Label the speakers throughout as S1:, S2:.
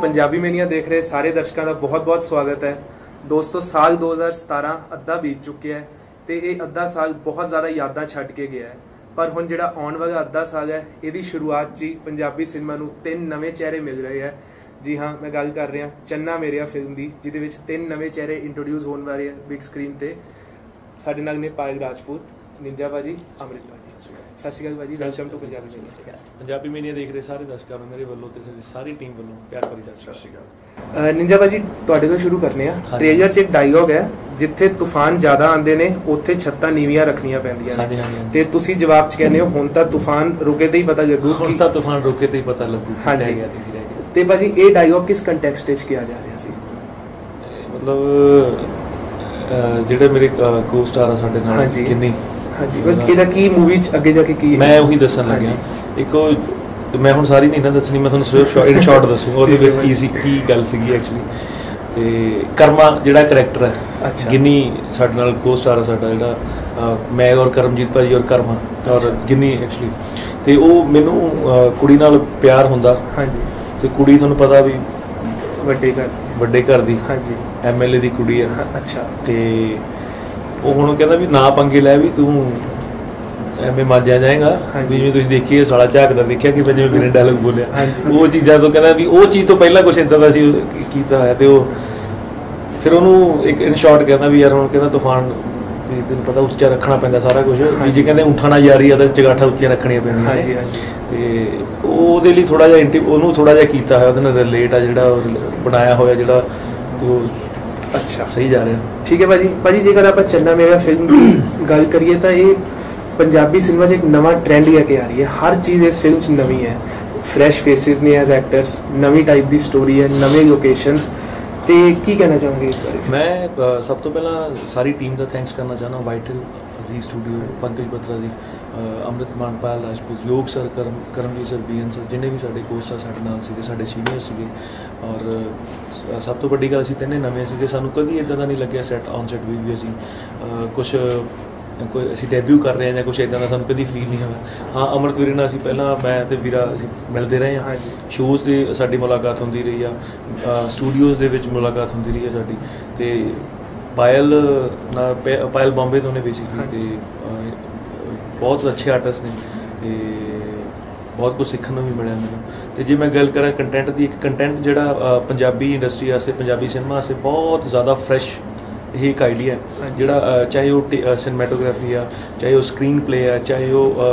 S1: Punjabi mania देख रहे सारे दर्शकों का बहुत बहुत स्वागत है। दोस्तों साल 2017 अद्धा बीत चुके है तो ये अद्धा साल बहुत ज़्यादा यादां छड्ड के गया है, पर हुण जिहड़ा आउण वाला अद्धा साल है इहदी शुरुआत जी पंजाबी सिनेमा नूं 3 नवे चेहरे मिल रहे हैं। जी हाँ, मैं गल कर रहा चन्ना मेरेया फिल्म की, जिहदे विच 3 नवे चेहरे इंट्रोड्यूस होने वाले हैं बिग स्क्रीन पर। साडे नाल ने पायल राजपूत, निंजा भाजी, अमृत भाजी। सत श्री अकाल भाजी, welcome to Punjabi mania.
S2: Punjabi mania देख रहे सारे दर्शकों को मेरे वालों ते सारी टीम वालों प्यार भरी सत श्री अकाल।
S1: निंजा भाजी तुहाडे तो शुरू करने आ। ट्रेलर च एक डायलॉग है, जिथे तूफान ज़्यादा आते ने उत्थे छत्तां नीवियां रखनियां पैंदियां ने, ते तुसीं जवाब च कहने हो हुण तां तूफान रुके ते ही पता लगू।
S2: हुण तां तूफान रुके ते ही पता लगू।
S1: हाँ जी, ते भाजी ये डायलॉग किस कंटैक्सट विच किया जा रहा सी?
S2: मतलब ਜਿਹੜੇ ਮੇਰੇ ਕੋ-ਸਟਾਰ ਆ ਸਾਡੇ ਨਾਲ ਕਿੰਨੀ
S1: ਹਾਂਜੀ ਇਹਦਾ ਕੀ मूवी च ਅੱਗੇ ਜਾ ਕੇ ਕੀ
S2: ਮੈਂ ਉਹੀ ਦੱਸਣ ਲੱਗਿਆ। ਇੱਕ ਉਹ ਮੈਂ ਹੁਣ ਸਾਰੀ ਨਹੀਂ ਨਾ ਦੱਸਣੀ, ਮੈਂ ਤੁਹਾਨੂੰ ਸਿਰਫ ਇਨ ਸ਼ਾਰਟ ਦੱਸੂਗਾ ਉਹਦੇ ਵਿੱਚ ਕੀ ਸੀ, ਕੀ ਗੱਲ ਸੀਗੀ ਐਕਚੁਅਲੀ। ਤੇ ਕਰਮਾ ਜਿਹੜਾ ਕਰੈਕਟਰ ਹੈ ਗਿੰਨੀ ਸਾਡੇ ਨਾਲ ਕੋ-ਸਟਾਰ ਆ ਸਾਡਾ, ਜਿਹੜਾ ਮੈਂ ਔਰ ਕਰਮਜੀਤ ਭਾਜੀ ਔਰ ਕਰਮਾ ਔਰ ਗਿੰਨੀ ਐਕਚੁਅਲੀ। ਤੇ ਉਹ ਮੈਨੂੰ ਕੁੜੀ ਨਾਲ ਪਿਆਰ ਹੁੰਦਾ। ਹਾਂਜੀ। ਤੇ ਕੁੜੀ ਤੁਹਾਨੂੰ ਪਤਾ ਵੀ ਵੱਡੇ ਘਰ ਦੀ MLA ਦੀ ਕੁੜੀ ਹੈ। ਅੱਛਾ। ਤੇ ਉਹ ਹੁਣ ਕਹਿੰਦਾ ਵੀ ਨਾ ਪੰਗੇ ਲੈ, ਵੀ ਤੂੰ ਐਵੇਂ ਮਾਜਿਆ ਜਾਏਗਾ, ਜਿਵੇਂ ਤੁਸੀਂ ਦੇਖੀਏ ਸਾਲਾ ਝਾਕਦਾ ਦੇਖਿਆ ਕਿ ਮੈਂ ਜਿਵੇਂ ਮੇਰੇ ਡਾਇਲੌਗ ਬੋਲਿਆ ਉਹ ਚੀਜ਼ਾਂ ਤੋਂ ਕਹਿੰਦਾ ਵੀ ਉਹ ਚੀਜ਼ ਤੋਂ ਪਹਿਲਾਂ ਕੁਛ ਇੱਦਾਂ ਦਾ ਸੀ ਕੀਤਾ ਹੋਇਆ। ਤੇ ਉਹ ਫਿਰ ਉਹਨੂੰ ਇੱਕ ਇਨ ਸ਼ਾਰਟ ਕਹਿੰਦਾ ਵੀ ਯਾਰ ਹੁਣ ਕਹਿੰਦਾ ਤੂਫਾਨ ਵੀ ਤੈਨੂੰ ਪਤਾ ਉੱਚਾ ਰੱਖਣਾ ਪੈਂਦਾ ਸਾਰਾ ਕੁਝ, ਵੀ ਜੇ ਕਹਿੰਦੇ ਊਠਾਂ ਨਾਲ ਯਾਰੀ ਆ ਤਾਂ ਚਗਾਠਾਂ ਉੱਚੀਆਂ ਰੱਖਣੀਆਂ ਪੈਂਦੀਆਂ। ਤੇ ਉਹਦੇ ਲਈ ਥੋੜਾ ਜਿਹਾ ਉਹਨੂੰ ਥੋੜਾ ਜਿਹਾ ਕੀਤਾ ਹੋਇਆ, ਉਹਦੇ ਨਾਲ ਰਿਲੇਟ ਆ ਜਿਹੜਾ ਬਣਾਇਆ ਹੋਇਆ ਜਿਹੜਾ ਉਹ ਅੱਛਾ ਸਹੀ ਜਾ ਰਿਹਾ। ਠੀਕ ਹੈ ਭਾਜੀ ਜੇਕਰ ਆਪਾਂ ਚੰਨਾ ਮੇਰਾ ਫਿਲਮ ਦੀ ਗੱਲ ਕਰੀਏ ਤਾਂ ਇਹ ਪੰਜਾਬੀ ਸਿਨੇਮਾ 'ਚ ਇੱਕ ਨਵਾਂ ਟ੍ਰੈਂਡ ਲੈ ਕੇ ਆ ਰਹੀ ਹੈ। ਹਰ ਚੀਜ਼ ਇਸ ਫਿਲਮ 'ਚ ਨਵੀਂ ਹੈ, ਫਰੈਸ਼ ਫੇਸਿਸ ਨੇ ਐਜ਼ ਐਕਟਰਸ, ਨਵੀਂ ਟਾਈਪ ਦੀ ਸਟੋਰੀ ਹੈ, ਨਵੇਂ ਲੋਕੇਸ਼ਨਸ। ਤੇ ਕੀ ਕਹਿਣਾ ਚਾਹੋਗੇ ਇਸ ਬਾਰੇ? ਮੈਂ ਸਭ ਤੋਂ ਪਹਿਲਾਂ ਸਾਰੀ ਟੀਮ ਦਾ ਥੈਂਕਸ ਕਰਨਾ ਚਾਹੁੰਦਾ, vital, Aziz studio, Pankaj Batra ji, Amrit Maan, Payal Rajput, Yog sir, Karamjit sir, BN sir, ਜਿੰਨੇ ਵੀ ਸਾਡੇ ਕੋਸਟਾਰ ਸਾਡੇ ਨਾਲ ਸੀਗੇ, ਸਾਡੇ ਸੀਨੀਅਰ ਸੀਗੇ। ਔਰ ਸਭ ਤੋਂ ਵੱਡੀ ਗੱਲ ਅਸੀਂ ਤਿੰਨੇ ਨਵੇਂ ਸੀਗੇ, ਸਾਨੂੰ ਕਦੀ ਇੱਦਾਂ ਦਾ ਨਹੀਂ ਲੱਗਿਆ ਸੈੱਟ ਔਨ ਸੈੱਟ ਵੀ ਅਸੀਂ ਕੁਛ ਕੋਈ ਅਸੀਂ ਡੈਬਿਊ ਕਰ ਰਹੇ ਹਾਂ ਜਾਂ ਕੁਛ ਇੱਦਾਂ ਦਾ ਸਾਨੂੰ ਕਦੀ ਫੀਲ ਨਹੀਂ ਹੋਇਆ। ਹਾਂ, ਅੰਮ੍ਰਿਤ ਵੀਰੇ ਨਾਲ ਅਸੀਂ ਪਹਿਲਾਂ ਮੈਂ ਅਤੇ ਵੀਰਾ ਅਸੀਂ ਮਿਲਦੇ ਰਹੇ ਹਾਂ, ਸ਼ੋਅਜ਼ 'ਤੇ ਸਾਡੀ ਮੁਲਾਕਾਤ ਹੁੰਦੀ ਰਹੀ ਆ, ਸਟੂਡੀਓਜ਼ ਦੇ ਵਿੱਚ ਮੁਲਾਕਾਤ ਹੁੰਦੀ ਰਹੀ ਹੈ ਸਾਡੀ। ਅਤੇ ਪਾਇਲ ਨਾਲ ਪਾਇਲ ਬੰਬੇ ਤੋਂ ਨੇ ਬੇਸਿਕਲੀ, ਅਤੇ ਬਹੁਤ ਅੱਛੇ ਆਰਟਿਸਟ ਨੇ ਅਤੇ ਬਹੁਤ ਕੁਛ ਸਿੱਖਣ ਨੂੰ ਵੀ ਮਿਲਿਆ ਮੈਨੂੰ। ਅਤੇ ਜੇ ਮੈਂ ਗੱਲ ਕਰਾਂ ਕੰਟੈਂਟ ਦੀ, ਇੱਕ ਕੰਟੈਂਟ ਜਿਹੜਾ ਪੰਜਾਬੀ ਇੰਡਸਟਰੀ ਵਾਸਤੇ, ਪੰਜਾਬੀ ਸਿਨੇਮਾ ਵਾਸਤੇ ਬਹੁਤ ਜ਼ਿਆਦਾ ਫਰੈਸ਼ ਇਹ ਇੱਕ ਆਈਡੀਆ ਹੈ, ਜਿਹੜਾ ਚਾਹੇ ਉਹ ਸਿਨੇਮੈਟੋਗ੍ਰਾਫੀ ਆ, ਚਾਹੇ ਉਹ ਸਕਰੀਨ ਪਲੇ ਆ, ਚਾਹੇ ਉਹ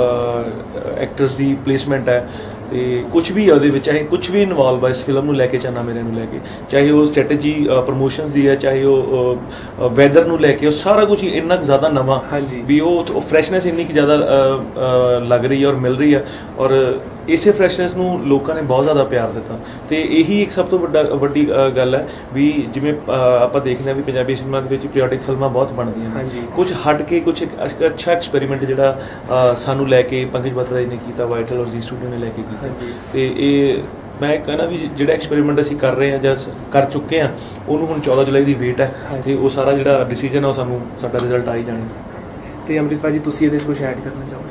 S2: ਐਕਟਰਸ ਦੀ ਪਲੇਸਮੈਂਟ ਹੈ, ਅਤੇ ਕੁਛ ਵੀ ਉਹਦੇ ਵਿੱਚ ਚਾਹੇ ਕੁਛ ਵੀ ਇਨਵੋਲਵ ਆ ਇਸ ਫਿਲਮ ਨੂੰ ਲੈ ਕੇ, ਚੰਨਾ ਮੇਰਿਆ ਨੂੰ ਲੈ ਕੇ, ਚਾਹੇ ਉਹ ਸਟ੍ਰੈਟਜੀ ਪ੍ਰਮੋਸ਼ਨਸ ਦੀ ਹੈ, ਚਾਹੇ ਉਹ ਵੈਦਰ ਨੂੰ ਲੈ ਕੇ, ਉਹ ਸਾਰਾ ਕੁਛ ਇੰਨਾ ਕੁ ਜ਼ਿਆਦਾ ਨਵਾਂ ਵੀ ਉਹ ਫਰੈਸ਼ਨੈਸ ਇੰਨੀ ਕੁ ਜ਼ਿਆਦਾ ਲੱਗ ਰਹੀ ਹੈ ਔਰ ਮਿਲ ਰਹੀ ਹੈ। ਔਰ ਇਸੇ ਫਰੈਸ਼ਨੈਸ ਨੂੰ ਲੋਕਾਂ ਨੇ ਬਹੁਤ ਜ਼ਿਆਦਾ ਪਿਆਰ ਦਿੱਤਾ। ਅਤੇ ਇਹੀ ਇੱਕ ਸਭ ਤੋਂ ਵੱਡੀ ਗੱਲ ਹੈ ਵੀ ਜਿਵੇਂ ਆਪਾਂ ਦੇਖਦੇ ਹਾਂ ਵੀ ਪੰਜਾਬੀ ਸਿਨੇਮਾ ਦੇ ਵਿੱਚ ਪੀਰੀਓਡਿਕ ਫਿਲਮਾਂ ਬਹੁਤ ਬਣਦੀਆਂ ਨੇ, ਕੁਛ ਹਟ ਕੇ ਕੁਛ ਅੱਛਾ ਐਕਸਪੈਰੀਮੈਂਟ ਜਿਹੜਾ ਸਾਨੂੰ ਲੈ ਕੇ ਪੰਕਜ ਬਤਰਾ ਜੀ ਨੇ ਕੀਤਾ, ਵਾਈਟਲ ਔਰ ਜੀ ਸਟੂਡੀਓ ਨੇ ਲੈ ਕੇ ਕੀਤਾ। ਅਤੇ ਇਹ ਮੈਂ ਕਹਿੰਦਾ ਵੀ ਜਿਹੜਾ ਐਕਸਪੈਰੀਮੈਂਟ ਅਸੀਂ ਕਰ ਰਹੇ ਹਾਂ ਜਾਂ ਕਰ ਚੁੱਕੇ ਹਾਂ, ਉਹਨੂੰ ਹੁਣ 14 ਜੁਲਾਈ ਦੀ ਵੇਟ ਹੈ, ਅਤੇ ਉਹ ਸਾਰਾ ਜਿਹੜਾ ਡਿਸੀਜਨ ਆ ਉਹ ਸਾਨੂੰ ਸਾਡਾ ਰਿਜ਼ਲਟ ਆ ਹੀ ਜਾਣਾ।
S1: ਅਤੇ ਅੰਮ੍ਰਿਤ ਭਾਜੀ ਤੁਸੀਂ ਇਹਦੇ 'ਚ ਕੁਛ ਐਡ ਕਰਨਾ ਚਾਹੋਗੇ?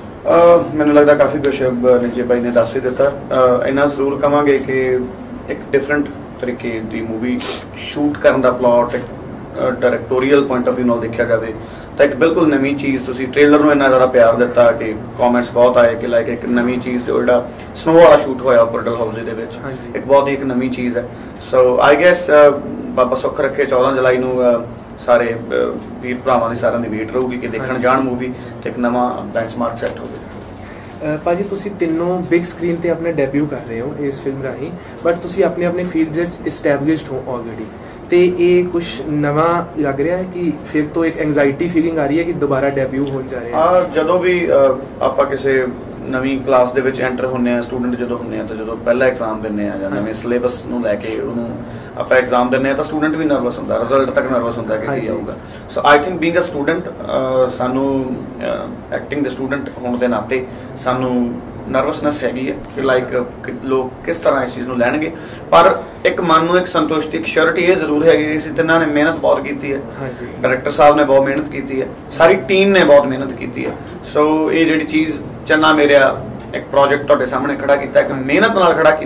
S3: ਮੈਨੂੰ ਲੱਗਦਾ ਕਾਫੀ ਕੁਛ ਨਿੱਜੇ ਭਾਈ ਨੇ ਦੱਸ ਹੀ ਦਿੱਤਾ। ਇੰਨਾ ਜ਼ਰੂਰ ਕਹਾਂਗੇ ਕਿ ਇੱਕ ਡਿਫਰੈਂਟ ਤਰੀਕੇ ਦੀ ਮੂਵੀ ਸ਼ੂਟ ਕਰਨ ਦਾ ਪਲਾਟ ਇੱਕ ਡਾਇਰੈਕਟੋਰੀਅਲ ਪੁਆਇੰਟ ਆਫ ਵਿਊ ਨਾਲ ਦੇਖਿਆ ਜਾਵੇ ਤਾਂ ਇੱਕ ਬਿਲਕੁਲ ਨਵੀਂ ਚੀਜ਼। ਤੁਸੀਂ ਟ੍ਰੇਲਰ ਨੂੰ ਇੰਨਾ ਜ਼ਿਆਦਾ ਪਿਆਰ ਦਿੱਤਾ ਕਿ ਕੌਮੈਂਟਸ ਬਹੁਤ ਆਏ ਕਿ ਲਾਈਕ ਇੱਕ ਨਵੀਂ ਚੀਜ਼, ਤੇ ਉਹ ਜਿਹੜਾ ਸਨੋ ਵਾਲਾ ਸ਼ੂਟ ਹੋਇਆ ਉੱਪਰ ਡਲਹੌਜ਼ੇ ਦੇ ਵਿੱਚ, ਇੱਕ ਬਹੁਤ ਹੀ ਇੱਕ ਨਵੀਂ ਚੀਜ਼ ਹੈ। ਸੋ ਆਈ ਗੈਸ ਬਾਬਾ ਸੁੱਖ ਰੱਖੇ 14 ਜੁਲਾਈ ਨੂੰ ਸਾਰੇ ਵੀਰ ਭਰਾਵਾਂ ਦੀ ਸਾਰਿਆਂ ਦੀ ਵੇਟ ਰਹੂਗੀ ਕਿ ਦੇਖਣ ਜਾਣ ਮੂਵੀ, ਤੇ ਇੱਕ ਨਵਾਂ ਬੈਂਚਮਾਰਕ ਸੈੱਟ ਹੋਵੇ।
S1: ਭਾਜੀ ਤੁਸੀਂ ਤਿੰਨੋਂ ਬਿਗ ਸਕਰੀਨ ਤੇ ਆਪਣਾ ਡੈਬਿਊ ਕਰ ਰਹੇ ਹੋ ਇਸ ਫਿਲਮ ਰਾਹੀਂ, ਬਟ ਤੁਸੀਂ ਆਪਣੇ ਆਪਣੇ ਫੀਲਡ ਵਿੱਚ ਇਸਟੈਬਲਿਸ਼ਡ ਹੋ ਆਲਰੇਡੀ, ਤੇ ਇਹ ਕੁਛ ਨਵਾਂ ਲੱਗ ਰਿਹਾ ਹੈ ਕਿ ਫਿਰ ਤੋਂ ਇੱਕ ਐਂਗਜ਼ਾਈਟੀ ਫੀਲਿੰਗ ਆ ਰਹੀ ਹੈ ਕਿ ਦੁਬਾਰਾ ਡੈਬਿਊ ਹੋਣ ਜਾ ਰਿਹਾ ਹੈ?
S3: ਜਦੋਂ ਵੀ ਆਪਾਂ ਕਿਸੇ ਨਵੀਂ ਕਲਾਸ ਦੇ ਵਿੱਚ ਐਂਟਰ ਹੁੰਦੇ ਹਾਂ, ਸਟੂਡੈਂਟ ਜਦੋਂ ਹੁੰਦੇ ਹਾਂ, ਤਾਂ ਜਦੋਂ ਪਹਿਲਾ ਐਗਜ਼ਾਮ ਦਿੰਦੇ ਹਾਂ ਜਾਂ ਨਵੇਂ ਸਿਲੇਬਸ ਨੂੰ ਲੈ ਕੇ ਉਹਨੂੰ ਆਪਾਂ ਐਗਜ਼ਾਮ ਦਿੰਦੇ ਹਾਂ, ਤਾਂ ਸਟੂਡੈਂਟ ਵੀ ਨਰਵਸ ਹੁੰਦਾ, ਰਿਜ਼ਲਟ ਤੱਕ ਨਰਵਸ ਹੁੰਦਾ ਕਿ ਕੀ ਆਊਗਾ। So I think being a student, ਸਾਨੂੰ ਐਕਟਿੰਗ ਦੇ ਸਟੂਡੈਂਟ ਹੋਣ ਦੇ ਨਾਤੇ ਸਾਨੂੰ ਨਰਵਸਨੈਸ ਹੈਗੀ ਹੈ ਕਿ ਲਾਈਕ ਲੋਕ ਕਿਸ ਤਰ੍ਹਾਂ ਇਸ ਚੀਜ਼ ਨੂੰ ਲੈਣਗੇ, ਪਰ ਇੱਕ ਮਨ ਨੂੰ ਇੱਕ ਸੰਤੁਸ਼ਟੀ, ਇੱਕ ਸ਼ੋਰਿਟੀ ਇਹ ਜ਼ਰੂਰ ਹੈਗੀ ਕਿ ਅਸੀਂ ਤਿੰਨਾਂ ਨੇ ਮਿਹਨਤ ਬਹੁਤ ਕੀਤੀ ਹੈ, ਡਾਇਰੈਕਟਰ ਸਾਹਿਬ ਨੇ ਬਹੁਤ ਮਿਹਨਤ ਕੀਤੀ ਹੈ, ਸਾਰੀ ਟੀਮ ਨੇ ਬਹੁਤ ਮਿਹਨਤ ਕੀਤੀ ਹੈ। ਸੋ ਇਹ ਜਿਹੜੀ ਚੀਜ਼ ਚੰਨਾ ਮੇਰਿਆ ਇੱਕ ਪ੍ਰੋਜੈਕਟ ਤੁਹਾਡੇ ਸਾਹਮਣੇ ਖੜਾ ਕੀਤਾ, ਇੱਕ ਮਿਹਨਤ ਨਾਲ ਖੜਾ ਕੀਤਾ,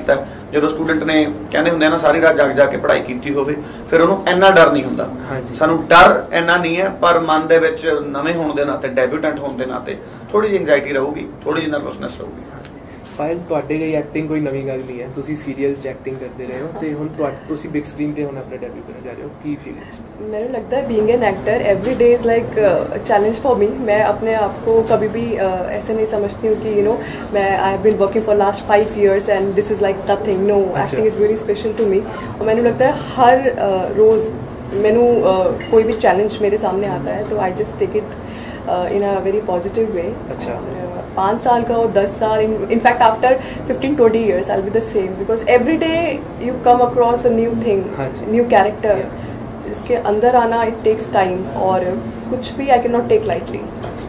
S3: ਜਦੋਂ ਸਟੂਡੈਂਟ ਨੇ ਕਹਿੰਦੇ ਹੁੰਦੇ ਆ ਨਾ ਸਾਰੀ ਰਾਤ ਜਾਗ ਜਾ ਕੇ ਪੜ੍ਹਾਈ ਕੀਤੀ ਹੋਵੇ ਫਿਰ ਉਹਨੂੰ ਇੰਨਾ ਡਰ ਨਹੀਂ ਹੁੰਦਾ। ਸਾਨੂੰ ਡਰ ਇੰਨਾ ਨਹੀਂ ਹੈ, ਪਰ ਮਨ ਦੇ ਵਿੱਚ ਨਵੇਂ ਹੋਣ ਦੇ ਨਾਤੇ, ਡੈਬਿਊਟੈਂਟ ਹੋਣ ਦੇ ਨਾਤੇ ਥੋੜੀ ਜਿਹੀ ਐਂਗਜ਼ਾਇਟੀ ਰਹੂਗੀ, ਥੋੜੀ ਜਿਹੀ ਨਰਵਸਨੈਸ ਰਹੂਗੀ।
S1: ਪਾਇਲ, ਤੁਹਾਡੇ ਲਈ ਐਕਟਿੰਗ ਕੋਈ ਨਵੀਂ ਗੱਲ ਨਹੀਂ ਹੈ, ਤੁਸੀਂ ਸੀਰੀਅਲਸ 'ਚ ਐਕਟਿੰਗ ਕਰਦੇ ਰਹੇ ਹੋ ਤੇ ਹੁਣ ਤੁਸੀਂ ਬਿਗ ਸਕਰੀਨ ਤੇ ਹੁਣ ਆਪਣਾ ਡੈਬਿਊ ਕਰਨ ਜਾ ਰਹੇ ਹੋ, ਕੀ ਫੀਲਿੰਗਸ?
S4: ਮੈਨੂੰ ਲੱਗਦਾ है being an actor every day is like challenge for me. मैं अपने आप को कभी भी ऐसे नहीं समझती हूँ कि यू नो मैं I have been working for last 5 years and this is like nothing. No, acting is really special to me. और मैंने लगता है हर रोज़ मैनू कोई भी चैलेंज मेरे सामने आता है तो I just take it in a very positive way। अच्छा। 5 साल का हो, 10 साल, in fact after 15-20 years I'll be the same because every day you come across a new thing, new character। इसके अंदर आना it takes time और कुछ भी I cannot take lightly।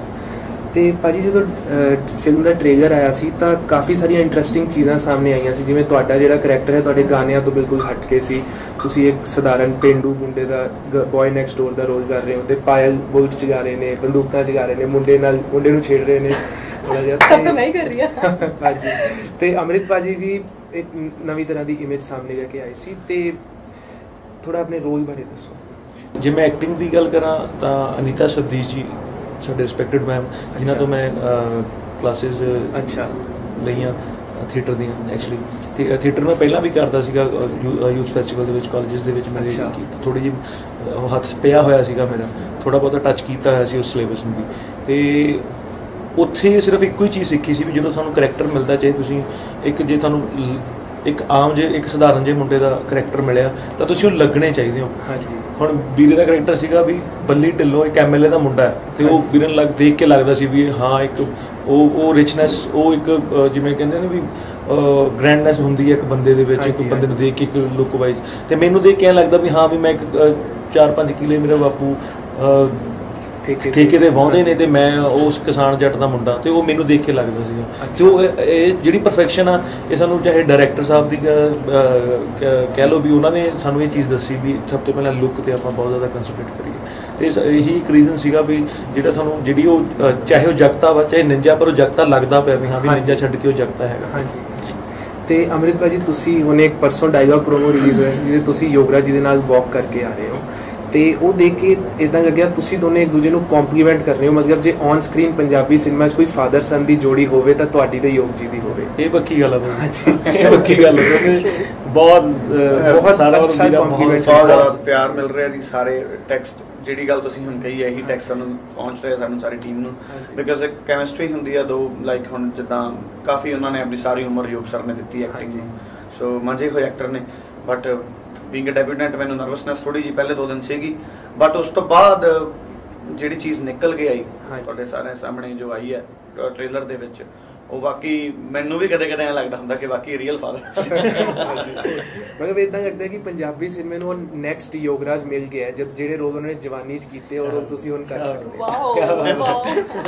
S1: ਤੇ ਭਾਜੀ ਜਦੋਂ ਫਿਲਮ ਦਾ ਟ੍ਰੇਲਰ ਆਇਆ ਸੀ ਤਾਂ ਕਾਫੀ ਸਾਰੀਆਂ ਇੰਟਰਸਟਿੰਗ ਚੀਜ਼ਾਂ ਸਾਹਮਣੇ ਆਈਆਂ ਸੀ, ਜਿਵੇਂ ਤੁਹਾਡਾ ਜਿਹੜਾ ਕਰੈਕਟਰ ਹੈ ਤੁਹਾਡੇ ਗਾਣਿਆਂ ਤੋਂ ਬਿਲਕੁਲ ਹਟ ਕੇ ਸੀ, ਤੁਸੀਂ ਇੱਕ ਸਧਾਰਨ ਪੇਂਡੂ ਮੁੰਡੇ ਦਾ ਬॉय ਨੈਕਸਟ ਡੋਰ ਦਾ ਰੋਲ ਕਰ ਰਹੇ ਹੋ ਤੇ ਪਾਇਲ ਬੁਲਟ ਚਗਾ ਰਹੇ ਨੇ, ਬੰਦੂਕਾਂ ਚਗਾ ਰਹੇ ਨੇ, ਮੁੰਡੇ ਨੂੰ ਛੇੜ ਰਹੇ ਨੇ ਥੋੜਾ ਜਿਹਾ।
S4: ਸਭ ਤਾਂ ਮੈਂ ਹੀ ਕਰ ਰਹੀ ਹਾਂ।
S1: ਹਾਂਜੀ, ਤੇ ਅੰਮ੍ਰਿਤ ਭਾਜੀ ਵੀ ਇੱਕ ਨਵੀਂ ਤਰ੍ਹਾਂ ਦੀ ਇਮੇਜ ਸਾਹਮਣੇ ਲੈ ਕੇ ਆਏ ਸੀ, ਤੇ ਥੋੜਾ ਆਪਣੇ ਰੋਲ ਬਾਰੇ ਦੱਸੋ।
S2: ਜੇ ਮੈਂ ਐਕਟਿੰਗ ਦੀ ਗੱਲ ਕਰਾਂ ਤਾਂ ਅਨੀਤਾ ਸਦੀਸ਼ ਜੀ ਸਾਡੇ ਰਿਸਪੈਕਟਡ ਮੈਮ, ਜਿਨ੍ਹਾਂ ਤੋਂ ਮੈਂ ਕਲਾਸਿਸ ਲਈਆਂ ਥੀਏਟਰ ਦੀਆਂ ਐਕਚੁਅਲੀ, ਤੇ ਥੀਏਟਰ ਮੈਂ ਪਹਿਲਾਂ ਵੀ ਕਰਦਾ ਸੀਗਾ ਯੂਥ ਫੈਸਟੀਵਲ ਦੇ ਵਿੱਚ, ਕਾਲਜਸ ਦੇ ਵਿੱਚ ਮੇਰੇ ਥੋੜ੍ਹੀ ਜਿਹੀ ਹੱਥ ਪਿਆ ਹੋਇਆ ਸੀਗਾ ਮੇਰਾ, ਥੋੜ੍ਹਾ ਬਹੁਤਾ ਟੱਚ ਕੀਤਾ ਹੋਇਆ ਸੀ ਉਸ ਸਿਲੇਬਸ ਨੂੰ ਵੀ। ਤੇ ਉੱਥੇ ਸਿਰਫ ਇੱਕੋ ਹੀ ਚੀਜ਼ ਸਿੱਖੀ ਸੀ ਵੀ ਜਦੋਂ ਤੁਹਾਨੂੰ ਕਰੈਕਟਰ ਮਿਲਦਾ, ਚਾਹੇ ਤੁਸੀਂ ਜੇ ਤੁਹਾਨੂੰ ਇੱਕ ਆਮ ਜੇ ਇੱਕ ਸਧਾਰਨ ਜੇ ਮੁੰਡੇ ਦਾ ਕਰੈਕਟਰ ਮਿਲਿਆ ਤਾਂ ਤੁਸੀਂ ਉਹ ਲੱਗਣੇ ਚਾਹੀਦੇ ਹੋ। ਹਾਂਜੀ, ਹੁਣ ਵੀਰੇ ਦਾ ਕਰੈਕਟਰ ਸੀਗਾ ਵੀ ਬੱਲੀ ਢਿੱਲੋਂ ਇੱਕ ਐਮਐਲਏ ਦਾ ਮੁੰਡਾ ਹੈ ਤੇ ਉਹ ਵੀਰੇ ਨੂੰ ਦੇਖ ਕੇ ਲੱਗਦਾ ਸੀ ਵੀ ਹਾਂ ਇੱਕ ਉਹ ਰਿਚਨੈਸ, ਉਹ ਇੱਕ ਜਿਵੇਂ ਕਹਿੰਦੇ ਨੇ ਵੀ ਗ੍ਰੈਂਡਨੈਸ ਹੁੰਦੀ ਹੈ ਇੱਕ ਬੰਦੇ ਦੇ ਵਿੱਚ, ਇੱਕ ਬੰਦੇ ਨੂੰ ਦੇਖ ਕੇ ਇੱਕ ਲੁੱਕ ਵਾਈਜ਼। ਤੇ ਮੈਨੂੰ ਦੇਖ ਕੇ ਐਂ ਲੱਗਦਾ ਵੀ ਹਾਂ ਵੀ ਮੈਂ ਇੱਕ 4-5 ਕਿੱਲੇ ਮੇਰਾ ਬਾਪੂ ਠੇਕੇ ਤੇ ਵਾਹੁੰਦੇ ਨੇ ਤੇ ਮੈਂ ਉਸ ਕਿਸਾਨ ਜੱਟ ਦਾ ਮੁੰਡਾ, ਤੇ ਉਹ ਮੈਨੂੰ ਦੇਖ ਕੇ ਲੱਗਦਾ ਸੀਗਾ। ਤੇ ਉਹ ਇਹ ਜਿਹੜੀ ਪਰਫੈਕਸ਼ਨ ਆ, ਇਹ ਸਾਨੂੰ ਚਾਹੇ ਡਾਇਰੈਕਟਰ ਸਾਹਿਬ ਦੀ ਕਹਿ ਲਓ ਵੀ ਉਹਨਾਂ ਨੇ ਸਾਨੂੰ ਇਹ ਚੀਜ਼ ਦੱਸੀ ਵੀ ਸਭ ਤੋਂ ਪਹਿਲਾਂ ਲੁੱਕ ਤੇ ਆਪਾਂ ਬਹੁਤ ਜ਼ਿਆਦਾ ਕੰਸੈਂਟਰੇਟ ਕਰੀਏ। ਤੇ ਇਹੀ ਇੱਕ ਰੀਜ਼ਨ ਸੀਗਾ ਵੀ ਜਿਹੜਾ ਸਾਨੂੰ ਜਿਹੜੀ ਉਹ ਚਾਹੇ ਉਹ ਜਗਤਾ ਵਾ ਚਾਹੇ ਨਿੰਜਾ, ਪਰ ਉਹ ਜਗਤਾ ਲੱਗਦਾ ਪਿਆ ਵੀ ਹਾਂ ਵੀ ਨਿੰਜਾ ਛੱਡ ਕੇ ਉਹ ਜਗਤਾ ਹੈਗਾ। ਹਾਂਜੀ।
S1: ਤੇ ਅੰਮ੍ਰਿਤ ਭਾਜੀ, ਤੁਸੀਂ ਹੁਣ ਇੱਕ ਪਰਸੋਂ ਡਾਇਲੌਗ ਪ੍ਰੋਮੋ ਰਿਲੀਜ਼ ਹੋਇਆ ਸੀ ਜਿਹਦੇ ਤੁਸੀਂ ਯੋਗਰਾਜ ਜੀ ਦੇ ਨਾਲ ਵਾਕ ਕਰਕੇ ਆ ਰਹੇ ਹੋ, ਤੇ ਉਹ ਦੇਖ ਕੇ ਇੱਦਾਂ ਲੱਗਿਆ ਤੁਸੀਂ ਦੋਨੇ ਇੱਕ ਦੂਜੇ ਨੂੰ ਕੰਪਲੀਮੈਂਟ ਕਰ ਰਹੇ ਹੋ। ਮਤਲਬ ਜੇ ਔਨ ਸਕਰੀਨ ਪੰਜਾਬੀ ਸਿਨੇਮਾ 'ਚ ਕੋਈ ਫਾਦਰ ਸਨ ਦੀ ਜੋੜੀ ਹੋਵੇ ਤਾਂ ਤੁਹਾਡੀ ਤੇ ਯੋਗ ਜੀ ਦੀ ਹੋਵੇ।
S2: ਇਹ ਪੱਕੀ ਗੱਲ ਹੈ ਜੀ, ਇਹ ਪੱਕੀ ਗੱਲ ਹੈ। ਬਹੁਤ ਸਾਰਾ
S3: ਬਹੁਤ ਪਿਆਰ ਮਿਲ ਰਿਹਾ ਜੀ। ਸਾਰੇ ਟੈਕਸਟ ਜਿਹੜੀ ਗੱਲ ਤੁਸੀਂ ਹੁਣ ਕਹੀ ਹੈ ਇਹੀ ਟੈਕਸਟ ਸਾਨੂੰ ਪਹੁੰਚ ਰਿਹਾ, ਸਾਨੂੰ ਸਾਰੀ ਟੀਮ ਨੂੰ, ਬਿਕਾਜ਼ ਇੱਕ ਕੈਮਿਸਟਰੀ ਹੁੰਦੀ ਆ ਦੋ। ਲਾਈਕ ਹੁਣ ਜਿੱਦਾਂ ਕਾਫੀ ਉਹਨਾਂ ਨੇ ਆਪਣੀ ਸਾਰੀ ਉਮਰ ਯੋਗ ਸਰ ਨੇ ਦਿੱਤੀ ਐਕਟਿੰਗ ਨੂੰ, ਸੋ ਮੰਝੇ ਹੋਏ ਐਕਟਰ ਨੇ। ਬਟ ਬੀਇੰਗ ਅ ਡੈਬਿਊਟੈਂਟ ਮੈਨੂੰ ਨਰਵਸਨੈਸ ਥੋੜੀ ਜਿਹੀ ਪਹਿਲੇ 2 ਦਿਨ ਸੀਗੀ, ਬਟ ਉਸ ਤੋਂ ਬਾਅਦ ਜਿਹੜੀ ਚੀਜ਼ ਨਿਕਲ ਕੇ ਆਈ ਤੁਹਾਡੇ ਸਾਰਿਆਂ ਸਾਹਮਣੇ ਜੋ ਆਈ ਹੈ ਟ੍ਰੇਲਰ ਦੇ ਵਿੱਚ, ਉਹ ਵਾਕਈ ਮੈਨੂੰ ਵੀ ਕਦੇ ਕਦੇ ਐਂ ਲੱਗਦਾ ਹੁੰਦਾ ਕਿ ਵਾਕਈ ਰੀਅਲ ਫਾਦਰ।
S1: ਮਤਲਬ ਇਦਾਂ ਲੱਗਦਾ ਕਿ ਪੰਜਾਬੀ ਸਿਨੇਮੇ ਨੂੰ ਨੈਕਸਟ ਯੋਗਰਾਜ ਮਿਲ ਗਿਆ, ਜਦ ਜਿਹੜੇ ਰੋਲ ਉਹਨਾਂ ਨੇ ਜਵਾਨੀ 'ਚ ਕੀਤੇ ਉਹ ਰੋਲ ਤੁਸੀਂ ਹੁਣ ਕਰ ਸਕਦੇ ਹੋ।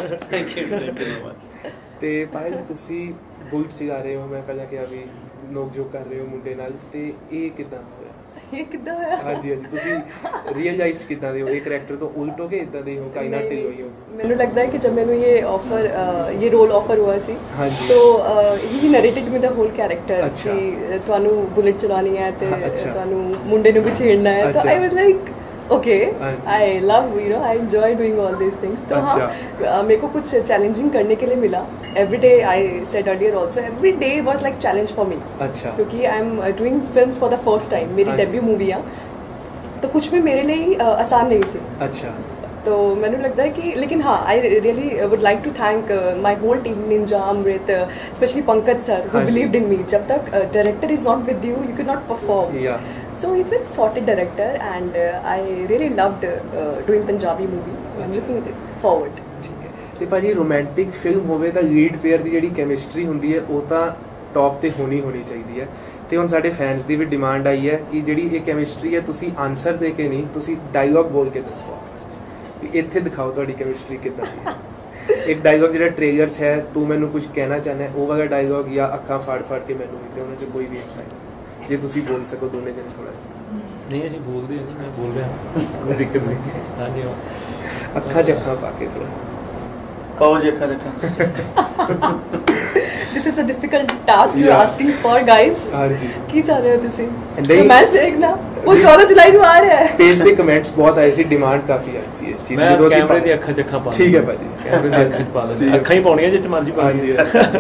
S1: ਤੇ ਪਾਇਲ, ਤੁਸੀਂ ਬੁਲਟ ਚਗਾ ਰਹੇ ਹੋ, ਮੈਂ ਪਹਿਲਾਂ ਕਿਹਾ ਵੀ ਨੋਕ ਝੋਕ ਕਰ ਰਹੇ ਹੋ ਮੁੰਡੇ ਨਾਲ, ਤੇ ਇਹ ਕਿੱਦਾਂ ਹੋਇਆ?
S4: ਇਹ ਕਿੱਦਾਂ ਹੋਇਆ?
S1: ਹਾਂਜੀ, ਤੁਸੀਂ ਰੀਅਲ ਲਾਈਫ 'ਚ ਕਿੱਦਾਂ ਦੇ ਹੋ? ਇਹ ਕਰੈਕਟਰ ਤੋਂ ਉਲਟ ਹੋ ਕੇ ਇਦਾਂ ਦੇ ਹੋ, ਕਾਇਨਾਤ ਢਿੱਲ ਹੋਈ ਹੋ?
S4: ਮੈਨੂੰ ਲੱਗਦਾ ਹੈ ਕਿ ਜਦ ਮੈਨੂੰ ਇਹ ਰੋਲ ਆਫਰ हुआ ਸੀ तो he narrated me the whole character कि ਤੁਹਾਨੂੰ ਬੁਲਟ ਚਲਾਉਣੀ ਹੈ ਤੇ ਤੁਹਾਨੂੰ ਮੁੰਡੇ ਨੂੰ ਵੀ ਛੇੜਨਾ ਹੈ। ਤਾਂ I was like okay, I love I enjoy doing all this things. तो हाँ, मेरे को कुछ चैलेंजिंग करने के लिए मिला। Every day I said earlier also every day was like challenge for me. अच्छा, क्योंकि I am doing films for the first time, मेरी डेब्यू मूवी है, तो कुछ भी मेरे लिए आसान नहीं सी। अच्छा, तो मैंने लगता है कि लेकिन हाँ, I really would like to thank my whole team, Ninja, Amrit, specially Pankaj sir who believed in me. जब तक director is not with you, you can not perform. So he's very sorted director and I really loved doing Punjabi movie. I'm looking forward.
S1: ठीक है। ਤੇ ਭਾਜੀ romantic film ਹੋਵੇ ਤਾਂ lead pair ਦੀ ਜਿਹੜੀ chemistry ਹੁੰਦੀ ਹੈ ਉਹ ਤਾਂ ਟੌਪ ਤੇ ਹੋਣੀ ਚਾਹੀਦੀ ਹੈ। ਤੇ ਹੁਣ ਸਾਡੇ ਫੈਨਸ ਦੀ ਵੀ ਡਿਮਾਂਡ ਆਈ ਹੈ ਕਿ ਜਿਹੜੀ ਇਹ ਕੈਮਿਸਟਰੀ ਹੈ ਤੁਸੀਂ ਆਨਸਰ ਦੇ ਕੇ ਨਹੀਂ, ਤੁਸੀਂ ਡਾਇਲੌਗ ਬੋਲ ਕੇ ਦੱਸੋ ਵੀ ਇੱਥੇ ਦਿਖਾਓ ਤੁਹਾਡੀ ਕੈਮਿਸਟਰੀ ਕਿੱਦਾਂ ਦੀ ਹੈ। ਇੱਕ ਡਾਇਲੌਗ ਜਿਹੜਾ ਟ੍ਰੇਲਰ 'ਚ ਹੈ, ਤੂੰ ਮੈਨੂੰ ਕੁਝ ਕਹਿਣਾ ਚਾਹੁੰਦਾ, ਉਹ ਵਾਲਾ ਡਾਇਲੌਗ, ਜਾਂ ਅੱਖਾਂ ਫਾੜ ਕੇ ਮੈਨੂੰ ਨਿਕਲੇ, ਉਹਨਾਂ 'ਚ ਕੋਈ ਵੀ ਇੱਕ ਹੈ ਜੇ ਤੁਸੀਂ ਬੋਲ ਸਕੋ ਦੋਨੇ ਜਣੇ ਥੋੜਾ।
S2: ਨਹੀਂ ਅਸੀਂ ਬੋਲਦੇ ਹਾਂ ਜੀ, ਮੈਂ ਬੋਲ ਰਿਹਾ, ਕੋਈ ਦਿੱਕਤ ਨਹੀਂ। ਹਾਂਜੀ,
S1: ਅੱਖਾਂ 'ਚ ਅੱਖਾਂ ਪਾ ਕੇ ਥੋੜਾ
S3: ਪਾਓ ਜੀ, ਅੱਖਾਂ 'ਚ ਅੱਖਾਂ।
S4: this is a difficult task you're asking for, guys.
S1: हाँ जी
S4: ਕੀ ਚਾਹ ਰਹੇ ਹੋ ਤੁਸੀਂ?
S1: नहीं
S4: मैं देखना वो 14 जुलाई ਨੂੰ ਆ ਰਿਹਾ ਹੈ।
S1: पेज ਦੇ ਕਮੈਂਟਸ ਬਹੁਤ ਆਏ ਸੀ, ਡਿਮਾਂਡ ਕਾਫੀ ਆਈ ਸੀ ਇਸ ਚੀਜ਼ ਦੀ।
S2: ਜਦੋਂ ਕੈਮਰੇ ਦੀ ਅੱਖਾਂ ਚੱਖਾਂ ਪਾ
S1: ਠੀਕ ਹੈ ਭਾਜੀ,
S2: ਕੈਮਰੇ ਦੀ ਅੱਖਾਂ ਚ ਪਾ ਦੇ, ਅੱਖਾਂ ਹੀ ਪਾਉਣੀਆਂ ਜਿੱਚ ਮਰਜ਼ੀ ਪਾ
S1: ਜੀ।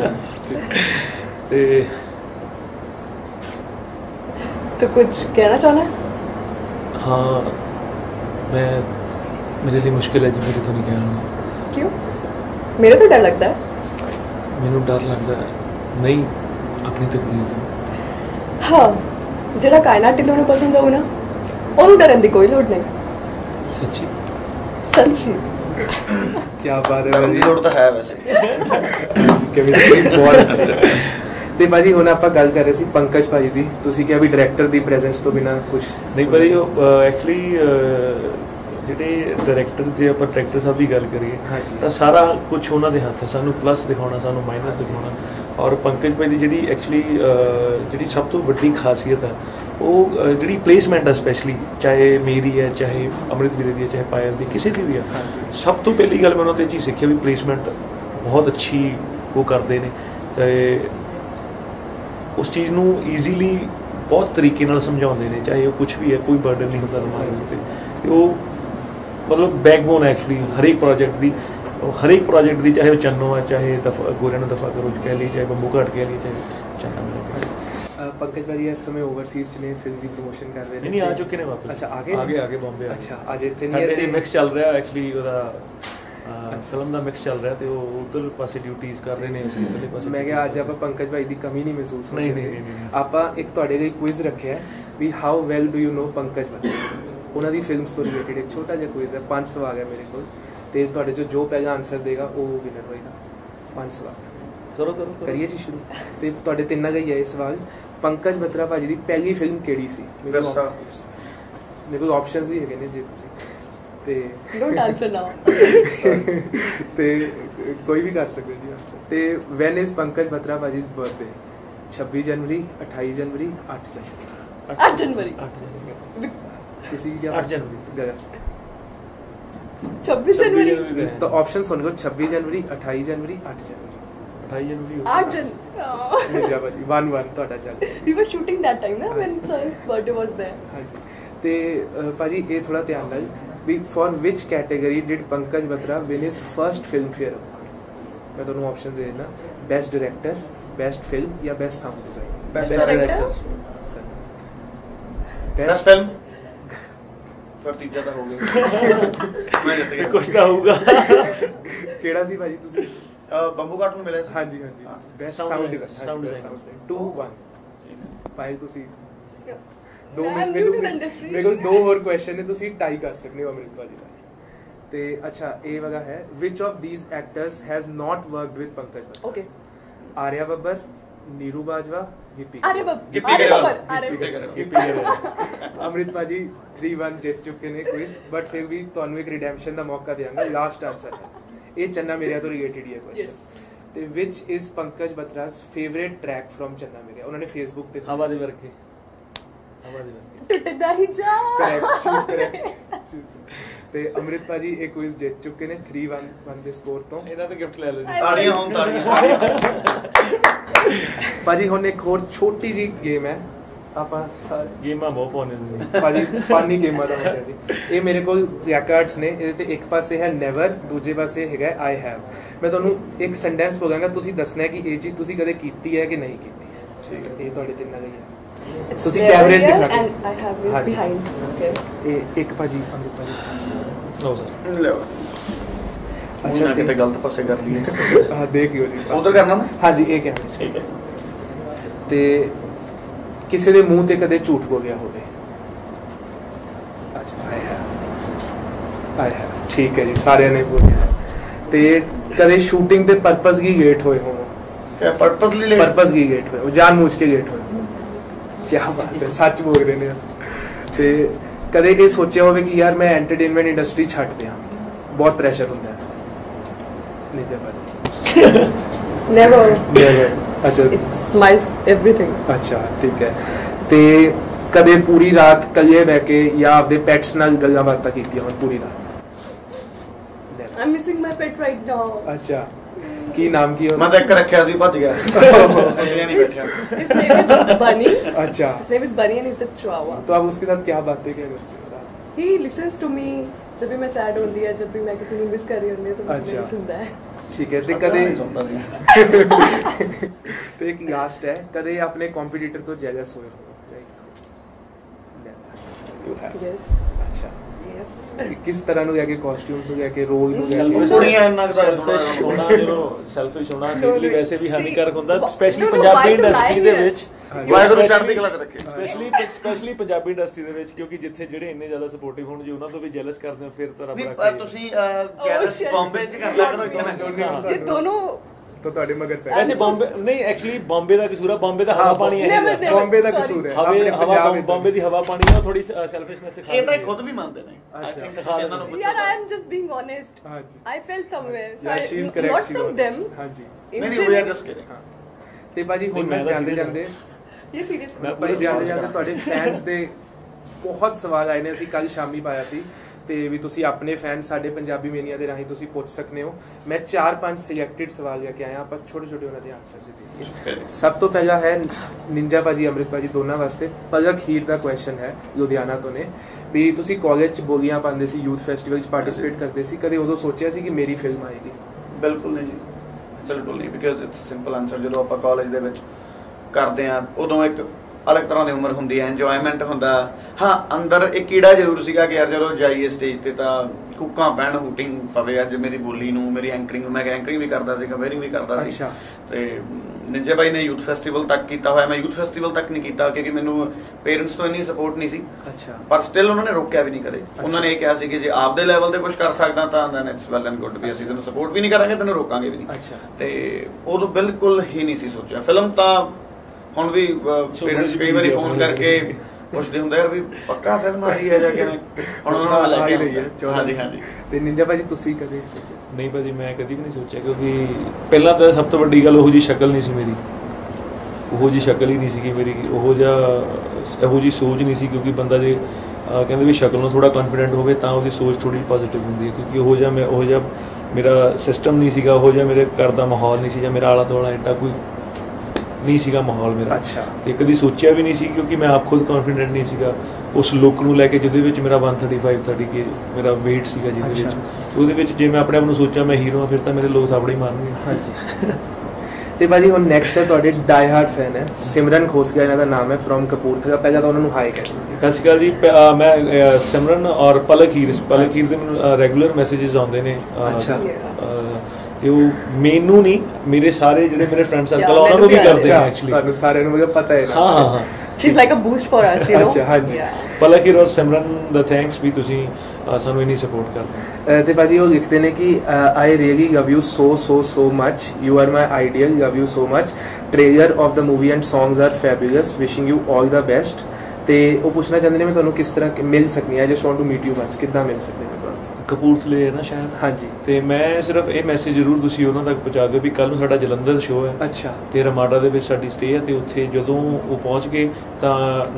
S2: ਤੇ
S4: तो कुछ कहना चाहना है?
S2: हाँ, मैं मेरे लिए मुश्किल है जी, मेरे तो नहीं कहना।
S4: क्यों? मेरे तो डर लगता है।
S2: मैनू डर लगता है नहीं अपनी तकदीर से।
S4: हाँ, ਜਿਹੜਾ ਕਾਇਨਾਤ ਢਿੱਲੋਂ ਨੂੰ ਪਸੰਦ ਹੋਊ ਨਾ, ਉਹਨੂੰ ਡਰਨ ਦੀ ਕੋਈ ਲੋੜ ਨਹੀਂ।
S2: सच्ची
S4: ਸੱਚੀ।
S1: ਕੀ ਬਾਤ ਹੈ
S3: ਭਾਜੀ, ਲੋੜ ਤਾਂ ਹੈ ਵੈਸੇ।
S1: ਕੈਮਿਸਟਰੀ ਬਹੁਤ ਅੱਛੀ। ਤੇ ਭਾਜੀ ਹੁਣ ਆਪਾਂ ਗੱਲ ਕਰ ਰਹੇ ਸੀ ਪੰਕਜ ਭਾਜੀ ਦੀ, ਤੁਸੀਂ ਕਿਹਾ ਵੀ ਡਾਇਰੈਕਟਰ ਦੀ ਪ੍ਰੈਜ਼ੈਂਸ ਤੋਂ ਬਿਨਾ ਕੁਝ
S2: ਨਹੀਂ। ਭਾਜੀ ਐਕਚੁਅਲੀ ਜਿਹੜੇ ਡਾਇਰੈਕਟਰ ਦੇ ਆਪਾਂ ਡਾਇਰੈਕਟਰ ਸਾਹਿਬ ਦੀ ਗੱਲ ਕਰੀਏ ਤਾਂ ਸਾਰਾ ਕੁਝ ਉਹਨਾਂ ਦੇ ਹੱਥ ਹੈ, ਸਾਨੂੰ ਪਲੱਸ ਦਿਖਾਉਣਾ, ਸਾਨੂੰ ਮਾਈਨਸ ਦਿਖਾਉਣਾ। ਔਰ ਪੰਕਜ ਭਾਈ ਦੀ ਜਿਹੜੀ ਐਕਚੁਅਲੀ ਜਿਹੜੀ ਸਭ ਤੋਂ ਵੱਡੀ ਖਾਸੀਅਤ ਹੈ ਉਹ ਜਿਹੜੀ ਪਲੇਸਮੈਂਟ ਹੈ, ਸਪੈਸ਼ਲੀ ਚਾਹੇ ਮੇਰੀ ਹੈ, ਚਾਹੇ ਅੰਮ੍ਰਿਤ ਵੀਰੇ ਦੀ ਹੈ, ਚਾਹੇ ਪਾਇਲ ਦੀ, ਕਿਸੇ ਦੀ ਵੀ ਹੈ। ਸਭ ਤੋਂ ਪਹਿਲੀ ਗੱਲ ਮੈਂ ਉਹਨਾਂ ਤੋਂ ਇਹ ਚੀਜ਼ ਸਿੱਖਿਆ ਵੀ ਪਲੇਸਮੈਂਟ ਬਹੁਤ ਅੱਛੀ ਉਹ ਕਰਦੇ ਨੇ ਤੇ ਉਸ ਚੀਜ਼ ਨੂੰ ਈਜ਼ੀਲੀ ਬਹੁਤ ਤਰੀਕੇ ਨਾਲ ਸਮਝਾਉਂਦੇ ਨੇ, ਚਾਹੇ ਉਹ ਕੁਝ ਵੀ ਹੈ, ਕੋਈ ਬਰਡਨ ਨਹੀਂ ਹੁੰਦਾ ਦਿਮਾਗ ਦੇ ਉੱਤੇ। ਤੇ ਉਹ ਮਤਲਬ ਬੈਕਬੋਨ ਐਕਚੁਅਲੀ ਹਰੇਕ ਪ੍ਰੋਜੈਕਟ ਦੀ, ਚਾਹੇ ਉਹ ਚੰਨੋ ਹੈ, ਚਾਹੇ ਗੋਰਿਆਂ ਨੂੰ ਦਫਾ ਕਰੋ ਕਹਿ ਲਈ, ਚਾਹੇ ਬੰਬੂ ਘਾਟ ਕਹਿ ਲਈ, ਚਾਹੇ ਚੰਨਾ ਮੇਰਾ।
S1: ਪੰਕਜ ਭਾਜੀ ਇਸ ਸਮੇਂ ਓਵਰਸੀਜ਼ ਚ ਨੇ, ਫਿਲਮ ਦੀ ਪ੍ਰੋਮੋਸ਼ਨ ਕਰ ਰਹੇ ਨੇ।
S2: ਨਹੀਂ ਆ ਚੁੱਕੇ ਨੇ ਵਾਪਸ।
S1: ਅੱਛਾ ਆ ਗਏ ਬੰਬੇ। ਅੱਛਾ ਅੱਜ ਇੱਥੇ ਨਹੀਂ ਹੈ,
S2: ਮਿਕਸ ਚੱਲ ਰਿਹਾ ਐਕਚੁਅਲੀ, ਉਹਦਾ ਫਿਲਮ ਦਾ ਮਿਕਸ ਚੱਲ ਰਿਹਾ ਤੇ ਉਹ ਉਧਰ ਪਾਸੇ ਡਿਊਟੀਆਂ ਕਰ ਰਹੇ ਨੇ, ਅਸੀਂ ਇਧਰਲੇ ਪਾਸੇ।
S1: ਮੈਂ ਕਿਹਾ ਅੱਜ ਆਪਾਂ ਪੰਕਜ ਭਾਈ ਦੀ ਕਮੀ ਨਹੀਂ ਮਹਿਸੂਸ ਹੋਣੀ।
S2: ਨਹੀਂ।
S1: ਆਪਾਂ ਇੱਕ ਤੁਹਾਡੇ ਲਈ ਕੁਇਜ਼ ਰੱਖਿਆ ਵੀ how well do you know Pankaj ਭਾਈ, ਉਹਨਾਂ ਦੀ ਫਿਲਮਸ ਤੋਂ ਰਿਲੇਟਡ ਇੱਕ ਛੋਟਾ ਜਿਹਾ ਕੁਇਜ਼ ਹੈ। 5 ਸਵਾਲ ਹੈ ਮੇਰੇ ਕੋਲ ਤੇ ਤੁਹਾਡੇ ਜੋ ਪਹਿਲਾ ਆਨਸਰ ਦੇਗਾ ਉਹ ਵਿਨਰ ਹੋਏਗਾ। 5 ਸਵਾਲ
S2: ਕਰੋ
S1: ਕਰੀਏ ਜੀ ਸ਼ੁਰੂ। ਤੇ ਤੁਹਾਡੇ ਤਿੰਨਾਂ ਦਾ ਹੀ ਹੈ ਇਹ ਸਵਾਲ। ਪੰਕਜ ਬਤਰਾ ਭਾਜੀ ਦੀ ਪਹਿਲੀ ਫਿਲਮ ਕਿਹੜੀ ਸੀ? ਮੇਰੇ ਕੋਲ ਆਪਸ਼ਨਸ ਵੀ ਹੈਗੇ ਨੇ ਜੇ ਤੁਸੀਂ ਤੇ
S4: ਡੋਂਟ ਆਨਸਰ ਨਾਓ
S1: ਤੇ ਕੋਈ ਵੀ ਕਰ ਸਕਦੇ ਜੀ ਆਨਸਰ। ਤੇ ਵੈਨ ਇਜ਼ ਪੰਕਜ ਬਤਰਾ ਭਾਜੀ's ਬਰਥਡੇ? 26 ਜਨਵਰੀ, 28 ਜਨਵਰੀ, 8 ਜਨਵਰੀ।
S4: 8 ਜਨਵਰੀ।
S1: ਤੁਸੀਂ ਕੀ
S2: 8 ਜਨਵਰੀ।
S4: 26 जनवरी
S1: तो ऑप्शन सुन लो 26 जनवरी 28 जनवरी 8 जनवरी
S2: 28 जनवरी
S4: 8 जनवरी
S1: नहीं जा भाजी 1-1 ਤੁਹਾਡਾ ਚੱਲ
S4: we were shooting that time na when sir's birthday was there
S1: ਹਾਂਜੀ ਤੇ ਭਾਜੀ ਇਹ ਥੋੜਾ ਧਿਆਨ ਨਾਲ ਵੀ for which category did Pankaj Batra win his first filmfare award मैं ਤੁਹਾਨੂੰ ਆਪਸ਼ਨਸ ਦੇ ਦੇਣਾ best director best film ਜਾਂ best sound design
S3: best director
S1: best
S3: film ਫਿਰ ਤੀਜਾ ਤਾਂ ਹੋ ਗਿਆ ਮੈਂ ਜਿੱਤ ਗਿਆ
S2: ਕੁਛ ਤਾਂ ਹੋਊਗਾ
S1: ਕਿਹੜਾ ਸੀ ਭਾਜੀ ਤੁਸੀਂ
S3: ਬੰਬੂ ਘਾਟ ਨੂੰ ਮਿਲਿਆ ਸੀ
S1: ਹਾਂਜੀ ਹਾਂਜੀ ਬੈਸਟ ਸਾਊਂਡ ਡਿਜ਼ਾਈਨ 2-1 ਭਾਈ ਤੁਸੀਂ 2 ਮਿੰਟ ਮੇਰੇ ਕੋਲ 2 ਹੋਰ ਕੁਐਸਚਨ ਨੇ ਤੁਸੀਂ ਟਾਈ ਕਰ ਸਕਦੇ ਹੋ ਅਮਰਿਤ ਭਾਜੀ ਨਾਲ ਤੇ ਅੱਛਾ ਇਹ ਵਾਲਾ ਹੈ which of these actors has not worked with Pankaj Batra
S4: okay
S1: Arya Babbar Neeru Bajwa Gippy अमृत भाजी 3-1 जीत चुके ने क्विज बट फिर भी ਤੁਹਾਨੂੰ ਇੱਕ ਰਿਡੈਂਪਸ਼ਨ ਦਾ ਮੌਕਾ ਦੇਵਾਂਗਾ ਲਾਸਟ ਆਨਸਰ ਹੈ ਇਹ ਚੰਨਾ ਮੇਰਿਆ ਤੋਂ ਰਿਲੇਟਡ ਹੀ ਹੈ ਕੁਐਸਚਨ ਤੇ which is Pankaj Batra's favorite track from ਚੰਨਾ ਮੇਰਿਆ ਉਹਨਾਂ ਨੇ ਫੇਸਬੁੱਕ ਤੇ
S2: ਹਵਾ ਦੇ ਵਰਕੇ
S4: ਟੁੱਟਦਾ ਹੀ ਜਾ
S1: ਕਰੈਕਟ ਤੇ ਅਮਰਿਤ ਭਾਜੀ ਇਹ ਕੁਇਜ਼ ਜਿੱਤ ਚੁੱਕੇ ਨੇ 3-1 ਦੇ ਸਕੋਰ ਤੋਂ
S2: ਇਹਨਾਂ ਤੋਂ ਗਿਫਟ ਲੈ ਲਓ ਜੀ
S3: ਤਾੜੀਆਂ ਹੋਣ ਤਾੜੀਆਂ
S1: ਭਾਜੀ ਹੁਣ ਇੱਕ ਹੋਰ ਛੋਟੀ ਜੀ ਗੇਮ ਹੈ ਆਪਾਂ ਸਾਰੇ
S2: ਗੇਮਾਂ ਬਹੁਤ ਪਾਉਣੇ ਨੇ
S1: ਭਾਜੀ ਫਨੀ ਗੇਮਾਂ ਦਾ ਹੁੰਦਾ ਜੀ ਇਹ ਮੇਰੇ ਕੋਲ ਰਿਕਾਰਡਸ ਨੇ ਇਹਦੇ ਤੇ ਇੱਕ ਪਾਸੇ ਹੈ ਨੈਵਰ ਦੂਜੇ ਪਾਸੇ ਹੈਗਾ ਆਈ ਹੈਵ ਮੈਂ ਤੁਹਾਨੂੰ ਇੱਕ ਸੈਂਟੈਂਸ ਬੋਲਾਂਗਾ ਤੁਸੀਂ ਦੱਸਣਾ ਹੈ ਕਿ ਇਹ ਚੀਜ਼ ਤੁਸੀਂ ਕਦੇ ਕੀਤੀ ਹੈ ਕਿ ਨਹੀਂ ਕੀਤੀ ਹੈ ਠੀਕ ਹੈ ਇਹ ਤੁਹਾਡੇ ਤਿੰਨਾਂ ਲਈ ਹੈ ਤੁਸੀਂ ਕੈਮਰੇਜ ਦਿਖਾ ਕੇ
S4: and I have this behind okay
S1: ਇਹ ਇੱਕ ਭਾਜੀ ਅਮਰਿਤ ਭਾਜੀ
S2: ਲਓ ਸਰ
S3: ਲਿਓ ਅੱਛਾ ਕਿਤੇ ਗਲਤ ਪਾਸੇ ਕਰ ਲਈਏ
S1: ਹਾਂ ਦੇਖਿਓ ਜੀ
S3: ਉਧਰ ਕਰਨਾ ਨਾ
S1: ਹਾਂਜੀ ਇਹ ਕੈਮਰੇ
S2: ਠੀਕ ਹੈ
S1: ਤੇ ਕਿਸੇ ਦੇ ਮੂੰਹ ਤੇ ਕਦੇ ਝੂਠ ਬੋਲਿਆ ਹੋਵੇ ਅੱਛਾ ਆਇਆ ਠੀਕ ਹੈ ਜੀ ਸਾਰਿਆਂ ਨੇ ਬੋਲਿਆ ਤੇ ਕਦੇ ਸ਼ੂਟਿੰਗ ਤੇ ਪਰਪਸ ਕੀ ਲੇਟ ਹੋਏ ਹੋ
S3: ਕਿ ਪਰਪਸ
S1: ਕੀ ਲੇਟ ਹੋਏ ਜਾਣਬੁੱਝ ਕੇ ਲੇਟ ਹੋਏ ਕੀ ਬਾਤ ਹੈ ਸੱਚ ਬੋਲ ਰਹੇ ਨੇ ਤੇ ਕਦੇ ਇਹ ਸੋਚਿਆ ਹੋਵੇ ਕਿ ਯਾਰ ਮੈਂ ਐਂਟਰਟੇਨਮੈਂਟ ਇੰਡਸਟਰੀ ਛੱਡ ਦਿਆਂ ਬਹੁਤ ਪ੍ਰੈਸ਼ਰ ਹੁੰਦਾ ਹੈ ਨਹੀਂ ਜਬਰ ਨੈਵਰ ਅੱਛਾ
S4: it's my everything
S1: ਅੱਛਾ ਠੀਕ ਹੈ ਤੇ ਕਦੇ ਪੂਰੀ ਰਾਤ ਇਕੱਲੇ ਬਹਿ ਕੇ ਜਾਂ ਆਪਦੇ ਪੈਟਸ ਨਾਲ ਗੱਲਾਂ ਬਾਤਾਂ ਕੀਤੀਆਂ ਹੋਣ ਪੂਰੀ ਰਾਤ
S4: I'm missing my pet right now
S1: ਅੱਛਾ ਕੀ ਨਾਮ ਕੀ
S3: ਮੈਂ ਤਾਂ ਇੱਕ ਰੱਖਿਆ ਸੀ ਭੱਜ ਗਿਆ नहीं बैठा
S4: His name is Bunny.
S1: अच्छा,
S4: His name is Bunny and he's a Chihuahua.
S1: तो आप उसके साथ क्या बातें क्या करते हो?
S4: He listens to me. जब भी मैं सैड होती है, जब भी मैं किसी को मिस कर रही होती है, तो मुझे
S1: अच्छा।
S4: सुनता है।
S1: ठीक है, ते कदे तो एक लास्ट है, कदे अपने कॉम्पिटिटर तो जेलस होए हो?
S4: Yes.
S1: अच्छा,
S4: Yes.
S1: किस तरह ਨੂੰ ਲੈ ਕੇ ਕਾਸਟਿਊਮ ਤੋਂ ਲੈ ਕੇ ਰੋਲ ਨੂੰ ਲੈ ਕੇ
S3: ਕੁੜੀਆਂ ਇੰਨਾ ਕੁ ਤਾਂ
S2: ਸੈਲਫਿਸ਼ ਹੋਣਾ, ਜਦੋਂ ਸੈਲਫਿਸ਼ ਹੋਣਾ
S4: No,
S2: ਲਈ
S4: no.
S2: ਵੈਸੇ ਵੀ
S4: See,
S2: ਹਾਨੀਕਾਰਕ ਹੁੰਦਾ,
S4: no,
S2: specially
S4: no,
S2: Punjabi
S4: why to
S2: industry
S4: lie
S2: ਦੇ
S4: here?
S2: ਵਿੱਚ।
S3: ਵਾਹਿਗੁਰੂ ਚੜ੍ਹਦੀ ਕਲਾ 'ਚ ਰੱਖੇ।
S2: ਸਪੈਸ਼ਲੀ ਪੰਜਾਬੀ ਇੰਡਸਟਰੀ ਦੇ ਵਿੱਚ, ਕਿਉਂਕਿ ਜਿੱਥੇ ਜਿਹੜੇ ਇੰਨੇ ਜ਼ਿਆਦਾ ਸਪੋਰਟਿਵ ਹੋਣ, ਜੇ ਉਹਨਾਂ ਤੋਂ ਵੀ ਜੈਲਸ ਕਰਦੇ ਹੋ ਫਿਰ ਤਾਂ ਰੱਬ
S3: ਨਹੀਂ
S2: ਰੱਖੇ।
S3: ਤੁਸੀਂ ਜੈਲਸ ਬੰਬੇ 'ਚ ਕਰ ਲਿਆ ਕਰੋ, ਇੱਥੇ ਨਾ।
S4: ये दोनों
S1: तो ਤੁਹਾਡੇ ਮਗਰ ਪੈ
S2: ਵੈਸੇ ਬੰਬੇ ਨਹੀਂ, ਐਕਚੁਅਲੀ ਬੰਬੇ ਦਾ ਕਸੂਰ ਆ, ਬੰਬੇ ਦਾ ਹਵਾ ਪਾਣੀ ਹੈ,
S1: ਬੰਬੇ ਦਾ ਕਸੂਰ ਹੈ,
S2: ਹਵਾ ਬੰਬੇ ਦੀ ਹਵਾ ਪਾਣੀ ਹੈ, ਉਹ ਥੋੜੀ ਸੈਲਫਿਸ਼ਨੈਸ ਸਿਖਾ
S3: ਇਹ ਤਾਂ ਇਹ ਖੁਦ ਵੀ ਮੰਨਦੇ ਨੇ।
S4: यार I am just being honest. I felt somewhere. So
S1: Yeah, she's correct.
S4: Not from them.
S1: ਹਾਂਜੀ,
S3: ਨਹੀਂ we are just kidding।
S1: ਤੇ ਭਾਜੀ ਹੁਣ ਮੈਂ ਜਾਂਦੇ ਜਾਂਦੇ
S4: ये serious.
S1: ਮੈਂ ਭਾਈ ਜਾਂਦੇ ਜਾਂਦੇ ਤੁਹਾਡੇ ਫੈਨਸ ਦੇ ਬਹੁਤ ਸਵਾਲ ਆਏ ਨੇ, ਅਸੀਂ ਕੱਲ ਸ਼ਾਮੀ ਪਾਇਆ ਸੀ, ਤੇ ਵੀ ਤੁਸੀਂ ਆਪਣੇ ਫੈਨ ਸਾਡੇ ਪੰਜਾਬੀ ਮੇਨੀਆ ਦੇ ਰਾਹੀਂ ਤੁਸੀਂ ਪੁੱਛ ਸਕਦੇ ਹੋ। ਮੈਂ 4-5 ਸਿਲੈਕਟਡ ਸਵਾਲ ਲੈ ਕੇ ਆਇਆ, ਆਪਾਂ ਛੋਟੇ ਛੋਟੇ ਉਹਨਾਂ ਦੇ ਆਨਸਰ ਦੇ ਦੇਈਏ। ਸਭ ਤੋਂ ਪਹਿਲਾ ਹੈ ਨਿੰਜਾ ਭਾਜੀ, ਅੰਮ੍ਰਿਤ ਭਾਜੀ ਦੋਨਾਂ ਵਾਸਤੇ। ਪਲਕ ਹੀਰ ਦਾ ਕੁਐਸਚਨ ਹੈ, ਲੁਧਿਆਣਾ ਤੋਂ ਨੇ, ਵੀ ਤੁਸੀਂ ਕਾਲਜ 'ਚ ਬੋਲੀਆਂ ਪਾਉਂਦੇ ਸੀ, ਯੂਥ ਫੈਸਟੀਵਲ 'ਚ ਪਾਰਟਿਸਿਪੇਟ ਕਰਦੇ ਸੀ, ਕਦੇ ਉਦੋਂ ਸੋਚਿਆ ਸੀ ਕਿ ਮੇਰੀ ਫਿਲਮ ਆਏਗੀ?
S3: ਬਿਲਕੁਲ ਨਹੀਂ ਜੀ, ਬਿਲਕੁਲ ਨਹੀਂ, ਬਿਕਾਜ਼ ਇਟਸ ਸਿੰਪਲ ਆਨਸਰ। ਜਦੋਂ ਆਪਾਂ ਕਾਲਜ ਦੇ ਵਿੱਚ ਕਰਦੇ ਆ, ਉਦੋਂ ਇੱਕ ਅਲੱਗ ਤਰ੍ਹਾਂ ਦੀ ਉਮਰ ਹੁੰਦੀ ਹੈ, ਇੰਜੋਇਮੈਂਟ ਹੁੰਦਾ। ਹਾਂ, ਅੰਦਰ ਇੱਕ ਕੀੜਾ ਜ਼ਰੂਰ ਸੀਗਾ ਕਿ ਯਾਰ ਜਦੋਂ ਜਾਈਏ ਸਟੇਜ ਤੇ ਤਾਂ ਕੁੱਕਾਂ ਪੈਣ, ਹੂਟਿੰਗ ਪਵੇ ਅੱਜ ਮੇਰੀ ਬੋਲੀ ਨੂੰ, ਮੇਰੀ ਐਂਕਰਿੰਗ ਨੂੰ। ਮੈਂ ਐਂਕਰਿੰਗ ਵੀ ਕਰਦਾ ਸੀ, ਕਵਰਿੰਗ ਵੀ ਕਰਦਾ ਸੀ। ਤੇ ਨਿੰਜੇ ਬਾਈ ਨੇ ਯੂਥ ਫੈਸਟੀਵਲ ਤੱਕ ਕੀਤਾ ਹੋਇਆ, ਮੈਂ ਯੂਥ ਫੈਸਟੀਵਲ ਤੱਕ ਨਹੀਂ ਕੀਤਾ ਕਿਉਂਕਿ ਮੈਨੂੰ ਪੇਰੈਂਟਸ ਤੋਂ ਇੰਨੀ ਸਪੋਰਟ ਨਹੀਂ ਸੀ।
S1: ਅੱਛਾ, ਪਰ
S3: ਸਟਿਲ ਉਹਨਾਂ ਨੇ ਰੋਕਿਆ ਵੀ ਨਹੀਂ ਕਦੇ। ਉਹਨਾਂ ਨੇ ਇਹ ਕਿਹਾ ਸੀ ਕਿ ਜੇ ਆਪਦੇ ਲੈਵਲ ਤੇ ਕੁਝ ਕਰ ਸਕਦਾ ਤਾਂ then it's well and good, ਵੀ ਅਸੀਂ ਤੈਨੂੰ ਸਪੋਰਟ ਵੀ ਨਹੀਂ ਕਰਾਂਗੇ, ਤੈਨੂੰ ਰੋਕਾਂਗੇ ਵੀ ਨਹੀਂ। ਤੇ ਉਦੋਂ ਬਿਲਕੁਲ ਹੀ ਨਹੀਂ ਸੀ ਸੋਚਿਆ। ਫਿਲਮ ਤਾਂ ਹੁਣ ਵੀ ਪੇਰੈਂਟਸ ਕਈ ਵਾਰੀ ਫੋਨ ਕਰਕੇ ਪੁੱਛਦੇ ਹੁੰਦੇ ਯਾਰ ਵੀ ਪੱਕਾ ਫਿਲਮ ਆਈ ਹੈ ਜਾਂ ਕਿਵੇਂ, ਹੁਣ ਉਹਨਾਂ ਨੂੰ ਲੈ ਕੇ ਆਈ ਹੈ। ਹਾਂਜੀ ਹਾਂਜੀ।
S1: ਤੇ ਨਿੰਜਾ ਭਾਜੀ ਤੁਸੀਂ ਕਦੇ ਸੋਚਿਆ?
S2: ਨਹੀਂ ਭਾਜੀ, ਮੈਂ ਕਦੀ ਵੀ ਨਹੀਂ ਸੋਚਿਆ, ਕਿਉਂਕਿ ਪਹਿਲਾਂ ਤਾਂ ਸਭ ਤੋਂ ਵੱਡੀ ਗੱਲ ਉਹੋ ਜਿਹੀ ਸ਼ਕਲ ਨਹੀਂ ਸੀ ਮੇਰੀ, ਉਹੋ ਜਿਹੀ ਸ਼ਕਲ ਹੀ ਨਹੀਂ ਸੀਗੀ ਮੇਰੀ, ਇਹੋ ਜਿਹੀ ਸੋਚ ਨਹੀਂ ਸੀ। ਕਿਉਂਕਿ ਬੰਦਾ ਜੇ ਕਹਿੰਦੇ ਵੀ ਸ਼ਕਲ ਨੂੰ ਥੋੜਾ ਕੌਨਫੀਡੈਂਟ ਹੋਵੇ ਤਾਂ ਉਹਦੀ ਸੋਚ ਥੋੜੀ ਪੋਜ਼ਿਟਿਵ ਹੁੰਦੀ ਹੈ, ਕਿਉਂਕਿ ਉਹੋ ਜਿਹਾ ਮੇਰਾ ਸਿਸਟਮ ਨਹੀਂ ਸੀਗਾ, ਉਹੋ ਜਿਹਾ ਮੇਰੇ ਘਰ ਦਾ ਮਾਹੌਲ ਨਹੀਂ ਸੀ, ਜਾਂ ਮੇਰਾ ਆਲਾ ਦੁਆਲਾ ਐਡਾ ਕੋਈ ਨਹੀਂ ਸੀਗਾ ਮਾਹੌਲ ਮੇਰਾ।
S1: ਅੱਛਾ।
S2: ਤੇ ਕਦੀ ਸੋਚਿਆ ਵੀ ਨਹੀਂ ਸੀ, ਕਿਉਂਕਿ ਮੈਂ ਆਪ ਖੁਦ ਕੌਨਫੀਡੈਂਟ ਨਹੀਂ ਸੀਗਾ ਉਸ ਲੁੱਕ ਨੂੰ ਲੈ ਕੇ, ਜਿਹਦੇ ਵਿੱਚ ਮੇਰਾ 135 ਕੇ ਮੇਰਾ weight ਸੀਗਾ, ਜਿਹਦੇ ਵਿੱਚ ਉਹਦੇ ਵਿੱਚ ਜੇ ਮੈਂ ਆਪਣੇ ਆਪ ਨੂੰ ਸੋਚਿਆ ਮੈਂ ਹੀਰੋ ਹਾਂ, ਫਿਰ ਤਾਂ ਮੇਰੇ ਲੋਕ ਸਾਬੜੇ ਹੀ ਮਾਰਨਗੇ। ਹਾਂਜੀ।
S1: ਤੇ ਭਾਜੀ ਹੁਣ ਨੈਕਸਟ ਹੈ ਤੁਹਾਡੇ ਡਾਈ ਹਾਰਡ ਫੈਨ ਹੈ ਸਿਮਰਨ ਖੋਸਗਾ, ਇਹਨਾਂ ਦਾ ਨਾਮ ਹੈ, ਫਰੋਮ ਕਪੂਰਥਲਾ। ਪਹਿਲਾਂ ਤਾਂ ਉਹਨਾਂ ਨੂੰ ਹਾਈ ਕਹਿੰਦੇ।
S2: ਸਤਿ ਸ਼੍ਰੀ ਅਕਾਲ ਜੀ। ਮੈਂ ਸਿਮਰਨ ਔਰ ਪਲਕ ਹੀਰ ਦੇ ਮੈਨੂੰ ਰੈਗੂਲਰ ਮੈਸੇजेस ਆਉਂਦੇ ਨੇ।
S1: ਅੱਛਾ।
S2: ਤੇ ਉਹ ਮੈਨੂੰ ਨਹੀਂ, ਮੇਰੇ ਸਾਰੇ ਜਿਹੜੇ ਮੇਰੇ ਫਰੈਂਡ ਸਰਕਲ ਉਹਨਾਂ ਨੂੰ ਵੀ ਕਰਦੇ ਆ ਐਕਚੁਅਲੀ।
S1: ਤੁਹਾਨੂੰ ਸਾਰਿਆਂ ਨੂੰ ਮਤਲਬ ਪਤਾ ਹੈ ਨਾ?
S2: ਹਾਂ ਹਾਂ।
S4: She's like a boost for us, you know.
S1: ਅੱਛਾ, ਹਾਂਜੀ।
S2: ਪਲਕ ਹੀਰ ਔਰ ਸਿਮਰਨ ਦਾ ਥੈਂਕਸ ਵੀ ਤੁਸੀਂ ਸਾਨੂੰ ਇੰਨੀ ਸਪੋਰਟ ਕਰਦੇ।
S1: ਤੇ ਭਾਜੀ ਉਹ ਲਿਖਦੇ ਨੇ ਕਿ I really love you so much, you are my ideal, love you so much, trailer of the movie and songs are fabulous, wishing you all the best. ਤੇ ਉਹ ਪੁੱਛਣਾ ਚਾਹੁੰਦੇ ਨੇ ਮੈਂ ਤੁਹਾਨੂੰ ਕਿਸ ਤਰ੍ਹਾਂ ਮਿਲ ਸਕਦੀ ਹਾਂ, I just want to meet you once, ਕਿੱਦਾਂ ਮਿਲ ਸਕਦੇ ਨੇ ਤੁਹਾਨੂੰ?
S2: ਕਪੂਰਥਲੇ ਹੈ ਨਾ ਸ਼ਾਇਦ।
S1: ਹਾਂਜੀ। ਤੇ
S2: ਮੈਂ ਸਿਰਫ ਇਹ ਮੈਸੇਜ ਜ਼ਰੂਰ ਤੁਸੀਂ ਉਹਨਾਂ ਤੱਕ ਪਹੁੰਚਾ ਦਿਓ ਵੀ ਕੱਲ ਨੂੰ ਸਾਡਾ ਜਲੰਧਰ ਸ਼ੋਅ ਹੈ।
S1: ਅੱਛਾ।
S2: ਤੇ ਰਮਾਡਾ ਦੇ ਵਿੱਚ ਸਾਡੀ ਸਟੇ ਹੈ, ਤੇ ਉੱਥੇ ਜਦੋਂ ਉਹ ਪਹੁੰਚ ਗਏ ਤਾਂ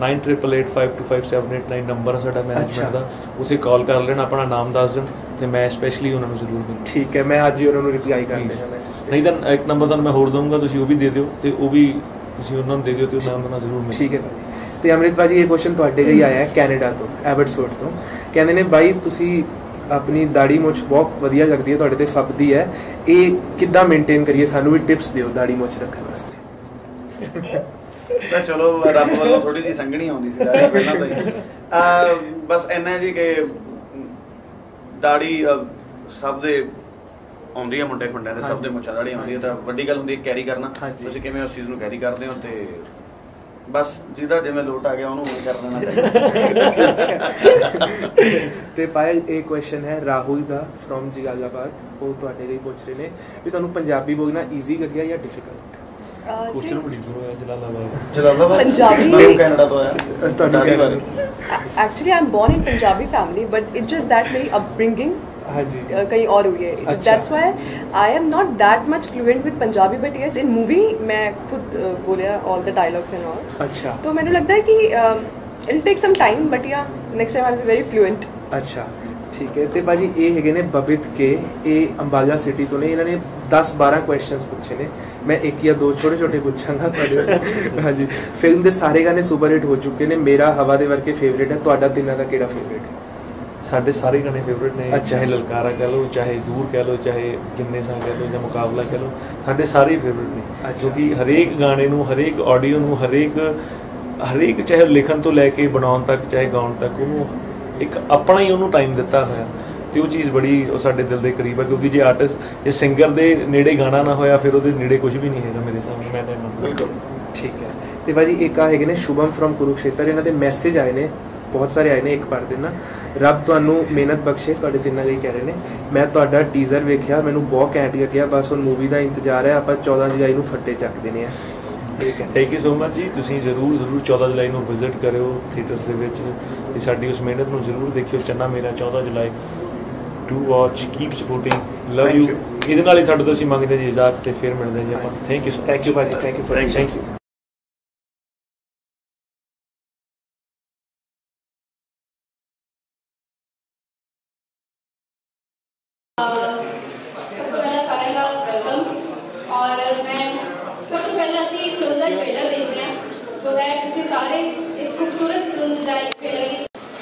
S2: 9888525789 ਨੰਬਰ ਸਾਡਾ ਮੈਨੇਜਮੈਂਟ ਦਾ, ਉੱਥੇ ਕਾਲ ਕਰ ਲੈਣ, ਆਪਣਾ ਨਾਮ ਦੱਸ ਦੇਣ, ਤੇ ਮੈਂ ਸਪੈਸ਼ਲੀ ਉਹਨਾਂ ਨੂੰ ਜ਼ਰੂਰ ਮਿਲਾਂ।
S1: ਠੀਕ ਹੈ, ਮੈਂ ਅੱਜ ਹੀ ਉਹਨਾਂ ਨੂੰ ਰਿਪਲਾਈ ਕਰ ਦੇਣਾ ਮੈਸੇਜ ਤੇ।
S2: ਨਹੀਂ ਤਾਂ ਇੱਕ ਨੰਬਰ ਤੁਹਾਨੂੰ ਮੈਂ ਹੋਰ ਦਊਂਗਾ, ਤੁਸੀਂ ਉਹ ਵੀ ਦੇ ਦਿਓ, ਤੇ ਉਹ ਵੀ ਤੁਸੀਂ ਉਹਨਾਂ ਨੂੰ ਦੇ ਦਿਓ, ਤੇ ਮੈਂ ਉਹਨਾਂ ਨਾਲ ਜ਼ਰੂਰ ਮਿਲਾਂ।
S1: ਠੀਕ ਹੈ ਭਾਜੀ। ਤੇ ਅੰਮ੍ਰਿਤ ਭਾਜੀ ਇਹ ਕੁਐਸਚਨ ਤੁਹਾਡੇ ਲਈ ਆਇਆ ਹੈ ਕੈਨੇਡਾ ਤੋਂ, ਐਬਟਸਫੋਰਡ ਤੋਂ। ਕਹਿੰਦੇ ਨੇ ਬਾਈ ਤੁਸੀਂ ਆਪਣੀ ਦਾੜੀ ਮੁੱਛ ਬਹੁਤ ਵਧੀਆ ਲੱਗਦੀ ਹੈ, ਤੁਹਾਡੇ ਤੇ ਫੱਬਦੀ ਹੈ, ਇਹ ਕਿੱਦਾਂ ਮੇਨਟੇਨ ਕਰੀਏ, ਸਾਨੂੰ ਵੀ ਟਿਪਸ ਦਿਓ ਦਾੜੀ ਮੁੱਛ ਰੱਖਣ ਵਾਸਤੇ।
S3: ਤਾਂ ਚਲੋ ਰੱਬ ਵੱਲੋਂ ਥੋੜੀ ਜਿਹੀ ਸੰਗਣੀ ਆਉਂਦੀ ਸੀ ਪਹਿਲਾਂ ਤੋਂ ਹੀ। ਬਸ ਇੰਨਾ ਜੀ ਕਿ ਦਾੜੀ ਸਭ ਦੇ ਆਉਂਦੀ ਹੈ, ਮੁੰਡੇ ਖੁੰਡਿਆਂ ਦੇ ਸਭ ਦੇ ਮੁੱਛਾਂ ਦਾੜੀ ਆਉਂਦੀ ਹੈ, ਤਾਂ ਵੱਡੀ ਗੱਲ ਹੁੰਦੀ ਹੈ ਕੈਰੀ ਕਰਨਾ। ਤੁਸੀਂ ਕਿਵੇਂ ਉਸ ਚੀਜ਼ ਨੂੰ ਕੈਰੀ ਕਰਦੇ ਹੋ, ਤੇ ਬਸ ਜਿਹਦਾ ਜਿਵੇਂ ਲੋਟ ਆ ਗਿਆ ਉਹਨੂੰ ਉਹ ਕਰ ਲੈਣਾ ਚਾਹੀਦਾ।
S1: ਤੇ ਪਾਇਲ ਇਹ ਕੁਐਸਚਨ ਹੈ ਰਾਹੁਲ ਦਾ ਫਰੋਮ ਜਲਾਲਾਬਾਦ, ਉਹ ਤੁਹਾਡੇ ਲਈ ਪੁੱਛ ਰਹੇ ਨੇ ਵੀ ਤੁਹਾਨੂੰ ਪੰਜਾਬੀ ਬੋਲਣਾ ਈਜ਼ੀ ਲੱਗਿਆ ਜਾਂ ਡਿਫਿਕਲਟ?
S2: ਕੁਐਸਚਨ ਬੜੀ ਦੂਰ ਹੈ।
S3: ਜਲਾਲਾਬਾਦ
S4: ਪੰਜਾਬੀ
S3: ਮੈਂ ਕੈਨੇਡਾ ਤੋਂ ਆਇਆ
S1: ਤੁਹਾਨੂੰ।
S4: Actually, I'm born in Punjabi family, but it's just that मेरी upbringing कहीं और हुई है। That's why I am not that much fluent with Punjabi, but yes, in movie मैं खुद बोलिया all the dialogues and all।
S1: अच्छा।
S4: तो मैंने लगता है कि it'll take some time, but yeah, next time I'll be very fluent।
S1: अच्छा। ठीक है। तो भाजी ये है ने बबित के, ये अंबाला सिटी तो ने, इन्होंने 10-12 क्वेश्चंस पूछे ने, मैं एक या दो छोटे छोटे पूछांगा। हाँ जी, फिल्म के सारे गाने सुपरहिट हो चुके ने। मेरा हवा दे वर्के फेवरेट है, तुहाडा तिन्हां दा किहड़ा फेवरेट है?
S2: साढ़े सारे गाने फेवरेट ने। चाहे ललकारा कह लो, चाहे दूर कह लो, चाहे किन्ने सा कह लो, या मुकाबला कह लो, साढ़े सारे फेवरेट ने। क्योंकि हरेक गाने नूं, हरेक ऑडियो नूं, हरेक चाहे लिखण तो लैके बनाउण तक, चाहे गाउण तक, उन्होंने एक अपना ही उन्होंने टाइम दिता होया, तो वो चीज़ बड़ी साडे दिल के करीब है। क्योंकि जे आर्टिस्ट, जे सिंगर के नेड़े गाना ना होया, फिर वो नेड़े कुछ भी नहीं है मेरे सामने। मैं तो
S1: बिल्कुल ठीक है। तो भाजी एक आ है ने शुभम फ्रॉम कुरुक्षेत्र, इन्होंने मैसेज आए ने, बहुत सारे आए ने, एक पढ़ देना। रब तुहानू मेहनत बख्शे, तुहाडे तिन्नां दे कह रहे हैं। मैं तुहाडा टीजर वेख्या, मैनू बहुत घैंट लग्या, बस हुण मूवी का इंतजार है। आप 14 जुलाई नूं फट्टे चक देने हैं। ठीक है,
S2: थैंक यू सो मच जी। तुसीं जरूर 14 जुलाई को विजिट करो थिएटर्स दे विच, साडी उस मेहनत को जरूर देखियो। चन्ना मेरा 14 जुलाई, to watch, keep supporting, love you. ये नाल ही तुहाडे तो असीं मंगदे जी इजाजत, ते फिर मिलदे जी आपां। थैंक यू
S1: भाजी, thank you for
S2: thank you.
S5: सबसे पहला सारे का वेलकम। और मैं सबसे पहले असी फिल्म का ट्रेलर देख रहे हैं, सो दैट तुसी सारे इस खूबसूरत फिल्म का ट्रेलर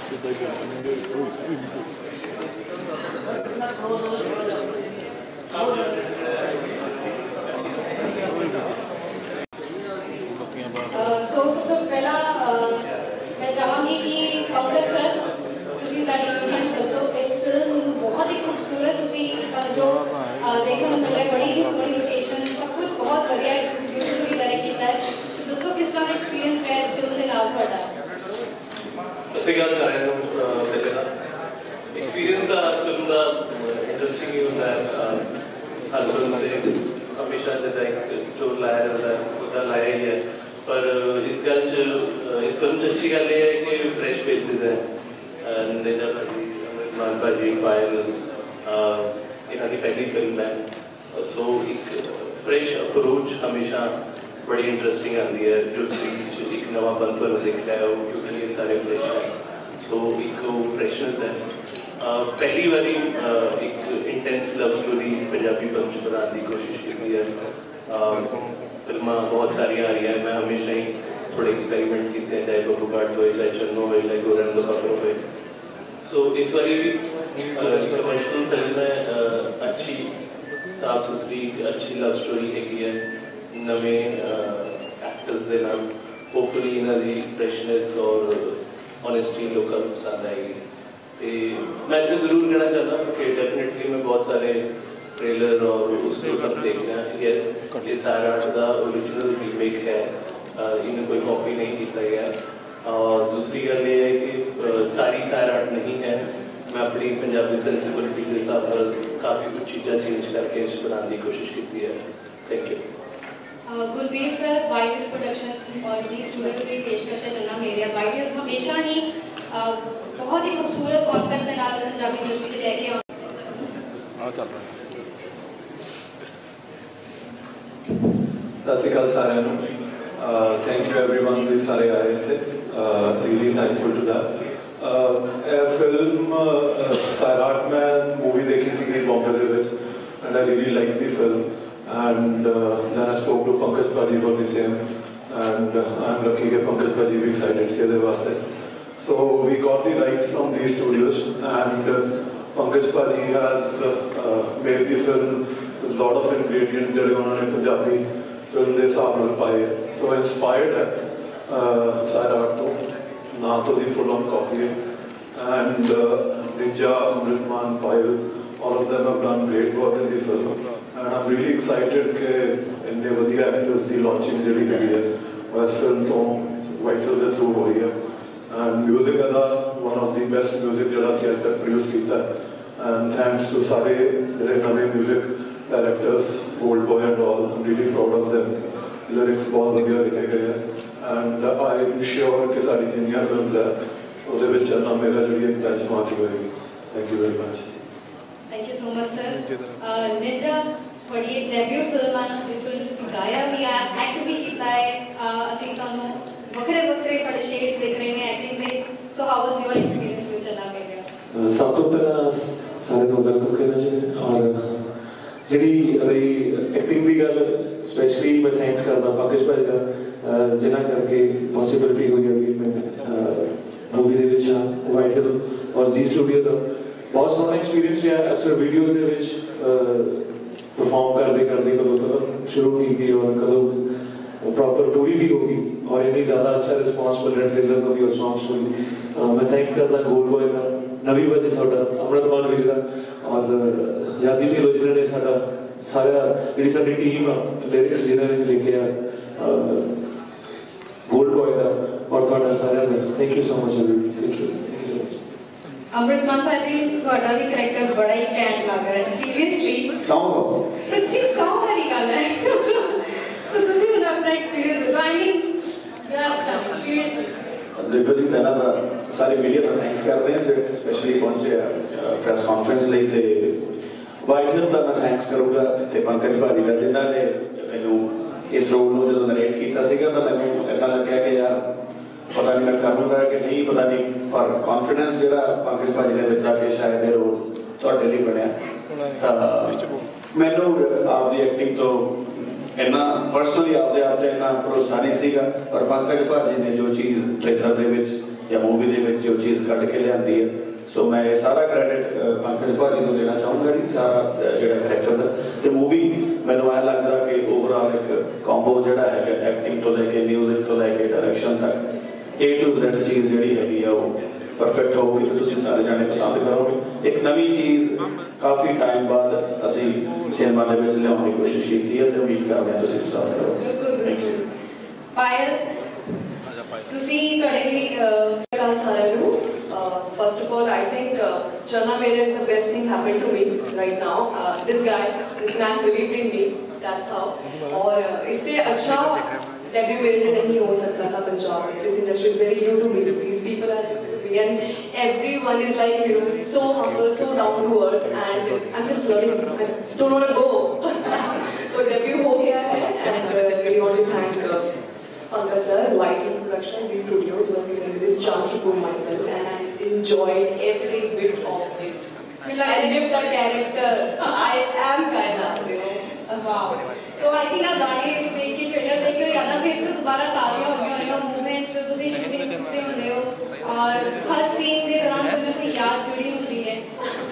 S5: सबसे पहला मैं चाहूँगी कि पंकज सर तुसी साडी यूनियन दसो इस फिल्म बहुत ही खूबसूरत तुसी जो देखने को मिल रहा है, बड़ी ही सोहनी लोकेशन, सब कुछ बहुत बढ़िया है, तुसी ब्यूटीफुली डायरेक्ट किया है। दसो किस तरह एक्सपीरियंस है इस फिल्म के नाल ਤੁਹਾਡਾ?
S6: ਅਸੀਂ ਗੱਲ ਕਰ ਰਹੇ ਹਾਂ ਪਹਿਲੇ ਦਾ एक्सपीरियंस ਦਾ ਫਿਲਮ ਦਾ ਇੰਟਰਸਟਿੰਗ ਹੀ ਹੁੰਦਾ ਹੈ। ਹਰ ਫਿਲਮ ਦੇ ਹਮੇਸ਼ਾ ਜਿੱਦਾਂ ਇੱਕ ਜੋ ਲਾਇਆ ਜਾਂਦਾ ਹੈ ਉਹਦਾ ਲਾਇਆ ਹੀ ਹੈ, ਪਰ ਇਸ ਗੱਲ 'ਚ ਇਸ ਫਿਲਮ 'ਚ ਅੱਛੀ ਗੱਲ ਇਹ ਹੈ ਕਿ ਫਰੈਸ਼ ਫੇਸਿਸ ਹੈ। ਨੇਜਾ ਭਾਜੀ, ਅਮਰਿਤਮਾਨ ਭਾਜੀ, ਪਾਇਲ, ਇਹਨਾਂ ਦੀ ਪਹਿਲੀ ਫਿਲਮ ਹੈ, ਸੋ ਇੱਕ ਫਰੈਸ਼ ਅਪਰੋਚ ਹਮੇਸ਼ਾ बड़ी इंटरेस्टिंग आती है। जो स्पीच एक नवा बंद पर दिख रहा है वो, क्योंकि ये सारे फ्रेश हैं, सो एक फ्रेशनेस है। पहली बारी एक intense love story Punjabi film बनाने की कोशिश की है। फिल्मां बहुत सारिया आ रही है, मैं हमेशा ही थोड़े एक्सपेरीमेंट किए हैं, चाहे बब्बू घाट हो, चाहे चन्नो हो, चाहे गोरन दो हो। सो इस बारी भी कमर्शियल फिल्म में अच्छी साफ सुथरी अच्छी लव स्टोरी है, नवे एक्टर्स के नाम, होपफुली इन्हों की फ्रैशनेस और ऑनेस्टी लोगों को पसंद आएगी। तो मैं तो जरूर कहना चाहता कि डेफिनेटली मैं बहुत सारे ट्रेलर और उसको सब देख रहा हूँ। यस, ये सारा का ओरिजिनल रीमेक है, इन्हें कोई कॉपी नहीं किया गया। और दूसरी गल ये है कि सारी सारा नहीं है, मैं अपनी पंजाबी सेंसिबिलिटी के हिसाब से काफ़ी कुछ चीज़ें चेंज करके इस बनाने की कोशिश की है। Thank you.
S5: Gurbir sir, Vital production और जी स्टूडियो की पेशकश है चलना मेरे वाइटल्स हमेशा ही बहुत ही खूबसूरत कॉन्सेप्ट के नाल पंजाबी इंडस्ट्री से लेके
S7: सत श्री अकाल सारिਆਂ ਨੂੰ। थैंक यू एवरीवन जी सारे आए थे, really thankful to that. Film Sairat मैं मूवी देखी सी बॉम्बे दे विच, and I really like the film, and then I spoke to Pankaj Paji for the same, and I'm lucky that Pankaj Paji भी excited से दे वास्ते। So we got the rights from these studios, and Pankaj Paji has made the film with a lot of ingredients जो उन्होंने Punjabi film के हिसाब नाल पाए, so inspired है सैराट तो, ना तो दी full on copy है, and Ninja, Amritman, Payal, all of them have done great work in the film, and I'm really excited कि इन्ने वधिया एक्टर्स की लॉन्चिंग जी हुई है इस फिल्म तो वाइटल के थ्रू हुई है। एंड म्यूजिक का one of the best music जो अभी तक प्रोड्यूस किया है, एंड थैंक्स टू सारे जो नवे music directors, old boy and all, I am really proud of them. Lyrics बहुत वधिया लिखे गए हैं, एंड आई एम श्योर कि सारी जिन्नियां फिल्म्स है वो चलना मेरा जी एक बेंचमार्क होएगी। Thank you very much.
S5: Thank you so much sir. Ninja थोड़ी एक डेब्यू फिल्म है जिस वजह तुसी गाया भी है, एक्ट भी किया है, ਅਸੀਂ ਤੁਹਾਨੂੰ ਵੱਖਰੇ ਵੱਖਰੇ ਤੁਹਾਡੇ ਸ਼ੇड्स देख रहे हैं एक्टिंग में, so how was your experience with Channa Mereya?
S7: सब तो पहला सारे को वेलकम करना चाहिए और जी एक्टिंग की गल स्पैशली मैं थैंक्स करना पंकज भाई का जिन्होंने करके पॉसिबिलिटी हुई है कि मैं मूवी के वाइट हिल और जी स्टूडियो का बहुत सोहना एक्सपीरियंस रहा अक्सर वीडियोज़ के परफॉर्म करते करते कदों फिल्म शुरू की थी और कदों प्रॉपर पूरी भी होगी और इतनी ज़्यादा अच्छा रिस्पॉन्स मिल रहा ट्रेलर को भी और सॉन्ग्स को भी मैं थैंक करता गोल्ड बॉय का नवी बजे थोड़ा अमृतमान विज का और यादी ढिल्लों जिन्होंने सारा सारा जी सारी टीम आ लिरिक्स जिन्होंने लिखे आ गोल्ड बॉय का और थोड़ा सारे thank you so much thank you so much
S5: Amritman भाजी ਤੁਹਾਡਾ ਵੀ ਕਰੈਕਟਰ ਬੜਾ ਹੀ ਕੈਂਟ ਲੱਗ ਰਿਹਾ ਸੀਰੀਅਸਲੀ
S3: सॉन्ग
S5: सच्ची सॉन्ग वाली गल है सो ਤੁਸੀਂ ਹੁਣ ਆਪਣਾ ਐਕਸਪੀਰੀਅੰਸ ਆਈ ਮੀਨ ਯਾਰ ਸੀਰੀਅਸਲੀ
S3: देखो जी पहला तो सारे मीडिया का थैंक्स करते हैं जो स्पेशली पहुंचे प्रेस कॉन्फ्रेंस ਲਈ ਤੇ ਵਾਈਟ ਹਿਲ ਦਾ ਮੈਂ ਥੈਂक्स ਕਰੂੰਗਾ ਤੇ ਪੰਕਜ ਭਾਜੀ ਦਾ ਜਿਨ੍ਹਾਂ ਨੇ ਮੈਨੂੰ ਇਸ ਰੋਲ ਨੂੰ ਜਦੋਂ ਨਰੇਟ ਕੀਤਾ ਸੀਗਾ ਤਾਂ ਮੈਨੂੰ ਇਦਾਂ ਲੱਗਿਆ ਕਿ ਯਾਰ ਪਤਾ ਨਹੀਂ ਮੈਂ ਕਰੂੰਗਾ ਕਿ ਨਹੀਂ ਪਤਾ ਨਹੀਂ ਪਰ ਕੌਨਫੀਡੈਂਸ ਜਿਹੜਾ ਪੰਕਜ ਭਾਜੀ ਨੇ ਦਿੱਤਾ ਕਿ ਸ਼ਾਇਦ ਇਹ ਰੋਲ ਤੁਹਾਡੇ ਲਈ ਬਣਿਆ ਤਾਂ ਮੈਨੂੰ ਆਪਦੀ ਐਕਟਿੰਗ ਤੋਂ इन्ना पर्सनली आपदे आप इन्ना भरोसा नहीं सीगा पर पंकज भाजी ने जो चीज़ ट्रेलर दे विच या मूवी दे विच जो चीज़ कट के लियांदी है सो मैं ये सारा क्रेडिट पंकज भाजी को देना चाहूँगा जी सारा जो करैक्टर का तो मूवी मैनूं ऐ लगता कि ओवरऑल एक कॉम्बो जिहड़ा है एक्टिंग तो लैके म्यूजिक तो लैके डायरैक्शन तक A to Z चीज़ जिहड़ी हैगी है वो परफेक्ट होगी तो तुसीं सारे जाने पसंद करोगे एक नवी चीज़ काफ़ी टाइम बाद असी सिनेमा दे विच लियाउण दी कोशिश कीती है ते उम्मीद करदे हां तुसीं पसंद करोगे थैंक यू
S5: पायल ਤੁਸੀਂ ਤੁਹਾਡੇ ਲਈ
S4: ਗੱਲ ਸਾਰਿਆਂ ਨੂੰ first of all I think Chana Mere is the best thing happened to me right now this man believed in me that's how और इससे अच्छा डेब्यू मेरे लिए नहीं हो सकता था पंजाब में this industry is very new to me these people are and everyone is like you know so humble so down to earth and I'm just learning I don't want to go so debut हो गया है and we want to thank Pankaj sir White Hills Production these studios was giving me this chance to prove myself and I enjoyed every bit of it I lived that character I am kinda you know
S5: wow so I think गाने देख के trailer देख के याद फिर तो दोबारा ताज़ा हो गए हो मूवमेंट्स जो ਤੁਸੀਂ ਸ਼ੂटिंग से ਹੁੰਦੇ ਹੋ और हर सीन के दौरान कोई ना कोई याद जुड़ी होती है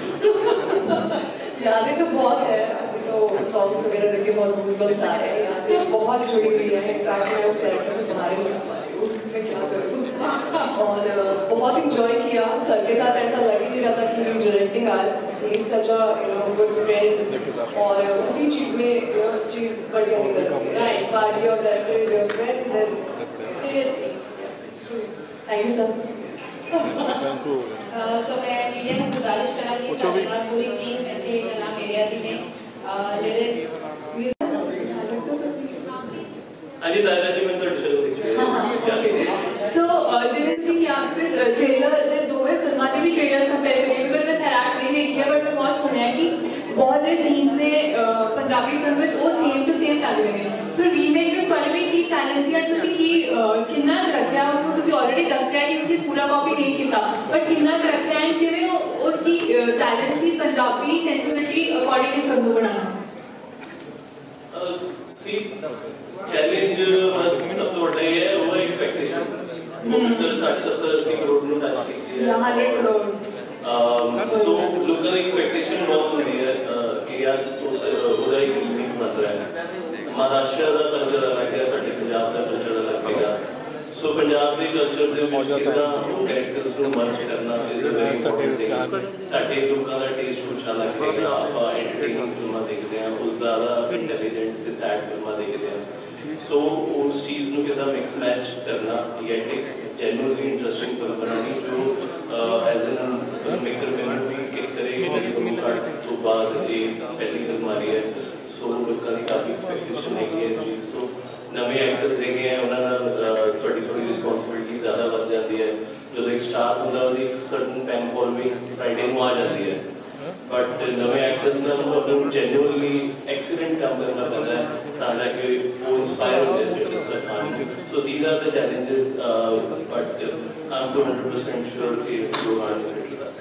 S4: यादें तो बहुत है अभी तो सॉन्ग्स वगैरह देख के बहुत गूज़बम्स आ रहे हैं यादें बहुत जुड़ी हुई है इनफैक्ट मैं उस कैरेक्टर से बाहर नहीं आ पा रही हूँ मैं क्या करूँ और बहुत इंजॉय किया सर के साथ ऐसा लग ही नहीं रहा था कि he is directing us he is such a you know good friend और उसी चीज़ में चीज़ बढ़िया निकल रही है राइट बार your director is your friend then
S5: seriously
S4: thank you sir
S5: so मैं मीडिया को गुजारिश करांगी सारे बात पूरी टीम इतने जना मेरे आदि ने लिरिक्स
S6: अजी दादा जी मैं तो
S4: सो जिन सिंह यहाँ पे ट्रेलर जो दो है फिल्मां ने भी ट्रेलर्स कंपेयर करिए बिकॉज मैं सैराट नहीं देखी है बट मैं बहुत सुना है कि बहुत जे सीन्स ने पंजाबी फिल्म में वो सेम टू सेम लग रहे हैं सो रीमेक में ਤੁਹਾਡੇ ਲਈ ਕੀ ਚੈਲੰਜ ਹੈ ਤੁਸੀਂ ਕੀ ਕਿੰਨਾ ਰੱਖਿਆ ਉਸਨੂੰ ਤੁਸੀਂ ਆਲਰੇਡੀ ਦੱਸਿਆ ਕਿ ਤੁਸੀਂ ਪੂਰਾ ਕਾਪੀ ਨਹੀਂ ਕੀਤਾ ਬਟ ਕਿੰਨਾ ਰੱਖਿਆ ਐਂਡ ਕਿਵੇਂ ਉਹ ਕੀ ਚੈਲੰਜ ਸੀ ਪੰਜਾਬੀ ਸੈਂਸਿਬਿਲਿਟੀ ਅਕੋਰਡਿੰਗ ਇਸ ਫਿਲਮ ਨੂੰ ਬਣਾਉਣਾ
S6: सी चैलेंज बस सब तो बड़ा ही है वो एक्सपेक्टेशन पिक्चर 60-70-80 करोड़ ਨੂੰ ਟੱਚ ਕੀਤੀ ਹੈ
S4: 100 ਕਰੋੜ
S6: सो लोकल एक्सपेक्टेशन बहुत होती है कि यार ਉਹਦਾ ਇੱਕ यूनिक बन रहा है महाराष्ट्र ਦਾ ਕਲਚਰ ਅਲੱਗ ਹੈ ਸਾਡੇ ਪੰਜਾਬ ਦਾ ਕਲਚਰ ਅਲੱਗ ਹੈਗਾ ਸੋ ਪੰਜਾਬ ਦੇ ਕਲਚਰ ਦੇ ਵਿੱਚ ਕਿੰਨਾ ਉਹ ਕੈਰੈਕਟਰਸ ਨੂੰ ਮਰਜ ਕਰਨਾ is a very important thing ਸਾਡੇ ਲੋਕਾਂ ਦਾ ਟੇਸਟ ਕੁਛ ਅਲੱਗ ਹੈਗਾ ਆਪਾਂ ਐਂਟਰਟੇਨਿੰਗ ਫਿਲਮਾਂ ਦੇਖਦੇ ਹਾਂ ਉਸ ਜ਼ਿਆਦਾ ਇੰਟੈਲੀਜੈਂਟ ਤੇ ਸੈਡ ਫਿਲਮਾਂ ਦੇਖਦੇ ਹਾਂ ਸੋ ਉਸ ਚੀਜ਼ ਨੂੰ ਕਿੱਦਾਂ ਮਿਕਸ ਮੈਚ ਕਰਨਾ ਯੈਟ ਇੱਕ ਜੈਨੂਇਨਲੀ ਇੰਟਰਸਟਿੰਗ ਫਿਲਮ ਬਣਾਉਣੀ ਜੋ ਐਜ਼ ਐਨ ਫਿਲਮ ਮੇਕਰ ਮੈਨੂੰ ਵੀ ਕਿ ਕਰੇਗੀ ਜਿਹੜੀ ਤੋਂ ਬਾਅਦ ਇਹ ਪਹਿਲੀ ਫਿਲਮ ਆ ਰਹੀ ਹੈ ਸੋ ਲੋਕਾਂ ਦੀ ਕਾਫੀ ਐਕਸਪੈਕਟੇਸ਼ਨ ਹੈਗੀ ਹੈ ਇਸ ਚੀਜ਼ ਤੋਂ ਨਵੇਂ ਐਕਟਰਸ ਹੈਗੇ ਆ ਉਹਨਾਂ ਨਾਲ ਤੁਹਾਡੀ ਥੋੜੀ ਰਿਸਪੌਂਸਿਬਿਲਿਟੀ ਜ਼ਿਆਦਾ ਵੱਧ ਜਾਂਦੀ ਹੈ ਜਦੋਂ ਇੱਕ ਸਟਾਰ ਹੁੰਦਾ ਉਹਦੀ ਇੱਕ ਸਰਟਨ ਫੈਨ ਫੋਲੋਇੰਗ ਫਰਾਈਡੇ ਨੂੰ ਆ ਜਾਂਦੀ ਹੈ ਬਟ ਨਵੇਂ ਐਕਟਰਸ ਨਾਲ ਤੁਹਾਨੂੰ ਜੈਨੂਇਨਲੀ ਐਕਸੀਲੈਂਟ ਕੰਮ ਕਰਨਾ ਪੈਂਦਾ ਹੈ ਤਾਂ ਜਾ ਕੇ ਉਹ ਇੰਸਪਾਇਰ ਹੁੰਦੇ ਨੇ ਜਿਹੜੇ ਸਰਕਾਰ so these are the challenges but I am 200% sure ਕਿ you are fit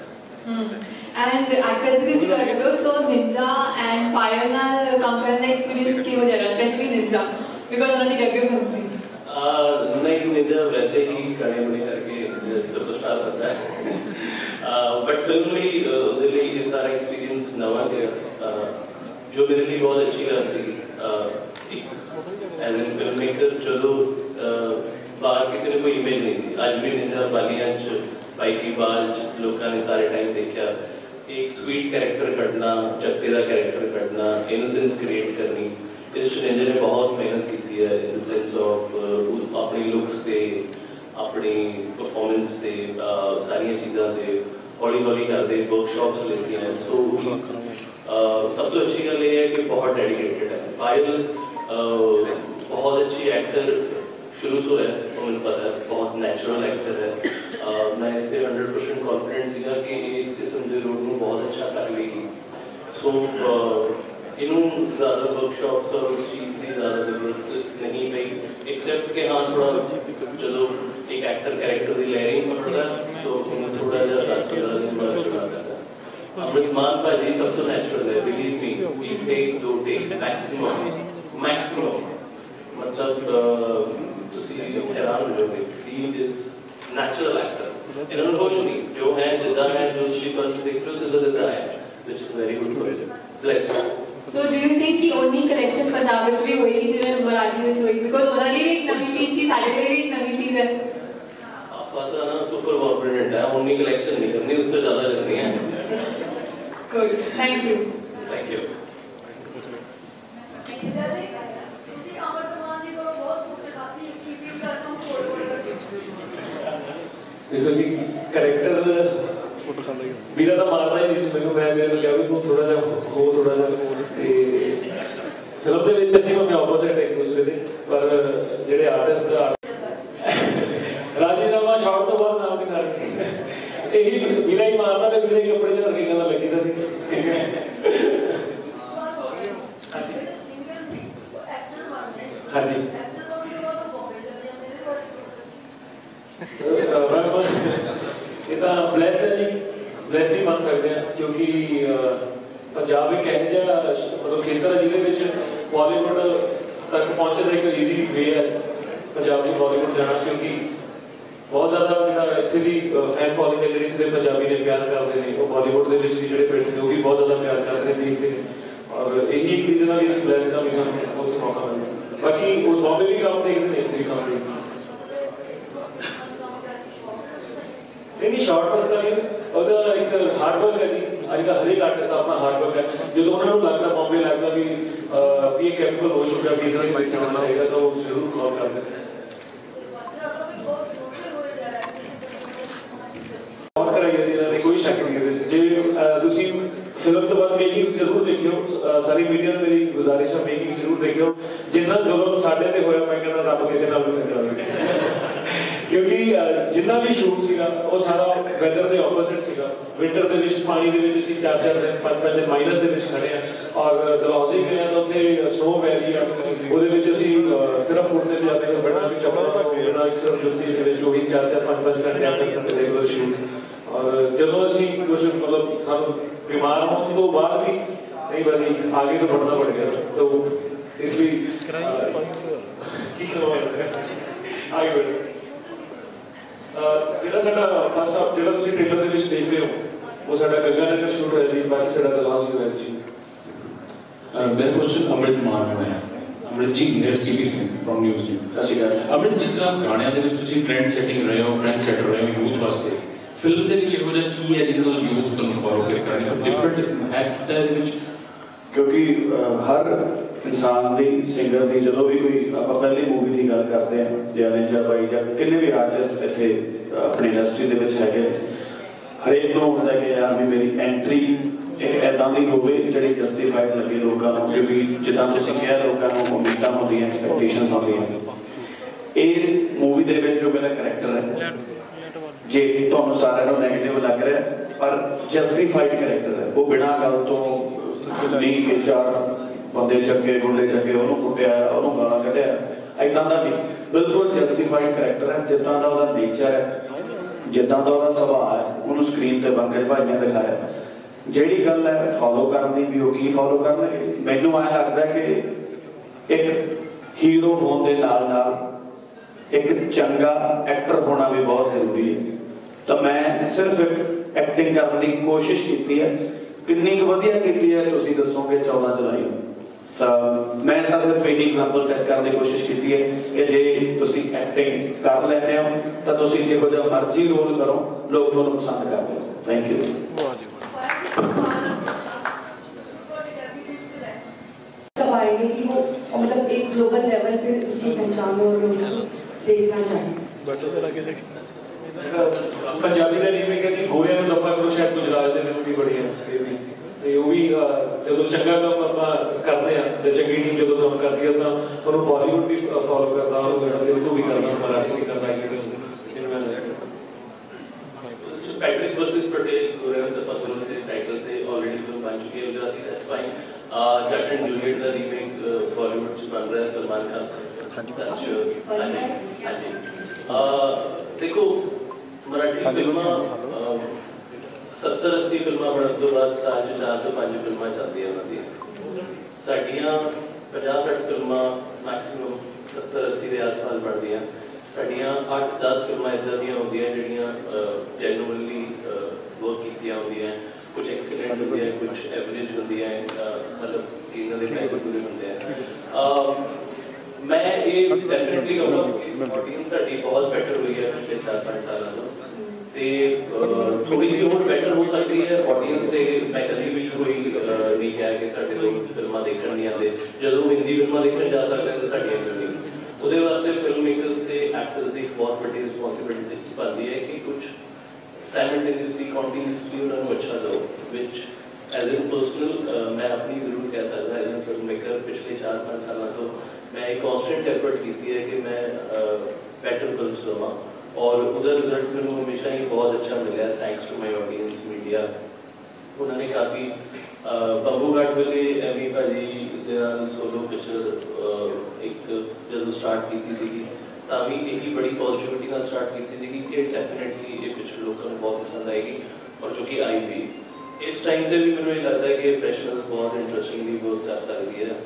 S8: and actors भी इसी तरह करो सो निंजा एंड पायल नाल कंपेयर द एक्सपीरियंस की हो जाएगा स्पेशली निंजा बिकॉज़ उन्होंने डेब्यू फिल्म सी
S6: नहीं निंजा वैसे ही खड़े बड़े करके सुपरस्टार बनता है बट फिल्म ਲਈ ਉਹਦੇ ਲਈ ਇਹ ਸਾਰਾ ਐਕਸਪੀਰੀਅੰਸ ਨਵਾਂ ਸੀ ਜੋ ਮੇਰੇ ਲਈ ਬਹੁਤ ਅੱਛੀ ਗੱਲ ਸੀ ਐਜ਼ ਐਨ ਫਿਲਮ ਮੇਕਰ ਜਦੋਂ ਬਾਹਰ ਕਿਸੇ ਨੂੰ ਕੋਈ ਇਮੇਜ ਨਹੀਂ ਸੀ ਅੱਜ ਵੀ ਨਿੰਜਾ ਬਾਲੀਆਂ 'ਚ ਸਪਾਈਕੀ ਬਾਲ 'ਚ ਲੋਕਾਂ ਨੇ ਸਾਰੇ ਟਾਈਮ ਦੇਖਿਆ एक स्वीट कैरेक्टर करना चकते का कैरेक्टर करना इनोसेंस क्रिएट करनी इस निंजा ने बहुत मेहनत की है इन द सेंस ऑफ अपनी लुक्स से अपनी परफॉर्मेंस से सारिया चीज़ों से हौली हौली करते वर्कशॉप्स लेती हैं सो सब तो अच्छी गल ये है कि बहुत डेडिकेटेड है पायल बहुत अच्छी एक्टर शुरू तो है मुझे पता है बहुत नेचुरल एक्टर है मैं इससे 100% कॉन्फिडेंट सीगा कि इस किस्म के रोल में बहुत अच्छा कर लेगी सो इनू ज़्यादा वर्कशॉप्स और उस चीज़ की ज़्यादा जरूरत नहीं पई एक्सेप्ट कि हाँ थोड़ा चलो एक एक्टर कैरेक्टर की लैरिंग पकड़ता है सो इन्हें थोड़ा जहा 10-15 दिन बाद चुना करता है अमृत मान भाजी सब तो नेचुरल है बिलीव मी एक टेक 2 टेक मैक्सिमम मतलब हैरान हो जाओगे ही इज नेचुरल एक्टर इन्होंने कुछ नहीं जो है जिदा है जो तुम फिल्म देख रहे हो सीधा सीधा है which is very good for you bless
S8: so do you think कि ओनली कलेक्शन पंजाब ਵਿੱਚ ਵੀ ਹੋਏਗੀ ਜਿਵੇਂ ਮਰਾਠੀ ਵਿੱਚ ਹੋਈ ਬਿਕॉज ਉਹਨਾਂ ਲਈ ਵੀ ਇੱਕ ਨਵੀਂ ਚੀਜ਼ ਸੀ ਸਾਡੇ ਲਈ ਵੀ ਇੱਕ ਨਵੀਂ ਚੀਜ਼ ਹੈ
S6: ਆਪਾਂ ਤਾਂ ਨਾ ਸੁਪਰ ਕੌਨਫੀਡੈਂਟ ਹੈ ਓਨਲੀ ਕਲੈਕਸ਼ਨ ਨਹੀਂ ਕਰਨੀ ਉਸ ਤੋਂ ਜ਼ਿਆਦਾ ਕਰਨੀ ਹੈ
S8: good thank you
S6: thank you
S2: देखो जी करैक्टर मेरा तो मारता ही नहीं मैं मेरे क्या भी तू थोड़ा हो थोड़ा फिल्म के मैं ऑपोजिट एक दूसरे के पर जो आर्टिस्ट राजीनामा शॉट तो बाद नाम की नानी यही मेरा ही मारता तो मेरे कपड़े च लगे गल लगी हाँ जी ब्लैस है जी ब्लैस ही बन सकते हैं क्योंकि पंजाब एक यह मतलब खेतर है जिहदे बॉलीवुड तक पहुंचने का एक ईजी वे है पंजाब की बॉलीवुड जाना क्योंकि बहुत ज़्यादा जो इतने की फैन फॉलोइंग है जी इतने पंजाबी ने प्यार करते हैं वो बॉलीवुड के जो बैठे हैं वो भी बहुत ज़्यादा प्यार करते हैं देखते हैं और यही एक रीजन है कि ब्लैस का भी बहुत मौका मिलता बाकी बॉम्बे भी काम देखते हैं इतने काम देखते हैं नहीं शॉर्ट बस का एक हार्ड वर्क है जी अज का हर एक आर्टिस्ट अपना हार्ड वर्क है जो उन्होंने लगता बॉम्बे लगता भी ये कैपेबल हो चुका भी इधर ही करना चाहिए तो जरूर कॉल कर देते हैं बहुत कराई कोई शक नहीं जे फिल्म तो बाद मेकिंग जरूर देखियो सारी मीडिया ने मेरी गुजारिश है मेकिंग जरूर देखियो जिन्ना जुल्म साडे ते होया मैं कहना रब किसी नाल नहीं करावे क्योंकि जिन्ना भी शूट सीगा वो सारा वेदर के ऑपोजिट सीगा विंटर के विच पानी के विच ਅਸੀਂ 4-4 दिन 5-5 दिन माइनस ਦੇ ਵਿੱਚ ਖੜੇ ਆ ਔਰ ਦਲਹੌਜ਼ੀ ਗਏ ਤਾਂ ਉੱਥੇ ਸਨੋ ਪੈ ਰਹੀ ਆ ਉਹਦੇ ਵਿੱਚ ਅਸੀਂ ਸਿਰਫ ਕੁੜਤੇ ਪਜਾਮੇ ਤੇ ਬੈਠਾ ਵੀ ਚੱਪਲਾਂ ਬਿਨਾਂ ਅਕਸਰ ਜੁੱਤੀ ਦੇ ਵਿੱਚ ਉਹੀ 4-4 5-5 ਘੰਟੇ ਤੱਕ ਰੈਗੂਲਰ ਸ਼ੂਟ ਔਰ ਜਦੋਂ ਅਸੀਂ ਕੁਝ मतलब ਸਾਨੂੰ बीमार होने तो बाद भी नहीं बनी आगे तो बढ़ना पड़ गया तो इसलिए आगे बढ़ ਜਿਹੜਾ ਸਾਡਾ ਫਸਟ ਹਾਫ ਜਿਹੜਾ ਤੁਸੀਂ ਟ੍ਰੇਲਰ ਦੇ ਵਿੱਚ ਦੇਖ ਰਹੇ ਹੋ ਉਹ ਸਾਡਾ ਗੰਗਾ ਨਗਰ ਸ਼ੂਟ ਹੋਇਆ ਜੀ ਬਾਕੀ ਸਾਡਾ ਦਲਹੌਜ਼ੀ ਹੋਇਆ ਜੀ
S9: मेरा क्वेश्चन अमृत मान में है Amrit ji here CP Singh from news Amrit जिस तरह गाणियां ਦੇ ਵਿੱਚ ਤੁਸੀਂ ਟ੍ਰੈਂਡ ਸੈਟਿੰਗ ਰਹੇ ਹੋ ਟ੍ਰੈਂਡ ਸੈਟਰ ਰਹੇ ਹੋ ਯੂਥ ਵਾਸਤੇ ਫਿਲਮ ਦੇ ਵਿੱਚ ਇਹੋ ਜਿਹਾ ਕੀ ਹੈ ਜਿਹਦੇ ਨਾਲ ਯੂਥ ਤੁਹਾਨੂੰ ਫੋਲੋ ਕਰਨਗੇ ਡਿਫਰੈਂਟ ਹੈ ਕਿਤਾ ਇਹਦੇ ਵਿੱਚ
S3: क्योंकि हर इंसान की सिंगर की जो भी कोई आप पहली मूवी की गल करते हैं या निंजा बाई या किन्ने भी आर्टिस्ट इतने अपनी इंडस्ट्री है हरेक को होता है कि यार भी मेरी एंट्री एक ऐदा की हो जी जस्टिफाइड लगे लोगों को क्योंकि जिदा तुम कहा लोगों को उम्मीदा होंगे एक्सपैक्टेशन होंगे इस मूवी के जो मेरा करैक्टर है जे तुहानू सारिਆਂ नैगेटिव लग रहा है पर जस्टिफाइड करैक्टर है वो बिना गल तो नहीं कि 4 बंदे चक्के गुंडे चक्के उन्होंने कुटिया उन्होंने गाला कढ़िया इदा का नहीं बिल्कुल जस्टिफाइड करैक्टर है जिदा का नेचर है ਜਿੱਦਾਂ ਦਾ ਉਹਦਾ ਸੁਭਾਅ ਹੈ ਉਹਨੂੰ ਸਕਰੀਨ ਤੇ ਪੰਕਜ ਭਾਈ ਨੇ ਦਿਖਾਇਆ। ਜਿਹੜੀ ਗੱਲ ਹੈ ਫੋਲੋ ਕਰਨ ਦੀ ਵੀ ਉਹ ਕੀ ਫੋਲੋ ਕਰਨਗੇ। ਮੈਨੂੰ ਐਂ ਲੱਗਦਾ ਕਿ ਇੱਕ ਹੀਰੋ ਹੋਣ ਦੇ ਨਾਲ ਨਾਲ ਇੱਕ ਚੰਗਾ ਐਕਟਰ ਹੋਣਾ ਵੀ ਬਹੁਤ ਜ਼ਰੂਰੀ ਹੈ। ਤਾਂ ਮੈਂ ਸਿਰਫ ਇੱਕ ਐਕਟਿੰਗ ਕਰਨ ਦੀ ਕੋਸ਼ਿਸ਼ ਕੀਤੀ ਹੈ। ਕਿੰਨੀ ਕੁ ਵਧੀਆ ਕੀਤੀ ਹੈ ਤੁਸੀਂ ਦੱਸੋਗੇ 14 ਜੁਲਾਈ ਨੂੰ। ਤਾਂ ਮੈਂ ਤਾਂ ਸਿਰਫ ਇਹੀ ਐਗਜ਼ਾਮਪਲ ਸੈੱਟ ਕਰਨ ਦੀ ਕੋਸ਼ਿਸ਼ ਕੀਤੀ ਹੈ ਕਿ ਜੇ ਤੁਸੀਂ ਐਕਟਿੰਗ ਕਰ ਲੈਂਦੇ ਹੋ ਤਾਂ ਤੁਸੀਂ ਜਿਹੋ ਜਿਹਾ ਮਰਜ਼ੀ ਰੋਲ ਕਰੋ ਲੋਕ ਤੁਹਾਨੂੰ ਪਸੰਦ ਕਰਦੇ ਹੋ। Thank you.
S10: आएंगे कि वो मतलब एक ग्लोबल लेवल पे उसकी पहचान और लोग उसको देखना चाहिए।
S2: पंजाबी का रीमेक है जी गोरियां ਨੂੰ ਦਫਾ ਕਰੋ ਸ਼ਾਇਦ ਗੁਜਰਾਤ ਦੇ ਵਿੱਚ ਵੀ ਬੜੀ ਹੈ ਤੇ ਉਹ ਵੀ ਜਦੋਂ ਚੰਗਾ ਕੰਮ ਆਪਾਂ ਕਰਦੇ ਆ ਤੇ ਚੰਗੀ ਟੀਮ ਜਦੋਂ ਕੰਮ ਕਰਦੀ ਆ ਤਾਂ ਉਹਨੂੰ ਬਾਲੀਵੁੱਡ ਵੀ ਫੋਲੋ ਕਰਦਾ ਉਹਨੂੰ तेलुगु भी करना मराठी भी करना
S6: पैट्रिक वर्सेस पटेल गोरियां ਨੂੰ ਦਫਾ ਕਰੋ ਦੇ ਟਾਈਟਲ ਤੇ ਆਲਰੇਡੀ ਫਿਲਮ ਬਣ ਚੁੱਕੀ ਹੈ Gujarati that's fine. Jatt and Juliet का रीमेक बॉलीवुड च बन रहा है सलमान खान। हाँ जी देखो मराठी फिल्म 70-80 फिल्मां बनने तो बाद साल 4 तो 5 फिल्मां चलदियां उन्हां साडियां 50-60 फिल्मां मैक्सिमम 70-80 के आस-पास बनदियां। साडियां 8-10 फिल्मां इदां दियां होंदियां जिहड़ियां जेन्युइनली वर्क कीतियां होंदियां। कुछ एक्सीलेंट होती है कुछ एवरेज होती है मतलब इन्होंने पैसे पूरे होते हैं। मैं ये डेफिनेटली कहूँगा कि ऑडियंस साडी बहुत बेटर हुई है पिछले 4-5 सालों तो थोड़ी भी और बेटर हो सकती है। ऑडियंस से मैं कभी भी कोई नहीं कहा कि साडे लोग फिल्मां देखण नहीं आते जदों हिंदी फिल्मां देखण जा सकते हैं तो साडियां नहीं ਉਹਦੇ वास्ते फिल्म मेकर्स से एक्टर्स की बहुत बड़ी रिस्पॉन्सिबिलिटी बनती है कि कुछ साइमल्टेनियसली कॉन्टिन्यूसली उन्होंने अच्छा दो विच एज ए पर्सनल मैं अपनी जरूर कह सकता एज ए फिल्म मेकर पिछले 4-5 सालों तो मैं एक कॉन्स्टेंट एफर्ट की है कि मैं बेटर फिल्म देवां और उधर रिजल्ट मैंने हमेशा ही बहुत अच्छा मिला thanks to my audience media. उन्होंने काफ़ी बंबू घाट वेले एमी भाजी दे सोलो पिक्चर एक जो स्टार्ट की थी ਤਾਂ ਵੀ ਇਹੀ ਬੜੀ ਪੋਜ਼ਿਟਿਵਿਟੀ ਨਾਲ ਸਟਾਰਟ ਕੀਤੀ ਸੀ ਕਿ ਡੈਫੀਨਿਟਲੀ ਇਹ ਪਿਕਚਰ ਲੋਕਾਂ ਨੂੰ ਬਹੁਤ ਪਸੰਦ ਆਏਗੀ ਔਰ ਜੋ ਕਿ ਆਈ ਵੀ। ਇਸ ਟਾਈਮ ਤੇ ਵੀ ਮੈਨੂੰ ਇਹ ਲੱਗਦਾ ਹੈ ਕਿ ਫਰੈਸ਼ਨੈਸ ਬਹੁਤ ਇੰਟਰਸਟਿੰਗਲੀ ਵਰਕ ਕਰ ਸਕਦੀ ਹੈ।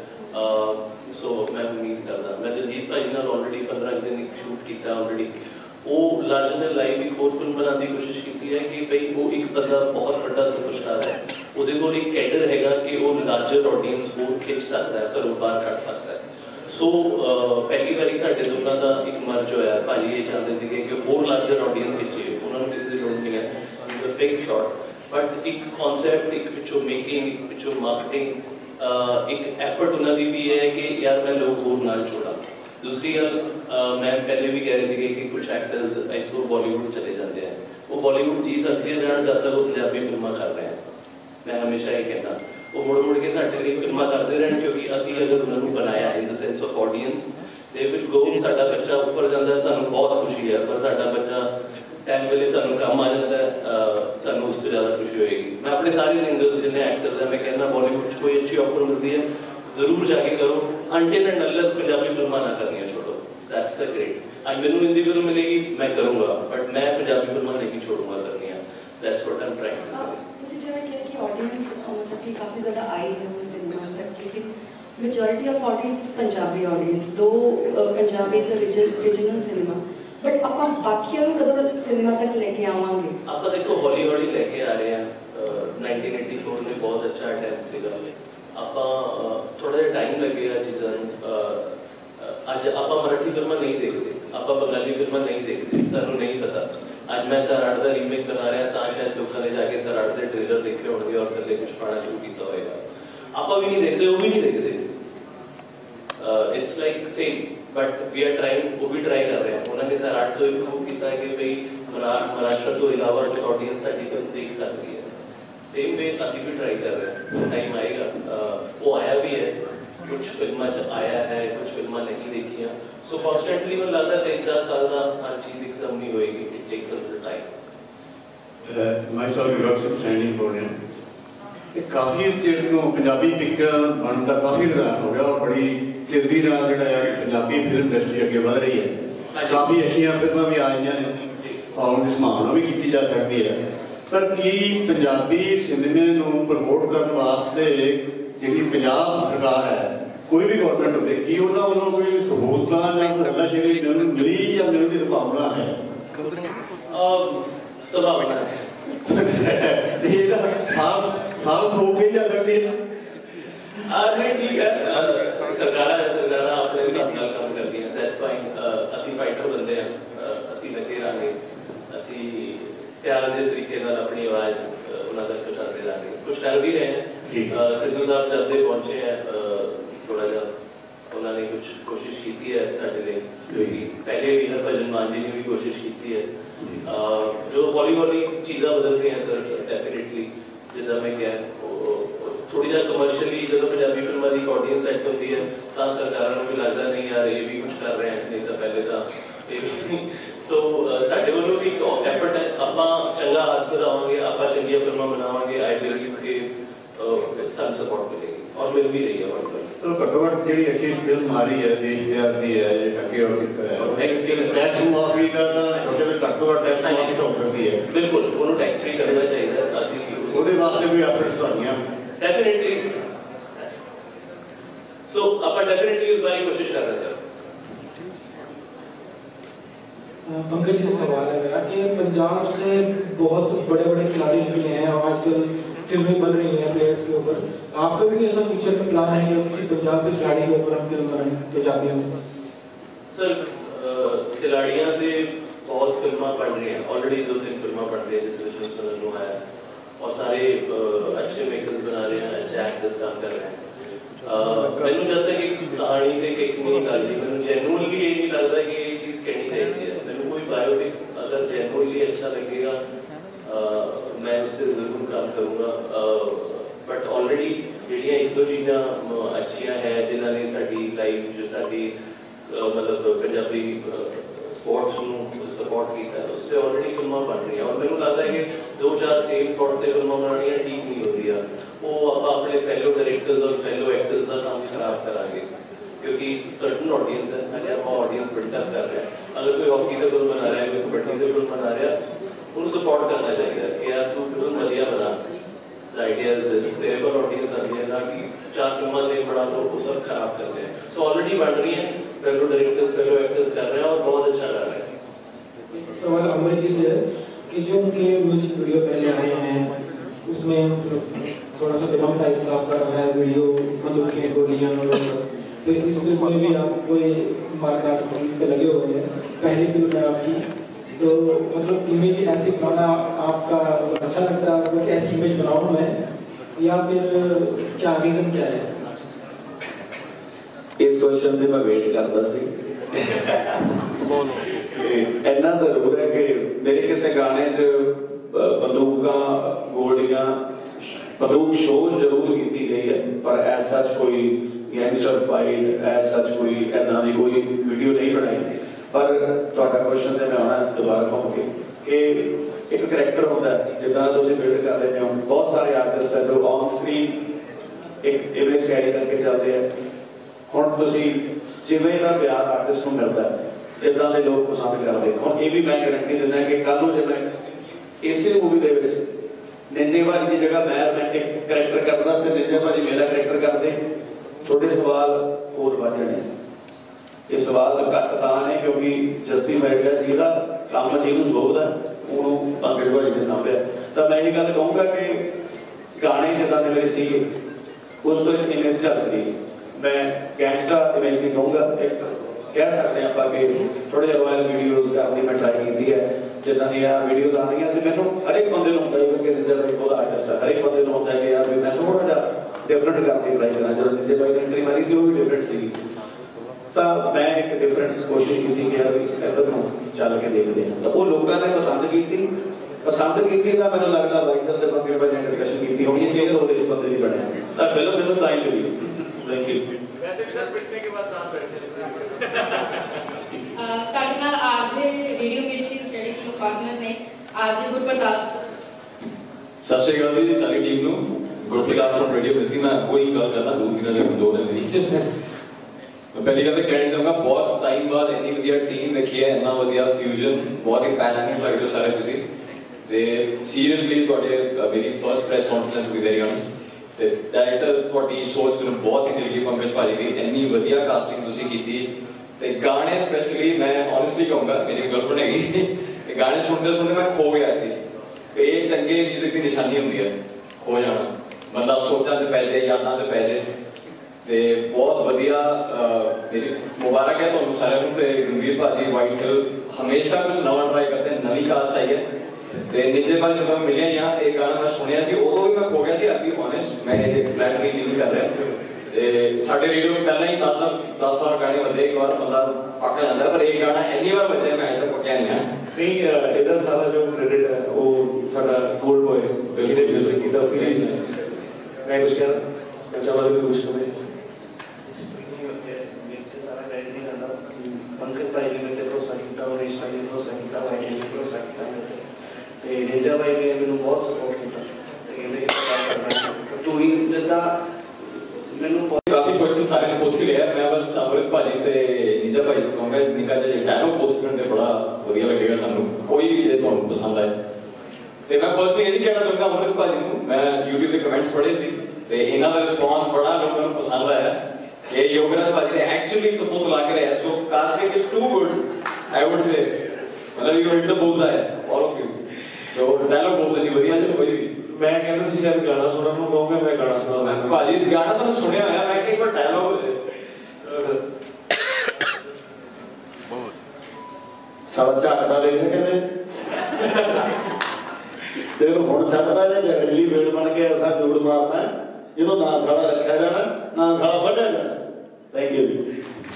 S6: ਸੋ ਮੈਂ ਉਮੀਦ ਕਰਦਾ ਮੈਂ ਦਿਲਜੀਤ ਭਾਈ ਨਾਲ ਆਲਰੇਡੀ 15 ਦਿਨ ਸ਼ੂਟ ਕੀਤਾ ਆਲਰੇਡੀ। ਉਹ ਲਾਰਜਰ ਦੈਨ ਲਾਈਫ ਇੱਕ ਹੋਰ ਫਿਲਮ ਬਣਾਉਣ ਦੀ ਕੋਸ਼ਿਸ਼ ਕੀਤੀ ਹੈ ਕਿ ਬਈ ਉਹ ਇੱਕ ਬੰਦਾ ਬਹੁਤ ਵੱਡਾ ਸੁਪਰਸਟਾਰ ਹੈ ਉਹਦੇ ਕੋਲ ਇੱਕ ਕੈਡਰ ਹੈਗਾ ਕਿ ਉਹ ਲਾਰਜਰ ਆਡੀਅੰਸ ਨੂੰ ਖਿੱਚ ਸਕਦਾ ਹੈ ਘਰੋਂ ਬਾਹਰ ਕੱਢ ਸਕਦਾ ਹੈ। ਸੋ ਪਹਿਲੀ ਵਾਰੀ ਸਾਡੇ ਦੋਨਾਂ ਦਾ ਇੱਕ ਮਰਜ ਹੋਇਆ। ਭਾਜੀ ਇਹ ਚਾਹੁੰਦੇ ਸੀਗੇ ਕਿ ਹੋਰ ਲਾਰਜਰ ਆਡੀਅੰਸ ਖਿੱਚੀਏ ਉਹਨਾਂ ਨੂੰ ਕਿਸੇ ਦੀ ਲੋੜ ਨਹੀਂ ਹੈ ਬਿਗ ਸ਼ਾਟ ਬਟ ਇੱਕ ਕਨਸੈਪਟ ਇੱਕ ਪਿੱਛੋਂ ਮੇਕਿੰਗ ਇੱਕ ਪਿੱਛੋਂ ਮਾਰਕੀਟਿੰਗ ਇੱਕ ਐਫਰਟ ਉਹਨਾਂ ਦੀ ਵੀ ਹੈ ਕਿ ਯਾਰ ਮੈਂ ਲੋਕ ਹੋਰ ਨਾਲ ਜੋੜਾਂ। ਦੂਸਰੀ ਗੱਲ ਮੈਂ ਪਹਿਲੇ ਵੀ ਕਹਿ ਰਹੇ ਸੀਗੇ ਕਿ ਕੁਝ ਐਕਟਰਸ ਇੱਥੋਂ ਬਾਲੀਵੁੱਡ ਚਲੇ ਜਾਂਦੇ ਆ ਉਹ ਬਾਲੀਵੁੱਡ ਜੀ ਸਕਦੇ ਰਹਿਣ ਜਦ ਤੱਕ ਉਹ ਪੰਜਾਬੀ ਫਿਲਮਾਂ ਕਰ ਰਹੇ ਆ। ਮੈਂ ਹਮੇਸ਼ਾ ਇਹ ਕਹਿੰਦਾ ਉਹ ਮੁੜ ਕੇ ਸਾਡੇ ਲਈ ਫਿਲਮਾਂ ਕਰਦੇ ਰਹਿਣ ਕਿਉਂਕਿ ਅਸੀਂ ਅਗਰ ਉਹਨਾਂ ਨੂੰ ਬਣਾਇਆ in the sense of audience ਦੇ ਵਿਲ ਗੋ। ਸਾਡਾ ਬੱਚਾ ਉੱਪਰ ਜਾਂਦਾ ਸਾਨੂੰ ਬਹੁਤ ਖੁਸ਼ੀ ਹੈ ਪਰ ਸਾਡਾ ਬੱਚਾ ਟਾਈਮ ਵੇਲੇ ਸਾਨੂੰ ਕੰਮ ਆ ਜਾਂਦਾ ਸਾਨੂੰ ਉਸ ਤੋਂ ਜ਼ਿਆਦਾ ਖੁਸ਼ੀ ਹੋਏਗੀ। ਮੈਂ ਆਪਣੇ ਸਾਰੇ ਸਿੰਗਰਸ ਜਿੰਨੇ ਐਕਟਰਸ ਹੈ ਮੈਂ ਕਹਿੰਦਾ ਬਾਲੀਵੁੱਡ 'ਚ ਕੋਈ ਅੱਛੀ ਆਫਰ ਮਿਲਦੀ ਹੈ ਜ਼ਰੂਰ ਜਾ ਕੇ ਕਰੋ ਅੰਟਿਲ ਐਂਡ ਅਨਲੈਸ ਪੰਜਾਬੀ ਫਿਲਮਾਂ ਨਾ ਕਰਨੀਆਂ ਛੋੜੋ। दैट्स द ग्रेट आज मैंने हिंदी फिल्म मिलेगी मैं करूँगा बट मैं पंजाबी फिल्मां नहीं छोड़ूंगा करनी है। That's what I am trying to say.
S10: ਤੁਸੀਂ ਜਿਵੇਂ ਕਿਹਾ ਕਿ ਆਡੀਅנס मतलब कि काफी ज्यादा आई है वो सिनेमा तक लेकिन majority of audience is Punjabi audience दो Punjabi is regional cinema but ਆਪਾਂ ਬਾਕੀਆਂ ਨੂੰ ਕਦੋਂ ਸਿਨੇਮਾ ਤੱਕ ਲੈ ਕੇ ਆਵਾਂਗੇ।
S6: ਆਪਾਂ ਦੇਖੋ ਹੌਲੀ ਹੌਲੀ ਲੈ ਕੇ ਆ ਰਹੇ ਹਾਂ 1984 में बहुत अच्छा अटैम्प्ट ਸੀਗਾ ਆਪਾਂ ਥੋੜਾ ਜਿਹਾ ਟਾਈਮ ਲੱਗੇਗਾ ਚੀਜ਼ਾਂ ਨੂੰ। ਅੱਜ ਆਪਾਂ ਮਰਾਠੀ ਫਿਲਮਾਂ ਨਹੀਂ ਦੇਖਦੇ ਆਪਾਂ ਬੰਗਾਲੀ ਫਿਲਮਾਂ ਨਹੀਂ ਦੇਖਦੇ ਸਾਨੂੰ ਨਹੀਂ ਪਤਾ। ਅੱਜ ਮੈਂ ਸਰਾੜ ਦਾ ਰੀਮੇਕ ਬਣਾ ਰਿਹਾ ਤਾਂ ਸ਼ਾਇਦ ਲੋਕਾਂ ਨੇ ਜਾ ਕੇ ਸਰਾੜ ਦੇ ਟ੍ਰੇਲਰ ਦੇਖੇ ਹੋਣਗੇ ਔਰ ਥੱਲੇ ਕੁਝ ਪਾਣਾ ਸ਼ੁਰੂ ਕੀਤਾ ਹੋਏਗਾ। ਆਪਾਂ ਵੀ ਨਹੀਂ ਦੇਖਦੇ ਉਹ ਵੀ ਨਹੀਂ ਦੇਖਦੇ। It's like same but we are trying ਉਹ ਵੀ ਟਰਾਈ ਕਰ ਰਹੇ ਆ। ਉਹਨਾਂ ਨੇ ਸਰਾੜ ਤੋਂ ਇਹ ਪ੍ਰੂਵ ਕੀਤਾ ਹੈ ਕਿ ਭਈ ਮਹਾਰਾਸ਼ਟਰ ਤੋਂ ਇਲਾਵਾ ਆਡੀਅੰਸ ਸਾਡੀ ਫਿਲਮ ਦੇਖ ਸਕਦੀ ਹੈ। ਸੇਮ ਵੇ ਅਸੀਂ ਵੀ ਟਰਾਈ ਕਰ ਰਹੇ ਹਾਂ। ਟਾਈਮ ਆਏਗਾ ਉਹ ਆਇਆ ਵੀ ਹੈ कुछ फिल्म आया है कुछ फिल्म नहीं देखी सो कॉन्स्टेंटली मैं लगता है 3-4 साल का हर चीज एकदम नहीं होएगी it takes a little time.
S11: Myself Vivek Saini बोल रहे हैं काफ़ी चेर तो पंजाबी पिक्चर बनने का काफ़ी रुझान हो गया और बड़ी तेजी नाल जिहड़ा है पंजाबी फिल्म इंडस्ट्री अगे बढ़ रही है। काफ़ी अच्छी फिल्मां भी आ रही हैं ਆਉਣ ਦੀ ਸੰਭਾਵਨਾ ਵੀ ਕੀਤੀ ਜਾ ਸਕਦੀ ਹੈ। ਪਰ ਕੀ ਪੰਜਾਬੀ ਸਿਨੇਮੇ ਨੂੰ ਪ੍ਰਮੋਟ ਕਰਨ ਵਾਸਤੇ ਜਿਹੜੀ ਪੰਜਾਬ ਸਰਕਾਰ ਹੈ, ਕੋਈ ਵੀ ਗਵਰਨਮੈਂਟ ਹੋਵੇ, ਕੀ ਉਹਨਾਂ ਵੱਲੋਂ ਕੋਈ ਸਹੂਲਤਾਂ ਜਾਂ ਕੋਈ ਹੱਲਾਸ਼ੇਰੀ ਮਿਲੀ ਜਾਂ ਮਿਲਣ ਦੀ ਸੰਭਾਵਨਾ ਹੈ?
S6: ਸੰਭਾਵਨਾ ਹੈ
S11: ਇਹ ਤਾਂ ਖਾਸ ਹੋ ਕੇ ਜਾ ਸਕਦੀ ਹੈ।
S6: ਨਹੀਂ ਠੀਕ ਹੈ, ਸਰਕਾਰਾਂ ਆਪਣੇ ਹਿਸਾਬ ਨਾਲ ਕੰਮ ਕਰਦੀਆਂ, ਦੈਟਸ ਫਾਈਨ। ਅਸੀਂ ਫਾਈਟਰ ਬੰਦੇ ਹਾਂ, ਅਸੀਂ ਲੱਗੇ ਰਹਾਂਗੇ, ਅਸੀਂ ਪਿਆਰ ਦੇ ਤਰੀਕੇ ਨਾਲ ਆਪਣੀ ਆਵਾਜ਼ ਉਹਨਾਂ ਤੱਕ ਪਹੁੰਚਾਉਂਦੇ ਰਹਾਂਗੇ, ਕੁਛ ਕਰ ਵੀ ਰਹੇ ਹਾਂ। ਸਿੱਧੂ ਸਾਹਿਬ ਜਦ ਦੇ ਪਹੁੰਚੇ ਹੈ, ਥੋੜਾ ਜਿਹਾ ਉਹਨਾਂ ਨੇ ਕੁਛ ਕੋਸ਼ਿਸ਼ ਕੀਤੀ ਹੈ ਸਾਡੇ ਲਈ, ਕਿਉਂਕਿ ਪਹਿਲੇ ਵੀ ਹਰਭਜਨ ਮਾਨ ਜੀ ਨੇ ਵੀ ਕੋਸ਼ਿਸ਼ ਕੀਤੀ ਹੈ। ਜੋ ਹੌਲੀ ਹੌਲੀ ਚੀਜ਼ਾਂ ਬਦਲ ਰਹੀਆਂ ਸਰ, ਡੈਫੀਨੇਟਲੀ ਜਿੱਦਾਂ ਮੈਂ ਕਿਹਾ, ਥੋੜੀ ਜਿਹਾ ਕਮਰਸ਼ੀਅਲੀ ਜਦੋਂ ਪੰਜਾਬੀ ਫਿਲਮਾਂ ਦੀ ਆਡੀਅੰਸ ਸੈੱਟ ਹੁੰਦੀ ਹੈ ਤਾਂ ਸਰਕਾਰਾਂ ਨੂੰ ਵੀ ਲੱਗਦਾ ਨਹੀਂ ਯਾਰ ਇਹ ਵੀ ਕੁਝ ਕਰ ਰਹੇ ਹਨ, ਨਹੀਂ ਤਾਂ ਪਹਿਲੇ ਤਾਂ ਇਹ। ਸੋ ਸਾਡੇ ਵੱਲੋਂ ਵੀ ਇੱਕ ਐਫਰਟ ਹੈ, ਆਪਾਂ ਚੰਗਾ ਹੱਥ ਵਧਾਵਾਂਗੇ, ਆਪਾਂ ਚੰਗੀਆਂ ਫਿਲਮਾਂ ਬਣਾਵਾਂਗੇ, ਆਈ ਬਿਲੀਵ ਕਿ ਸਾਨੂੰ ਸਪੋਰਟ ਮਿਲੇਗੀ ਔਰ ਮਿਲ ਵੀ ਰਹੀ ਹੈ।
S11: ਘੱਟੋ ਘੱਟ ਜਿਹੜੀ ਅਸੀਂ ਫਿਲਮ ਆ ਰਹੀ ਹੈ ਦੇਸ਼ ਪਿਆਰ ਦੀ ਹੈ, ਅੱਗੇ ਟੈਕਸ ਮੁਆਫੀ ਦਾ ਤਾਂ ਘੱਟੋ ਘੱਟ ਟੈਕਸ ਮੁਆਫੀ ਹੋ ਸਕਦੀ ਹੈ।
S6: ਬਿਲਕੁਲ, ਉਹਨੂੰ ਟੈਕਸ ਫ੍ਰੀ ਕਰਨਾ ਚਾਹੀਦਾ। ਅਸੀਂ
S11: ਉਹਦੇ ਵਾਸਤੇ ਵੀ ਐਫਰਟਸ ਤੁਹਾਡੀਆਂ
S6: डेफिनेटली, सो अपन डेफिनेटली उस बारे कोशिश कर रहे हैं सर।
S12: पंकज जी से सवाल है मेरा कि पंजाब से बहुत बड़े बड़े खिलाड़ी निकले हैं और आजकल फिल्में बन रही हैं प्लेयर्स के ऊपर, आपका भी ऐसा फ्यूचर में प्लान है कि किसी पंजाब के खिलाड़ी के ऊपर हम फिल्म बनाएं पंजाबियों में?
S6: सर खिलाड़ियों के बहुत फिल्में बन रही हैं, ऑलरेडी 2-3 फिल्में बन रही हैं जिसमें सुनने आया, और सारे अच्छे मेकर्स बना रहे हैं, अच्छे एक्टर्स काम कर रहे हैं। मैंने जब तक एक कहानी से एक नहीं लगती, मैंने जेन्युइनली ये नहीं लगता कि ये चीज़ कहनी चाहिए है। मैंने कोई बायोपिक अगर जेन्युइनली अच्छा लगेगा मैं उस पर जरूर काम करूँगा। बट ऑलरेडी ਜਿਹੜੀਆਂ 1-2 ਚੀਜ਼ਾਂ ਅੱਛੀਆਂ ਹੈ ਜਿਨ੍ਹਾਂ ਨੇ ਸਾਡੀ ਲਾਈਫ ਜੋ ਸਾਡੀ ਮਤਲਬ ਪੰਜਾਬੀ स्पोर्ट्स सपोर्ट किया, उस पर ऑलरेडी फिल्में बन रही हैं और मैंने लगता है कि 2-4 सेम थॉट से फिल्में बनानी ठीक नहीं होती है। वो आप अपने फेलो डायरेक्टर्स और फेलो एक्टर्स का काम खराब कराएंगे, क्योंकि सर्टन ऑडियंस है, अगर हम ऑडियंस बिल्डअप कर रहे हैं, अगर कोई हॉकी का फिल्म बना रहा है, कोई कबड्डी का फिल्म बना रहा है, उन्हें सपोर्ट करना चाहिए कि यार तू फिल्म बढ़िया बना, आइडिया इज दिस, तेरे पर ऑडियंस आती है ना कि 4 फिल्में सेम बना तो वो सब खराब करते हैं। सो ऑलरेडी बन रही है, फेलो डायरेक्टर्स फेलो एक्टर्स कर रहे हैं और बहुत अच्छा कर रहे हैं।
S12: सवाल अमृत जी से है कि जो उनके म्यूजिक वीडियो पहले आए हैं उसमें मतलब थोड़ा सा डिमांड टाइप का आपका रहा है वीडियो, बंदूकें गोलियां और सब, तो इस फिल्म में भी आप कोई मारकाट पे लगे हुए हैं, पहली फिल्म है आपकी, तो मतलब इमेज ऐसी बनाना आपका अच्छा लगता है आपको कि ऐसी इमेज बनाऊँ मैं, या फिर क्या रीज़न क्या है इसका?
S3: इस क्वेश्चन से मैं वेट करता सी। इन्ना जरूर है कि मेरे किसी गाने च बंदूकां गोलियां बंदूक शो जरूर की गई है, पर ऐसा कोई गैंगस्टर फाइट ऐसा कोई ऐसा नहीं कोई वीडियो नहीं बनाई। पर तुहाडा क्वेश्चन से मैं आना दोबारा कहूँगी कि एक करैक्टर होता है जितना तुम बिल्ड कर लेते हो, बहुत सारे आर्टिस्ट है जो ऑन स्क्रीन एक इमेज कैरी करके चलते हैं। ਹੁਣ ਤੁਸੀਂ ਜਿਵੇਂ ਦਾ ਪਿਆਰ ਆਰਟਿਸਟ ਨੂੰ ਮਿਲਦਾ ਹੈ, ਜਿੱਦਾਂ ਦੇ ਲੋਕ ਪਸੰਦ ਕਰਦੇ, ਹੁਣ ਇਹ ਵੀ ਮੈਂ ਗਾਰੰਟੀ ਦਿੰਦਾ ਕਿ ਕੱਲ ਨੂੰ ਜੇ ਮੈਂ ਇਸੇ ਮੂਵੀ ਦੇ ਵਿੱਚ ਨਿੰਜੇ ਭਾਜੀ ਦੀ ਜਗ੍ਹਾ ਮੈਂ ਰੋਮਾਂਟਿਕ ਕਰੈਕਟਰ ਕਰਦਾ ਤੇ ਨਿੰਜੇ ਭਾਜੀ ਮੇਰਾ ਕਰੈਕਟਰ ਕਰਦੇ, ਤੁਹਾਡੇ ਸਵਾਲ ਹੋਰ ਵੱਧ ਜਾਣੇ ਸੀ। ਇਹ ਸਵਾਲ ਘੱਟ ਤਾਂ ਨੇ ਕਿਉਂਕਿ ਜਸਟੀਫਾਈਡ ਹੈ, ਜਿਹਦਾ ਕੰਮ ਜਿਹਨੂੰ ਜ਼ੋਰਦਾ ਉਹਨੂੰ ਪੰਕਜ ਭਾਜੀ ਨੇ ਸਾਂਭਿਆ। ਤਾਂ ਮੈਂ ਇਹ ਗੱਲ ਕਹੂੰਗਾ ਕਿ ਗਾਣੇ ਜਿੱਦਾਂ ਦੇ ਮੇਰੇ ਸੀਗੇ ਉਸ ਤੋਂ ਇੱਕ ਇਮੇਜ ਚੱਲ ਰਹੀ, मैं गैंगस्टर इमेज नहीं कहूँगा, एक कह सकते हैं आप कि थोड़े जिहे रॉयल वीडियोज़ करनी मैं ट्राई की है, जिदा दी वीडियोज़ आ रही हैं। मैनू हर एक बंदे होता है क्योंकि निंजा भाई खुद आर्टिस्ट है, हर एक बंदे होता है कि यार मैं थोड़ा जा डिफरेंट करके ट्राई करा। जो निंजा भाई ने एंट्री मारी सी वो भी डिफरेंट सी, तो मैं एक डिफरेंट कोशिश की कि यार इधर चल के देखते हैं, तो वो लोगों ने पसंद की तो मैंने लगता वाइजल के पंकज भाई ने डिस्कशन की होनी कि रोल इस बंदे की बने, तो फिल्म मैंने टाइम लगी। Thank you.
S6: वैसे भी सर पिटने के बाद साथ बैठे
S5: साडे नाल आरजे रेडियो मिर्ची जेडे की पार्टनर ने आरजे गुरप्रताप।
S13: सत श्री अकाल जी सारी टीम नु, गुरप्रताप फ्रॉम रेडियो मिर्ची। मैं कोई गल करना दूसरी ना जो दो ने मेरी ਪਹਿਲੀ ਗੱਲ ਤਾਂ ਕਹਿਣਾ ਚਾਹਾਂਗਾ ਬਹੁਤ ਟਾਈਮ ਬਾਅਦ ਇੰਨੀ ਵਧੀਆ ਟੀਮ ਦੇਖੀ ਹੈ, ਇੰਨਾ ਵਧੀਆ ਫਿਊਜ਼ਨ, ਬਹੁਤ ਹੀ ਪੈਸ਼ਨੇਟ ਲੱਗ ਰਹੇ ਸਾਰੇ ਤੁਸੀਂ। ਤੇ ਸੀਰੀਅਸਲੀ ਤੁਹਾਡੇ ਮੇਰੀ first press conference to be very honest, ਤੇ ਡਾਇਰੈਕਟਰ ਤੁਹਾਡੀ ਸੋਚ ਮੈਨੂੰ ਬਹੁਤ ਚੰਗੀ ਲੱਗੀ ਪੰਕਜ ਭਾਜੀ ਦੀ, ਇੰਨੀ ਵਧੀਆ ਕਾਸਟਿੰਗ ਤੁਸੀਂ ਕੀਤੀ। ਤੇ ਗਾਣੇ ਸਪੈਸ਼ਲੀ ਮੈਂ ਓਨੈਸਟਲੀ ਕਹੂੰਗਾ, ਮੇਰੀ ਗਰਲਫ੍ਰੈਂਡ ਹੈਗੀ, ਤੇ ਗਾਣੇ ਸੁਣਦੇ ਸੁਣਦੇ ਮੈਂ ਖੋ ਗਿਆ ਸੀ। ਇਹ ਚੰਗੇ ਮਿਊਜ਼ਿਕ ਦੀ ਨਿਸ਼ਾਨੀ ਹੁੰਦੀ ਹੈ, ਖੋ ਜਾਣਾ, ਬੰਦਾ ਸੋਚਾਂ 'ਚ ਪੈ ਜਾਏ, ਯਾਦਾਂ 'ਚ ਪੈ ਜਾਏ। ਤੇ ਬਹੁਤ ਵਧੀਆ, ਮੇਰੀ ਮੁਬਾਰਕ ਹੈ ਤੁਹਾਨੂੰ ਸਾਰਿਆਂ ਨੂੰ। ਤੇ ਗੰਭੀਰ ਭਾਜੀ ਵਾਈਟ ਹਿੱਲ ਹਮੇਸ਼ਾ ਕੁਝ ਨਵਾਂ ਟਰਾਈ ਕਰਦੇ, ਨਵੀਂ ਕਾਸਟ ਆਈ ਹੈ। ਤੇ ਨਿੰਜੇ ਭਾਜੀ ਜਦੋਂ ਮੈਂ ਮਿਲਿਆ ਜਾਂ ਇਹ ਗਾਣਾ ਮੈਂ ਸੁਣਿਆ ਸੀ, ਉਦੋਂ ਵੀ ਮੈਂ ਖੋ ਗਿਆ ਸੀ। ਅੱਗੇ ਓਨੈਸਟ ਮੈਂ ਇਹ ਫਲੈਟਰੀ ਨਹੀਂ ਕਰ ਰਿਹਾ। ਤੇ ਸਾਡੇ ਰੇਡੀਓ ਵਿੱਚ ਪਹਿਲਾਂ ਹੀ 10 ਵਾਰ ਗਾਣੇ ਵੱਜੇ, ਇੱਕ ਵਾਰ ਬੰਦਾ ਪੱਕ ਜਾਂਦਾ, ਪਰ ਇਹ ਗਾਣਾ ਇੰਨੀ ਵਾਰ ਵੱਜਿਆ ਮੈਂ ਅਜੇ ਤੱਕ ਪੱਕਿਆ ਨਹੀਂ ਹਾਂ।
S2: ਨਹੀਂ, ਇਹਦਾ ਸਾਰਾ ਜੋ ਕ੍ਰੈਡਿਟ ਹੈ ਉਹ ਸਾਡਾ ਗੋਲਡ ਬॉय ਜਿਹਨੇ ਮਿਊਜ਼ਿਕ ਕੀਤਾ। ਪਲੀਜ਼ ਮੈਂ ਕੁਝ ਕਹਿਣਾ ਚਾਹੁੰਦਾ ਵੀ ਕੁਝ ਕਰੇ।
S14: पंकज भाई ने मेरे भरोसा किया, उमेश भाई ने भरोसा किया, भाई ने भरोसा किया ते निंजा भाई ने मैंने बहुत सपोर्ट किया ते मैं काम करना तू ही जिदा मैंने
S13: काफी क्वेश्चन सारे ने पूछ लिया। मैं बस अमृत भाजी ते निंजा भाई को कहूंगा निका जिहा डायलॉग पोस्ट करने बड़ा ਵਧੀਆ ਲੱਗेगा सानू, कोई भी जे ਤੁਹਾਨੂੰ पसंद आए। ਤੇ मैं पर्सनली ਇਹ ਕਹਿਣਾ ਚਾਹੁੰਦਾ ਅਮृत ਭਾਜੀ ਨੂੰ, ਮੈਂ YouTube ਤੇ ਕਮੈਂਟਸ ਪੜ੍ਹੇ ਸੀ ਤੇ ਇਹਨਾਂ ਦਾ ਰਿਸਪੌਂਸ ਬੜਾ ਲੋਕਾਂ ਨੂੰ ਪਸੰਦ ਆਇਆ कि योगराज भाजी ने एक्चुअली सपोर्ट ला के रहा। So casting is too good, I would say, मतलब you hit the bullseye all of you. So dialogue बोलते जी ਵਧੀਆ ਜਿਹਾ ਕੋਈ ਵੀ।
S2: ਮੈਂ ਕਹਿੰਦਾ ਸੀ ਸ਼ਾਇਦ ਗਾਣਾ ਸੁਣਨ ਨੂੰ ਕਹੋਗੇ, ਮੈਂ ਗਾਣਾ ਸੁਣਾਉਂਦਾ।
S13: ਭਾਜੀ ਗਾਣਾ ਤਾਂ ਸੁਣਿਆ ਹੋਇਆ, ਮੈਂ ਕਿ ਇੱਕ ਵਾਰ ਡਾਇਲੌਗ
S11: ਸਾਲਾ ਝਾਕਦਾ ਵੇਖ ਕਹਿੰਦੇ ਦੇਖੋ ਹੁਣ ਛੱਡਦਾ ਜਾਂ ਜ਼ਹਿਰੀਲੀ ਵੇਲ ਬਣ ਕੇ ਐਸਾ ਜੋੜ ਮਾਰਨਾ ਜਿਹਨੂੰ ਨਾ ਸਾਲਾ ਰੱਖਿਆ ਜਾਣਾ ਨਾ ਸਾਲਾ ਵੱਢਿਆ ਜਾਣਾ। ਥੈਂਕ ਯੂ ਜੀ।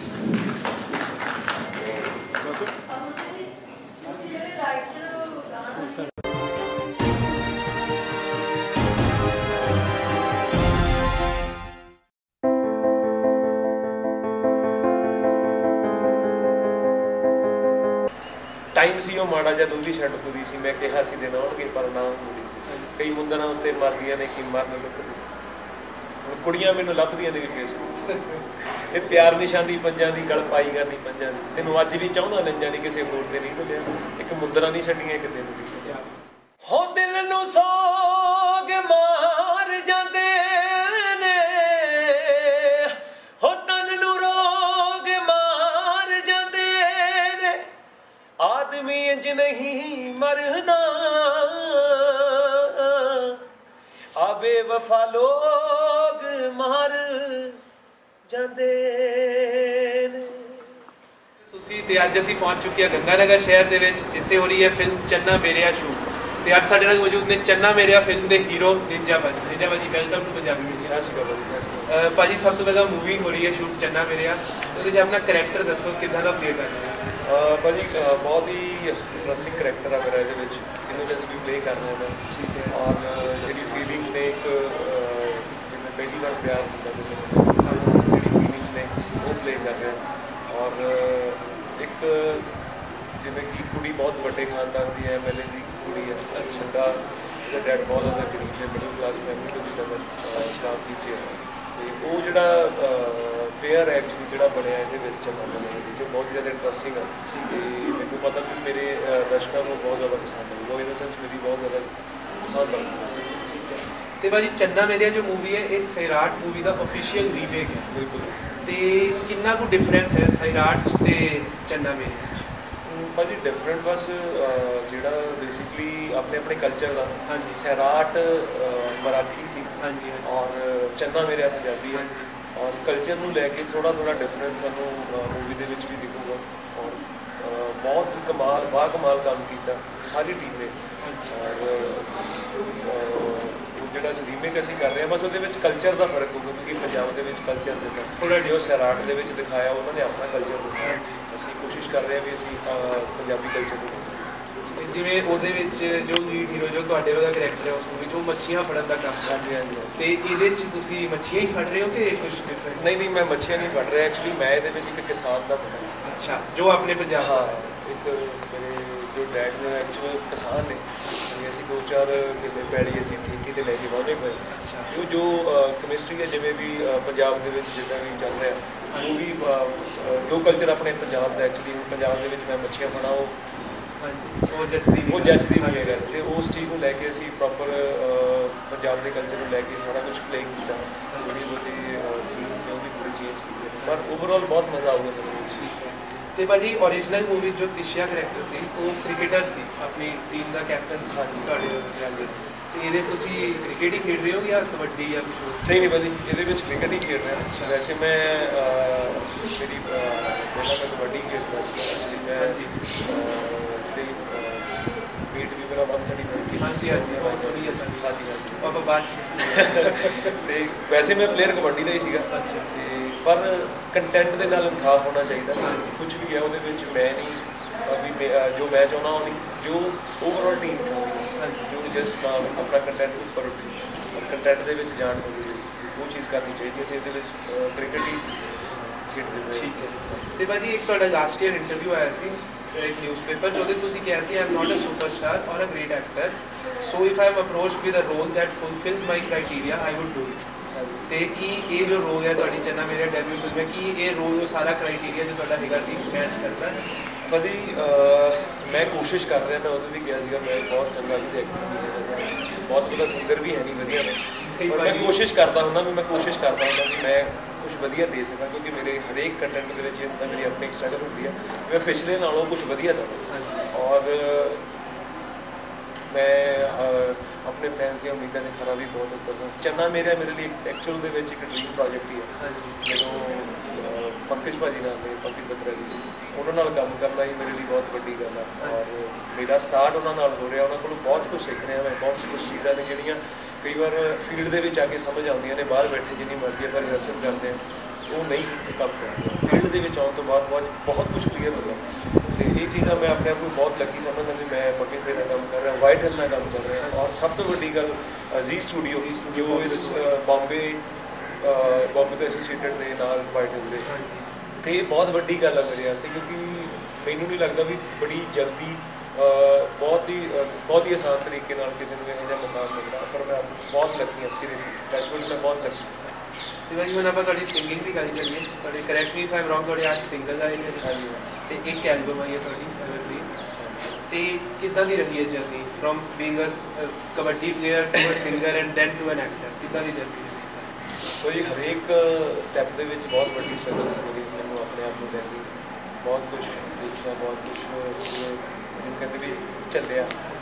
S2: ਟਾਈਮ ਸੀ ਉਹ ਮਾੜਾ ਜਿਹਾ ਦੂਜੀ ਛੱਡ ਤੁਰੀ ਸੀ, ਮੈਂ ਕਿਹਾ ਸੀ ਦਿਨ ਆਉਣਗੇ ਪਰ ਨਾ ਹੁੰਦੀ ਸੀ। ਕਈ ਮੁੰਦਰਾਂ ਉੱਤੇ ਮਰਦੀਆਂ ਨੇ ਕੀ ਮਰਨ ਲੱਭਦੀ, ਹੁਣ ਕੁੜੀਆਂ ਮੈਨੂੰ ਲੱਭਦੀਆਂ ਨੇ ਵੀ ਫੇਸਬੁੱਕ। ਇਹ ਪਿਆਰ ਨਿਸ਼ਾਨੀ ਪੰਜਾਂ ਦੀ ਗਲ ਪਾਈ ਕਰਨੀ ਪੰਜਾਂ ਦੀ, ਤੈਨੂੰ ਅੱਜ ਵੀ ਚਾਹੁੰਦਾ ਨੰਜਾ ਨਹੀਂ ਕਿਸੇ ਹੋਰ ਤੇ ਨਹੀਂ ਢੁੱਲਿਆ, ਇੱਕ ਮੁੰਦਰਾਂ ਨਹੀਂ ਛੱਡੀਆਂ ਇੱਕ ਦਿਨ ਵੀ। ਹੋ ਦਿਲ ਨੂੰ ਸੋਗ ਮਾਰ ਜਾਂਦੇ ਨੇ, ਹੋ ਤਨ ਨੂੰ ਰੋਗ ਮਾਰ ਜਾਂਦੇ ਨੇ, ਆਦਮੀ ਇੰਜ ਨਹੀਂ ਮਰਦਾ, ਆ ਬੇਵਫਾ ਲੋਗ ਮਾਰ ਜਾਂਦੇ ਨੇ। ਤੁਸੀਂ ਤੇ ਅੱਜ ਅਸੀਂ ਪਹੁੰਚ ਚੁੱਕੇ ਹਾਂ ਗੰਗਾਨਗਰ ਸ਼ਹਿਰ ਦੇ ਵਿੱਚ, ਜਿੱਥੇ ਹੋ ਰਹੀ ਹੈ ਫਿਲਮ ਚੰਨਾ ਮੇਰਿਆ ਸ਼ੂਟ। ਤੇ ਅੱਜ ਸਾਡੇ ਨਾਲ ਮੌਜੂਦ ਨੇ ਚੰਨਾ ਮੇਰਿਆ ਫਿਲਮ ਦੇ ਹੀਰੋ ਨਿੰਜਾ ਭਾਜੀ। ਨਿੰਜਾ ਭਾਜੀ ਵੈਲਕਮ ਟੂ ਪੰਜਾਬੀ ਵਿੱਚ। ਭਾਜੀ ਸਭ ਤੋਂ ਪਹਿਲਾਂ ਮੂਵੀ ਹੋ ਰਹੀ ਹੈ ਸ਼ੂਟ ਚੰਨਾ ਮੇਰਿਆ, ਉਹਦੇ 'ਚ ਆਪਣਾ ਕਰੈਕਟਰ ਦੱਸੋ ਕਿੱਦਾਂ ਦਾ ਪਲੇ ਕਰ ਰਹੇ ਹੋ? ਭਾਜੀ ਬਹੁਤ ਹੀ ਇੰਟਰਸਟਿੰਗ ਕਰੈਕਟਰ ਆ ਮੇਰਾ ਇਹਦੇ ਵਿੱਚ, ਇਨੋਸੈਂਸ ਵੀ ਪਲੇ ਕਰ ਰਿਹਾ ਮੈਂ। ਠੀਕ ਹੈ। ਔਰ ਜਿਹੜੀ ਫੀਲਿੰਗਸ ਨੇ, ਇੱਕ ਜਿਵੇਂ ਪਹਿਲੀ ਵਾਰ ਪਿਆਰ ਹੁੰਦਾ ਕਿਸੇ ਨੂੰ, ਜਿਹੜੀ ਫੀਲਿੰਗਸ ਨੇ ਉਹ ਪਲੇ ਕਰ ਰਿਹਾ। ਔਰ ਇੱਕ ਜਿਵੇਂ ਕਿ ਕੁੜੀ ਬਹੁਤ ਵੱਡੇ ਖਾਨਦਾਨ ਦੀ ਹੈ, ਪਹਿਲੇ ਦੀ ਕੁੜੀ ਹੈ, ਮੁੰਡਾ ਉਹਦਾ ਡੈਡ ਬਹੁਤ ਜ਼ਿਆਦਾ ਗਰੀਬ ਨੇ, ਮਿਡਲ ਕਲਾਸ ਫੈਮਿਲੀ ਤੋਂ ਵੀ ਜ਼ਿਆਦਾ ਸ਼ਰਾਬ ਪੀਤੀ ਹੈ। ਤੇ ਉਹ ਜਿਹੜਾ ਪੇਅਰ ਐਕਚੁਅਲੀ ਜਿਹੜਾ ਬਣਿਆ ਇਹਦੇ ਵਿੱਚ ਚੰਨਾ ਮੇਰਿਆ ਵਿੱਚ, ਉਹ ਬਹੁਤ ਜ਼ਿਆਦਾ ਇੰਟਰਸਟਿੰਗ ਹੈ। ਤੇ ਮੈਨੂੰ ਪਤਾ ਵੀ ਮੇਰੇ ਦਰਸ਼ਕਾਂ ਨੂੰ ਬਹੁਤ ਜ਼ਿਆਦਾ ਪਸੰਦ ਆਊਗਾ, ਇਨ ਸੈਂਸ ਮੇਰੀ ਬਹੁਤ ਜ਼ਿਆਦਾ ਪਸੰਦ ਆਊਗੀ। ਠੀਕ ਹੈ। ਤੇ ਭਾਜੀ ਚੰਨਾ ਮੇਰਿਆ ਜੋ ਮੂਵੀ ਹੈ ਇਹ ਸੈਰਾਟ ਮੂਵੀ ਦਾ ਆਫੀਸ਼ੀਅਲ ਰੀਮੇਕ ਹੈ। ਬਿਲਕੁਲ। ਤੇ ਕਿੰਨਾ ਕੁ ਡਿਫਰੈਂਸ ਹੈ ਸੈਰਾਟ ਤੇ ਚੰਨਾ ਮੇਰਿਆ? ਭਾਜੀ ਡਿਫਰੈਂਟ ਬਸ ਜਿਹੜਾ ਬੇਸਿਕਲੀ ਆਪਣੇ ਆਪਣੇ ਕਲਚਰ ਦਾ। ਹਾਂਜੀ। ਸੈਰਾਟ ਮਰਾਠੀ ਸੀ। ਹਾਂਜੀ। ਔਰ ਚੰਨਾ ਮੇਰਿਆ ਪੰਜਾਬੀ ਹੈ। ਔਰ ਕਲਚਰ ਨੂੰ ਲੈ ਕੇ ਥੋੜ੍ਹਾ ਡਿਫਰੈਂਸ ਸਾਨੂੰ ਮੂਵੀ ਦੇ ਵਿੱਚ ਵੀ ਦਿਖੂਗਾ। ਔਰ ਬਹੁਤ ਕਮਾਲ ਬਾਕਮਾਲ ਕੰਮ ਕੀਤਾ ਸਾਰੀ ਟੀਮ ਨੇ। ਔਰ ਜਿਹੜਾ ਰੀਮੇਕ ਅਸੀਂ ਕਰ ਰਹੇ ਹਾਂ ਬਸ ਉਹਦੇ ਵਿੱਚ ਕਲਚਰ ਦਾ ਫਰਕ ਹੋਊਗਾ, ਕਿਉਂਕਿ ਪੰਜਾਬ ਦੇ ਵਿੱਚ ਕਲਚਰ ਦੇ ਥੋੜ੍ਹਾ ਜਿਹਾ ਸੈਰਾਟ ਦੇ ਵਿੱਚ ਦਿਖਾਇਆ ਉਹਨਾਂ ਨੇ ਆਪਣਾ ਕਲਚਰ ਦਿਖਾਇਆ। ਅਸੀਂ ਕੋਸ਼ਿਸ਼ ਕਰ ਰਹੇ ਹਾਂ ਵੀ ਅਸੀਂ ਪੰਜਾਬੀ ਕਲਚਰ ਨੂੰ, ਜਿਵੇਂ ਉਹਦੇ ਵਿੱਚ ਜੋ ਲੀਡ ਹੀਰੋ ਜੋ ਤੁਹਾਡੇ ਵਾਲਾ ਕਰੈਕਟਰ ਹੈ ਉਸ ਵਿੱਚ ਉਹ ਮੱਛੀਆਂ ਫੜਨ ਦਾ ਕੰਮ ਕਰਦੇ ਹਨ। ਤੇ ਇਹਦੇ 'ਚ ਤੁਸੀਂ ਮੱਛੀਆਂ ਹੀ ਫੜ ਰਹੇ ਹੋ ਕਿ ਕੁਝ ਡਿਫਰੈਂਟ? ਨਹੀਂ, ਮੈਂ ਮੱਛੀਆਂ ਨਹੀਂ ਫੜ ਰਿਹਾ ਐਕਚੁਅਲੀ, ਮੈਂ ਇਹਦੇ ਵਿੱਚ ਇੱਕ ਕਿਸਾਨ ਦਾ ਮੁੰਡਾ। ਅੱਛਾ। ਜੋ ਆਪਣੇ ਪੰਜਾਬ, ਇੱਕ ਮੇਰੇ ਜੋ ਡੈਡ ਨੇ ਐਕਚੁਅਲ ਕਿਸਾਨ ਨੇ, ਤੇ ਅਸੀਂ 2-4 ਕਿੱਲੇ ਪੈਲੀ ਅਸੀਂ ਠੇਕੇ ਤੇ ਲੈ ਕੇ ਵਾਹੁੰਦੇ ਪਏ। ਉਹ ਜੋ ਕੈਮਿਸਟਰੀ ਹੈ ਜਿਵੇਂ ਵੀ ਪੰਜਾਬ ਦੇ ਵਿੱਚ ਜਿੱਦਾਂ ਵੀ ਚੱਲ ਰਿਹਾ ਉਹ ਵੀ ਜੋ ਕਲਚਰ ਆਪਣੇ ਪੰਜਾਬ ਦਾ ਐਕਚੁਅਲੀ ਪੰਜਾਬ ਦੇ ਵਿੱਚ ਮੈਂ ਮੱਛੀਆਂ ਫੜਾਂ ਉਹ ਜੱਜਦੀ ਨਹੀਂ ਹੈਗਾ ਅਤੇ ਉਸ ਚੀਜ਼ ਨੂੰ ਲੈ ਕੇ ਅਸੀਂ ਪ੍ਰੋਪਰ ਪੰਜਾਬ ਦੇ ਕਲਚਰ ਨੂੰ ਲੈ ਕੇ ਸਾਰਾ ਕੁਛ ਪਲੇ ਕੀਤਾ। ਥੋੜ੍ਹੀ ਬਹੁਤੀ ਸੀਨਸ ਨੇ ਉਹ ਵੀ ਥੋੜ੍ਹੀ ਚੇਂਜ ਕੀਤੇ ਪਰ ਓਵਰਆਲ ਬਹੁਤ ਮਜ਼ਾ ਆਊਗਾ ਮੈਨੂੰ ਵਿੱਚ।
S1: ਤੇ ਭਾਜੀ ਓਰੀਜਨਲ ਮੂਵੀ ਜੋ ਤਿਸ਼ਾ ਕਰੈਕਟਰ ਸੀ ਉਹ ਕ੍ਰਿਕਟਰ ਸੀ, ਆਪਣੀ ਟੀਮ ਦਾ ਕੈਪਟਨ ਸੀ ਤੁਹਾਡੇ ਜਾਂਦੇ, ਤੇ ਇਹਦੇ ਤੁਸੀਂ ਕ੍ਰਿਕਟ ਹੀ ਖੇਡ ਰਹੇ ਹੋ ਜਾਂ ਕਬੱਡੀ ਜਾਂ ਕੁਛ?
S2: ਨਹੀਂ ਭਾਜੀ ਇਹਦੇ ਵਿੱਚ ਕ੍ਰਿਕਟ ਹੀ ਖੇਡ ਰਿਹਾ। ਵੈਸੇ ਮੈਂ ਮੇਰੀ ਪਹਿਲਾਂ ਮੈਂ ਕਬੱਡੀ ਖੇਡਦਾ ਸੀ। ਮੈਂ ਜਿਹੜੀ ਵੇਟ ਵੀ ਮੇਰਾ 135
S1: ਹਾਂਜੀ ਬਹੁਤ ਸੋਹਣੀ ਹੈ ਸਾਡੀ।
S2: ਹਾਂਜੀ
S1: ਆਪਾਂ ਬਾਅਦ 'ਚ
S2: ਅਤੇ ਵੈਸੇ ਮੈਂ ਪਲੇਅਰ ਕਬੱਡੀ ਦਾ ਹੀ ਸੀਗਾ।
S1: ਅੱਛਾ।
S2: ਅਤੇ ਪਰ ਕੰਟੈਂਟ ਦੇ ਨਾਲ ਇਨਸਾਫ ਹੋਣਾ ਚਾਹੀਦਾ। ਕੁਝ ਵੀ ਹੈ ਉਹਦੇ ਵਿੱਚ ਮੈਂ ਨਹੀਂ ਵੀ ਜੋ ਮੈਂ ਚਾਹੁੰਦਾ ਉਹ ਨਹੀਂ, ਜੋ ਓਵਰਆਲ ਟੀਮ ਚਾਹੁੰਦੀ ਹੈ ਜੋ ਜਿਸ ਨਾਲ ਆਪਣਾ ਕੰਟੈਂਟ ਉੱਪਰ ਉੱਠੇ ਕੰਟੈਂਟ ਦੇ ਵਿੱਚ ਜਾਣ ਹੋਵੇ ਉਹ ਚੀਜ਼ ਕਰਨੀ ਚਾਹੀਦੀ ਹੈ ਅਤੇ ਇਹਦੇ ਵਿੱਚ ਕ੍ਰਿਕਟ ਹੀ ਖੇਡਦੇ ਪਏ।
S1: ਠੀਕ ਹੈ। ਅਤੇ ਭਾਜੀ ਇੱਕ ਤੁਹਾਡਾ ਲਾਸਟ ਈਅਰ ਇੰਟਰਵਿਊ ਆਇਆ ਸੀ ਇੱਕ ਨਿਊਜ਼ਪੇਪਰ ਜਿਹਦੇ ਤੁਸੀਂ ਕਿਹਾ ਸੀ I am not a superstar or a great actor, so if I am approached with a role that fulfills my criteria I would do it. ਅਤੇ ਕੀ ਇਹ ਜੋ ਰੋਲ ਹੈ ਤੁਹਾਡੀ ਚੰਨਾ ਮੇਰਾ ਡੈਬਿਊ ਫਿਲਮ ਹੈ, ਕੀ ਇਹ ਰੋਲ ਉਹ ਸਾਰਾ ਕ੍ਰਾਈਟੀਰੀਆ ਜੋ ਤੁਹਾਡਾ ਹੈਗਾ ਸੀ ਮੈਚ ਕਰਦਾ?
S2: ਭਾਜੀ ਮੈਂ ਕੋਸ਼ਿਸ਼ ਕਰ ਰਿਹਾ, ਮੈਂ ਉਦੋਂ ਵੀ ਕਿਹਾ ਸੀਗਾ ਮੈਂ ਬਹੁਤ ਚੰਗਾ ਵੀ ਐਕਟਰ ਵੀ ਹੈ, ਬਹੁਤ ਵਧੀਆ ਸਿੰਗਰ ਵੀ ਹੈ ਨਹੀਂ ਵਧੀਆ ਮੈਂ ਕੋਸ਼ਿਸ਼ ਕਰਦਾ ਹੁੰਦਾ ਵੀ ਮੈਂ ਕੋਸ਼ਿਸ਼ ਕਰਦਾ ਹੁੰਦਾ ਕਿ ਮੈਂ ਕੁਝ ਵਧੀਆ ਦੇ ਸਕਾਂ ਕਿਉਂਕਿ ਮੇਰੇ ਹਰੇਕ ਕੰਟੈਂਟ ਦੇ ਵਿੱਚ ਇਹ ਹੁੰਦਾ ਮੇਰੀ ਆਪਣੀ ਸਟਰਗਲ ਹੁੰਦੀ ਹੈ ਮੈਂ ਪਿਛਲੇ ਨਾਲੋਂ ਕੁਝ ਵਧੀਆ ਦਵਾਂ ਔਰ ਮੈਂ ਆਪਣੇ ਫੈਨਸ ਦੀਆਂ ਉਮੀਦਾਂ ਨੇ ਖਰਾ ਵੀ ਬਹੁਤ ਉਤਰਦਾ। ਚੰਨਾ ਮੇਰੇ ਲਈ ਐਕਚੁਅਲ ਦੇ ਵਿੱਚ ਇੱਕ ਡ੍ਰੀਮ ਪ੍ਰੋਜੈਕਟ ਹੀ ਹੈ। ਜਦੋਂ ਪੰਕਜ ਭਾਜੀ ਨਾਲ ਨੇ ਪੰਕਜ ਬੱਤਰਾ ਜੀ ਉਹਨਾਂ ਨਾਲ ਕੰਮ ਕਰਨਾ ਹੀ ਮੇਰੇ ਲਈ ਬਹੁਤ ਵੱਡੀ ਗੱਲ ਹੈ ਔਰ ਮੇਰਾ ਸਟਾਰਟ ਉਹਨਾਂ ਨਾਲ ਹੋ ਰਿਹਾ। ਉਹਨਾਂ ਕੋਲੋਂ ਬਹੁਤ ਕੁਝ ਸਿੱਖ ਰਿਹਾ ਮੈਂ, ਬਹੁਤ ਕੁਝ ਚੀਜ਼ਾਂ ਨੇ ਜਿਹੜੀਆਂ ਕਈ ਵਾਰ ਫੀਲਡ ਦੇ ਵਿੱਚ ਆ ਕੇ ਸਮਝ ਆਉਂਦੀਆਂ ਨੇ, ਬਾਹਰ ਬੈਠੇ ਜਿੰਨੀ ਮਰਜ਼ੀ ਆਪਾਂ ਰਿਹਰਸਲ ਕਰਦੇ ਹਾਂ ਉਹ ਨਹੀਂ ਕੰਮ ਕਰਦਾ। ਫੀਲਡ ਦੇ ਵਿੱਚ ਆਉਣ ਤੋਂ ਬਾਅਦ ਬਹੁਤ ਕੁਝ ਕਲੀਅਰ ਹੋ ਗਿਆ ਅਤੇ ਇਹ ਚੀਜ਼ਾਂ ਮੈਂ ਆਪਣੇ ਆਪ ਨੂੰ ਬਹੁਤ ਲੱਕੀ ਸਮਝਦਾ ਵੀ ਮੈਂ ਪੰਕਜ ਭਾਈ ਨਾਲ ਕੰਮ ਕਰ ਰਿਹਾ, ਵਾਈਟ ਹਿੱਲ ਨਾਲ ਕੰਮ ਕਰ ਰਿਹਾ ਔਰ ਸਭ ਤੋਂ ਵੱਡੀ ਗੱਲ ਜ਼ੀ ਸਟੂਡੀਓ ਜੋ ਇਸ ਬੰਬੇ ਤੋਂ ਐਸੋਸੀਏਟਡ ਦੇ ਨਾਲ ਵਾਈਟ ਹਿੱਲ ਦੇ, ਅਤੇ ਇਹ ਬਹੁਤ ਵੱਡੀ ਗੱਲ ਹੈ ਮੇਰੇ ਵਾਸਤੇ ਕਿਉਂਕਿ ਮੈਨੂੰ ਨਹੀਂ ਲੱਗਦਾ ਵੀ ਬੜੀ ਜਲਦੀ ਬਹੁਤ ਹੀ ਆਸਾਨ ਤਰੀਕੇ ਨਾਲ ਕਿਸੇ ਨੂੰ ਇਹੋ ਜਿਹਾ ਮੁਕਾਮ ਮਿਲਦਾ, ਪਰ ਮੈਂ ਬਹੁਤ ਲੱਕੀ ਹਾਂ ਸੀਰੀਅਸਲੀ ਟੱਚਵੁੱਡ ਮੈਂ ਬਹੁਤ ਲੱਕੀ।
S1: ਤੇ ਭਾਜੀ ਹੁਣ ਆਪਾਂ ਤੁਹਾਡੀ ਸਿੰਗਿੰਗ ਦੀ ਗੱਲ ਕਰੀਏ, ਤੁਹਾਡੇ correct me if I am wrong ਤੁਹਾਡੇ 8 ਸਿੰਗਲ ਆਏ ਨੇ ਅਤੇ ਇੱਕ ਐਲਬਮ ਆਈ ਹੈ ਤੁਹਾਡੀ ਐਵਰਗ੍ਰੀਨ, ਅਤੇ ਕਿੱਦਾਂ ਦੀ ਰਹੀ ਹੈ journey from being a kabaddi player to a singer and then to an actor, ਕਿੱਦਾਂ ਦੀ ਜਰਨੀ ਰਹੀ?
S2: ਸੋ ਜੀ ਹਰੇਕ ਸਟੈਪ ਦੇ ਵਿੱਚ ਬਹੁਤ ਵੱਡੀ ਸਟਰਗਲ ਸੀ ਮੇਰੀ, ਮੈਨੂੰ ਆਪਣੇ ਆਪ ਨੂੰ ਲੈ ਕੇ ਬਹੁਤ ਕੁਛ ਦੇਖਿਆ, ਬਹੁਤ ਕੁਛ ਕਹਿੰਦੇ ਵੀ ਚੱਲਿਆ।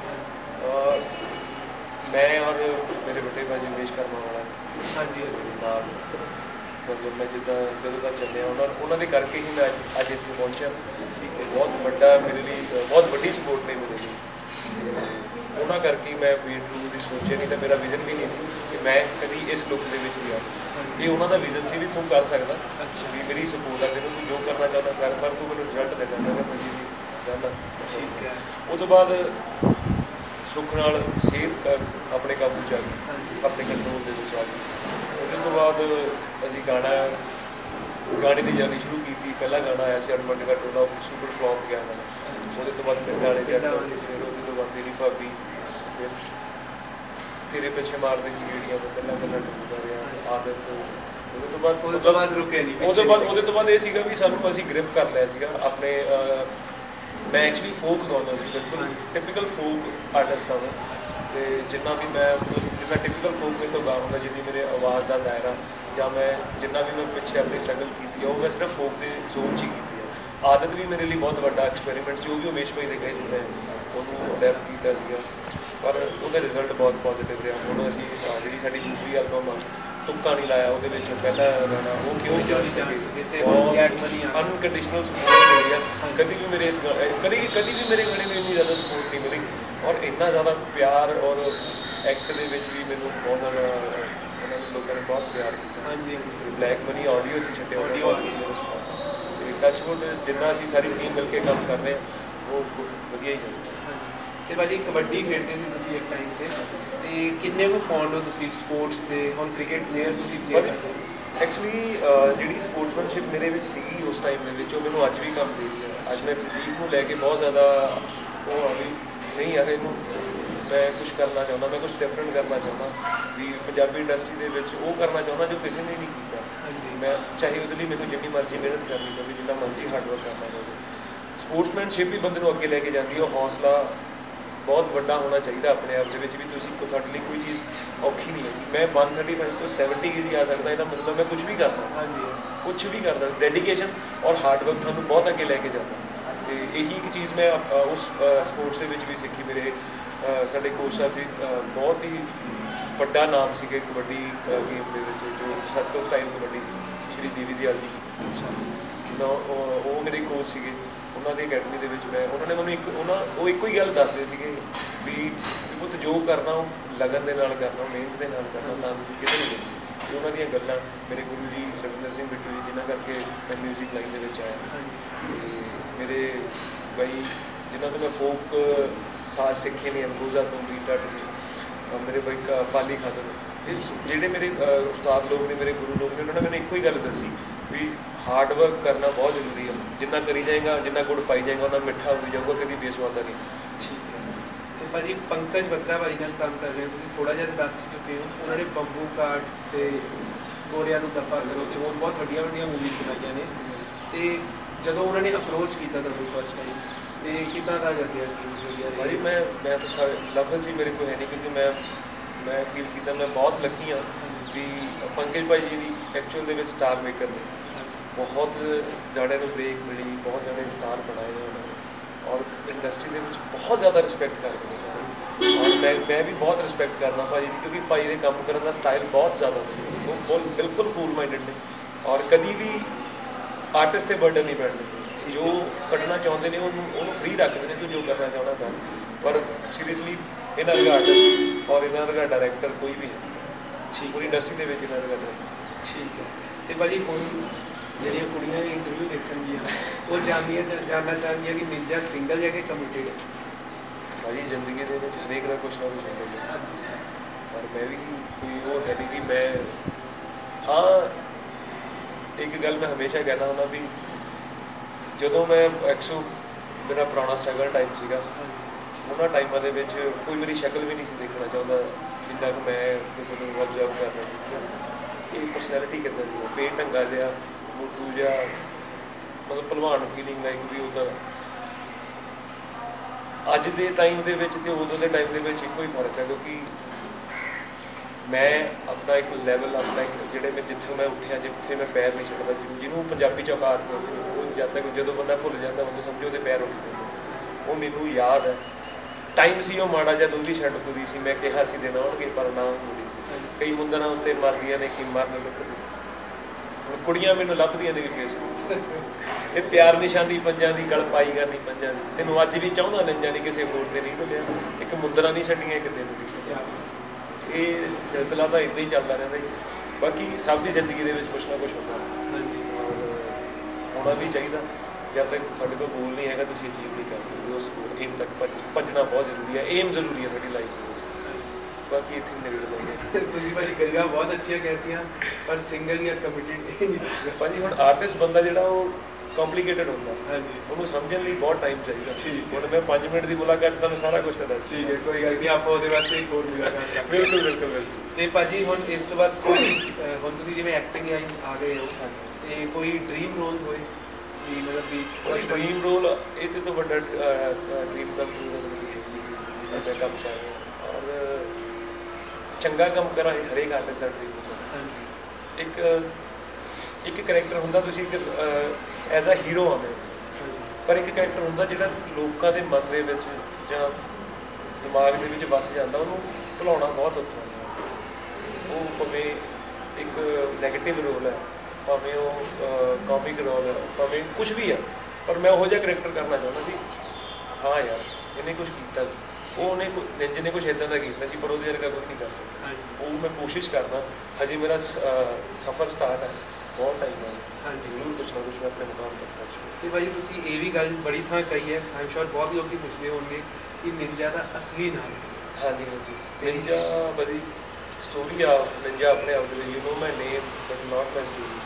S2: ਮੈਂ ਔਰ ਮੇਰੇ ਵੱਡੇ ਭਾਜੀ ਉਮੇਸ਼ ਕਰਮਾ ਵਾਲਾ ਨਾਲ ਮਤਲਬ ਮੈਂ ਜਿੱਦਾਂ ਜਦੋਂ ਦਾ ਚੱਲਿਆ ਉਹਨਾਂ ਦੇ ਕਰਕੇ ਹੀ ਮੈਂ ਅੱਜ ਇੱਥੇ ਪਹੁੰਚਿਆ। ਠੀਕ ਹੈ, ਬਹੁਤ ਵੱਡਾ ਮੇਰੇ ਲਈ ਬਹੁਤ ਵੱਡੀ ਸਪੋਰਟ ਨੇ ਮੇਰੇ ਲਈ, ਉਹਨਾਂ ਕਰਕੇ ਮੈਂ ਵੇਟ ਲੂਜ਼ ਦੀ ਸੋਚਿਆ, ਨਹੀਂ ਤਾਂ ਮੇਰਾ ਵਿਜ਼ਨ ਵੀ ਨਹੀਂ ਸੀ ਕਿ ਮੈਂ ਕਦੀ ਇਸ ਲੁੱਕ ਦੇ ਵਿੱਚ ਵੀ ਆਵਾਂ। ਜੇ ਉਹਨਾਂ ਦਾ ਵਿਜ਼ਨ ਸੀ ਵੀ ਤੂੰ ਕਰ ਸਕਦਾ ਵੀ ਮੇਰੀ ਸਪੋਰਟ ਆ, ਤੈਨੂੰ ਤੂੰ ਜੋ ਕਰਨਾ ਚਾਹੁੰਦਾ ਕਰ, ਪਰ ਤੂੰ ਮੈਨੂੰ ਰਿਜ਼ਲਟ ਦੇ ਦਿੰਦਾ ਮੈਂ ਜੀ ਜਾਂਦਾ।
S1: ਠੀਕ ਹੈ।
S2: ਉਹ ਤੋਂ ਬਾਅਦ ਸੁੱਖ ਨਾਲ ਸਿਹਤ ਆਪਣੇ ਕਾਬੂ 'ਚ ਆ ਗਈ, ਆਪਣੇ ਕੰਟਰੋਲ ਦੇ ਵਿੱਚ ਆ ਗਈ। ਉਹਦੇ ਤੋਂ ਬਾਅਦ ਅਸੀਂ ਗਾਣੇ ਦੀ ਜਰਨੀ ਸ਼ੁਰੂ ਕੀਤੀ। ਪਹਿਲਾ ਗਾਣਾ ਆਇਆ ਸੀ ਅਡਮੰਡ ਦਾ ਟੋਲਾ, ਸੁਪਰ ਫਲॉप ਗਿਆ ਗਾਣਾ। ਉਹਦੇ ਤੋਂ ਬਾਅਦ ਫਿਰ ਗਾਣੇ ਜੱਟ, ਫਿਰ ਉਹਦੇ ਤੋਂ ਬਾਅਦ ਤੇਰੀ ਭਾਬੀ, ਫਿਰ ਤੇਰੇ ਪਿੱਛੇ ਮਾਰਦੇ ਸੀ ਗੇੜੀਆਂ ਤੋਂ ਪਹਿਲਾਂ ਟੁੱਟਦਾ ਰਿਹਾ ਆਦਤ। ਉਹਦੇ ਤੋਂ ਬਾਅਦ ਰੁਕੇ ਨਹੀਂ। ਉਹਦੇ ਤੋਂ ਬਾਅਦ ਇਹ ਸੀਗਾ ਵੀ ਸਾਨੂੰ ਅਸੀਂ ਗ੍ਰਿਪ ਕਰ ਲਿਆ ਸੀਗਾ ਆਪਣੇ। ਮੈਂ ਐਕਚੁਅਲੀ ਫੋਕ ਗਾਉਂਦਾ ਸੀ, ਬਿਲਕੁਲ ਟਿਪੀਕਲ ਫੋਕ ਆਰਟਿਸਟ ਹਾਂ ਅਤੇ ਜਿੰਨਾ ਵੀ ਮੈਂ ਟਿਪੀਕਲ ਫੋਕ ਮੇਰੇ ਤੋਂ ਗਾ ਹੁੰਦਾ, ਜਿੰਨੀ ਮੇਰੇ ਆਵਾਜ਼ ਦਾ ਦਾਇਰਾ ਜਾਂ ਮੈਂ ਜਿੰਨਾ ਵੀ ਮੈਂ ਪਿੱਛੇ ਆਪਣੀ ਸਟਰਗਲ ਕੀਤੀ ਹੈ ਉਹ ਮੈਂ ਸਿਰਫ ਫੋਕ ਦੇ ਜ਼ੋਨ 'ਚ ਹੀ ਕੀਤੀ ਹੈ। ਆਦਤ ਵੀ ਮੇਰੇ ਲਈ ਬਹੁਤ ਵੱਡਾ ਐਕਸਪੈਰੀਮੈਂਟ ਸੀ, ਉਹ ਵੀ ਉਮੇਸ਼ ਭਾਈ ਦੇ ਗਏ ਜੋ ਮੈਂ ਉਹਨੂੰ ਅਡੈਪਟ ਕੀਤਾ ਸੀਗਾ, ਪਰ ਉਹਦਾ ਰਿਜ਼ਲਟ ਬਹੁਤ ਪੋਜ਼ੀਟਿਵ ਰਿਹਾ। ਹੁਣ ਅਸੀਂ ਜਿਹੜੀ ਸਾਡੀ ਦੂਸਰੀ ਐਲਬਮ ਆ ਤੁੱਕਾ ਨਹੀਂ ਲਾਇਆ, ਉਹਦੇ ਵਿੱਚ ਪਹਿਲਾ ਗਾਣਾ ਉਹ ਕਿਉਂ ਅਨਕੰਡੀਸ਼ਨਲ ਸਪੋਰਟ ਮਿਲੀ ਆ। ਕਦੀ ਵੀ ਮੇਰੇ ਗਾਣੇ ਨੂੰ ਇੰਨੀ ਜ਼ਿਆਦਾ ਸਪੋਰਟ ਨਹੀਂ ਮਿਲੀ ਔਰ ਇੰਨਾ ਜ਼ਿਆਦਾ ਪਿਆਰ ਔਰ ਐਕਟ ਦੇ ਵਿੱਚ ਵੀ ਮੈਨੂੰ ਬਹੁਤ ਜ਼ਿਆਦਾ ਉਹਨਾਂ ਨੇ ਲੋਕਾਂ ਨੇ ਬਹੁਤ ਪਿਆਰ ਕੀਤਾ। ਹਾਂਜੀ, ਬਲੈਕ ਮਨੀ ਆਡੀਓ ਸੀ ਛੱਡਿਆ ਰਿਸਪੌਂਸ, ਅਤੇ ਟੱਚਵੁੱਡ ਜਿੰਨਾ ਅਸੀਂ ਸਾਰੀ ਟੀਮ ਮਿਲ ਕੇ ਕੰਮ ਕਰ ਰਹੇ ਹਾਂ ਉਹ ਵਧੀਆ ਹੀ ਹੈ।
S1: ਅਤੇ ਭਾਜੀ ਕਬੱਡੀ ਖੇਡਦੇ ਸੀ ਤੁਸੀਂ ਇੱਕ ਟਾਈਮ 'ਤੇ, ਅਤੇ ਕਿੰਨੇ ਕੁ ਫੌਂਡ ਹੋ ਤੁਸੀਂ ਸਪੋਰਟਸ ਦੇ? ਹੁਣ ਕ੍ਰਿਕਟ ਪਲੇਅਰ ਤੁਸੀਂ ਪਲੇਅਰ
S2: ਐਕਚੁਅਲੀ ਜਿਹੜੀ ਸਪੋਰਟਸਮੈਨਸ਼ਿਪ ਮੇਰੇ ਵਿੱਚ ਸੀਗੀ ਉਸ ਟਾਈਮ ਦੇ ਵਿੱਚ ਉਹ ਮੈਨੂੰ ਅੱਜ ਵੀ ਕੰਮ ਦੇ ਰਹੀ ਹੈ। ਅੱਜ ਮੈਂ ਫਿਜ਼ੀਕ ਨੂੰ ਲੈ ਕੇ ਬਹੁਤ ਜ਼ਿਆਦਾ ਉਹ ਆ ਵੀ ਨਹੀਂ ਆ ਇਹਨੂੰ मैं कुछ करना चाਹੁੰਦਾ, मैं कुछ डिफरेंट करना चाਹੁੰਦਾ भी पंजाबी इंडस्ट्री ਦੇ ਵਿੱਚ ਉਹ ਕਰਨਾ ਚਾਹੁੰਦਾ जो किसी ने नहीं ਕੀਤਾ। मैं चाहे ਉਹਦੇ ਲਈ ਮੈਨੂੰ ਜਿੰਨੀ ਮਰਜ਼ੀ ਮਿਹਨਤ ਕਰਨੀ ਪਵੇ, ਜਿੰਨਾ ਮਰਜ਼ੀ ਹਾਰਡ ਵਰਕ ਕਰਨਾ ਪਵੇ। ਸਪੋਰਟਸਮੈਨਸ਼ਿਪ ਹੀ ਬੰਦੇ ਨੂੰ ਅੱਗੇ ਲੈ ਕੇ ਜਾਂਦੀ ਹੈ। ਉਹ ਹੌਸਲਾ ਬਹੁਤ ਵੱਡਾ ਹੋਣਾ ਚਾਹੀਦਾ ਆਪਣੇ ਆਪ ਦੇ ਵਿੱਚ ਵੀ ਤੁਸੀਂ ਤੁਹਾਡੇ ਲਈ ਕੋਈ ਚੀਜ਼ ਔਖੀ ਨਹੀਂ ਹੈਗੀ। ਮੈਂ 135 ਤੋਂ 70 ਕੇਜੀ ਆ ਸਕਦਾ, ਇਹਦਾ ਮਤਲਬ ਮੈਂ ਕੁਝ ਵੀ ਕਰ ਸਕਦਾ। ਹਾਂਜੀ, ਕੁਝ ਵੀ ਕਰਦਾ। ਡੈਡੀਕੇਸ਼ਨ ਔਰ ਹਾਰਡ ਵਰਕ ਤੁਹਾਨੂੰ ਬਹੁਤ ਅੱਗੇ ਲੈ ਕੇ ਜਾਂਦਾ। ਅਤੇ ਇਹੀ ਇੱਕ ਚੀਜ਼ ਮੈਂ ਉਸ ਸਪੋਰਟਸ ਦੇ ਵਿੱਚ ਵੀ ਸਿੱਖੀ। ਮੇਰੇ ਸਾਡੇ ਕੋਚ ਸਾਹਿਬ ਜੀ ਬਹੁਤ ਹੀ ਵੱਡਾ ਨਾਮ ਸੀਗੇ ਕਬੱਡੀ ਗੇਮ ਦੇ ਵਿੱਚ, ਜੋ ਸਰਕਲ ਸਟਾਈਲ ਕਬੱਡੀ ਸੀ, ਸ਼੍ਰੀ ਦੇਵੀ ਦਿਆਲ ਜੀ। ਉਹ ਮੇਰੇ ਕੋਚ ਸੀਗੇ। ਉਹਨਾਂ ਦੀ ਅਕੈਡਮੀ ਦੇ ਵਿੱਚ ਮੈਂ ਉਹਨਾਂ ਨੇ ਮੈਨੂੰ ਉਹ ਇੱਕੋ ਹੀ ਗੱਲ ਦੱਸਦੇ ਸੀਗੇ ਵੀ ਪੁੱਤ ਜੋ ਕਰਨਾ ਉਹ ਲਗਨ ਦੇ ਨਾਲ ਕਰਨਾ, ਮਿਹਨਤ ਦੇ ਨਾਲ ਕਰਨਾ, ਤਾਂ ਤੁਸੀਂ ਕਿਤੇ ਨਹੀਂ ਗਏ। ਅਤੇ ਉਹਨਾਂ ਦੀਆਂ ਗੱਲਾਂ ਮੇਰੇ ਗੁਰੂ ਜੀ ਰਵਿੰਦਰ ਸਿੰਘ ਬਿੱਟੂ ਜੀ, ਜਿਨ੍ਹਾਂ ਕਰਕੇ ਮੈਂ ਮਿਊਜ਼ਿਕ ਲਾਈਨ ਦੇ ਵਿੱਚ ਆਇਆ, ਅਤੇ ਮੇਰੇ ਬਾਈ ਜਿਨ੍ਹਾਂ ਤੋਂ ਮੈਂ ਫੋਕ ਸਾਜ਼ ਸਿੱਖੇ ਨੇ, ਅਨਬੂਜ਼ਾ ਤੋਂ ਵੀ ਟੱਟ ਸੀ, ਮੇਰੇ ਬਾਈ ਪਾਲੀ ਖਾਦਰ, ਇਹ ਜਿਹੜੇ ਮੇਰੇ ਉਸਤਾਦ ਲੋਕ ਨੇ, ਮੇਰੇ ਗੁਰੂ ਲੋਕ ਨੇ, ਉਹਨਾਂ ਨੇ ਮੈਨੂੰ ਇੱਕੋ ਹੀ ਗੱਲ ਦੱਸੀ ਵੀ ਹਾਰਡ ਵਰਕ ਕਰਨਾ ਬਹੁਤ ਜ਼ਰੂਰੀ ਹੈ। ਜਿੰਨਾ ਕਰੀ ਜਾਏਗਾ, ਜਿੰਨਾ ਗੁੜ ਪਾਈ ਜਾਏਗਾ, ਉਹਨਾਂ ਮਿੱਠਾ ਹੋਈ ਜਾਊਗਾ, ਕਦੀ ਬੇਸਵਾਦਾ ਨਹੀਂ।
S1: ਠੀਕ ਹੈ। ਅਤੇ ਭਾਜੀ ਪੰਕਜ ਬੱਤਰਾ ਭਾਜੀ ਨਾਲ ਕੰਮ ਕਰ ਰਹੇ ਹੋ ਤੁਸੀਂ, ਥੋੜ੍ਹਾ ਜਿਹਾ ਦੱਸ ਚੁੱਕੇ ਹੋ। ਉਹਨਾਂ ਨੇ ਬੰਬੂ ਕਾਟ ਅਤੇ ਗੋਰਿਆਂ ਨੂੰ ਦਫਾ ਕਰੋ ਅਤੇ ਹੋਰ ਬਹੁਤ ਵੱਡੀਆਂ ਵੱਡੀਆਂ ਮੂਵੀਜ਼ ਬਣਾਈਆਂ ਨੇ। ਅਤੇ ਜਦੋਂ ਉਹਨਾਂ ਨੇ ਅਪਰੋਚ ਕੀਤਾ ਤੁਹਾਨੂੰ ਫਸਟ ਟਾਈਮ, ਅਤੇ ਕਿੱਦਾਂ ਦਾ ਲੱਗਿਆ ਕਿ
S2: ਭਾਜੀ ਮੈਂ ਤਾਂ ਸਾਰੇ ਲਫ਼ਜ਼ ਹੀ ਮੇਰੇ ਕੋਲ ਹੈ ਨਹੀਂ, ਕਿਉਂਕਿ ਮੈਂ ਫੀਲ ਕੀਤਾ ਮੈਂ ਬਹੁਤ ਲੱਕੀ ਹਾਂ ਵੀ ਪੰਕਜ ਭਾਈ ਜੀ ਵੀ ਐਕਚੁਅਲ ਦੇ ਵਿੱਚ ਸਟਾਰ ਮੇਕਰ ਨੇ। ਬਹੁਤ ਜਾਣਿਆਂ ਨੂੰ ਬ੍ਰੇਕ ਮਿਲੀ, ਬਹੁਤ ਜਾਣੇ ਸਟਾਰ ਬਣਾਏ ਉਹਨਾਂ ਨੇ, ਔਰ ਇੰਡਸਟਰੀ ਦੇ ਵਿੱਚ ਬਹੁਤ ਜ਼ਿਆਦਾ ਰਿਸਪੈਕਟ ਕਰਦੇ ਨੇ ਸਾਰੇ। ਔਰ ਮੈਂ ਵੀ ਬਹੁਤ ਰਿਸਪੈਕਟ ਕਰਦਾ ਭਾਜੀ ਦੀ, ਕਿਉਂਕਿ ਭਾਈ ਦੇ ਕੰਮ ਕਰਨ ਦਾ ਸਟਾਈਲ ਬਹੁਤ ਜ਼ਿਆਦਾ ਨੇ। ਉਹ ਬਿਲਕੁਲ ਕੂਲ ਮਾਈਂਡਡ ਨੇ, ਔਰ ਕਦੀ ਵੀ ਆਰਟਿਸਟ 'ਤੇ ਬਰਡਨ ਨਹੀਂ ਪੈਂਦੇ। ਜੋ ਕੱਢਣਾ ਚਾਹੁੰਦੇ ਨੇ ਉਹਨੂੰ ਫ੍ਰੀ ਰੱਖਦੇ ਨੇ, ਤੂੰ ਜੋ ਕਰਨਾ ਚਾਹੁੰਦਾ ਕਰ। ਪਰ ਸੀਰੀਅਸਲੀ ਇਹਨਾਂ ਵਰਗਾ ਆਰਟਿਸਟ ਔਰ ਇਹਨਾਂ ਵਰਗਾ ਡਾਇਰੈਕਟਰ ਕੋਈ ਵੀ ਹੈ ਪੂਰੀ ਇੰਡਸਟਰੀ ਦੇ ਵਿੱਚ ਇਹਨਾਂ ਵਰਗਾ ਡਾਇਰੈਕਟਰ।
S1: ਠੀਕ ਹੈ। ਅਤੇ ਭਾਜੀ ਹੁਣ ਜਿਹੜੀਆਂ ਕੁੜੀਆਂ ਇੰਟਰਵਿਊ ਦੇਖਣਗੀਆਂ ਉਹ ਜਾਣਨਾ ਚਾਹੁੰਦੀਆਂ ਕਿ ਨਿੰਜਾ ਸਿੰਗਲ ਜਾਂ ਕਿ ਕਮਿਟਡ ਹੈ।
S2: ਭਾਜੀ ਜ਼ਿੰਦਗੀ ਦੇ ਵਿੱਚ ਹਰੇਕ ਦਾ ਕੁਛ ਨਾ ਕੁਛ ਹੁੰਦਾ, ਪਰ ਮੈਂ ਵੀ ਕੋਈ ਉਹ ਹੈ ਨਹੀਂ ਕਿ ਮੈਂ ਇੱਕ ਗੱਲ ਮੈਂ ਹਮੇਸ਼ਾ ਕਹਿੰਦਾ ਹੁੰਦਾ ਵੀ ਜਦੋਂ ਮੈਂ ਮੇਰਾ ਪੁਰਾਣਾ ਸਟਰਗਲ ਟਾਈਮ ਸੀਗਾ, ਉਹਨਾਂ ਟਾਈਮਾਂ ਦੇ ਵਿੱਚ ਕੋਈ ਮੇਰੀ ਸ਼ਕਲ ਵੀ ਨਹੀਂ ਸੀ ਦੇਖਣਾ ਚਾਹੁੰਦਾ, ਜਿੱਦਾਂ ਕਿ ਮੈਂ ਕਿਸੇ ਨੂੰ ਅਬਜ਼ਰਵ ਕਰਨਾ ਸੀ ਇਹ ਪਰਸਨੈਲਿਟੀ ਕਿੱਦਾਂ ਦੀ ਹੈ, ਪੇਟ ਢੰਗਾ ਜਿਹਾ, ਮੋਟੂ ਜਿਹਾ, ਮਤਲਬ ਭਲਵਾਨ ਫੀਲਿੰਗ ਲਾਈਕ ਵੀ ਉੱਦਾਂ। ਅੱਜ ਦੇ ਟਾਈਮ ਦੇ ਵਿੱਚ ਅਤੇ ਉਦੋਂ ਦੇ ਟਾਈਮ ਦੇ ਵਿੱਚ ਇੱਕੋ ਹੀ ਫਰਕ ਹੈ, ਕਿਉਂਕਿ ਮੈਂ ਆਪਣਾ ਇੱਕ ਲੈਵਲ, ਆਪਣਾ ਇੱਕ ਜਿਹੜੇ ਮੈਂ ਜਿੱਥੇ ਮੈਂ ਉੱਠਿਆ, ਜਿੱਥੇ ਮੈਂ ਪੈਰ ਨਹੀਂ ਛੱਡਦਾ, ਜਿਹਨੂੰ ਪੰਜਾਬੀ 'ਚ ਔਕਾਤ ਬੋਲਦੇ ਨੇ, ਉਹ ਜਦ ਤੱਕ ਜਦੋਂ ਬੰਦਾ ਭੁੱਲ ਜਾਂਦਾ ਉਦੋਂ ਸਮਝੋ ਉਹਦੇ ਪੈਰ ਉੱਠ ਜਾਂਦੇ। ਉਹ ਮੈਨੂੰ ਯਾਦ ਹੈ ਟਾਈਮ ਸੀ ਉਹ ਮਾੜਾ ਜਦ ਉਹ ਵੀ ਛੱਡ ਤੁਰੀ ਸੀ, ਮੈਂ ਕਿਹਾ ਸੀ ਦਿਨ ਆਉਣਗੇ ਪਰ ਨਾ ਹੁੰਦੀ ਸੀ। ਕਈ ਮੁੰਦਰਾਂ ਉੱਤੇ ਮਰਦੀਆਂ ਨੇ ਕਿ ਮਰਨ ਲੱਗਦੀ, ਹੁਣ ਕੁੜੀਆਂ ਮੈਨੂੰ ਲੱਭਦੀਆਂ ਨੇ ਵੀ ਫੇਸਬੁੱਕ। ਇਹ ਪਿਆਰ ਨਿਸ਼ਾਨੀ ਪੰਜਾਂ ਦੀ, ਗਲ ਪਾਈ ਕਰਨੀ ਪੰਜਾਂ ਦੀ, ਤੈਨੂੰ ਅੱਜ ਵੀ ਚਾਹੁੰਦਾ ਨੰਜਾਂ ਨਹੀਂ ਕਿਸੇ ਹੋਰ ਤੇ ਨਹੀਂ ਡੁੱਲਿਆ, ਇੱਕ ਮੁੰਦਰਾਂ ਨਹੀਂ ਛੱਡੀਆਂ ਇੱਕ ਦਿਨ ਦੀ। ਇਹ ਸਿਲਸਿਲਾ ਤਾਂ ਇੱਦਾਂ ਹੀ ਚੱਲਦਾ ਰਹਿੰਦਾ ਜੀ। ਬਾਕੀ ਸਭ ਦੀ ਜ਼ਿੰਦਗੀ ਦੇ ਵਿੱਚ ਕੁਛ ਨਾ ਕੁਛ ਹੁੰਦਾ, ਹੋਣਾ ਵੀ ਚਾਹੀਦਾ। ਜਦ ਤੱਕ ਤੁਹਾਡੇ ਕੋਲ ਗੋਲ ਨਹੀਂ ਹੈਗਾ ਤੁਸੀਂ ਅਚੀਵ ਨਹੀਂ ਕਰ ਸਕਦੇ। ਉਸ ਏਮ ਤੱਕ ਭੱਜਣਾ ਬਹੁਤ ਜ਼ਰੂਰੀ ਹੈ, ਏਮ ਜ਼ਰੂਰੀ ਹੈ ਤੁਹਾਡੀ ਲਾਈਫ ਦੇ ਵਿੱਚ। ਬਾਕੀ ਇੱਥੇ ਨਿਕਲ ਜਾਂਦੇ।
S1: ਤੁਸੀਂ ਭਾਜੀ ਗੱਲਾਂ ਬਹੁਤ ਅੱਛੀਆਂ ਕਹਿਤੀਆਂ, ਪਰ ਸਿੰਗਲ ਜਾਂ ਕਮਿਟਡ ਇਹ ਨਹੀਂ ਦੱਸਿਆ
S2: ਭਾਜੀ। ਹੁਣ ਆਰਟਿਸਟ ਬੰਦਾ ਜਿਹੜਾ ਉਹ ਕੰਪਲੀਕੇਟਡ ਹੁੰਦਾ, ਹਾਂਜੀ, ਉਹਨੂੰ ਸਮਝਣ ਲਈ ਬਹੁਤ ਟਾਈਮ ਚਾਹੀਦਾ। ਹੁਣ ਮੈਂ 5 ਮਿੰਟ ਦੀ ਮੁਲਾਕਾਤ ਤੁਹਾਨੂੰ ਸਾਰਾ ਕੁਛ ਤਾਂ ਦੱਸ।
S1: ਠੀਕ ਹੈ, ਕੋਈ ਗੱਲ ਨਹੀਂ, ਆਪਾਂ ਉਹਦੇ ਵਾਸਤੇ ਇੱਕ ਹੋਰ ਮੁਲਾਕਾਤ।
S2: ਬਿਲਕੁਲ ਬਿਲਕੁਲ ਬਿਲਕੁਲ।
S1: ਅਤੇ ਭਾਜੀ ਹੁਣ ਇਸ ਤੋਂ ਬਾਅਦ ਹੁਣ ਤੁਸੀਂ ਜਿਵੇਂ ਐਕਟਿੰਗ ਲਾਈਨ 'ਚ ਆ ਗਏ ਹੋ, ਅਤੇ ਕੋਈ ਡਰੀਮ ਰੋਲ ਹੋਏ ਵੀ ਮਤਲਬ ਵੀ
S2: ਡਰੀਮ ਰੋਲ ਇਹ ਤੋਂ ਵੱਡਾ ਡਰੀਮ ਕੰਮ ਮੈਂ ਕੰਮ ਕਰ ਰਿਹਾ, ਔਰ ਚੰਗਾ ਕੰਮ ਕਰਾਂ ਹਰੇਕ ਆਰਟਿਸਟ ਦਾ ਡਰੀਮ ਹੁੰਦਾ। ਇੱਕ ਕਰੈਕਟਰ ਹੁੰਦਾ, ਤੁਸੀਂ ਐਜ਼ ਅ ਹੀਰੋ ਆਉਂਦੇ, ਪਰ ਇੱਕ ਕਰੈਕਟਰ ਹੁੰਦਾ ਜਿਹੜਾ ਲੋਕਾਂ ਦੇ ਮਨ ਦੇ ਵਿੱਚ ਜਾਂ ਦਿਮਾਗ ਦੇ ਵਿੱਚ ਵਸ ਜਾਂਦਾ, ਉਹਨੂੰ ਭੁਲਾਉਣਾ ਬਹੁਤ ਔਖਾ ਹੁੰਦਾ। ਉਹ ਭਾਵੇਂ ਇੱਕ ਨੈਗੇਟਿਵ ਰੋਲ ਹੈ, ਭਾਵੇਂ ਉਹ ਕਾਮਿਕ ਰੋਲ ਹੈ, ਭਾਵੇਂ ਕੁਛ ਵੀ ਆ, ਪਰ ਮੈਂ ਉਹੋ ਜਿਹਾ ਕਰੈਕਟਰ ਕਰਨਾ ਚਾਹੁੰਦਾ ਵੀ ਹਾਂ ਯਾਰ ਇਹਨੇ ਕੁਛ ਕੀਤਾ ਸੀ, ਉਹਨੇ ਨਿੰਜ ਨੇ ਕੁਛ ਇੱਦਾਂ ਦਾ ਕੀਤਾ ਸੀ, ਪਰ ਉਹਦੇ ਵਰਗਾ ਕੁਝ ਨਹੀਂ ਕਰ ਸਕਦਾ। ਉਹ ਮੈਂ ਕੋਸ਼ਿਸ਼ ਕਰਦਾ। ਹਜੇ ਮੇਰਾ ਸਫ਼ਰ ਸਟਾਰਟ ਹੈ, ਬਹੁਤ ਟਾਈਮ ਹੈ। ਹਾਂਜੀ, ਜ਼ਰੂਰ ਕੁਛ ਨਾ ਕੁਛ ਮੈਂ ਆਪਣੇ ਮੁਕਾਮ ਤੱਕ ਪਹੁੰਚੂਗਾ।
S1: ਅਤੇ ਭਾਜੀ ਤੁਸੀਂ ਇਹ ਵੀ ਗੱਲ ਬੜੀ ਥਾਂ ਕਹੀ ਹੈ, ਆਈ ਐਮ ਸ਼ੋਰ ਬਹੁਤ ਲੋਕ ਪੁੱਛਦੇ ਹੋਣਗੇ ਕਿ ਨਿੰਜਾ ਦਾ ਅਸਲੀ ਨਾਮ।
S2: ਹਾਂਜੀ ਹਾਂਜੀ, ਨਿੰਜਾ ਬੜੀ ਸਟੋਰੀ ਆ। ਨਿੰਜਾ ਆਪਣੇ ਆਪ ਦੇ ਵਿੱਚ, you know my name but not my story.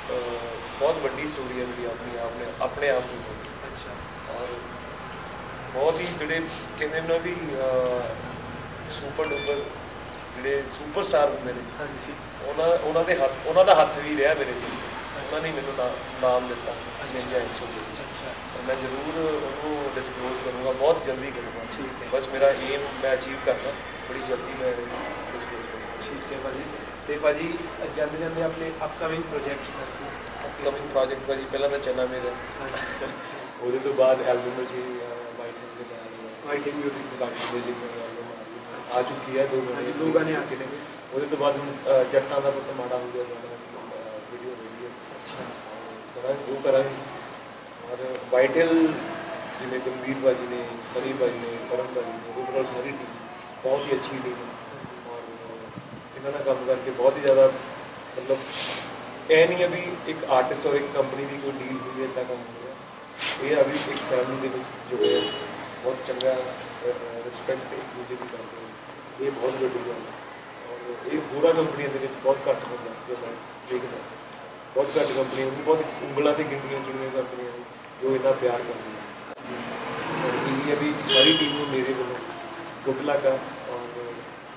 S2: ਬਹੁਤ ਵੱਡੀ ਸਟੋਰੀ ਹੈ ਮੇਰੀ ਆਪਣੇ ਆਪ ਨੂੰ। ਅੱਛਾ। ਔਰ बहुत ही ਜਿਹੜੇ ਕਹਿੰਦੇ ਨੇ ਵੀ ਸੁਪਰ ਡੂਪਰ ਜਿਹੜੇ ਸੁਪਰਸਟਾਰ ਹੁੰਦੇ ਨੇ ਉਹਨਾਂ ਦਾ ਹੱਥ ਵੀ ਰਿਹਾ ਮੇਰੇ ਸਿਰ ਤੇ। ਉਹਨਾਂ ਨੇ ਮੈਨੂੰ ਨਾਮ ਦਿੱਤਾ ਨਿੰਜਾ ਐਕਸ਼ਨ ਦੇ ਵਿੱਚ। ਮੈਂ ਜ਼ਰੂਰ ਉਹਨੂੰ ਡਿਸਕਲੋਜ਼ ਕਰੂੰਗਾ, ਬਹੁਤ ਜਲਦੀ ਕਰੂੰਗਾ। ਠੀਕ ਹੈ, ਬਸ ਮੇਰਾ ਏਮ ਮੈਂ ਅਚੀਵ ਕਰਨਾ, ਬੜੀ ਜਲਦੀ ਮੈਂ ਡਿਸਕਲੋਜ਼ ਕਰੂੰਗਾ।
S1: ਠੀਕ ਹੈ ਭਾਜੀ। ਤੇ ਭਾਜੀ ਜਾਂਦੇ ਜਾਂਦੇ ਆਪਣੇ ਅਪਕਮਿੰਗ ਪ੍ਰੋਜੈਕਟਸ ਦੱਸਦੇ।
S2: ਅਪਕਮਿੰਗ ਪ੍ਰੋਜੈਕਟ ਭਾਜੀ ਪਹਿਲਾਂ ਤਾਂ ਚੰਨਾ ਮੇਰਾ, ਉਹਦੇ ਤੋਂ ਬਾਅਦ ਐਲਬਮ ਅਸੀਂ ਵਾਈਟਿੰਗ ਮਿਊਜ਼ਿਕ ਦੀ ਆ ਚੁੱਕੀ ਹੈ, 2 ਗਾਣੇ ਆ ਕੇ ਨੇ। ਉਹਦੇ ਤੋਂ ਬਾਅਦ ਹੁਣ ਜੱਟਾਂ ਦਾ ਪੁੱਤ ਮਾੜਾ ਹੋ ਗਿਆ ਵੀਡੀਓ ਰਹੀ ਹੈ। ਅੱਛਾ, ਜੋ ਕਰਾਂਗੇ। ਔਰ ਵਾਈਟਲ ਜਿਵੇਂ ਗੰਭੀਰ ਭਾਜੀ ਨੇ, ਸਨੀ ਭਾਜੀ ਨੇ, ਕਰਨ ਭਾਜੀ ਨੇ, ਓਵਰਆਲ ਸਾਰੀ ਟੀਮ ਬਹੁਤ ਹੀ ਅੱਛੀ ਟੀਮ ਹੈ। ਔਰ ਇਹਨਾਂ ਨਾਲ ਕੰਮ ਕਰਕੇ ਬਹੁਤ ਹੀ ਜ਼ਿਆਦਾ ਮਤਲਬ ਇਹ ਨਹੀਂ ਹੈ ਵੀ ਇੱਕ ਆਰਟਿਸਟ ਔਰ ਇੱਕ ਕੰਪਨੀ ਦੀ ਕੋਈ ਡੀਲ ਹੋਈ ਹੈ, ਇੱਦਾਂ ਕੰਮ ਹੋ ਰਿਹਾ। ਇਹ ਆ ਵੀ ਇੱਕ ਫੈਮਿਲੀ ਦੇ ਵਿੱਚ ਜੁੜੇ ਬਹੁਤ ਚੰਗਾ ਰਿਸਪੈਕਟ ਇੱਕ ਦੂਜੇ ਦੀ ਕਰਦੇ ਹੋ, ਇਹ ਬਹੁਤ ਵੱਡੀ ਗੱਲ ਹੈ। ਔਰ ਇਹ ਪੂਰਾ ਕੰਪਨੀਆਂ ਦੇ ਵਿੱਚ ਬਹੁਤ ਘੱਟ ਹੁੰਦਾ ਜੋ ਮੈਂ ਦੇਖਦਾ, ਬਹੁਤ ਘੱਟ ਕੰਪਨੀਆਂ ਹੁੰਦੀ, ਬਹੁਤ ਉਂਗਲਾਂ 'ਤੇ ਗਿਣਤੀਆਂ ਚੁਣੀਆਂ ਕੰਪਨੀਆਂ ਨੇ ਜੋ ਇੰਨਾ ਪਿਆਰ ਕਰਦੀਆਂ। ਔਰ ਇਹ ਹੈ ਵੀ ਸਾਰੀ ਟੀਮ ਨੂੰ ਮੇਰੇ ਵੱਲੋਂ ਗੁੱਡ ਲੱਕ ਆ। ਔਰ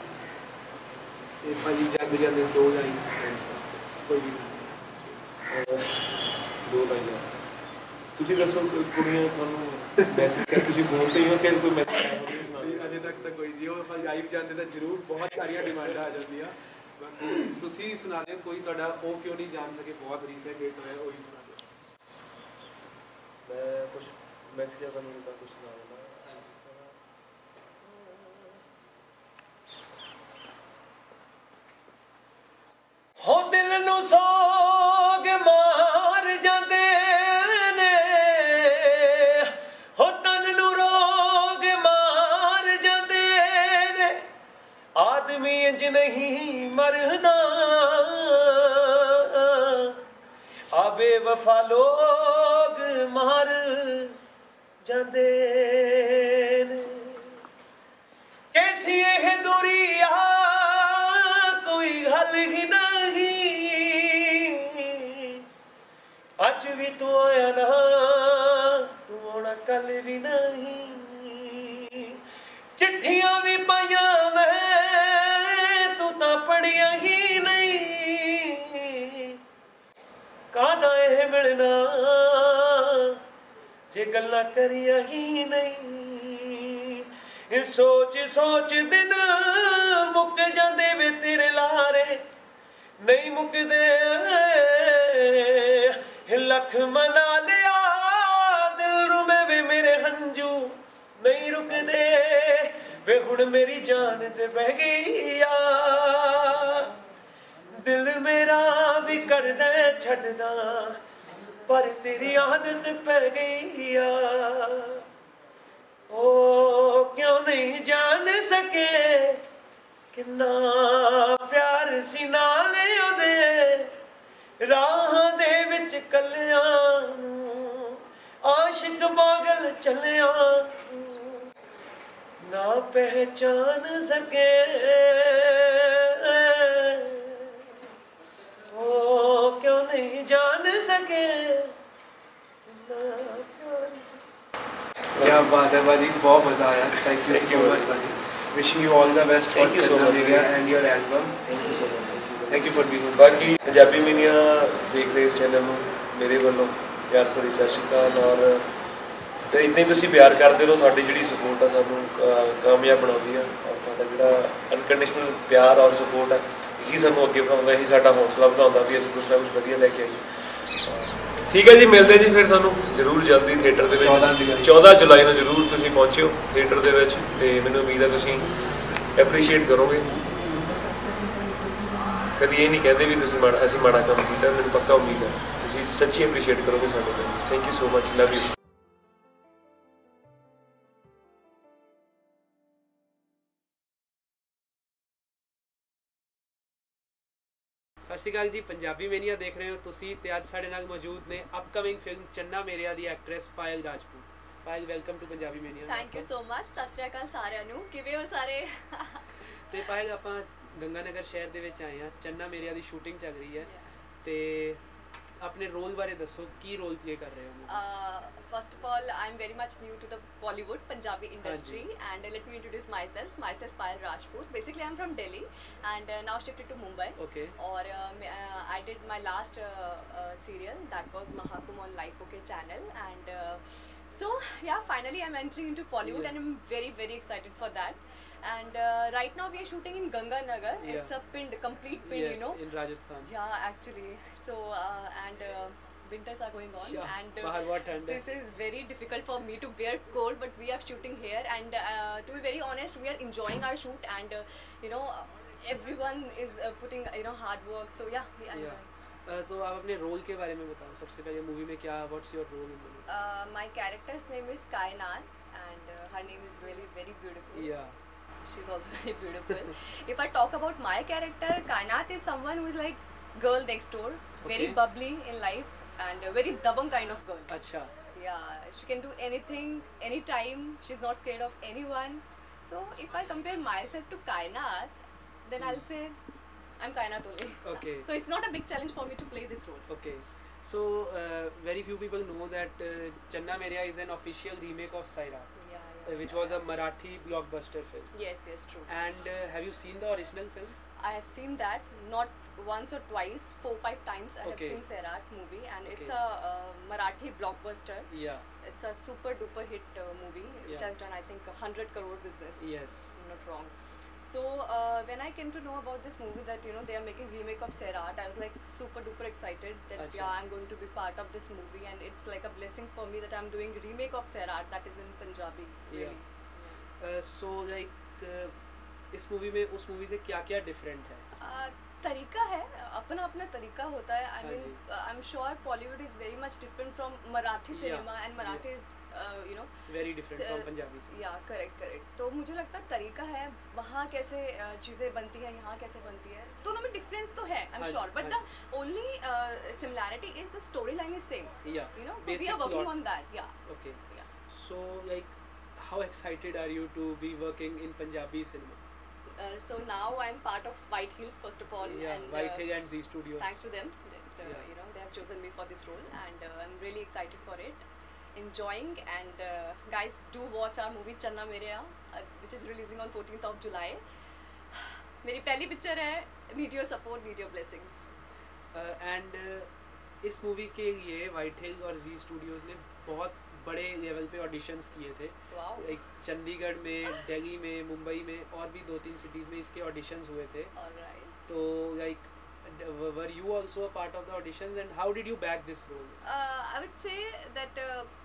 S2: ਇਹ ਭਾਜੀ ਜਾਂਦੇ ਜਾਂਦੇ 2 ਲਾਈਨਸ ਵਾਸਤੇ ਕੋਈ ਵੀ 2 ਲਾਈਨਾਂ ਤੁਸੀਂ ਦੱਸੋ। ਕੁੜੀਆਂ ਤੁਹਾਨੂੰ ਮੈਸੇਜ ਕਰ, ਤੁਸੀਂ ਫੋਨ ਤੇ ਹੀ ਹੋ ਕਿ ਕੋਈ ਮੈਸੇਜ? ਅਜੇ ਤੱਕ ਤਾਂ ਕੋਈ ਜੀ, ਉਹ ਲਾਈਵ ਜਾਂਦੇ ਤਾਂ ਜ਼ਰੂਰ ਬਹੁਤ ਸਾਰੀਆਂ ਡਿਮਾਂਡਾਂ ਆ ਜਾਂਦੀਆਂ। ਬਾਕੀ ਤੁਸੀਂ ਸੁਣਾ ਦਿਓ ਕੋਈ ਤੁਹਾਡਾ ਉਹ ਕਿਉਂ ਨਹੀਂ ਜਾਣ ਸਕੇ ਬਹੁਤ ਰੀਸੈਂਟ ਹਿੱਟ ਹੋਇਆ, ਉਹੀ ਸੁਣਾ ਦਿਓ। ਮੈਂ ਕੁਛ ਮੈਕਸ ਜਾਂ ਤੁਹਾਨੂੰ ਤਾਂ ਕੁਛ ਸੁਣਾ ਦਿੰਦਾ। ਹੋ ਦਿਲ ਨੂੰ ਸੋਗ ਮਾਰ ਜਾਂਦੇ ਨੇ, ਹੋ ਤਨ ਨੂੰ ਰੋਗ ਮਾਰ ਜਾਂਦੇ ਨੇ, ਆਦਮੀ ਇੰਜ ਨਹੀਂ ਮਰਦਾ, ਆ ਬੇਵਫਾ ਲੋਗ ਮਾਰ ਜਾਂਦੇ ਨੇ। ਕੈਸੀ ਇਹ ਦੂਰੀ ਆ ਕੋਈ ਹੱਲ ਹੀ ਨਹੀਂ, ਅੱਜ ਵੀ ਤੂੰ ਆਇਆ ਨਾ, ਤੂੰ ਆਉਣਾ ਕੱਲ ਵੀ ਨਹੀਂ। ਚਿੱਠੀਆਂ ਵੀ ਪਾਈਆਂ ਮੈਂ, ਤੂੰ ਤਾਂ ਪੜ੍ਹੀਆਂ ਹੀ ਨਹੀਂ। ਕਾਹਦਾ ਇਹ ਮਿਲਣਾ ਜੇ ਗੱਲਾਂ ਕਰੀਆਂ ਹੀ ਨਹੀਂ। ਸੋਚ ਸੋਚ ਦਿਨ ਮੁੱਕ ਜਾਂਦੇ ਵੇ ਤੇਰੇ ਲਾਰੇ, ਨਹੀਂ ਮੁੱਕਦੇ। ਲੱਖ ਮਨਾ ਲਿਆ ਦਿਲ ਰੁਮੇ ਵੇ ਮੇਰੇ ਹੰਝੂ ਨਹੀਂ ਰੁਕਦੇ ਵੇ। ਹੁਣ ਮੇਰੀ ਜਾਨ ਤੇ ਬਹਿ ਗਈ ਆ, ਦਿਲ ਮੇਰਾ ਵੀ ਕਰਦਾ ਛੱਡਦਾ, ਪਰ ਤੇਰੀ ਆਦਤ ਪੈ ਗਈ ਆ। ਉਹ ਕਿਉਂ ਨਹੀਂ ਜਾਣ ਸਕੇ ਕਿੰਨਾ ਪਿਆਰ ਸੀ ਨਾਲ ਉਹਦੇ, ਰਾਹਾਂ ਦੇ ਵਿੱਚ ਕੱਲਿਆਂ ਨੂੰ ਆਸ਼ਿਕ ਪਾਗਲ ਚੱਲਿਆ, ਨਾ ਪਹਿਚਾਨ ਸਕੇ। ਉਹ ਕਿਉਂ ਨਹੀਂ ਜਾਣ ਸਕੇ ਕਿੰਨਾ ਪਿਆਰ ਸੀ। क्या बात है भाजी, बहुत मज़ा आया। थैंक यू सो मच भाजी। Wishing you all the best for Channa Mereya and your album. Thank you so much. Thank you for being. बाकी पंजाबी मीनिया देख रहे इस चैनल में मेरे वालों प्यार भरी सत श्री अकाल। और तो इदां ही तुसीं प्यार करते रहो, साडी जिहड़ी सपोर्ट है सानूं कामयाब बनाउंदी है। और साडा जिहड़ा अनकंडीशनल प्यार और सपोर्ट है यही सानूं अगे बढ़ाउंदा, यही साडा हौसला बढ़ाउंदा भी असीं कुछ ना कुछ वधिया लैके आईए। ठीक है जी, मिलते जी फिर सानूं जरूर जल्दी थिएटर दे विच 14 जुलाई ਨੂੰ जरूर तुसीं पहुंचिओ थिएटर दे विच, ते मैनूं उम्मीद है तुसीं एप्रीशिएट करोगे। कभी ये नहीं कहते भी तुसीं माड़ा असीं माड़ा काम कीता, मैनूं पक्का उम्मीद है तुसीं सच्ची एप्रीशिएट करोगे साडे को। Thank you so much, love you.
S1: ਸਤਿ ਸ਼੍ਰੀ ਅਕਾਲ ਜੀ, ਪੰਜਾਬੀ ਮੇਨੀਆ ਦੇਖ ਰਹੇ ਹੋ ਤੁਸੀਂ ਤੇ ਅੱਜ ਸਾਡੇ ਨਾਲ ਮੌਜੂਦ ਨੇ ਅਪਕਮਿੰਗ ਫਿਲਮ ਚੰਨਾ ਮੇਰੇਆ ਦੀ actress Payal Rajput. Payal, welcome to Punjabi Mania.
S15: Thank you so much. ਸਤਿ ਸ਼੍ਰੀ ਅਕਾਲ ਸਾਰਿਆਂ ਨੂੰ, ਕਿਵੇਂ ਹੋ ਸਾਰੇ?
S1: ਤੇ ਪਾਇਲ, ਆਪਾਂ ਗੰਗਾਨਗਰ ਸ਼ਹਿਰ ਦੇ ਵਿੱਚ ਆਏ ਹਾਂ, ਚੰਨਾ ਮੇਰੇਆ ਦੀ ਸ਼ੂਟਿੰਗ ਚੱਲ ਰਹੀ ਹੈ ਤੇ अपने रोल बारे दसो की रोल प्ले कर रहे हो?
S15: First of all, I'm very much new to the Bollywood Punjabi industry, and let me introduce myself. Myself Payal Rajput. Basically, I'm from Delhi and now shifted to Mumbai.
S1: Okay.
S15: Or I did my last serial that was Mahakum on Life OK channel, and so yeah, finally I'm entering into Bollywood, and I'm very very excited for that. And right now we are shooting in Ganganagar. It's a pind, complete pind,
S1: yes,
S15: you know.
S1: in Rajasthan.
S15: Yeah, actually. So and winters are going on, and this is very difficult for me to bear cold. But we are shooting here, and to be very honest, we are enjoying our shoot, and you know, everyone is putting hard work. So yeah, we are enjoying.
S1: तो आप अपने role के बारे में बताओ सबसे पहले movie में क्या what's your role in movie?
S15: My character's name is Kainat, and her name is really very beautiful.
S1: Yeah.
S15: She's also very beautiful. If I talk about my character, Kainat is someone who is like girl next door, very bubbly in life, and a very dabang kind of girl.
S1: Acha.
S15: Yeah, she can do anything, anytime. She's not scared of anyone. So if I compare myself to Kainat, then I'll say I'm Kainat only.
S1: Okay.
S15: So it's not a big challenge for me to play this role.
S1: Okay. So very few people know that Channa Meria is an official remake of Sairat. Which was a Marathi blockbuster film.
S15: Yes, yes, true.
S1: And have you seen the original film?
S15: I have seen that, not once or twice, 4-5 times I have seen Sairat movie, and it's a Marathi blockbuster.
S1: Yeah.
S15: It's a super duper hit movie, which has done I think 100 crore business.
S1: Yes.
S15: I'm not wrong. So when I came to know about this movie that they are making remake of Sairat, I was like super duper excited that I'm going to be part of this movie, and it's like a blessing for me that I'm doing remake of Sairat that is in Punjabi. Really.
S1: So like इस movie में उस movie से क्या-क्या different है?
S15: तरीका है, अपना अपना तरीका होता है. I mean, I'm sure Bollywood is very much different from Marathi cinema, and Marathi is
S1: very different from Punjabi cinema.
S15: Yeah, correct. तो मुझे लगता है तरीका है, वहाँ कैसे चीज़ें बनती हैं, यहाँ कैसे बनती है, दोनों में difference तो है, I'm sure, but the only similarity is the storyline is same.
S1: Yeah.
S15: So we are working on that. Yeah.
S1: Okay. Yeah. So like, how excited are you to be working in Punjabi cinema?
S15: So now I'm part of White Hills first of all.
S1: Yeah,
S15: and
S1: White Hill and Z Studios.
S15: Thanks to them that they have chosen me for this role, and I'm really excited for it. Enjoying, and guys, do watch our movie Channa Meria, which is releasing on 14th of July. मेरी पहली picture है. Need your support, need your blessings.
S1: And इस movie के लिए White Hill और Z Studios ने बहुत बड़े लेवल पे ऑडिशंस किए थे. एक चंडीगढ़ में, दिल्ली में, मुंबई में और भी 2-3 सिटीज़ में इसके ऑडिशंस हुए थे. तो like were you also a part of the auditions, and how did you back this role?
S15: I would say that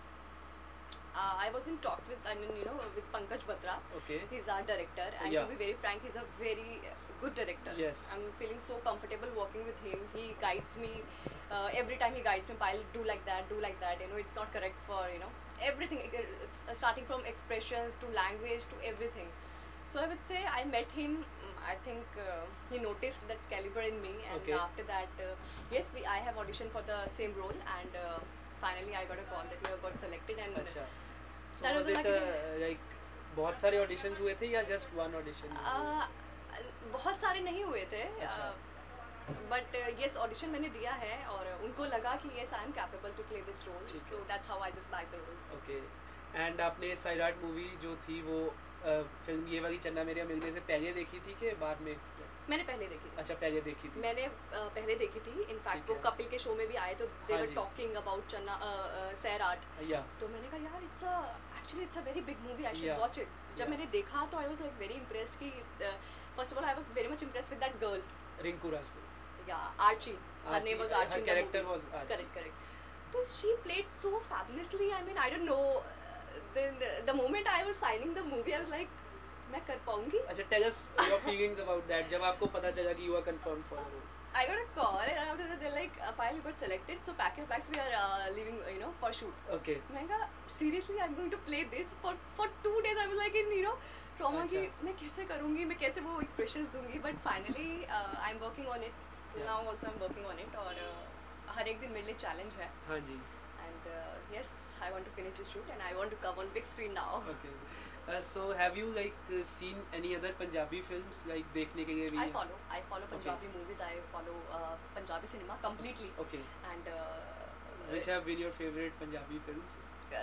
S15: I was in talks with with Pankaj Batra.
S1: Okay.
S15: He's our director, and to be very frank, he's a very good director.
S1: Yes.
S15: I'm feeling so comfortable working with him. He guides me every time. He guides me, Payal, do like that. It's not correct for everything, starting from expressions to language to everything. So I would say I met him. I think he noticed that caliber in me, and after that, yes, I have auditioned for the same role, and finally I got a call that you have got selected. And
S1: so was it like बहुत सारे auditions हुए थे या just one audition?
S15: बहुत सारे नहीं हुए थे. But yes, audition मैंने दिया है और उनको लगा कि yes, I am capable to play this role. So that's how I just bagged the role.
S1: Okay. And आपने सैराट मूवी जो थी वो फिल्म ये वाली चन्ना मेरिया मिलने से पहले देखी थी कि बाद में?
S15: मैंने पहले देखी थी.
S1: अच्छा, पहले देखी थी.
S15: मैंने पहले देखी थी. इनफैक्ट वो कपिल के शो में भी आए तो they were talking about चन्ना सैराट. तो मैंने कहा यार actually it's a very big movie, I should watch it. जब मैंने देखा तो I was like very impressed कि first of all I was very much impressed with that girl.
S1: Rinku Rajput.
S15: Yeah, Archie. Her name was Archie.
S1: Her character was Archie.
S15: Correct. So she played so fabulously. I mean, I don't know. The moment I was signing the movie, I was like, मैं कर पाऊँगी?
S1: अच्छा, tell us your feelings about that. जब आपको पता चला कि you are confirmed for the role.
S15: I got a call, and after that they're like, Payal, you got selected, so pack your bags. We are leaving, for shoot.
S1: Okay.
S15: मैं कहा, seriously, I'm going to play this for 2 days. I was like in trauma कि मैं कैसे करूँगी, मैं कैसे वो expressions दूँगी. But finally, I'm working on it. Now also I'm working on it, और हर एक दिन मेरे लिए challenge है.
S1: हाँ जी.
S15: And yes, I want to finish the shoot, and I want to come on big screen now.
S1: Okay.
S16: So have you like seen any other Punjabi films like देखने के लिए भी?
S15: I follow Punjabi movies. I follow Punjabi cinema completely.
S16: Okay.
S15: And
S16: which have been your favorite Punjabi films?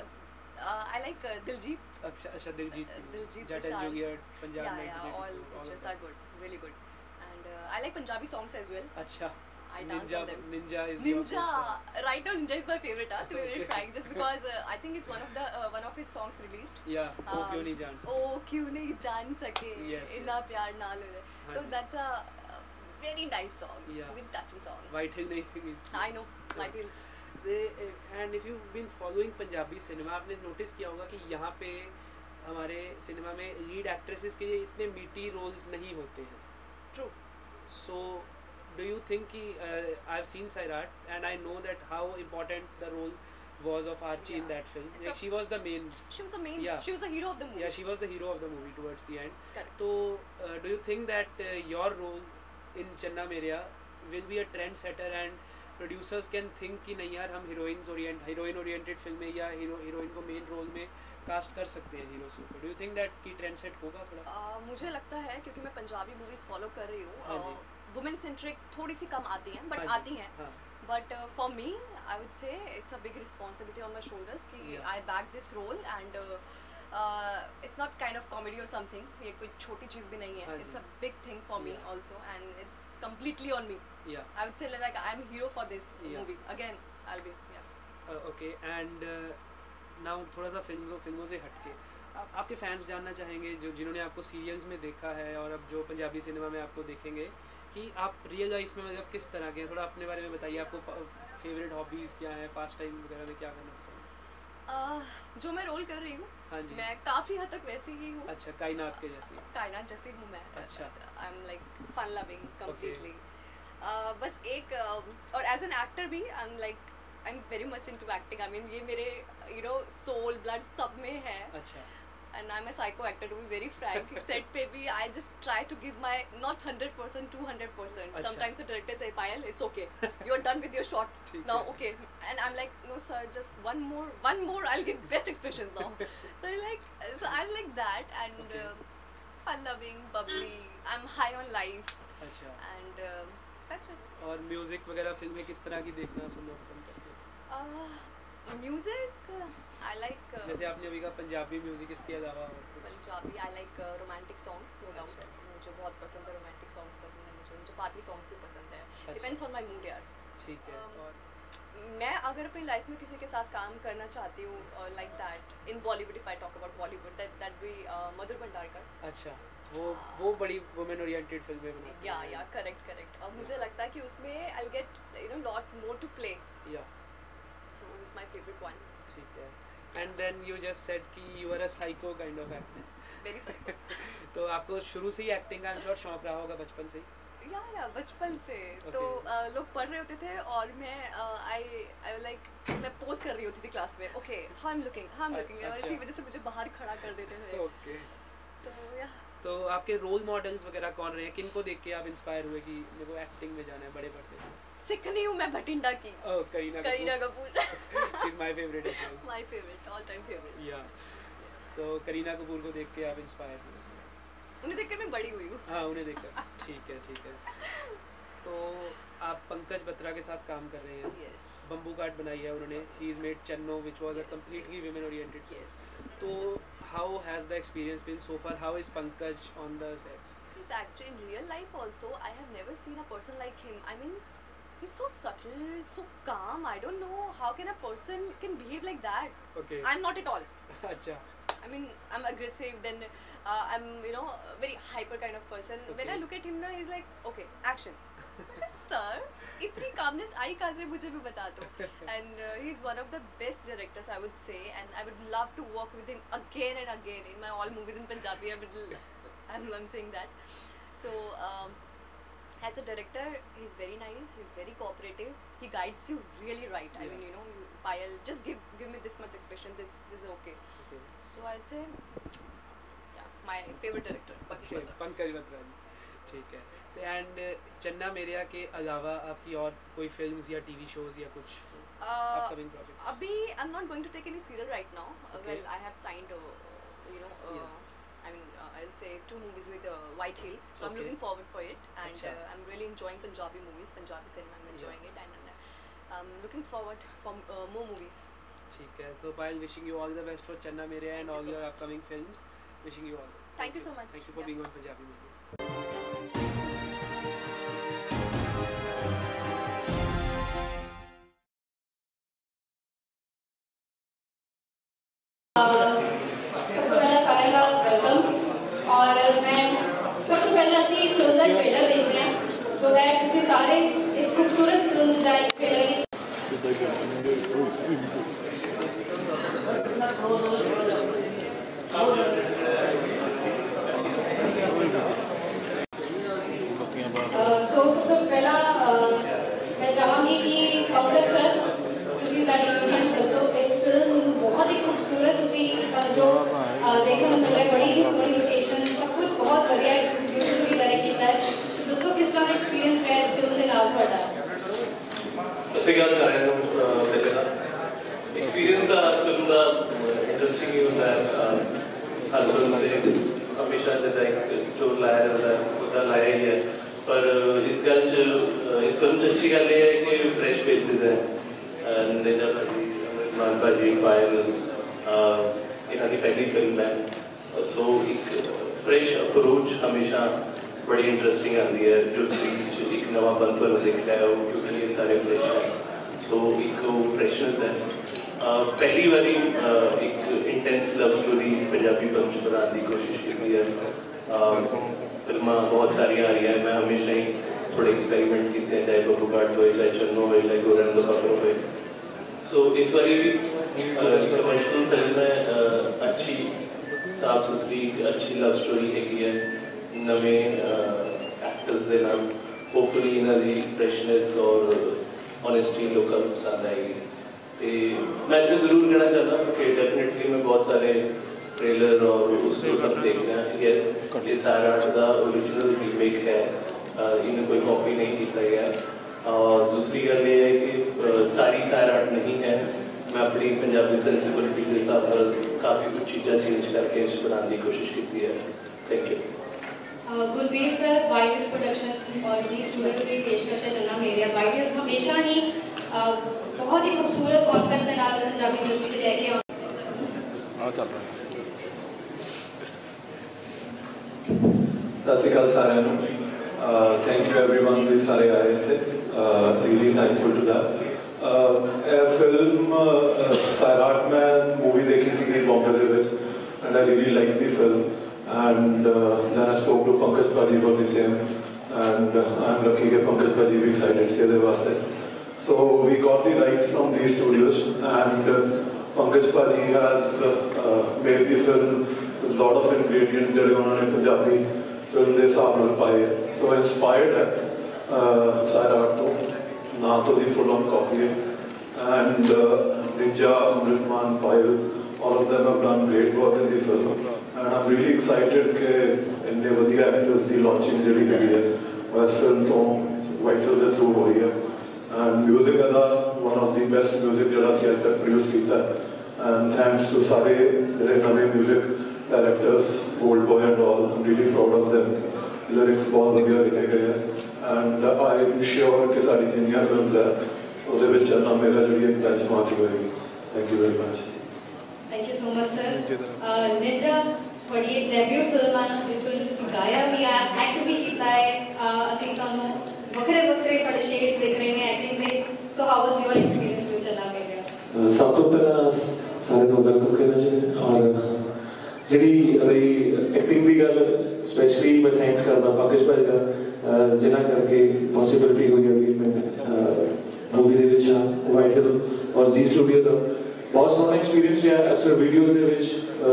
S15: I like Diljit.
S16: अच्छा Diljit.
S15: Diljit
S16: Juliet, Punjab.
S15: Yeah, all pictures are good, really good. And I like Punjabi songs as well.
S16: अच्छा.
S15: I dance on them.
S16: Ninja is
S15: Ninja. Right now, Ninja is my favorite. To be very frank, just because I think it's one of his songs released.
S16: Yeah. Oh क्यों नहीं जान सके.
S15: Oh क्यों नहीं जान सके.
S16: Yes.
S15: इतना प्यार ना ले. So that's a very nice song.
S16: Yeah.
S15: Very touching song.
S16: White Hill नहीं released.
S15: I know. White Hill.
S16: And if you've been following Punjabi cinema, आपने notice किया होगा कि यहाँ पे हमारे सिनेमा में lead actresses के लिए इतने meaty roles नहीं होते हैं.
S15: True.
S16: So do you think I've seen Sairat and I know that how important the role was of Archie in that film. Like she was the main.
S15: She was the main. Yeah. She was the hero of the movie.
S16: Yeah, she was the hero of the movie towards the end.
S15: Correct.
S16: So do you think that your role in Channa Meria will be a trendsetter and producers can think कि नहीं यार हम heroine oriented film में या heroine को main role में cast कर सकते हैं हीरोज को. डू यू थिंक दैट की ट्रेंड सेट होगा थोड़ा?
S15: मुझे लगता है क्योंकि मैं पंजाबी मूवीज फॉलो कर रही हूँ. वुमेन सेंट्रिक थोड़ी सी कम आती हैं बट आती हैं. But for me I would say it's a big responsibility on my shoulders कि I back this role and it's not kind of comedy or something. ये कोई छोटी चीज़ भी नहीं है. It's a big thing for me also, and it's completely on me.
S16: Yeah.
S15: I would say like I'm hero for this movie. Again, I'll be
S16: okay. And now थोड़ा सा फिल्मों से हटके आपके फैंस जानना चाहेंगे जो जिन्होंने आपको सीरियल्स में देखा है और अब जो पंजाबी सिनेमा में आपको देखेंगे कि आप रियल लाइफ में मतलब किस तरह के, थोड़ा अपने बारे में बताइए. आपको फेवरेट हॉबीज़ क्या है, पास टाइम वगैरह में क्या करना पसंद?
S15: जो मैं रोल कर रही हूँ,
S16: हाँ जी,
S15: मैं काफ़ी हद तक वैसी ही हूँ.
S16: अच्छा, कायनात के जैसी?
S15: कायनात जैसी हूँ मैं.
S16: अच्छा.
S15: I am like fun loving completely. बस एक और एज एन एक्टर भी I am like I am very much into acting. I mean ये मेरे सोल ब्लड सब में है.
S16: अच्छा.
S15: And I'm a psycho actor, to be very frank. Set पे भी I just try to give my not 100%, 200%. Sometimes the director say, Payal, it's okay. You're done with your shot now, okay. And I'm like, no sir, just one more. I'll give best expressions now. So I'm like that, and fun-loving, bubbly. I'm high on life.
S16: अच्छा.
S15: And that's it.
S16: और music वगैरह फिल्में किस तरह की देखना सुनना पसंद करते हो?
S15: म्यूजिक आई लाइक
S16: जैसे आपने अभी कहा पंजाबी म्यूजिक, इसके अलावा
S15: Punjabi I like romantic songs. No doubt मुझे बहुत पसंद है. रोमांटिक सॉन्ग्स पसंद है मुझे पार्टी सॉन्ग्स भी पसंद है. डिपेंड्स ऑन माय मूड यार.
S16: ठीक है. और
S15: मैं अगर अपनी लाइफ में किसी के साथ काम करना चाहती हूँ like that in Bollywood, if I talk about Bollywood, that be Madhur Bhandarkar.
S16: अच्छा. वो बड़ी वुमेन ओरिएंटेड फिल्में बनाती
S15: हैं. या करेक्ट. और मुझे लगता है कि उसमें I will get lot more to play.
S16: Yeah
S15: so it's my favorite one.
S16: ठीक है. and then you just said कि you are a psycho kind of actor.
S15: very psycho.
S16: तो आपको शुरू से ही एक्टिंग का I'm sure शौक रहा होगा बचपन से ही?
S15: या बचपन से. तो लोग पढ़ रहे होते थे और मैं आई लाइक मैं पोज कर रही होती थी क्लास में. ओके हाउ एम लुकिंग और इसी वजह से मुझे बाहर खड़ा कर देते थे.
S16: ओके.
S15: तो
S16: आपके रोल मॉडल्स वगैरह कौन रहे हैं, किन को देख के आप इंस्पायर हुए कि मेरे को एक्टिंग में जाना है बड़े पर्दे में?
S15: सीखनी हूँ मैं भटिंडा की.
S16: Kareena Kapoor. She is my favourite as well.
S15: My favourite, all time favourite.
S16: या तो करीना कपूर को देख के आप इंस्पायर हुए?
S15: उन्हें देखकर मैं बड़ी हुई हूँ.
S16: हाँ, उन्हें देखकर. ठीक है. तो आप पंकज बत्रा के साथ काम कर रहे हैं.
S15: yes.
S16: बम्बू कार्ट बनाई है उन्होंने. He is made Channo which was a completely women oriented film. तो how has the experience been so far? How is Pankaj on the sets?
S15: He's actually in real life also. I have never seen a person like him. I mean, he's so subtle, so calm. I don't know how can a person can behave like that.
S16: Okay.
S15: I'm not at all.
S16: Acha.
S15: I mean, I'm aggressive. Then I'm a very hyper kind of person.
S16: Okay.
S15: When I look at him now, he's like, okay, action. Sir, इतनी calmness आई कहाँ से, मुझे भी बता दो. And he's one of the best directors, I would say, and I would love to work with him again and again in my all movies in Punjabi. I'm saying that. So as a director, he's very nice. He's very cooperative. He guides you really right.
S16: Yeah.
S15: I mean, Payal, just give me this much expression. This is okay. So I'd say, yeah, my favorite director,
S16: Pankaj Batra जी. ठीक है. And चन्ना मेरिया के अलावा आपकी और कोई films या टीवी शोज या कुछ अपकमिंग प्रोजेक्ट?
S15: अभी I am not going to take any serial right now. Well I have signed I'll say 2 movies with White Hills. So I'm looking forward for it, and I'm really enjoying Punjabi movies, Punjabi cinema. I'm enjoying it, and I'm looking forward for more movies.
S16: ठीक है, तो Payal, wishing you all the best for Channa Mere and all your upcoming films. Wishing you all the best.
S15: Thank you so much.
S16: Thank you for being on Punjabi Movie.
S5: सबसे पहला सारे का welcome, और मैं सबसे पहले ਅਸੀਂ film ਦਾ trailer ਦੇਖਦੇ ਹਾਂ ਸੋ ਦੈਟ ਤੁਸੀਂ ਸਾਰੇ ਇਸ ਖੂਬਸੂਰਤ ਫਿਲਮ ਦਾ ਟ੍ਰੇਲਰ ਸੋ ਸਭ ਤੋਂ ਪਹਿਲਾਂ ਮੈਂ ਚਾਹਾਂਗੀ ਕਿ ਪੰਕਜ ਸਰ ਤੁਸੀਂ ਸਾਡੀ ਫਿਲਮ ਦੱਸੋ ਇਸ ਫਿਲਮ ਨੂੰ ਬਹੁਤ ਹੀ ਖੂਬਸੂਰਤ ਤੁਸੀਂ ਸਾਨੂੰ ਜੋ ਦੇਖਣ ਨੂੰ ਮਿਲ ਰਿਹਾ ਬੜੀ ਹੀ ਸੋਹਣੀ ਲੋਕੇਸ਼ਨ ਸਭ ਕੁਝ ਬਹੁਤ ਵਧੀਆ ਹੈ ਤੁਸੀਂ ਬਿਊਟੀਫੁਲੀ ਡਾਇਰੈਕਟ ਕੀਤਾ ਹੈ ਤੁਸੀਂ ਦੱਸੋ ਕਿਸ ਤਰ੍ਹਾਂ ਦਾ ਐਕਸਪੀਰੀਅੰਸ ਰਿਹਾ ਇਸ ਫਿਲਮ ਦੇ ਨਾਲ ਤੁਹਾਡਾ
S6: ਅਸੀਂ ਗੱਲ ਕਰ ਰਹੇ ਹਾਂ ਪਹਿਲੇ ਦਾ ਐਕਸਪੀਰੀਅੰਸ ਦਾ ਫਿਲਮ ਦਾ ਇੰਟਰਸਟਿੰਗ ਹੀ ਹੁੰਦਾ ਹੈ ਹਰ ਫਿਲਮ ਦੇ ਹਮੇਸ਼ਾ ਜਿੱਦਾਂ ਇੱਕ ਜੋ ਲਾਇਆ ਜਾਂਦਾ ਉਹਦਾ ਲਾਇਆ ਹੀ ਹੈ ਪਰ ਇਸ ਗੱਲ 'ਚ ਇਸ ਫਿਲਮ 'ਚ ਅੱਛੀ ਗੱਲ ਇਹ ਹੈ ਕਿ ਫਰੈਸ਼ ਫੇਸਿਸ ਹੈ ਨਿੰਜਾ ਭਾਜੀ ਅਮਰਿਤਮਾਨ ਭਾਜੀ ਪਾਇਲ ਇਹਨਾਂ ਦੀ ਪਹਿਲੀ ਫਿਲਮ ਹੈ ਸੋ ਇੱਕ ਫਰੈਸ਼ ਅਪਰੋਚ ਹਮੇਸ਼ਾ ਬੜੀ ਇੰਟਰਸਟਿੰਗ ਆਉਂਦੀ ਹੈ ਜੋ ਸਟਰੀਟ 'ਚ ਇੱਕ ਨਵਾਂ ਬੰਪਰ ਦੇਖਦਾ ਹੈ ਉਹ ਕਿਉਂਕਿ ਇਹ ਸਾਰੇ ਫਰੈਸ਼ ਹੈ ਸੋ ਇੱਕ ਉਹ ਫਰੈਸ਼ਨੈਸ ਹੈ ਪਹਿਲੀ ਵਾਰੀ ਇੱਕ intense love story Punjabi film 'ਚ ਬਣਾਉਣ ਦੀ ਕੋਸ਼ਿਸ਼ ਕੀਤੀ ਹੈ ਫਿਲਮਾਂ ਬਹੁਤ ਸਾਰੀਆਂ ਆ ਰਹੀਆਂ ਮੈਂ ਹਮੇਸ਼ਾ ਹੀ ਥੋੜੇ ਐਕਸਪੈਰੀਮੈਂਟ ਕੀਤੇ हैं चाहे बब्बू घाट होए चाहे चन्नो होए चाहे गोरन द पकड़ो होए सो इस बारी भी कमर्शियल फिल्म में अच्छी साफ सुथरी अच्छी लव स्टोरी हैगी है नवे एक्टर्स के नाम होपफुली इन्हों की फ्रैशनेस और ऑनेस्टी लोगों को पसंद आएगी तो मैं तो जरूर कहना चाहता हूँ कि डेफिनेटली मैं बहुत सारे ट्रेलर और उसको सब देख रहे हैं यस ये सारा का ओरिजिनल रीमेक है इन्हें कोई कॉपी नहीं किया गया और दूसरी गल ये है कि सारी आर्ट नहीं है मैं अपनी पंजाबी सेंसिबिलिटी के हिसाब से काफ़ी कुछ चीज़ें चेंज करके इस बनाने की कोशिश की है thank you
S5: Gurbir sir White Hill production और जी स्टूडियो की पेशकश है चलना मेरे वाइट हिल्स हमेशा ही बहुत ही खूबसूरत कॉन्सेप्ट के नाल पंजाबी इंडस्ट्री से लेके
S7: सत श्री अकाल सारे थैंक यू एवरीवन भी सारे आए थे really thankful to that film Sairat मैं मूवी देखी सी Bombay and I really like the film and then I spoke to Pankaj भाजी for the same and I am lucky कि पंकज भाजी भी एक्साइटेड से वास्ते so we got the rights from the studios and Pankaj भाजी has made the film lot of ingredients जो उन्होंने Punjabi film के हिसाब न पाए सो इंस्पायर्ड है सैराट तो ना तो दी फुल ऑन कॉपी है and Ninja Amrit Maan Payal all of them have done great work in the film and I'm really excited कि इन्ने वधिया एक्टर्स दी लॉन्चिंग जिहड़ी हुई है वह फिल्म तो वाइट हिल दे थ्रू हुई है एंड म्यूजिक दा one of the best music जिहड़ा सी अज तक प्रोड्यूस कीता एंड थैंक्स टू सारे जिहड़े नवे music directors old boy and all I'm really proud of them lyrics बहुत वधिया लिखे गए हैं एंड आई एम श्योर कि साडी जिन्नियां फिल्म्स है ਉਹਦੇ ਵਿੱਚ ਚੰਨਾ ਮੇਰਾ ਜਿਹੜੀ ਇੱਕ ਬੈਂਚਮਾਰਕ ਹੋਏਗੀ thank you very much
S5: thank you so much sir Ninja थोड़ी एक डेब्यू फिल्म है जिस ਵਿੱਚ ਤੁਸੀਂ ਗਾਇਆ ਵੀ ਹੈ ਐਕਟ ਵੀ ਕੀਤਾ ਹੈ ਅਸੀਂ ਤੁਹਾਨੂੰ ਵੱਖਰੇ ਵੱਖਰੇ ਤੁਹਾਡੇ ਸ਼ੇਡਸ ਦੇਖ ਰਹੇ ਨੇ ਐਕਟਿੰਗ ਦੇ so how was your experience with Channa Mereya
S2: ਸਭ ਤੋਂ ਪਹਿਲਾਂ ਸਾਰੇ ਨੂੰ ਵੈਲਕਮ ਕਰਨਾ ਚਾਹੁੰਦੇ ਔਰ ਜਿਹੜੀ ਰਹੀ ਐਕਟਿੰਗ ਦੀ ਗੱਲ ਸਪੈਸ਼ਲੀ ਮੈਂ ਥੈਂਕਸ ਕਰਦਾ ਪੰਕਜ ਭਾਈ ਦਾ ਜਿਨ੍ਹਾਂ ਕਰਕੇ ਪੋਸੀਬਿਲਿਟੀ ਹੋਈ ਹੈ ਵੀ ਮੈਂ मूवी ਦੇ ਵਿੱਚ ਵਾਈਟ ਹਿਲ ਔਰ ਜੀ ਸਟੂਡੀਓ ਦਾ ਬਹੁਤ ਸੋਹਣਾ ਐਕਸਪੀਰੀਅੰਸ ਰਿਹਾ ਅਕਸਰ ਵੀਡੀਓਜ਼ ਦੇ ਵਿੱਚ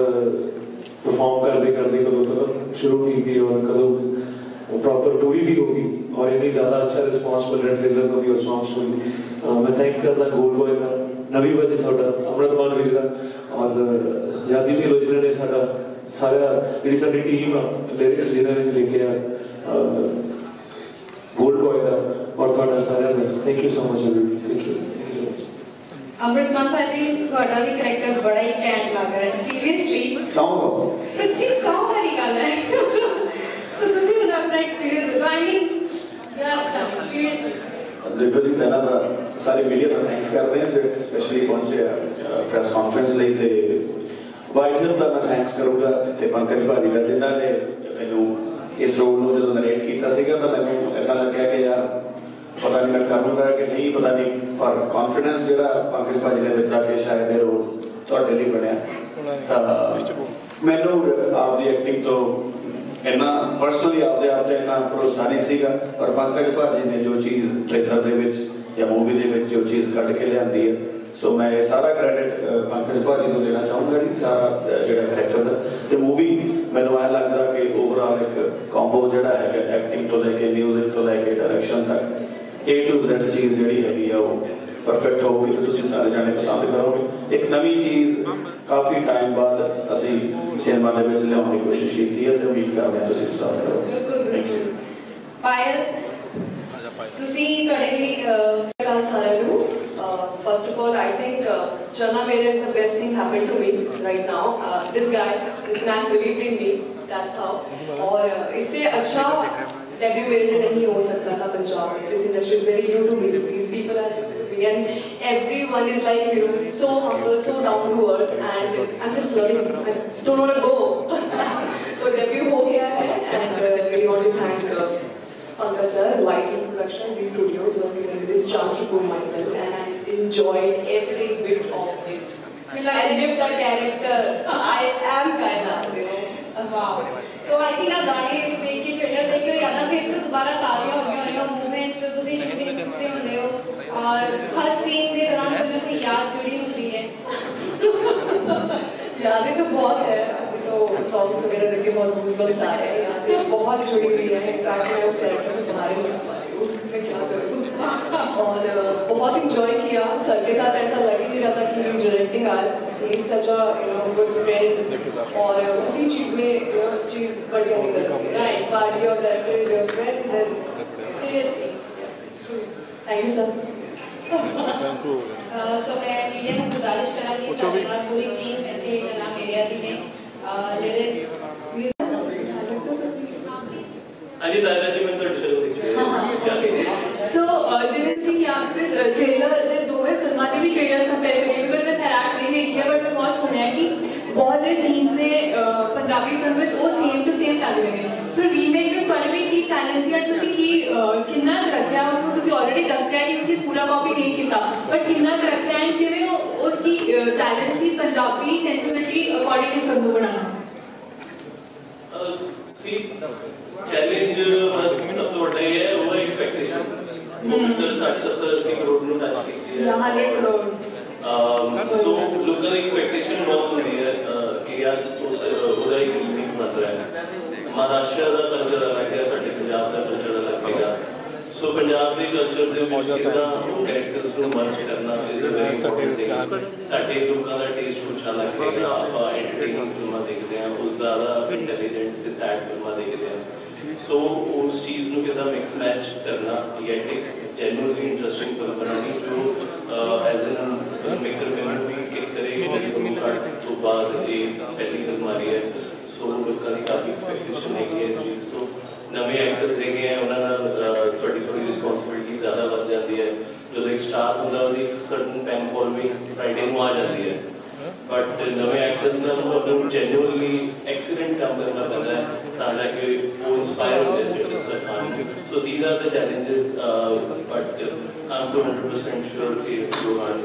S2: परफॉर्म करते करते कदों फिल्म शुरू की थी और कदों प्रॉपर पूरी भी होगी और इतनी ज़्यादा अच्छा रिस्पॉन्स मिल रहा है ट्रेलर को भी और सॉन्ग्स को भी मैं थैंक करता गोल्ड बॉय का नवी वजह साडा अमृतमान वीर का और यादी ढिल्लों जिन्होंने साडा सारा जी साडी टीम आ लिरिक्स जिन्होंने लिखे आ गोल्ड बॉय का और थोड़ा सारा thank you so much thank you so much
S5: Amritman भाजी ਤੁਹਾਡਾ ਵੀ ਕਰੈਕਟਰ ਬੜਾ ਹੀ ਕੈਂਟ ਲੱਗ ਰਿਹਾ ਹੈ ਸੀਰੀਅਸਲੀ
S3: ਸੌਂਗ
S5: ਸੱਚੀ ਸੌਂਗ ਵਾਲੀ ਗੱਲ ਹੈ ਸੋ ਤੁਸੀਂ ਹੁਣ ਆਪਣਾ ਐਕਸਪੀਰੀਅੰਸ ਆਈ ਮੀਨ ਯਾਰ ਸੀਰੀਅਸਲੀ
S3: ਦੇਖੋ ਜੀ ਪਹਿਲਾਂ ਤਾਂ ਸਾਰੇ ਮੀਡੀਆ ਦਾ ਥੈਂਕਸ ਕਰਦੇ ਹਾਂ ਜਿਹੜੇ ਸਪੈਸ਼ਲੀ ਪਹੁੰਚੇ ਆ ਪ੍ਰੈਸ ਕਾਨਫਰੰਸ ਲਈ ਤੇ ਵਾਈਟਰ ਦਾ ਮੈਂ ਥੈਂਕਸ ਕਰੂੰਗਾ ਤੇ ਪੰਕਜ ਭਾਜੀ ਦਾ ਜਿਨ੍ਹਾਂ ਨੇ ਮੈਨੂੰ ਇਸ ਰੋਲ ਨੂੰ ਜਦੋਂ ਨਰੇਟ ਕੀਤਾ ਸੀਗਾ ਤਾਂ ਮੈਨੂੰ ਇੱਦਾਂ ਲੱਗਿਆ ਕਿ ਯਾਰ ਪਤਾ ਨਹੀਂ ਮੈਂ ਕਰੂੰਗਾ ਕਿ ਨਹੀਂ ਪਤਾ ਨਹੀਂ ਪਰ ਕੌਨਫੀਡੈਂਸ ਜਿਹੜਾ ਪੰਕਜ ਭਾਜੀ ਨੇ ਦਿੱਤਾ ਕਿ ਸ਼ਾਇਦ ਇਹ ਰੋਲ ਤੁਹਾਡੇ ਲਈ ਬਣਿਆ ਤਾਂ ਮੈਨੂੰ ਆਪਦੀ ਐਕਟਿੰਗ ਤੋਂ ਇੰਨਾ ਪਰਸਨਲੀ ਆਪਦੇ ਆਪ ਤੇ ਇੰਨਾ ਭਰੋਸਾ ਨਹੀਂ ਸੀਗਾ ਪਰ ਪੰਕਜ ਭਾਜੀ ਨੇ ਜੋ ਚੀਜ਼ ਟ੍ਰੇਲਰ ਦੇ ਵਿੱਚ ਜਾਂ ਮੂਵੀ ਦੇ ਵਿੱਚ ਜੋ ਚੀਜ਼ ਕੱਢ ਕੇ ਲਿਆਂਦੀ ਹੈ ਸੋ ਮੈਂ ਇਹ ਸਾਰਾ ਕ੍ਰੈਡਿਟ ਪੰਕਜ ਭਾਜੀ ਨੂੰ ਦੇਣਾ ਚਾਹੂੰਗਾ ਜੀ ਸਾਰਾ ਜਿਹੜਾ ਕਰੈਕਟਰ ਦਾ ਤੇ ਮੂਵੀ ਮੈਨੂੰ ਐਂ ਲੱਗਦਾ ਕਿ ਓਵਰਆਲ ਇੱਕ ਕੰਬੋ ਜਿਹੜਾ ਹੈਗਾ ਐਕਟਿੰਗ ਤੋਂ ਲੈ ਕੇ ਮਿਊਜ਼ਿਕ ਤੋਂ ਲੈ ਕੇ ਡਾਇਰੈਕਸ਼ਨ ਤੱਕ A to Z ਚੀਜ਼ ਜਿਹੜੀ ਹੈਗੀ ਆ ਉਹ ਪਰਫੈਕਟ ਹੋਊਗੀ ਤੇ ਤੁਸੀਂ ਸਾਰੇ ਜਾਣੇ ਪਸੰਦ ਕਰੋਗੇ ਇੱਕ ਨਵੀਂ ਚੀਜ਼ ਕਾਫੀ ਟਾਈਮ ਬਾਅਦ ਅਸੀਂ ਸਿਨੇਮਾ ਦੇ ਵਿੱਚ ਲਿਆਉਣ ਦੀ ਕੋਸ਼ਿਸ਼ ਕੀਤੀ ਹੈ ਤੇ ਉਮੀਦ ਕਰਦੇ ਹਾਂ ਤੁਸੀਂ ਪਸੰਦ ਕਰੋਗੇ
S5: ਪਾਇਲ ਤੁਸੀਂ ਤੁਹਾਡੇ ਲਈ
S4: ਗੱਲ ਸਾਰਿਆਂ ਨੂੰ first of all I think Chana Mere is the best thing happened to me right now this man believed in me that's how और इससे अच्छा डेब्यू मेरे लिए नहीं हो सकता था पंजाब में this industry is very new to me these people are new to me and everyone is like you know so humble so down to earth and I'm just learning I don't want to go तो debut हो गया है and we want to thank Pankaj sir, White Hills Production, these studios was giving me this chance to prove myself and I enjoyed every bit of it. I lived that character. I am kinda, you know.
S5: Wow. So I think गाने देख के trailer देख के याद आ फिर तो दोबारा ताज़ा हो गए हो मूवमेंट्स जो तुसी शूटिंग से होंदे हो और हर सीन के दौरान कोई ना कोई याद जुड़ी होती है.
S4: यादें तो बहुत है अभी तो सॉन्ग्स वगैरह देख के बहुत गूज़बम्स आ रहे हैं यादें बहुत जुड़ी हुई है इनफैक्ट मैं उस कैरेक्टर से बाहर नहीं आ पा रही हूँ मैं क्या करूँ और बहुत इंजॉय किया सर के साथ ऐसा लग ही नहीं रहा था कि he is directing us he is such a you know good friend और उसी चीज़ में चीज़ बढ़िया निकल गई राइट बार your director is your friend then
S5: seriously
S4: thank you sir
S5: so मैं मीडिया को गुजारिश करांगी सारे बात पूरी टीम ते जना मेरिया दी ने लिरिक्स
S6: अजी दादा जी मैं तो
S8: सो जिन सिंह यहाँ पे ट्रेलर जो दो है फिल्मा ने भी ट्रेलर्स कंपेयर करिए बिकॉज मैं सैराट नहीं देखी है बट मैं बहुत सुना है कि बहुत जो सीन्स ने पंजाबी फिल्म में वो सेम टू सेम लग रहे हैं सो रीमेक में ਤੁਹਾਡੇ ਲਈ ਕੀ ਚੈਲੰਜ ਹੈ ਤੁਸੀਂ ਕੀ ਕਿੰਨਾ ਰੱਖਿਆ ਉਸਨੂੰ ਤੁਸੀਂ ਆਲਰੇਡੀ ਦੱਸਿਆ ਕਿ ਤੁਸੀਂ ਪੂਰਾ ਕਾਪੀ ਨਹੀਂ ਕੀਤਾ ਬਟ ਕਿੰਨਾ ਰੱਖਿਆ ਐਂਡ ਕਿਵੇਂ ਉਹ ਕੀ ਚੈਲੰਜ ਸੀ ਪੰਜਾਬੀ ਸੈਂਸਿਬਿਲਿਟੀ ਅਕੋਰਡਿੰਗ ਇਸ ਫਿਲਮ ਨੂੰ ਬਣਾਉਣਾ
S6: सी चैलेंज बस सब तो बड़ा ही है वो एक्सपेक्टेशन पिक्चर 60-70-80 करोड़ ਨੂੰ ਟੱਚ ਕੀਤੀ ਹੈ
S8: 100 ਕਰੋੜ
S6: सो लोकल एक्सपेक्टेशन बहुत होती है कि यार ਉਹਦਾ ਇੱਕ यूनिक बन रहा है महाराष्ट्र ਦਾ ਕਲਚਰ ਅਲੱਗ ਹੈ ਸਾਡੇ ਪੰਜਾਬ ਦਾ ਕਲਚਰ ਅਲੱਗ ਹੈਗਾ ਸੋ ਪੰਜਾਬ ਦੇ ਕਲਚਰ ਦੇ ਵਿੱਚ ਕਿੰਨਾ ਕੈਰੈਕਟਰਸ ਨੂੰ ਮਰਜ ਕਰਨਾ is a very important thing ਸਾਡੇ ਲੋਕਾਂ ਦਾ ਟੇਸਟ ਕੁਛ ਅਲੱਗ ਹੈਗਾ ਆਪਾਂ ਐਂਟਰਟੇਨਿੰਗ ਫਿਲਮਾਂ ਦੇਖਦੇ ਹਾਂ ਉਸ ਜ਼ਿਆਦਾ ਇੰਟੈਲੀਜੈਂਟ ਤੇ ਸੈਡ ਫਿਲਮਾਂ ਦੇਖਦੇ ਹਾਂ ਸੋ ਉਸ ਚੀਜ਼ ਨੂੰ ਕਿੱਦਾਂ ਮਿਕਸ ਮੈਚ ਕਰਨਾ ਯੈਟ ਇੱਕ ਜੈਨੂਇਨਲੀ ਇੰਟਰਸਟਿੰਗ ਫਿਲਮ ਬਣਾਉਣੀ ਜੋ ਐਜ਼ ਐਨ ਫਿਲਮ ਮੇਕਰ ਮੈਨੂੰ ਵੀ ਕਿ ਕਰੇਗੀ ਜਿਹੜੀ ਤੋਂ ਬਾਅਦ ਇਹ ਪਹਿਲੀ ਫਿਲਮ ਆ ਰਹੀ ਹੈ ਸੋ ਲੋਕਾਂ ਦੀ ਕਾਫੀ ਐਕਸਪੈਕਟੇਸ਼ਨ ਹੈਗੀ ਹੈ ਇਸ ਚੀਜ਼ ਤੋਂ ਨਵੇਂ ਐਕਟਰਸ ਹੈਗੇ ਆ ਉਹਨਾਂ ਨਾਲ ਤੁਹਾਡੀ ਥੋੜੀ ਰਿਸਪੌਂਸਿਬਿਲਿਟੀ ਜ਼ਿਆਦਾ ਵੱਧ ਜਾਂਦੀ ਹੈ ਜਦੋਂ ਇੱਕ ਸਟਾਰ ਹੁੰਦਾ ਉਹਦੀ ਇੱਕ ਸਰਟਨ ਫੈਨ ਫੋਲੋਇੰਗ ਫਰਾਈਡੇ ਨੂੰ ਆ ਜਾਂਦੀ ਹੈ ਬਟ ਨਵੇਂ ਐਕਟਰਸ ਨਾਲ ਤੁਹਾਨੂੰ ਜੈਨੂਇਨਲੀ ਐਕਸੀਲੈਂਟ ਕੰਮ ਕਰਨਾ ਪੈਂਦਾ ਹੈ ਤਾਂ ਜਾ ਕੇ ਉਹ ਇੰਸਪਾਇਰ ਹੁੰਦੇ ਨੇ ਜਿਹੜੇ ਸਰਕਾਰ so these are the challenges but I'm 200% sure ਕਿ ਯੂ ਆਰ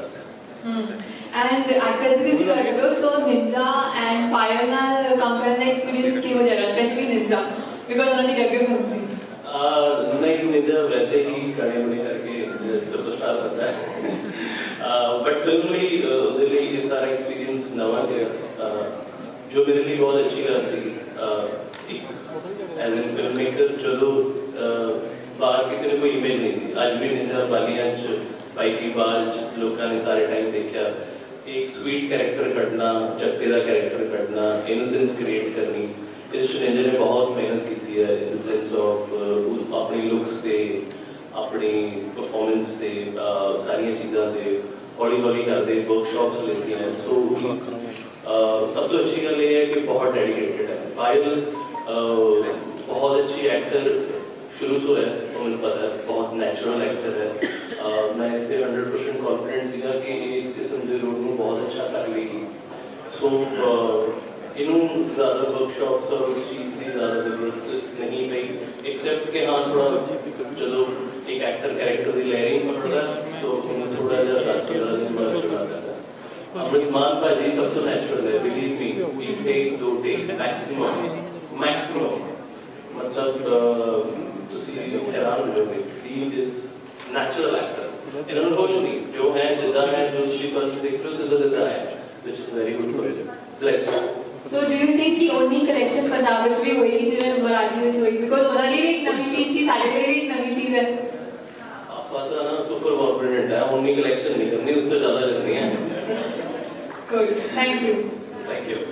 S8: एंड एक्टर्स भी कर रहे हो सो निंजा एंड पायल नाल काम करने का एक्सपीरियंस की हो जाएगा स्पेशली निंजा बिकॉज़ उन्होंने डेब्यू फिल्म सी
S6: नहीं निंजा वैसे ही गाने बने करके सुपरस्टार बनता है बट फिल्म में ਉਹਦੇ ਲਈ ਇਹ ਸਾਰਾ ਐਕਸਪੀਰੀਅੰਸ ਨਵਾਂ ਸੀ ਜੋ ਮੇਰੇ ਲਈ ਬਹੁਤ ਅੱਛੀ ਗੱਲ ਸੀ ਐਜ਼ ਐਨ ਫਿਲਮ ਮੇਕਰ ਜਦੋਂ ਬਾਹਰ ਕਿਸੇ ਨੇ ਕੋਈ ਇਮੇਜ ਨਹੀਂ ਸੀ ਅੱਜ ਵੀ ਨਿੰਜਾ ਬਾਲੀਆਂ 'ਚ ਸਪਾਈਕੀ ਬਾਲ ਲੋਕਾਂ ਨੇ ਸਾਰੇ ਟਾਈਮ ਦੇਖਿਆ एक स्वीट कैरेक्टर करना चकते का कैरेक्टर करना इनोसेंस क्रिएट करनी इस निंजा ने बहुत मेहनत की है इन द सेंस ऑफ अपनी लुक्स से अपनी परफॉर्मेंस से सारिया चीज़ों से हौली हौली करते वर्कशॉप्स लेती हैं। सो सब तो अच्छी गल ये है कि बहुत डेडिकेटेड है। पायल बहुत अच्छी एक्टर शुरू तो है, तो मुझे पता है बहुत नेचुरल एक्टर है। मैं इससे 100% कॉन्फिडेंट सीखा कि इस किस्म के रोल में बहुत अच्छा कर लेगी। सो इनू ज़्यादा वर्कशॉप्स और उस चीज़ की ज़्यादा जरूरत नहीं पई, एक्सेप्ट कि हाँ थोड़ा जो एक एक्टर कैरेक्टर की लैरिंग पकड़ता है, सो उन्हें थोड़ा जहा 10-15 दिन बाद चुनाता है। अमृत मान भाजी सब तो नेचुरल है, believe me, 1 take 2 take maximum मतलब हैरान हो जाओगे। ही इज नेचुरल एक्टर, इन्होंने कुछ नहीं जो है जिदा है जो तुम फिल्म देख रहे हो सीधा है, which is very good for you. Bless you.
S8: So do you think कि ओनली कलेक्शन पंजाब विच भी होएगी जिवें मराठी विच होएगी, बिकॉज़ उन्हां ਲਈ ਵੀ ਇੱਕ ਨਵੀਂ ਚੀਜ਼ ਸੀ, ਸਾਡੇ ਲਈ ਵੀ ਇੱਕ ਨਵੀਂ ਚੀਜ਼ ਹੈ।
S6: ਆਪਾਂ ਤਾਂ ਨਾ ਸੁਪਰ ਕੌਨਫੀਡੈਂਟ ਹੈ, ओनली कलेक्शन नहीं करनी, उससे ज्यादा करनी है।
S8: Good, thank you.
S6: Thank you.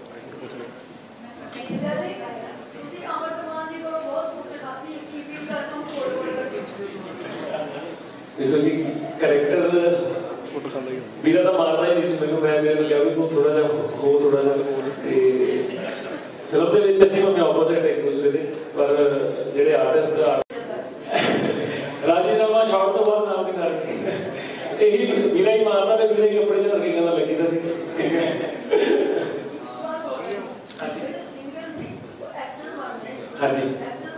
S2: देखो जी करैक्टर मेरा तो मारता ही नहीं सी मैनू, मैं मेरे क्या भी तू थोड़ा जिहा हो थोड़ा जिहा ते फिल्म दे विच असीं मैं ऑपोजिट एक दूसरे दे, पर जेडे आर्टिस्ट राजीनामा शॉट तो बाद नाम दी नाल यही मेरा ही मारता ते मेरे कपड़े च लगे गल लगी दा ठीक है। हां जी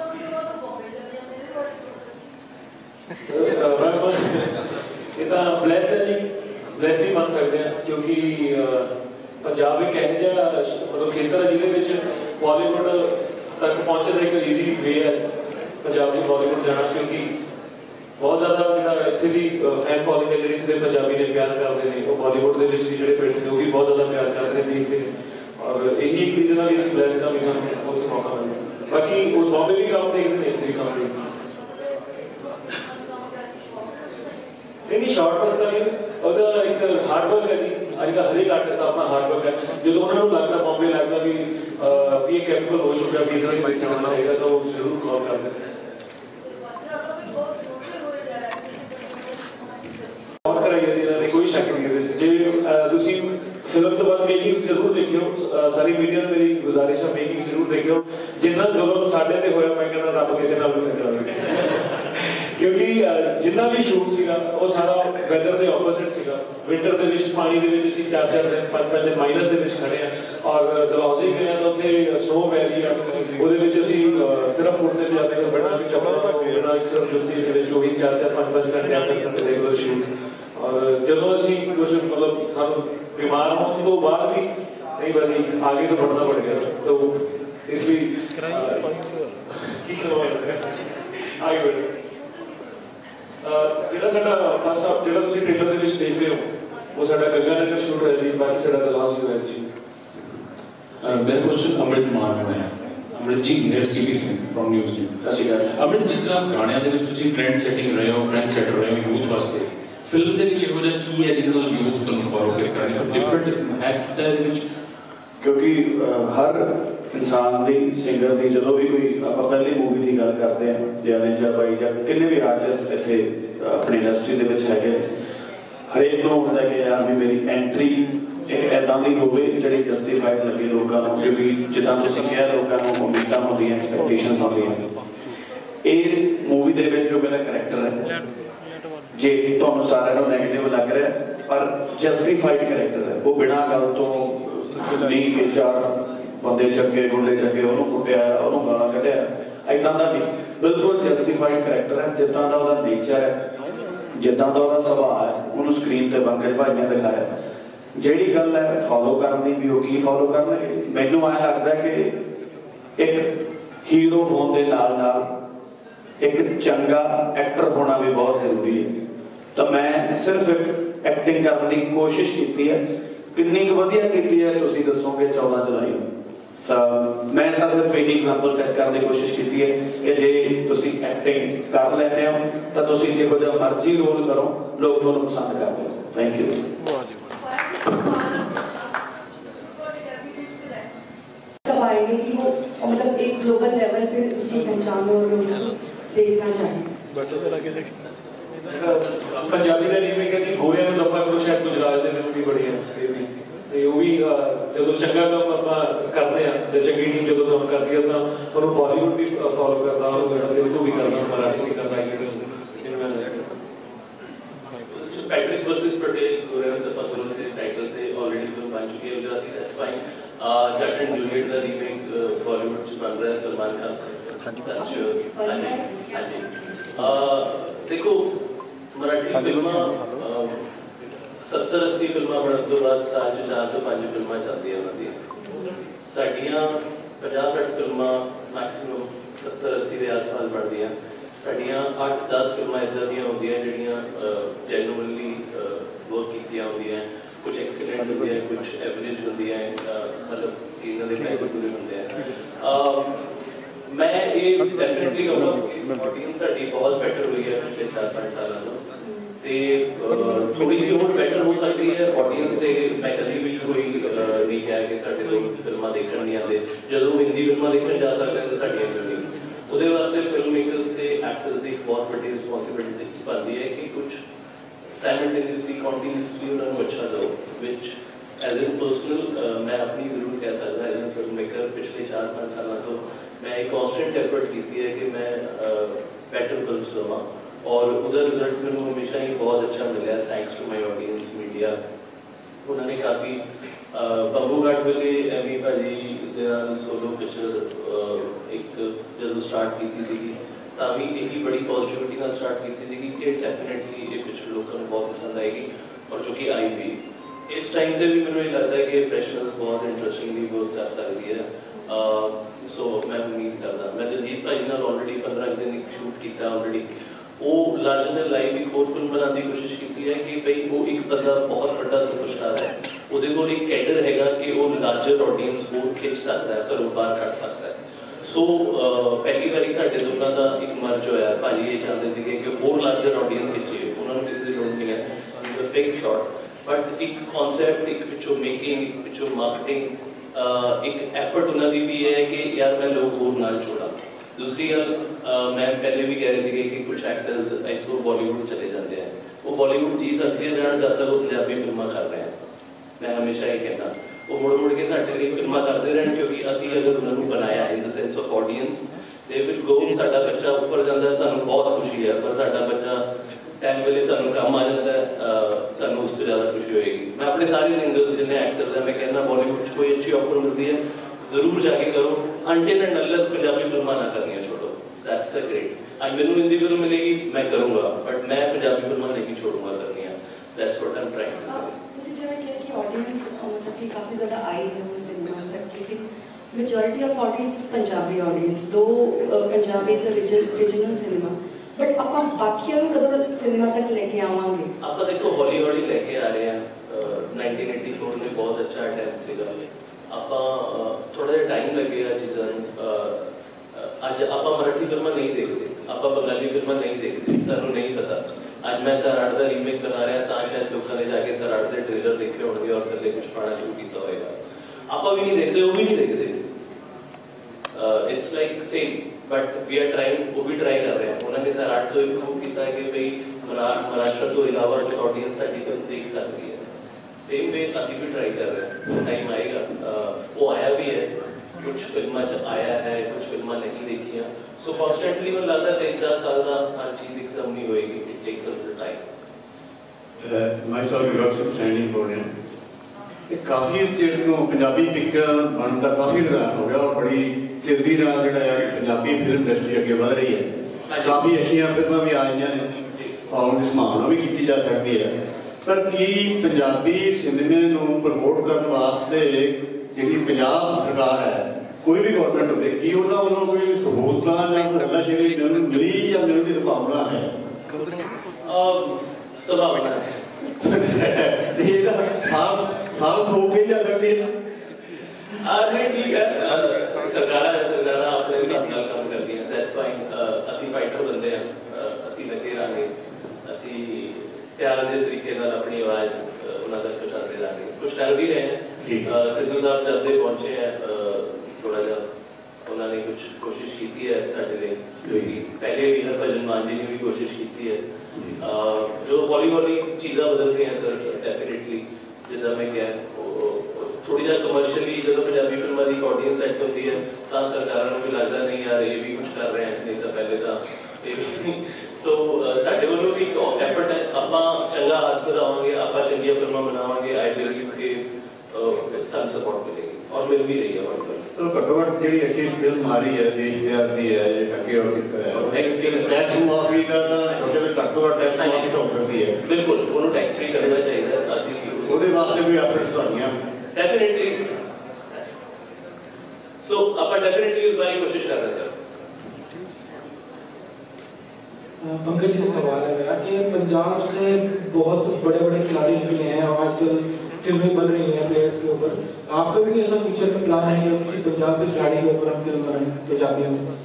S2: ब्लैस है जी, ब्लैस ही बन सकते हैं क्योंकि पंजाब एक ऐसा जिहा मतलब खेतर है जिहदे बॉलीवुड तक पहुंचने का एक ईजी वे है पंजाब की बॉलीवुड जाना, क्योंकि बहुत ज़्यादा जो इत्थे दी फैन फॉलोइंग है जिहड़ी इत्थे पंजाबी ने प्यार करते हैं, वो बॉलीवुड के जिहड़े बैठे ने वो भी बहुत ज़्यादा प्यार करते हैं, देखते हैं, और यही एक रीजन है कि ब्लैस का भी सानूं मौका मिले। बाकी बॉम्बे भी काम देखते हैं, इत्थे भी काम देखते हैं। नहीं शॉर्ट बस का एक हार्ड वर्क है जी, अजकल हर एक आर्टिस्ट अपना हार्ड वर्क है, जो उन्होंने लगता बॉम्बे लगता भी ये कैपेबल हो चुका भी इधर ही जाना चाहिए तो जरूर कॉल कर देते हैं। बहुत कराई कोई शक नहीं जे तुसी फिल्म तो बाद मेकिंग जरूर देखियो, सारी मीडिया ने मेरी गुजारिश है मेकिंग जरूर देखियो, जिन्ना जुल्म साडे ते होया मैं कहना रब किसी नाल नहीं करावे, क्योंकि जिन्ना भी शूट सीगा वो सारा वेदर के ऑपोजिट सीगा। विंटर के विच पानी के विच असीं 4-4 दिन 5-5 दिन माइनस के विच खड़े हैं, और दलहौजी गए हैं तो उत्थे स्नो पै रही है, ਉਹਦੇ ਵਿੱਚ ਅਸੀਂ ਸਿਰਫ ਕੁੜਤੇ ਪਜਾਮੇ ਤੋਂ ਬਿਨਾਂ ਚੱਪਲਾਂ ਤੋਂ ਬਿਨਾਂ ਇੱਕ ਸਿਰਫ ਜੁੱਤੀ ਦੇ ਵਿੱਚ ਉਹੀ 4-4 5-5 ਘੰਟੇ 8 ਘੰਟੇ ਦੇਖ ਲਓ ਸ਼ੂਟ। और ਜਦੋਂ ਅਸੀਂ ਕੁਝ मतलब ਸਾਨੂੰ बीमार होने तो बाद भी नहीं बनी आगे तो बढ़ना पड़ गया, तो इसलिए आगे बढ़ ਜਿਹੜਾ ਸਾਡਾ ਫਸਟ ਹਾਫ ਜਿਹੜਾ ਤੁਸੀਂ ਟ੍ਰੇਲਰ ਦੇ ਵਿੱਚ ਦੇਖ ਰਹੇ ਹੋ ਉਹ ਸਾਡਾ ਗੰਗਾ ਨਗਰ ਸ਼ੂਟ ਹੋਇਆ ਜੀ, ਬਾਕੀ ਸਾਡਾ ਦਲਾਸ ਹੋਇਆ ਜੀ।
S9: मेरा क्वेश्चन अमृत मान में है। Amrit ji here CP Singh from news news.
S3: Sat Shri अकाल।
S9: अमृत जिस तरह गाणियां ਦੇ ਵਿੱਚ ਤੁਸੀਂ ਟ੍ਰੈਂਡ ਸੈਟਿੰਗ ਰਹੇ ਹੋ, ਟ੍ਰੈਂਡ ਸੈਟਰ ਰਹੇ ਹੋ ਯੂਥ ਵਾਸਤੇ, ਫਿਲਮ ਦੇ ਵਿੱਚ ਇਹੋ ਜਿਹਾ ਕੀ ਹੈ ਜਿਹਦੇ ਨਾਲ ਯੂਥ ਤੁਹਾਨੂੰ ਫੋਲੋ ਕਰਨਗੇ, ਡਿਫਰੈਂਟ ਹੈ ਕਿਤਾ ਇਹਦੇ ਵਿੱਚ?
S3: ਕਿਉਂਕਿ ਹਰ ਇਨਸਾਨ ਦੀ ਸਿੰਗਰ ਦੀ ਜਦੋਂ ਵੀ ਕੋਈ ਆਪਾਂ ਪਹਿਲੀ ਮੂਵੀ ਦੀ ਗੱਲ ਕਰਦੇ ਹਾਂ ਜਾਂ ਰੇਂਜਾ ਬਾਈ ਜਾਂ ਕਿੰਨੇ ਵੀ ਆਰਟਿਸਟ ਇੱਥੇ ਆਪਣੀ ਇੰਡਸਟਰੀ ਦੇ ਵਿੱਚ ਹੈਗੇ, ਹਰੇਕ ਨੂੰ ਹੁੰਦਾ ਕਿ ਯਾਰ ਵੀ ਮੇਰੀ ਐਂਟਰੀ ਇੱਕ ਐਦਾਂ ਦੀ ਹੋਵੇ ਜਿਹੜੀ ਜਸਟੀਫਾਈਡ ਲੱਗੇ ਲੋਕਾਂ ਨੂੰ, ਕਿਉਂਕਿ ਜਿੱਦਾਂ ਤੁਸੀਂ ਕਿਹਾ ਲੋਕਾਂ ਨੂੰ ਉਮੀਦਾਂ ਹੁੰਦੀਆਂ, ਐਕਸਪੈਕਟੇਸ਼ਨਸ ਹੁੰਦੀਆਂ। ਇਸ ਮੂਵੀ ਦੇ ਵਿੱਚ ਜੋ ਮੇਰਾ ਕਰੈਕਟਰ ਹੈ, ਜੇ ਤੁਹਾਨੂੰ ਸਾਰਿਆਂ ਨੂੰ ਨੈਗੇਟਿਵ ਲੱਗ ਰਿਹਾ ਪਰ ਜਸਟੀਫਾਈਡ ਕਰੈਕਟਰ ਹੈ, ਉਹ ਬਿਨਾਂ ਗੱਲ ਤੋਂ ਨਹੀਂ ਕਿ ਚਾਰ ਬੰਦੇ ਚੱਕੇ ਗੁੰਡੇ ਚੱਕੇ ਉਹਨੂੰ ਕੁੱਟਿਆ ਉਹਨੂੰ ਗਾਲਾਂ ਕੱਢਿਆ, ਏਦਾਂ ਦਾ ਨਹੀਂ, ਬਿਲਕੁਲ ਜਸਟੀਫਾਈਡ ਕਰੈਕਟਰ ਹੈ। ਜਿੱਦਾਂ ਦਾ ਉਹਦਾ ਨੇਚਰ ਹੈ, ਜਿੱਦਾਂ ਦਾ ਉਹਦਾ ਸੁਭਾਅ ਹੈ, ਉਹਨੂੰ ਸਕਰੀਨ ਤੇ ਪੰਕਜ ਭਾਈ ਨੇ ਦਿਖਾਇਆ। ਜਿਹੜੀ ਗੱਲ ਹੈ ਫੋਲੋ ਕਰਨ ਦੀ ਵੀ ਉਹ ਕੀ ਫੋਲੋ ਕਰਨਗੇ, ਮੈਨੂੰ ਐਂ ਲੱਗਦਾ ਕਿ ਇੱਕ ਹੀਰੋ ਹੋਣ ਦੇ ਨਾਲ ਨਾਲ ਇੱਕ ਚੰਗਾ ਐਕਟਰ ਹੋਣਾ ਵੀ ਬਹੁਤ ਜ਼ਰੂਰੀ ਹੈ। ਤਾਂ ਮੈਂ ਸਿਰਫ ਇੱਕ ਐਕਟਿੰਗ ਕਰਨ ਦੀ ਕੋਸ਼ਿਸ਼ ਕੀਤੀ ਹੈ, ਕਿੰਨੀ ਕੁ ਵਧੀਆ ਕੀਤੀ ਹੈ ਤੁਸੀਂ ਦੱਸੋਗੇ 14 ਜੁਲਾਈ ਨੂੰ। ਤਾਂ ਮੈਂ ਤਾਂ ਸਿਰਫ ਇਹੀ ਐਗਜ਼ਾਮਪਲ ਸੈੱਟ ਕਰਨ ਦੀ ਕੋਸ਼ਿਸ਼ ਕੀਤੀ ਹੈ ਕਿ ਜੇ ਤੁਸੀਂ ਐਕਟਿੰਗ ਕਰ ਲੈਂਦੇ ਹੋ ਤਾਂ ਤੁਸੀਂ ਜਿਹੋ ਜਿਹਾ ਮਰਜ਼ੀ ਰੋਲ ਕਰੋ, ਲੋਕ ਤੁਹਾਨੂੰ ਪਸੰਦ ਕਰਦੇ ਹੋ। Thank you.
S10: आएंगे कि वो मतलब एक ग्लोबल लेवल पे उसकी पहचान हो और लोग उसको देखना चाहिए।
S2: पंजाबी का रीमेक है जी गोरियां नूं दफा करो शायद गुजरात दे विच भी बड़ी है ते वो भी जदों चंगा काम आपां करदे आ ते चंगी टीम जदों काम करदी है तां ओनू बॉलीवुड भी फॉलो करदा ओनू तेलुगु भी करदा मराठी भी करदा
S6: पैट्रिक वर्सेस पटेल गोरियां नूं दफा करो के टाइटल ते ऑलरेडी फिल्म बन चुकी है Gujarati that's fine Jatt and Juliet दा रीमेक बॉलीवुड च बन रहा है सलमान खान देखो मराठी फिल्मां 70-80 फिल्मां बनने तो बाद साल 4 तो 5 फिल्मां चलती है उन्होंने साड़ियाँ 50-60 फिल्मां मैक्सिमम 70-80 के आस-पास बनती हैं साड़ियाँ 8-10 फिल्मां इदा दी होंदियां जिहड़ियां जेन्युइनली वर्क कीतियां होंदियां कुछ एक्सीलेंट होंदी है कुछ एवरेज होंदी है मतलब इन्हां दे पैसे पूरे होंदे हैं मैं ये डेफिनेटली कहूँगा कि ऑडियंस साडी बहुत बेटर हुई है पिछले 4-5 सालों तो ते थोड़ी भी और बेटर हो सकती है ऑडियंस से मैं कभी भी कोई नहीं कहा कि साडे लोग फिल्मां देखण नहीं आते जदों हिंदी फिल्मां देखण जा सकते हैं तो साडियां नहीं ਉਹਦੇ ਵਾਸਤੇ ਫਿਲਮ ਮੇਕਰਸ ਤੇ ਐਕਟਰਸ ਦੀ ਬਹੁਤ ਵੱਡੀ ਰਿਸਪੌਂਸਿਬਿਲਿਟੀ ਬਣਦੀ ਹੈ ਕਿ ਕੁਝ ਸਾਈਮਲਟੇਨੀਅਸਲੀ ਕੰਟੀਨਿਊਸਲੀ ਉਹਨਾਂ ਨੂੰ ਅੱਛਾ ਦਿਓ ਵਿਚ ਐਜ਼ ਇਨ ਪਰਸਨਲ ਮੈਂ ਆਪਣੀ ਜ਼ਰੂਰ ਕਹਿ ਸਕਦਾ ਐਜ਼ ਇਨ ਫਿਲਮ ਮੇਕਰ ਪਿਛਲੇ 4-5 ਸਾਲਾਂ ਤੋਂ मैं एक कॉन्स्टेंट एफर्ट की है कि मैं बेटर फिल्म्स देवां और उधर रिजल्ट मैंने हमेशा ही बहुत अच्छा मिला thanks to my audience media उन्होंने काफ़ी बंबू घाट वेले एमी भाजी सोलो पिक्चर एक जो स्टार्ट की थी भी यही बड़ी पॉजिटिविटी स्टार्ट की थी कि डेफिनेटली ये पिक्चर लोगों को बहुत पसंद आएगी और जो कि आई भी इस टाइम से भी मैंने लगता है कि फ्रेशनेस बहुत इंटरेस्टिंगली वर्क कर सकती है सो मैं उम्मीद करता मैं दिलजीत भाई नाल ऑलरेडी 15 दिन शूट किया ऑलरेडी वो लार्जर दैन लाइफ एक होर फिल्म बनाने की कोशिश की है कि भाई वो एक बंदा बहुत बड़ा सुपरस्टार है ਉਹਦੇ ਕੋਲ एक कैडर हैगा कि वो लार्जर ऑडियंस को खिंच सकता है घरों बाहर कट सकता है सो पहली बारी साडे दोनों का एक मर्ज होया भाजी ये चाहते थे कि होर लार्जर ऑडियंस खिंचे उन्होंने किसी की जरूरत नहीं है बिग शॉट बट एक कॉन्सैप्ट एक पिछों मेकिंग एक पिछों मार्केटिंग एक एफर्ट उन्होंने भी है कि यार मैं लोग होर नाल जोड़ा दूसरी गल मैं पहले भी कह रही थी कि कुछ एक्टर्स इथों बॉलीवुड चले जाते हैं वो बॉलीवुड जी सकते हैं जब तक वो पंजाबी फिल्मां कर रहे हैं मैं हमेशा ये कहना वो मुड़ मुड़ के साडे लिए फिल्मां करते रहन क्योंकि असी अगर उन्होंने बनाया in the sense of audience they will go साडा बच्चा ऊपर जाता है सानू बहुत खुशी है पर साडा बच्चा टाइम वेले सानू काम आ जाता है सानू उस तो ज़्यादा खुशी होएगी मैं अपने सारे सिंगर्स जिन्हें एक्टर्स हैं मैं कहना बॉलीवुड में कोई अच्छी ऑफर मिलती है जरूर जाके करो अनटिल एंड अनलेस पंजाबी फिल्मां ना करनी छोड़ो दैट्स द ग्रेट आज मैनू हिंदी फिल्म मिलेगी मैं करूँगा बट मैं पंजाबी फिल्मां नहीं छोड़ूंगा करनी है that's what I am trying to say
S10: ਤੁਸੀਂ ਜਿਵੇਂ ਕਿਹਾ ਕਿ ਆਡੀਅנס मतलब कि काफ़ी ज़्यादा आई है सिनेमा तक लेकिन majority of audience is Punjabi audience दो Punjabi is regional cinema but ਆਪਾਂ ਬਾਕੀਆਂ ਨੂੰ ਕਦੋਂ ਸਿਨੇਮਾ ਤੱਕ ਲੈ ਕੇ ਆਵਾਂਗੇ
S6: ਆਪਾਂ ਦੇਖੋ ਹੌਲੀ ਹੌਲੀ ਲੈ ਕੇ ਆ ਰਹੇ ਹਾਂ 1984 में बहुत अच्छा अटैम्प्ट ਸੀਗਾ ਆਪਾਂ ਥੋੜਾ ਜਿਹਾ ਟਾਈਮ ਲੱਗੇਗਾ ਚੀਜ਼ਾਂ ਨੂੰ ਅੱਜ ਆਪਾਂ ਮਰਾਠੀ ਫਿਲਮਾਂ ਨਹੀਂ ਦੇਖਦੇ ਆਪਾਂ ਬੰਗਾਲੀ ਫਿਲਮਾਂ ਨਹੀਂ ਦੇਖਦੇ ਸਾਨੂੰ ਨਹੀਂ ਪਤਾ ਅੱਜ मैं सराड़ का रीमेक बना रहा था शायद लोगों ने जाके सराड़ के ट्रेलर देखे होंगे और थले कुछ पाना शुरू किया होगा आप भी नहीं देखते वो भी नहीं देखते it's like same but we are trying वो भी ट्राई कर रहे हैं उन्होंने सराड़ तो इम्प्रूव किया है कि भाई महाराष्ट्र तो इलावा कुछ ऑडियंस साडी फिल्म देख सकती है सेम वे असी भी ट्राई कर रहे हैं टाइम आएगा वो आया भी है कुछ फिल्मा आया है कुछ फिल्मा नहीं देखी सो कॉन्स्टेंटली मैं लगता है 3-4 साल का हर चीज एकदम नहीं होएगी it takes a little time
S11: myself Vivek Singh Saini बोल रहे हैं काफ़ी चिर तो पंजाबी पिक्चर बनने का काफ़ी रुझान हो गया और बड़ी तेजी नाल जिहड़ा है पंजाबी फिल्म इंडस्ट्री अगे बढ़ रही है काफ़ी अच्छी फिल्मां भी आ रही हैं और उनकी संभावना भी की जा सकती है पर की पंजाबी सिनेमे नूं प्रमोट करने वास्ते जिहड़ी पंजाब सरकार है कोई भी गवर्नमेंट होवे की उन्हां वल्लों कोई सहूलतां जां कोई हल्लाशेरी मिली या मिलण दी संभावना है
S6: संभावना है
S11: ये खास हो के जा सकती है
S6: नहीं ठीक है सरकार अपने हिसाब नाल काम करदी है दैट्स फाइन असी फाइटर बंदे हैं असी लगे रहांगे असी प्यार दे तरीके नाल अपनी आवाज उन्हां तक पहुंचाते रहांगे कुछ कर भी रहे हैं सिद्धू साहब जब दे पहुंचे हैं थोड़ा जा उन्होंने कुछ कोशिश की है साढ़े लिए, क्योंकि पहले भी हरभजन मान जी ने भी कोशिश की है। जो हौली हौली चीज़ा बदलती हैं सर, डेफिनेटली जिदा मैं क्या थोड़ी जहा कमर्शियली जो पंजाबी फिल्मों की ऑडियंस सैट होती है तो सरकारों को भी लगता नहीं यार ये भी कुछ कर रहे हैं, नहीं तो पहले तो सो साढ़े वालों भी एफर्ट है, आप चंगा हाथ बढ़ावांगे, आप चंगिया फिल्मां बनावांगे, आई बिलीव कि सब सपोर्ट मिलेगी और मिल भी रही है वहाँ पर।
S11: तो घट्टो-घट्ट जी अच्छी फिल्म आ रही है, देश प्यार की है, अगे और टैक्स माफी का घट्टो-घट्ट टैक्स माफी तो हो सकती है,
S6: बिल्कुल उन्होंने टैक्स फ्री करना चाहिए, असली
S11: ਉਹਦੇ ਵਾਸਤੇ ਵੀ ਐਫਰਟਸ ਹੋਣੀਆਂ
S6: डेफिनेटली। सो ਆਪਾਂ डेफिनेटली उस बारे कोशिश कर रहे हैं सर।
S12: पंकज जी से सवाल है मेरा कि पंजाब से बहुत बड़े बड़े खिलाड़ी निकले हैं और आजकल फिल्में बन रही हैं प्लेयर्स के ऊपर, आपका भी ऐसा फ्यूचर में प्लान है कि किसी पंजाब के खिलाड़ी के ऊपर हम फिल्म बनाएं पंजाबियों में?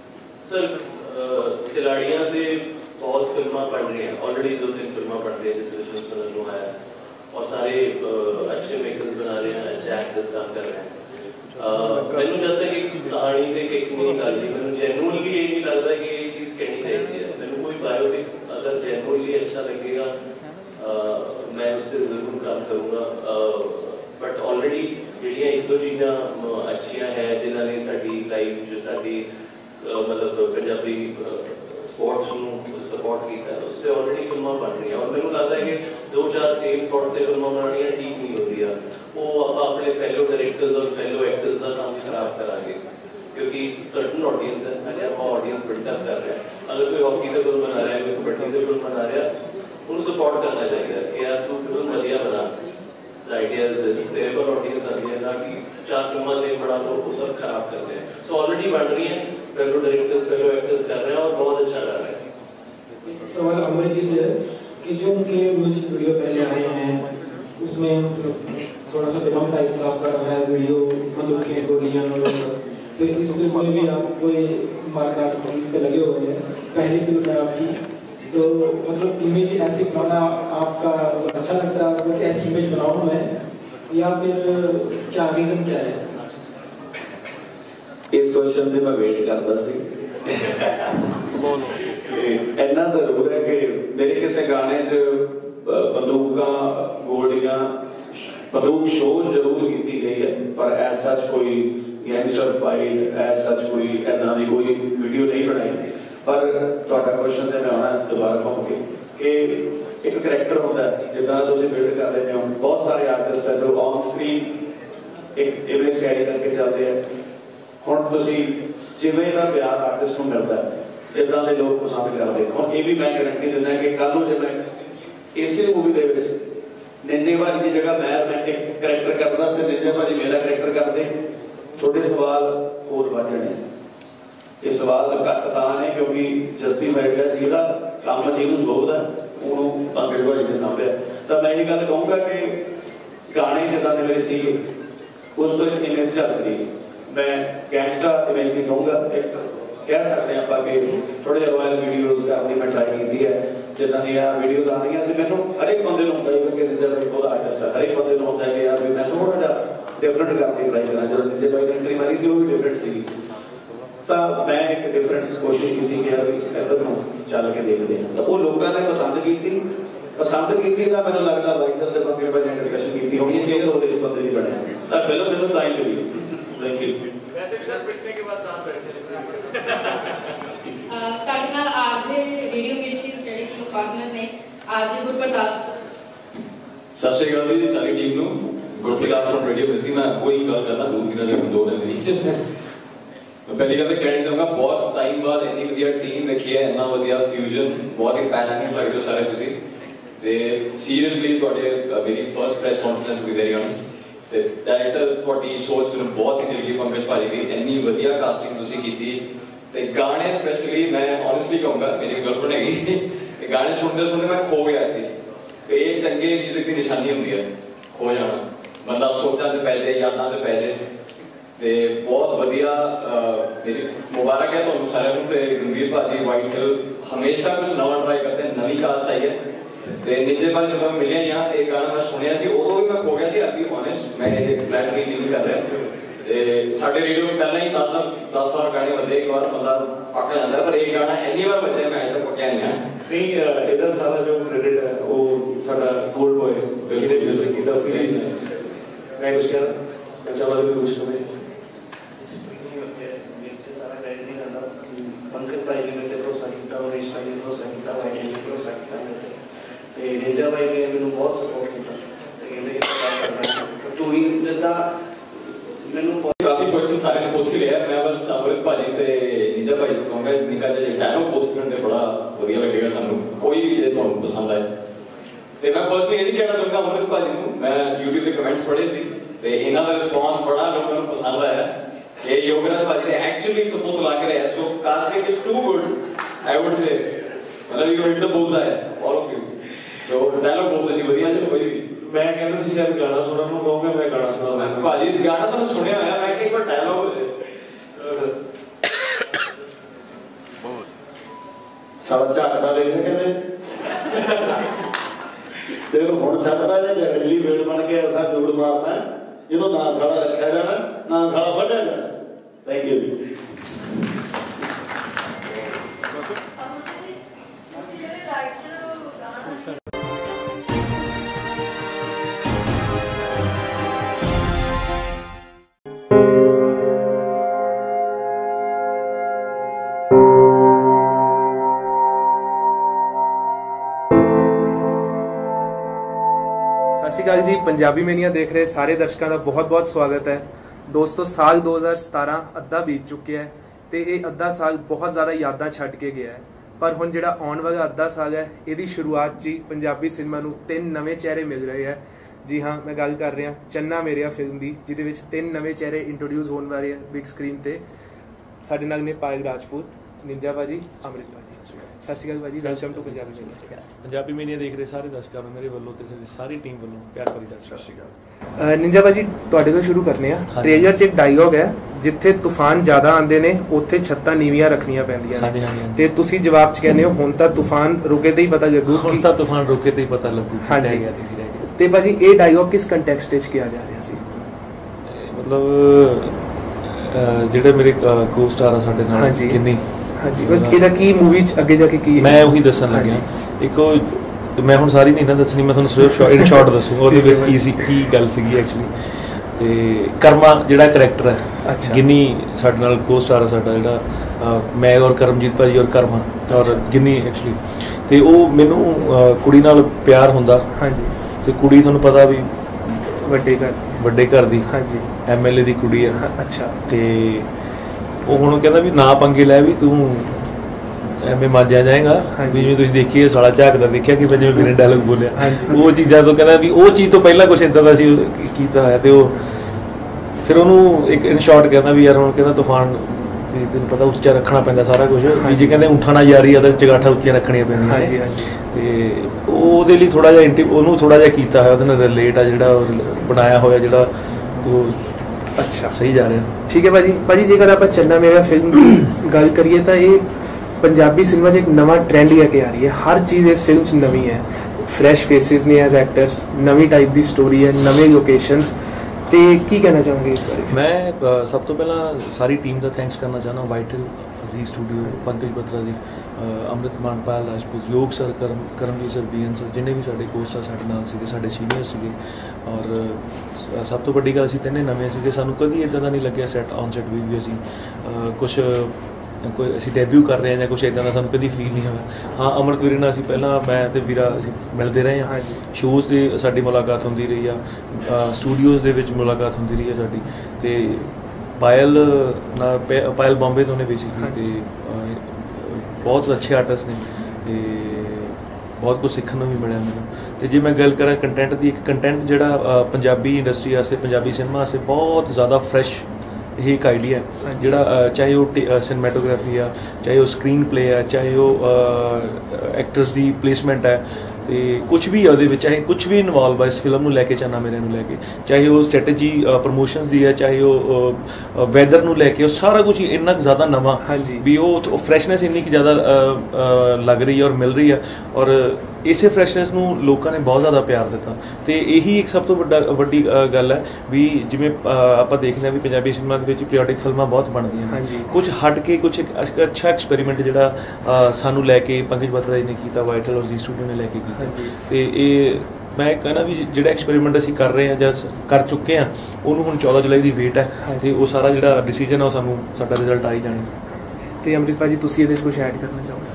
S6: सर खिलाड़ियों के बहुत फिल्में बन रही हैं, ऑलरेडी 2-3 फिल्में बन रही हैं जिसमें सुनने आया और सारे अच्छे मेकर्स बना रहे हैं, अच्छे एक्टर्स काम कर रहे हैं। मैंने जब तक एक कहानी से एक नहीं निकालती, मैंने जेन्युइनली ये नहीं लगता कि ये चीज़ कहनी चाहिए है। मैंने कोई बायोपिक अगर जेन्युइनली अच्छा लगेगा मैं उस पर जरूर काम करूँगा, बट ऑलरेडी ਜਿਹੜੀਆਂ 1-2 चीज़ां अच्छियां हैं जिन्होंने साड़ी लाइफ जो साड़ी मतलब पंजाबी स्पोर्ट्स सपोर्ट किया उस पर ऑलरेडी फिल्मां बन रही हैं और मैंने लगता है कि 2-4 सेम थॉट से फिल्मां बनानियां ठीक नहीं होती है, वो आप अपने फेलो डायरेक्टर्स और फेलो एक्टर्स का काम खराब करांगे, क्योंकि सर्टन ऑडियंस है, पहले आप ऑडियंस बिल्डअप कर रहे हैं। अगर कोई हॉकी का फिल्म बना रहा है, कोई कबड्डी का फिल्म बना रहा है, उन्हें सपोर्ट करना चाहिए कि यार तू फिल्म बढ़िया बना, आइडिया इज दिस, तेरे पर ऑडियंस आती है ना कि 4 फिल्में सेम बना लो, वो सब खराब करते हैं। सो ऑलरेडी बन रही है, फेलो डायरेक्टर्स फेलो एक्टर्स कर रहे हैं और बहुत अच्छा कर रहे हैं।
S12: सवाल अमृत जी से कि जो उनके म्यूजिक वीडियो पहले आए हैं उसमें मतलब थोड़ा सा डिमांड टाइप का आपका रहा है वीडियो, बंदूकें गोलियां और सब, फिर इस फिल्म में भी आप कोई मारकाट पे लगे हुए हैं, पहली फिल्म है आपकी, तो मतलब इमेज ऐसी बनाना आपका अच्छा लगता है आपको कि ऐसी इमेज बनाऊं मैं, या फिर क्या रीजन क्या है इसका?
S3: इस क्वेश्चन से मैं वेट करता सी इन्ना जरूर है कि मेरे किसी गाने च बंदूकां गोलियां बंदूक शो जरूर की गई है, पर ऐसा कोई गैंगस्टर फाइट ऐसा कोई ऐसा नहीं कोई वीडियो नहीं बनाई। पर तुहाडा क्वेश्चन ते मैं आना दोबारा कहूँगी कि एक करैक्टर होता है जिदा तुम बिल्ड कर लेते हो, बहुत सारे आर्टिस्ट है जो ऑन स्क्रीन एक इमेज कैरी करके चलते हैं। हुण तुसीं जिवें दा प्यार आर्टिस्ट को मिलता है जिदा के लोग पसंद करते हैं, हुण ये भी मैं गारंटी दिंदा कि कल नूं जे मैं इसी मूवी दे विच निंजे भाजी की जगह मैं रोमांटिक करैक्टर करदा ते निंजे भाजी मेरा करैक्टर करदे, थोड़े सवाल होर वध जाने सी। ये सवाल घट तां ने क्योंकि जस्टिफाइड है जिहदा काम जिहनूं जोगदा ਉਹਨੂੰ पंकज भाजी ने सामभ्या। तो मैं ये गल कहूँगा कि गाने जिदा दे मेरे सी उस तो एक इमेज झलक रही, मैं गैंगस्टर इमेज नहीं कहूँगा, एक कह सकते हैं आप कि थोड़े जिहे रॉयल वीडियोज करने मैं ट्राई की है, जिदा दी वीडियोज आ रही सी मैनूं हर एक बंदे नूं होंदा है क्योंकि निंजा भाई खुद आर्टिस्ट है, हर एक बंदे नूं होंदा है कि यार भी मैं थोड़ा जिहा डिफरेंट करके ट्राई करा। जो निंजे भाई ने एंट्री मारी सी वो भी डिफरेंट सी, तो मैं एक डिफरेंट कोशिश की कि यार भी इधर नूं चल के देखते हैं, तो वो लोगों ने पसंद की तो मैंने लगता वाइजल के पंकज भाई ने डिस्कशन की होनी कि रोल इस बंदे की बने तो फिल्म मैंने टाइम लगी। Thank you.
S6: वैसे भी सर पिटने के बाद साथ बैठे
S5: साडे नाल आरजे रेडियो मिर्ची जेडे की पार्टनर ने आरजे गुरप्रताप।
S13: सत श्री अकाल जी सारी टीम नूं, गुरप्रताप फ्रॉम रेडियो मिर्ची। मैं कोई गल करना दूसरी जगह दो ने मेरी पहली गल तो कहना चाहूँगा बहुत टाइम बाद इन्नी वधिया टीम देखी है, इन्ना वधिया फ्यूजन, बहुत ही पैशनेट लग रहे हो सारे तुसीं ते सीरियसली तुहाडे मेरी first press conference to be very honest ते डायरेक्टर तुहाडी सोच मैनूं बहुत चंगी लगी पंकज भाजी दी, इन्नी वधिया कास्टिंग तुसीं कीती ते गाने स्पेशली मैं ऑनेस्टली कहूँगा मेरी गर्लफ्रेंड हैगी, गाने सुनते मैं खो गया सी। ये चंगे म्यूजिक की निशानी होंदी है खो जाना, बंदा सोचां च पै जाए यादां च पै जाए। ते बहुत वधिया मेरी मुबारक है तुहानूं सारिआं नूं ते गंभीर भाजी वाइट हिल हमेशा कुछ नवा ट्राई करते हैं, नवी कास्ट आई है ते निंजे भाजी जब मिले यहाँ एक गाना मैं सुनिया सी उदों भी मैं खो गया सी। अभी ऑनेस्ट मैं ये फ्लैश नहीं कर रहा साढ़े रेडियो में पहले ही 10 बार गाने बजे एक बार बंदा पक जाता है, पर एक गाना इतनी बार बजे मैं अभी तक पक्या नहीं है।
S2: नहीं इधर सारा जो क्रेडिट है वो सारा गोल्ड बॉय जिन्हें म्यूजिक की था। प्लीज मैं कुछ कह अच्छा वाले से कुछ करें
S14: सारा क्रेडिट नहीं करता। पंकज भाई ने मेरे भरोसा किया, उमेश भाई ने भरोसा किया, भाई ने भरोसा किया ते रेजा भाई ने मैंने बहुत सपोर्ट किया ते मैं कर सकदा तू ही जदा मैंने
S13: काफी क्वेश्चन सारे ने पूछ लिया। मैं बस अमृत भाजी ते निजा भाई को कहूंगा निका जे डायलॉग पोस्ट करने बड़ा बढ़िया लगेगा सानू, कोई भी जे तुहानू पसंद आए ते मैं पर्सनली यही कहना चाहूंगा अमृत भाजी नू। मैं YouTube ते कमेंट्स पढ़े सी ते इन्हां दा रिस्पांस बड़ा लोकां नू पसंद आया कि योगराज भाजी ने एक्चुअली सपोर्ट लग रहा है। So casting is too good I would say, मतलब you hit the bull's eye all of you. So dialogue बोलते सी बढ़िया जे कोई
S2: मैं कहता सी शायद गाना सुनना नु कहूंगा, मैं गाना सुना
S13: भाजी गाना तो सुनया है, मैं एक बार डायलॉग
S11: साला झाकदा देख कहते देखो हुण छड्डदा जे जहरीली वेल बन के ऐसा जोड़ मारना जिन्हों ना साला रखा जाना ना साला वढिया जाना। Thank you.
S1: ਸਤਿ ਸ਼੍ਰੀ ਅਕਾਲ ਜੀ। ਪੰਜਾਬੀ ਮੇਨੀਆ ਦੇਖ ਰਹੇ ਸਾਰੇ ਦਰਸ਼ਕਾਂ ਦਾ ਬਹੁਤ-ਬਹੁਤ ਸਵਾਗਤ ਹੈ। ਦੋਸਤੋ ਸਾਲ 2017 ਅੱਧਾ ਬੀਤ ਚੁੱਕਿਆ ਹੈ ਤੇ ਇਹ ਅੱਧਾ ਸਾਲ ਬਹੁਤ ਜ਼ਿਆਦਾ ਯਾਦਾਂ ਛੱਡ ਕੇ ਗਿਆ ਹੈ, ਪਰ ਹੁਣ ਜਿਹੜਾ ਆਉਣ ਵਾਲਾ ਅੱਧਾ ਸਾਲ ਹੈ ਇਹਦੀ ਸ਼ੁਰੂਆਤ 'ਚ ਹੀ ਪੰਜਾਬੀ ਸਿਨੇਮਾ ਨੂੰ 3 ਨਵੇਂ ਚਿਹਰੇ ਮਿਲ ਰਹੇ ਹੈ। ਜੀ ਹਾਂ, ਮੈਂ ਗੱਲ ਕਰ ਰਿਹਾ ਚੰਨਾ ਮੇਰਿਆ ਫਿਲਮ ਦੀ, ਜਿਹਦੇ ਵਿੱਚ 3 ਨਵੇਂ ਚਿਹਰੇ ਇੰਟਰੋਡਿਊਸ ਹੋਣ ਵਾਲੇ ਹੈ ਬਿਗ ਸਕਰੀਨ ਤੇ। ਸਾਡੇ ਨਾਲ ਨੇ ਪਾਇਲ ਰਾਜਪੂਤ, ਨਿੰਜਾ ਭਾਜੀ, ਅੰਮ੍ਰਿਤ ਭਾਜੀ। ਸਤਿ ਸ਼੍ਰੀ ਅਕਾਲ ਭਾਜੀ, welcome to Punjabi mania.
S2: Punjabi mania ਦੇਖ ਰਹੇ ਸਾਰੇ ਦਰਸ਼ਕਾਂ ਨੂੰ ਮੇਰੇ ਵੱਲੋਂ ਤੇ ਸਾਰੀ ਟੀਮ ਵੱਲੋਂ ਪਿਆਰ ਭਰੀ ਸਤਿ ਸ਼੍ਰੀ ਅਕਾਲ।
S1: ਨਿੰਜਾ ਭਾਜੀ ਤੁਹਾਡੇ ਤੋਂ ਸ਼ੁਰੂ ਕਰਨੇ ਆ। ਟ੍ਰੇਲਰ 'ਚ ਇੱਕ ਡਾਇਲੌਗ ਹੈ, ਜਿੱਥੇ ਤੂਫਾਨ ਜ਼ਿਆਦਾ ਆਉਂਦੇ ਨੇ ਉੱਥੇ ਛੱਤਾਂ ਨੀਵੀਆਂ ਰੱਖਣੀਆਂ ਪੈਂਦੀਆਂ ਨੇ, ਤੇ ਤੁਸੀਂ ਜਵਾਬ 'ਚ ਕਹਿੰਦੇ ਹੋ ਹੁਣ ਤਾਂ ਤੂਫਾਨ ਰੁਕੇ ਤੇ ਹੀ ਪਤਾ ਲੱਗੂ।
S2: ਹੁਣ ਤਾਂ ਤੂਫਾਨ ਰੁਕੇ ਤੇ ਹੀ ਪਤਾ ਲੱਗੂ।
S1: ਹਾਂਜੀ। ਤੇ ਭਾਜੀ ਇਹ ਡਾਇਲੌਗ ਕਿਸ ਕੰਟੈਕਸਟ ਵਿੱਚ ਕਿਹਾ ਜਾ ਰਿਹਾ ਸੀ?
S2: ਮਤਲਬ ਜਿਹੜੇ ਮੇਰੇ ਕੋ ਸਟਾਰ ਆ ਸਾਡੇ ਨਾਲ ਕਿੰਨੀ
S1: ਹਾਂਜੀ, ਇਹਦਾ ਕੀ ਮੂਵੀ 'ਚ ਅੱਗੇ ਜਾ ਕੇ ਕੀ
S2: ਮੈਂ ਉਹੀ ਦੱਸਣ ਲੱਗਿਆ। ਇੱਕ ਮੈਂ ਹੁਣ ਸਾਰੀ ਨਹੀਂ ਨਾ ਦੱਸਣੀ, ਮੈਂ ਤੁਹਾਨੂੰ ਸਿਰਫ ਇਨ ਸ਼ਾਰਟ ਦੱਸੂਗਾ ਉਹਦੇ ਵਿੱਚ ਕੀ ਸੀ, ਕੀ ਗੱਲ ਸੀਗੀ ਐਕਚੁਅਲੀ। ਤੇ ਕਰਮਾ ਜਿਹੜਾ ਕਰੈਕਟਰ ਹੈ, ਗਿੰਨੀ ਸਾਡੇ ਨਾਲ ਕੋ ਸਟਾਰ ਆ ਸਾਡਾ, ਜਿਹੜਾ ਮੈਂ ਔਰ ਕਰਮਜੀਤ ਭਾਜੀ ਔਰ ਕਰਮਾ ਔਰ ਗਿੰਨੀ ਐਕਚੁਅਲੀ। ਤੇ ਉਹ ਮੈਨੂੰ ਕੁੜੀ ਨਾਲ ਪਿਆਰ ਹੁੰਦਾ।
S1: ਹਾਂਜੀ।
S2: ਤੇ ਕੁੜੀ ਤੁਹਾਨੂੰ ਪਤਾ ਵੀ
S1: ਵੱਡੇ ਘਰ ਦੀ
S2: MLA ਦੀ ਕੁੜੀ ਹੈ।
S1: ਅੱਛਾ।
S2: ਤੇ ਉਹ ਹੁਣ ਕਹਿੰਦਾ ਵੀ ਨਾ ਪੰਗੇ ਲੈ, ਵੀ ਤੂੰ ਐਵੇਂ ਮਾਜਿਆ ਜਾਏਗਾ। ਜਿਵੇਂ ਤੁਸੀਂ ਦੇਖੀਏ ਸਾਲਾ ਝਾਕਦਾ ਦੇਖਿਆ ਕਿ ਜਿਵੇਂ ਮੇਰੇ ਡਾਇਲੌਗ ਬੋਲਿਆ, ਉਹ ਚੀਜ਼ਾਂ ਤੋਂ ਕਹਿੰਦਾ ਵੀ ਉਹ ਚੀਜ਼ ਤੋਂ ਪਹਿਲਾਂ ਕੁਛ ਇੱਦਾਂ ਦਾ ਸੀ ਕੀਤਾ ਹੋਇਆ। ਤੇ ਉਹ ਫਿਰ ਉਹਨੂੰ ਇੱਕ ਇਨ ਸ਼ਾਰਟ ਕਹਿੰਦਾ ਵੀ ਯਾਰ ਹੁਣ ਕਹਿੰਦਾ ਤੂਫਾਨ ਵੀ ਤੈਨੂੰ ਪਤਾ ਉੱਚਾ ਰੱਖਣਾ ਪੈਂਦਾ ਸਾਰਾ ਕੁਝ, ਵੀ ਜੇ ਕਹਿੰਦੇ ਊਠਾਂ ਨਾਲ ਯਾਰੀ ਆ ਤਾਂ ਚਗਾਠਾਂ ਉੱਚੀਆਂ ਰੱਖਣੀਆਂ ਪੈਂਦੀਆਂ। ਤੇ ਉਹਦੇ ਲਈ ਥੋੜਾ ਜਿਹਾ ਉਹਨੂੰ ਥੋੜਾ ਜਿਹਾ ਕੀਤਾ ਹੋਇਆ, ਉਹਦੇ ਨਾਲ ਰਿਲੇਟ ਆ ਜਿਹੜਾ ਬਣਾਇਆ ਹੋਇਆ, ਜਿਹੜਾ ਉਹ
S1: ਅੱਛਾ
S2: ਸਹੀ ਜਾ ਰਿਹਾ।
S1: ਠੀਕ ਹੈ ਭਾਜੀ ਜੇਕਰ ਆਪਾਂ ਚੰਨਾ ਮੇਰਾ ਫਿਲਮ ਦੀ ਗੱਲ ਕਰੀਏ ਤਾਂ ਇਹ ਪੰਜਾਬੀ ਸਿਨੇਮਾ 'ਚ ਇੱਕ ਨਵਾਂ ਟ੍ਰੈਂਡ ਲੈ ਕੇ ਆ ਰਹੀ ਹੈ। ਹਰ ਚੀਜ਼ ਇਸ ਫਿਲਮ 'ਚ ਨਵੀਂ ਹੈ, ਫਰੈਸ਼ ਫੇਸਿਸ ਨੇ ਐਜ਼ ਐਕਟਰਸ, ਨਵੀਂ ਟਾਈਪ ਦੀ ਸਟੋਰੀ ਹੈ, ਨਵੇਂ ਲੋਕੇਸ਼ਨਸ। ਤੇ ਕੀ ਕਹਿਣਾ ਚਾਹੋਗੇ ਇਸ ਬਾਰੇ?
S2: ਮੈਂ ਸਭ ਤੋਂ ਪਹਿਲਾਂ ਸਾਰੀ ਟੀਮ ਦਾ ਥੈਂਕਸ ਕਰਨਾ ਚਾਹੁੰਦਾ, vital, Aziz studio, Pankaj Batra ji, Amrit Maan, Payal Rajput, Yog sir, Karamjit sir, BN sir, ਜਿੰਨੇ ਵੀ ਸਾਡੇ ਕੋਸਟਰ ਸਾਡੇ ਨਾਲ ਸੀਗੇ, ਸਾਡੇ ਸੀਨੀਅਰ ਸੀਗੇ। ਔਰ ਸਭ ਤੋਂ ਵੱਡੀ ਗੱਲ ਅਸੀਂ ਤਿੰਨੇ ਨਵੇਂ ਸੀਗੇ, ਸਾਨੂੰ ਕਦੀ ਇੱਦਾਂ ਦਾ ਨਹੀਂ ਲੱਗਿਆ ਸੈਟ ਔਨ ਸੈਟ ਵੀ ਅਸੀਂ ਕੁਛ ਕੋਈ ਅਸੀਂ ਡੈਬਿਊ ਕਰ ਰਹੇ ਹਾਂ ਜਾਂ ਕੁਛ ਇੱਦਾਂ ਦਾ ਸਾਨੂੰ ਕਦੀ ਫੀਲ ਨਹੀਂ ਹੋਇਆ। ਹਾਂ, ਅੰਮ੍ਰਿਤ ਵੀਰੇ ਨਾਲ ਅਸੀਂ ਪਹਿਲਾਂ ਮੈਂ ਤੇ ਵੀਰਾ ਅਸੀਂ ਮਿਲਦੇ ਰਹੇ ਹਾਂ, ਸ਼ੋਜ਼ 'ਤੇ ਸਾਡੀ ਮੁਲਾਕਾਤ ਹੁੰਦੀ ਰਹੀ ਆ, ਸਟੂਡੀਓਜ਼ ਦੇ ਵਿੱਚ ਮੁਲਾਕਾਤ ਹੁੰਦੀ ਰਹੀ ਹੈ ਸਾਡੀ। ਤੇ ਪਾਇਲ ਨਾਲ ਪਾਇਲ ਬੰਬੇ ਤੋਂ ਨੇ ਬੇਸਿਕਲੀ, ਤੇ ਬਹੁਤ ਅੱਛੇ ਆਰਟਿਸਟ ਨੇ ਤੇ ਬਹੁਤ ਕੁਝ ਸਿੱਖਣ ਨੂੰ ਵੀ ਮਿਲਿਆ ਮੈਨੂੰ। ਤੇ ਜੇ ਮੈਂ ਗੱਲ ਕਰਾਂ ਕੰਟੈਂਟ ਦੀ, ਇੱਕ ਕੰਟੈਂਟ ਜਿਹੜਾ ਪੰਜਾਬੀ ਇੰਡਸਟਰੀ ਵਾਸਤੇ, ਪੰਜਾਬੀ ਸਿਨੇਮਾ ਵਾਸਤੇ ਬਹੁਤ ਜ਼ਿਆਦਾ ਫਰੈਸ਼ ਇਹ ਇੱਕ ਆਈਡੀਆ ਹੈ, ਜਿਹੜਾ ਚਾਹੇ ਉਹ ਸਿਨੇਮੈਟੋਗ੍ਰਾਫੀ ਆ, ਚਾਹੇ ਉਹ ਸਕਰੀਨ ਪਲੇ ਆ, ਚਾਹੇ ਉਹ ਐਕਟਰਸ ਦੀ ਪਲੇਸਮੈਂਟ ਹੈ, ਤੇ ਕੁਛ ਵੀ ਉਹਦੇ ਵਿੱਚ ਚਾਹੇ ਕੁਛ ਵੀ ਇਨਵੋਲਵ ਆ ਇਸ ਫਿਲਮ ਨੂੰ ਲੈ ਕੇ, ਚੰਨਾ ਮੇਰਿਆ ਨੂੰ ਲੈ ਕੇ, ਚਾਹੇ ਉਹ ਸਟ੍ਰੈਟਜੀ ਪ੍ਰਮੋਸ਼ਨਸ ਦੀ ਹੈ, ਚਾਹੇ ਉਹ ਵੈਦਰ ਨੂੰ ਲੈ ਕੇ, ਉਹ ਸਾਰਾ ਕੁਝ ਇੰਨਾ ਕੁ ਜ਼ਿਆਦਾ ਨਵਾਂ ਵੀ ਉਹ ਫਰੈਸ਼ਨੈਸ ਇੰਨੀ ਕੁ ਜ਼ਿਆਦਾ ਲੱਗ ਰਹੀ ਹੈ ਔਰ ਮਿਲ ਰਹੀ ਹੈ। ਔਰ ਇਸੇ ਫਰੈਸ਼ਨੈਸ ਨੂੰ ਲੋਕਾਂ ਨੇ ਬਹੁਤ ਜ਼ਿਆਦਾ ਪਿਆਰ ਦਿੱਤਾ ਤੇ ਇਹੀ ਇੱਕ ਸਭ ਤੋਂ ਵੱਡੀ ਗੱਲ ਹੈ ਵੀ ਜਿਵੇਂ ਆਪਾਂ ਦੇਖਦੇ ਹਾਂ ਵੀ ਪੰਜਾਬੀ ਸਿਨੇਮਾ ਦੇ ਵਿੱਚ ਪੀਰੀਓਡਿਕ ਫਿਲਮਾਂ ਬਹੁਤ ਬਣਦੀਆਂ ਨੇ ਕੁਝ ਹਟ ਕੇ ਕੁਝ ਅੱਛਾ ਐਕਸਪੈਰੀਮੈਂਟ ਜਿਹੜਾ ਸਾਨੂੰ ਲੈ ਕੇ ਪੰਕਜ ਬੱਤਰਾ ਜੀ ਨੇ ਕੀਤਾ, ਵਾਈਟ ਹਾਊਸ ਦੀ ਸਟੂਡੀਓ ਨੇ ਲੈ ਕੇ ਕੀਤਾ ਤੇ ਇਹ ਮੈਂ ਕਹਿੰਦਾ ਵੀ ਜਿਹੜਾ ਐਕਸਪੈਰੀਮੈਂਟ ਅਸੀਂ ਕਰ ਰਹੇ ਹਾਂ ਜਾਂ ਕਰ ਚੁੱਕੇ ਹਾਂ ਉਹਨੂੰ ਹੁਣ 14 ਜੁਲਾਈ ਦੀ ਵੇਟ ਹੈ ਤੇ ਉਹ ਸਾਰਾ ਜਿਹੜਾ ਡਿਸੀਜਨ ਹੈ ਉਹ ਸਾਨੂੰ ਸਾਡਾ ਰਿਜ਼ਲਟ ਆ ਹੀ ਜਾਣਾ।
S1: ਤੇ ਅੰਮ੍ਰਿਤ ਜੀ ਤੁਸੀਂ ਇਹਦੇ 'ਚ ਕੁਝ ਐਡ ਕਰਨਾ ਚਾਹੋਗੇ?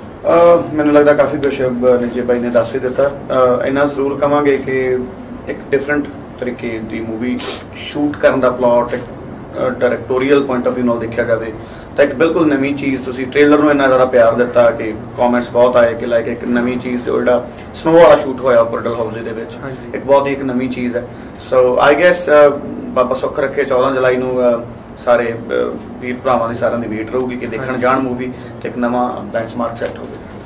S3: ਮੈਨੂੰ ਲੱਗਦਾ ਕਾਫੀ ਕੁਛ ਨਿੱਜੇ ਭਾਈ ਨੇ ਦੱਸ ਹੀ ਦਿੱਤਾ। ਇੰਨਾ ਜ਼ਰੂਰ ਕਵਾਂਗੇ ਕਿ ਇੱਕ ਡਿਫਰੈਂਟ ਤਰੀਕੇ ਦੀ ਮੂਵੀ ਸ਼ੂਟ ਕਰਨ ਦਾ ਪਲਾਟ ਇੱਕ ਡਾਇਰੈਕਟੋਰੀਅਲ ਪੁਆਇੰਟ ਆਫ ਵਿਊ ਨਾਲ ਦੇਖਿਆ ਜਾਵੇ ਤਾਂ ਇੱਕ ਬਿਲਕੁਲ ਨਵੀਂ ਚੀਜ਼। ਤੁਸੀਂ ਟ੍ਰੇਲਰ ਨੂੰ ਇੰਨਾ ਜ਼ਿਆਦਾ ਪਿਆਰ ਦਿੱਤਾ ਕਿ ਕਮੈਂਟਸ ਬਹੁਤ ਆਏ ਕਿ ਲਾਈਕ ਇੱਕ ਨਵੀਂ ਚੀਜ਼ ਜੋ ਜਿਹੜਾ ਸਨੋ ਵਾਲਾ ਸ਼ੂਟ ਹੋਇਆ ਉੱਪਰ ਡਲਹੌਜ਼ੇ ਦੇ ਵਿੱਚ ਇੱਕ ਬਹੁਤ ਹੀ ਇੱਕ ਨਵੀਂ ਚੀਜ਼ ਹੈ। ਸੋ ਆਈ ਗੈਸ ਬਾਬਾ ਸੁੱਖ ਰੱਖੇ 14 ਜੁਲਾਈ ਨੂੰ ਸਾਰੇ ਵੀਰ ਭਰਾਵਾਂ ਦੀ ਸਾਰਿਆਂ ਦੀ ਵੇਟ ਰਹੂਗੀ ਕਿ ਦੇਖਣ ਜਾਣ ਮੂਵੀ ਤੇ ਇੱਕ ਨਵਾਂ ਬੈਂਚਮਾਰਕ ਸੈੱਟ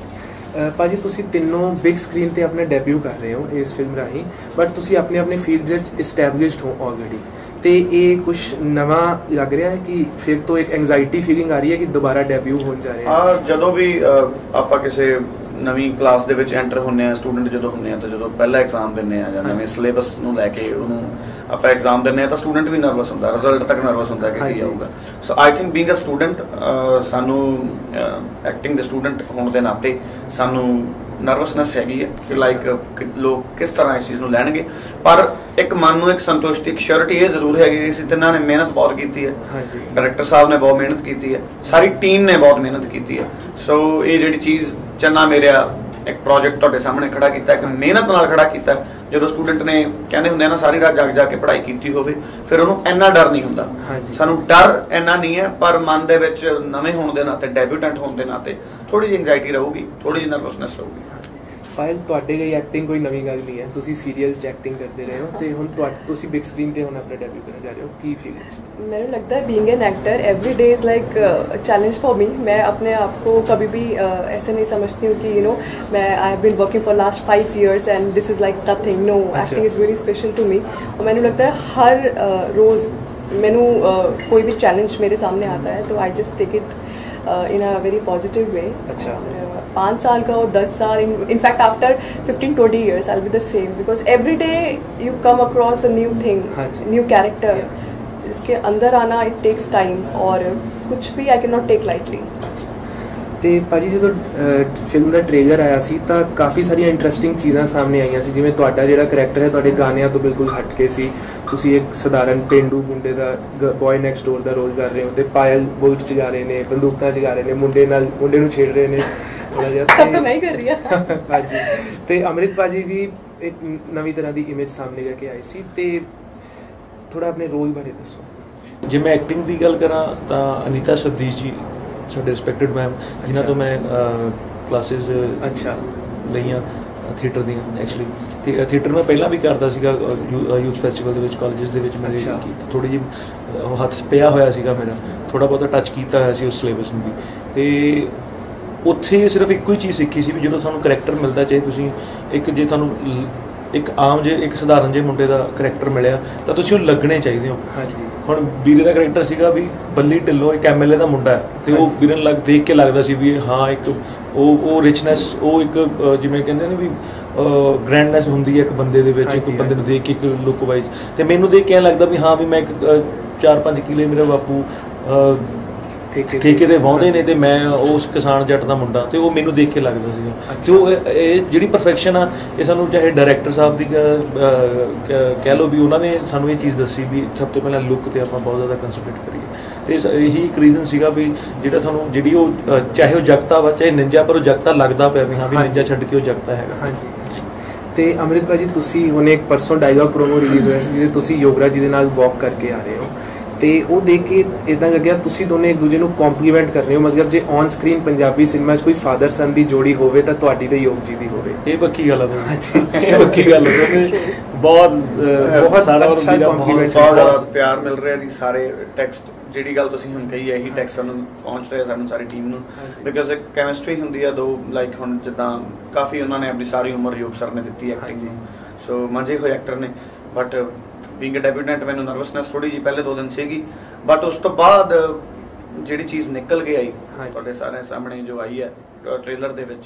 S3: ਹੋਵੇ।
S1: ਭਾਜੀ ਤੁਸੀਂ ਤਿੰਨੋਂ ਬਿਗ ਸਕਰੀਨ ਤੇ ਆਪਣਾ ਡੈਬਿਊ ਕਰ ਰਹੇ ਹੋ ਇਸ ਫਿਲਮ ਰਾਹੀਂ, ਬਟ ਤੁਸੀਂ ਆਪਣੇ ਆਪਣੇ ਫੀਲਡ ਵਿੱਚ ਇਸਟੈਬਲਿਸ਼ਡ ਹੋ ਆਲਰੇਡੀ ਤੇ ਇਹ ਕੁਝ ਨਵਾਂ ਲੱਗ ਰਿਹਾ ਹੈ ਕਿ ਫਿਰ ਤੋਂ ਇੱਕ ਐਂਗਜ਼ਾਈਟੀ ਫੀਲਿੰਗ ਆ ਰਹੀ ਹੈ ਕਿ ਦੁਬਾਰਾ ਡੈਬਿਊ ਹੋਣ ਜਾ ਰਿਹਾ ਹੈ?
S3: ਜਦੋਂ ਵੀ ਆਪਾਂ ਕਿਸੇ ਨਵੀਂ ਕਲਾਸ ਦੇ ਵਿੱਚ ਐਂਟਰ ਹੁੰਦੇ ਆ, ਸਟੂਡੈਂਟ ਜਦੋਂ ਹੁੰਦੇ ਆ ਤਾਂ ਜਦੋਂ ਪਹਿਲਾ ਐਗਜ਼ਾਮ ਦਿੰਦੇ ਆ ਜਾਂ ਨਵੇਂ ਸਿਲੇਬਸ ਨੂੰ ਲੈ ਕੇ ਉਹਨੂੰ ਆਪਾਂ ਐਗਜ਼ਾਮ ਦਿੰਦੇ ਆ ਤਾਂ ਸਟੂਡੈਂਟ ਵੀ ਨਰਵਸ ਹੁੰਦਾ, ਰਿਜ਼ਲਟ ਤੱਕ ਨਰਵਸ ਹੁੰਦਾ ਕਿ ਕੀ ਆਊਗਾ। So I think being a student ਸਾਨੂੰ ਐਕਟਿੰਗ ਦੇ ਸਟੂਡੈਂਟ ਹੋਣ ਦੇ ਨਾਤੇ ਸਾਨੂੰ ਨਰਵਸਨੈਸ ਹੈਗੀ ਹੈ ਕਿ ਲਾਈਕ ਲੋਕ ਕਿਸ ਤਰ੍ਹਾਂ ਇਸ ਚੀਜ਼ ਨੂੰ ਲੈਣਗੇ, ਪਰ ਇੱਕ ਮਨ ਨੂੰ ਇੱਕ ਸੰਤੁਸ਼ਟੀ ਇੱਕ ਸ਼ੋਰਿਟੀ ਇਹ ਜ਼ਰੂਰ ਹੈਗੀ ਕਿ ਅਸੀਂ ਤਿੰਨਾਂ ਨੇ ਮਿਹਨਤ ਬਹੁਤ ਕੀਤੀ ਹੈ। ਡਾਇਰੈਕਟਰ ਸਾਹਿਬ ਨੇ ਬਹੁਤ ਮਿਹਨਤ ਕੀਤੀ ਹੈ, ਸਾਰੀ ਟੀਮ ਨੇ ਬਹੁਤ ਮਿਹਨਤ ਕੀਤੀ ਹੈ। ਸੋ ਇਹ ਜਿਹੜੀ ਚੀਜ਼ ਚੰਨਾ ਮੇਰਾ ਇੱਕ ਪ੍ਰੋਜੈਕਟ ਤੁਹਾਡੇ ਸਾਹਮਣੇ ਖੜਾ ਕੀਤਾ, ਇੱਕ ਮਿਹਨਤ ਨਾਲ ਖੜਾ ਕੀਤਾ। ਜਦੋਂ ਸਟੂਡੈਂਟ ਨੇ ਕਹਿੰਦੇ ਹੁੰਦੇ ਆ ਨਾ ਸਾਰੀ ਰਾਤ ਜਾਗ ਕੇ ਪੜ੍ਹਾਈ ਕੀਤੀ ਹੋਵੇ ਫਿਰ ਉਹਨੂੰ ਇੰਨਾ ਡਰ ਨਹੀਂ ਹੁੰਦਾ। ਸਾਨੂੰ ਡਰ ਇੰਨਾ ਨਹੀਂ ਹੈ, ਪਰ ਮਨ ਦੇ ਵਿੱਚ ਨਵੇਂ ਹੋਣ ਦੇ ਨਾਤੇ, ਡੈਬਿਊਟੈਂਟ ਹੋਣ ਦੇ ਨਾਤੇ ਥੋੜੀ ਜਿਹੀ ਐਂਗਜ਼ਾਈਟੀ ਰਹੂਗੀ, ਥੋੜੀ ਜਿਹੀ ਨਰਵਸਨੈਸ ਰਹੂਗੀ।
S1: ਪਾਇਲ ਤੁਹਾਡੇ ਲਈ ਐਕਟਿੰਗ ਕੋਈ ਨਵੀਂ ਗੱਲ ਨਹੀਂ ਹੈ, ਤੁਸੀਂ ਸੀਰੀਅਲਸ 'ਚ ਐਕਟਿੰਗ ਕਰਦੇ ਰਹੇ ਹੋ ਤੇ ਹੁਣ ਤੁਸੀਂ ਬਿਗ ਸਕਰੀਨ ਤੇ ਹੁਣ ਆਪਣਾ ਡੈਬਿਊ ਕਰਨ ਜਾ ਰਹੇ ਹੋ, ਕੀ ਫੀਲਿੰਗਸ?
S4: ਮੈਨੂੰ लगता है being an actor every day is like challenge for me. मैं अपने आप को कभी भी ऐसे नहीं समझती हूँ कि यू नो मैं I have been working for last 5 years and this is like nothing. No, acting is really special to me. और मैंने लगता है हर रोज़ मैनू कोई भी चैलेंज मेरे सामने आता है तो I just take it in a very positive way. अच्छा, 5 साल का हो 10 साल, in fact after 15-20 years I'll be the same because every day you come across a new thing, new character. इसके अंदर आना it takes time और कुछ भी I cannot take lightly.
S1: ਤੇ ਭਾਜੀ ਜਦੋਂ ਫਿਲਮ ਦਾ ਟ੍ਰੇਲਰ ਆਇਆ ਸੀ ਤਾਂ ਕਾਫੀ ਸਾਰੀਆਂ ਇੰਟਰਸਟਿੰਗ ਚੀਜ਼ਾਂ ਸਾਹਮਣੇ ਆਈਆਂ ਸੀ, ਜਿਵੇਂ ਤੁਹਾਡਾ ਜਿਹੜਾ ਕਰੈਕਟਰ ਹੈ ਤੁਹਾਡੇ ਗਾਣਿਆਂ ਤੋਂ ਬਿਲਕੁਲ ਹਟ ਕੇ ਸੀ। ਤੁਸੀਂ ਇੱਕ ਸਧਾਰਨ ਪੇਂਡੂ ਮੁੰਡੇ ਦਾ ਬॉय ਨੈਕਸਟ ਡੋਰ ਦਾ ਰੋਲ ਕਰ ਰਹੇ ਹੋ ਤੇ ਪਾਇਲ ਬੁਲਟ ਚਲਾ ਰਹੇ ਨੇ, ਬੰਦੂਕਾਂ ਚਲਾ ਰਹੇ ਨੇ, ਮੁੰਡੇ ਨੂੰ ਛੇੜ ਰਹੇ ਨੇ ਥੋੜਾ ਜਿਹਾ।
S4: ਸਭ ਤਾਂ ਮੈਂ ਹੀ ਕਰ ਰਹੀ ਹਾਂ।
S1: ਹਾਂਜੀ, ਤੇ ਅੰਮ੍ਰਿਤ ਭਾਜੀ ਵੀ ਇੱਕ ਨਵੀਂ ਤਰ੍ਹਾਂ ਦੀ ਇਮੇਜ ਸਾਹਮਣੇ ਲੈ ਕੇ ਆਏ ਸੀ ਤੇ ਥੋੜਾ ਆਪਣੇ ਰੋਲ ਬਾਰੇ ਦੱਸੋ।
S2: ਜੇ ਮੈਂ ਐਕਟਿੰਗ ਦੀ ਗੱਲ ਕਰਾਂ ਤਾਂ ਅਨੀਤਾ ਸਦੀਸ਼ ਜੀ ਸਾਡੇ ਰਿਸਪੈਕਟਡ ਮੈਮ ਜਿਨ੍ਹਾਂ ਤੋਂ ਮੈਂ ਕਲਾਸਿਸ ਲਈਆਂ ਥੀਏਟਰ ਦੀਆਂ ਐਕਚੁਅਲੀ, ਤੇ ਥੀਏਟਰ ਮੈਂ ਪਹਿਲਾਂ ਵੀ ਕਰਦਾ ਸੀਗਾ ਯੂਥ ਫੈਸਟੀਵਲ ਦੇ ਵਿੱਚ, ਕਾਲਜਸ ਦੇ ਵਿੱਚ ਮੇਰੇ ਥੋੜ੍ਹੀ ਜਿਹੀ ਹੱਥ ਪਿਆ ਹੋਇਆ ਸੀਗਾ, ਮੇਰਾ ਥੋੜ੍ਹਾ ਬਹੁਤਾ ਟੱਚ ਕੀਤਾ ਹੋਇਆ ਸੀ ਉਸ ਸਿਲੇਬਸ ਨੂੰ ਵੀ। ਤੇ ਉੱਥੇ ਸਿਰਫ ਇੱਕੋ ਹੀ ਚੀਜ਼ ਸਿੱਖੀ ਸੀ ਵੀ ਜਦੋਂ ਤੁਹਾਨੂੰ ਕਰੈਕਟਰ ਮਿਲਦਾ, ਚਾਹੇ ਤੁਸੀਂ ਜੇ ਤੁਹਾਨੂੰ ਇੱਕ ਆਮ ਜੇ ਇੱਕ ਸਧਾਰਨ ਜੇ ਮੁੰਡੇ ਦਾ ਕਰੈਕਟਰ ਮਿਲਿਆ ਤਾਂ ਤੁਸੀਂ ਉਹ ਲੱਗਣੇ ਚਾਹੀਦੇ ਹੋ। ਹਾਂਜੀ, ਹੁਣ ਵੀਰੇ ਦਾ ਕਰੈਕਟਰ ਸੀਗਾ ਵੀ ਬੱਲੀ ਢਿੱਲੋਂ ਇੱਕ MLA ਦਾ ਮੁੰਡਾ ਹੈ ਤੇ ਉਹ ਵੀਰੇ ਨੂੰ ਦੇਖ ਕੇ ਲੱਗਦਾ ਸੀ ਵੀ ਹਾਂ ਇੱਕ ਉਹ ਰਿਚਨੈਸ, ਉਹ ਇੱਕ ਜਿਵੇਂ ਕਹਿੰਦੇ ਨੇ ਵੀ ਗ੍ਰੈਂਡਨੈਸ ਹੁੰਦੀ ਹੈ ਇੱਕ ਬੰਦੇ ਦੇ ਵਿੱਚ, ਇੱਕ ਬੰਦੇ ਨੂੰ ਦੇਖ ਕੇ ਇੱਕ ਲੁੱਕ ਵਾਈਜ਼। ਤੇ ਮੈਨੂੰ ਦੇਖ ਕੇ ਐਂ ਲੱਗਦਾ ਵੀ ਹਾਂ ਵੀ ਮੈਂ ਇੱਕ 4-5 ਕਿੱਲੇ ਮੇਰਾ ਬਾਪੂ ਠੇਕੇ ਤੇ ਵਾਹੁੰਦੇ ਨੇ ਤੇ ਮੈਂ ਉਸ ਕਿਸਾਨ ਜੱਟ ਦਾ ਮੁੰਡਾ, ਤੇ ਉਹ ਮੈਨੂੰ ਦੇਖ ਕੇ ਲੱਗਦਾ ਸੀਗਾ। ਤੇ ਉਹ ਇਹ ਜਿਹੜੀ ਪਰਫੈਕਸ਼ਨ ਆ ਇਹ ਸਾਨੂੰ ਚਾਹੇ ਡਾਇਰੈਕਟਰ ਸਾਹਿਬ ਦੀ ਕਹਿ ਲਓ ਵੀ ਉਹਨਾਂ ਨੇ ਸਾਨੂੰ ਇਹ ਚੀਜ਼ ਦੱਸੀ ਵੀ ਸਭ ਤੋਂ ਪਹਿਲਾਂ ਲੁੱਕ ਤੇ ਆਪਾਂ ਬਹੁਤ ਜ਼ਿਆਦਾ ਕੰਸਨਟਰੇਟ ਕਰੀਏ। ਤੇ ਇਹੀ ਇੱਕ ਰੀਜ਼ਨ ਸੀਗਾ ਵੀ ਜਿਹੜਾ ਸਾਨੂੰ ਜਿਹੜੀ ਉਹ ਚਾਹੇ ਉਹ ਜਗਤਾ ਵਾ ਚਾਹੇ ਨਿੰਜਾ, ਪਰ ਉਹ ਜਗਤਾ ਲੱਗਦਾ ਪਿਆ ਵੀ ਹਾਂ ਵੀ ਨਿੰਜਾ ਛੱਡ ਕੇ ਉਹ ਜਗਤਾ ਹੈਗਾ।
S1: ਹਾਂਜੀ, ਤੇ ਅੰਮ੍ਰਿਤ ਭਾਜੀ ਤੁਸੀਂ ਹੁਣ ਇੱਕ ਪਰਸੋਂ ਡਾਇਲੌਗ ਪ੍ਰੋਮੋ ਰਿਲੀਜ਼ ਹੋਇਆ ਸੀ ਜਿਹਦੇ ਤੁਸੀਂ ਯੋਗਰਾਜ ਜੀ ਦੇ ਨਾਲ ਵਾਕ ਕਰਕੇ ਆ ਰਹੇ ਹੋ ਤੇ ਉਹ ਦੇਖ ਕੇ ਇੱਦਾਂ ਲੱਗਿਆ ਤੁਸੀਂ ਦੋਨੇ ਇੱਕ ਦੂਜੇ ਨੂੰ ਕੰਪਲੀਮੈਂਟ ਕਰ ਰਹੇ ਹੋ। ਮਤਲਬ ਜੇ ਔਨ ਸਕਰੀਨ ਪੰਜਾਬੀ ਸਿਨੇਮਾ 'ਚ ਕੋਈ ਫਾਦਰ ਸਨ ਦੀ ਜੋੜੀ ਹੋਵੇ ਤਾਂ ਤੁਹਾਡੀ ਤੇ ਯੋਗ ਜੀ ਦੀ ਹੋਵੇ।
S2: ਇਹ ਪੱਕੀ ਗੱਲ ਹੈ। ਹਾਂਜੀ, ਇਹ ਪੱਕੀ ਗੱਲ ਹੈ। ਬਹੁਤ ਸਾਰਾ
S3: ਬਹੁਤ ਪਿਆਰ ਮਿਲ ਰਿਹਾ ਜੀ। ਸਾਰੇ ਟੈਕਸਟ ਜਿਹੜੀ ਗੱਲ ਤੁਸੀਂ ਹੁਣ ਕਹੀ ਹੈ ਇਹੀ ਟੈਕਸਟ ਸਾਨੂੰ ਪਹੁੰਚ ਰਿਹਾ ਸਾਨੂੰ ਸਾਰੀ ਟੀਮ ਨੂੰ, ਬਿਕਾਜ਼ ਇੱਕ ਕੈਮਿਸਟਰੀ ਹੁੰਦੀ ਆ ਦੋ। ਲਾਈਕ ਹੁਣ ਜਿੱਦਾਂ ਕਾਫੀ ਉਹਨਾਂ ਨੇ ਆਪਣੀ ਸਾਰੀ ਉਮਰ ਯੋਗ ਸਰ ਨੇ ਦਿੱਤੀ ਐਕਟਿੰਗ ਨੂੰ, ਸੋ ਮੰਝੇ ਹੋਏ ਐਕਟਰ ਨੇ। ਬਟ ਬੀਇੰਗ ਅ ਡੈਬਿਊਟੈਂਟ ਮੈਨੂੰ ਨਰਵਸਨੈਸ ਥੋੜੀ ਜਿਹੀ ਪਹਿਲੇ 2 ਦਿਨ ਸੀਗੀ, ਬਟ ਉਸ ਤੋਂ ਬਾਅਦ ਜਿਹੜੀ ਚੀਜ਼ ਨਿਕਲ ਕੇ ਆਈ ਤੁਹਾਡੇ ਸਾਰਿਆਂ ਸਾਹਮਣੇ ਜੋ ਆਈ ਹੈ ਟ੍ਰੇਲਰ ਦੇ ਵਿੱਚ,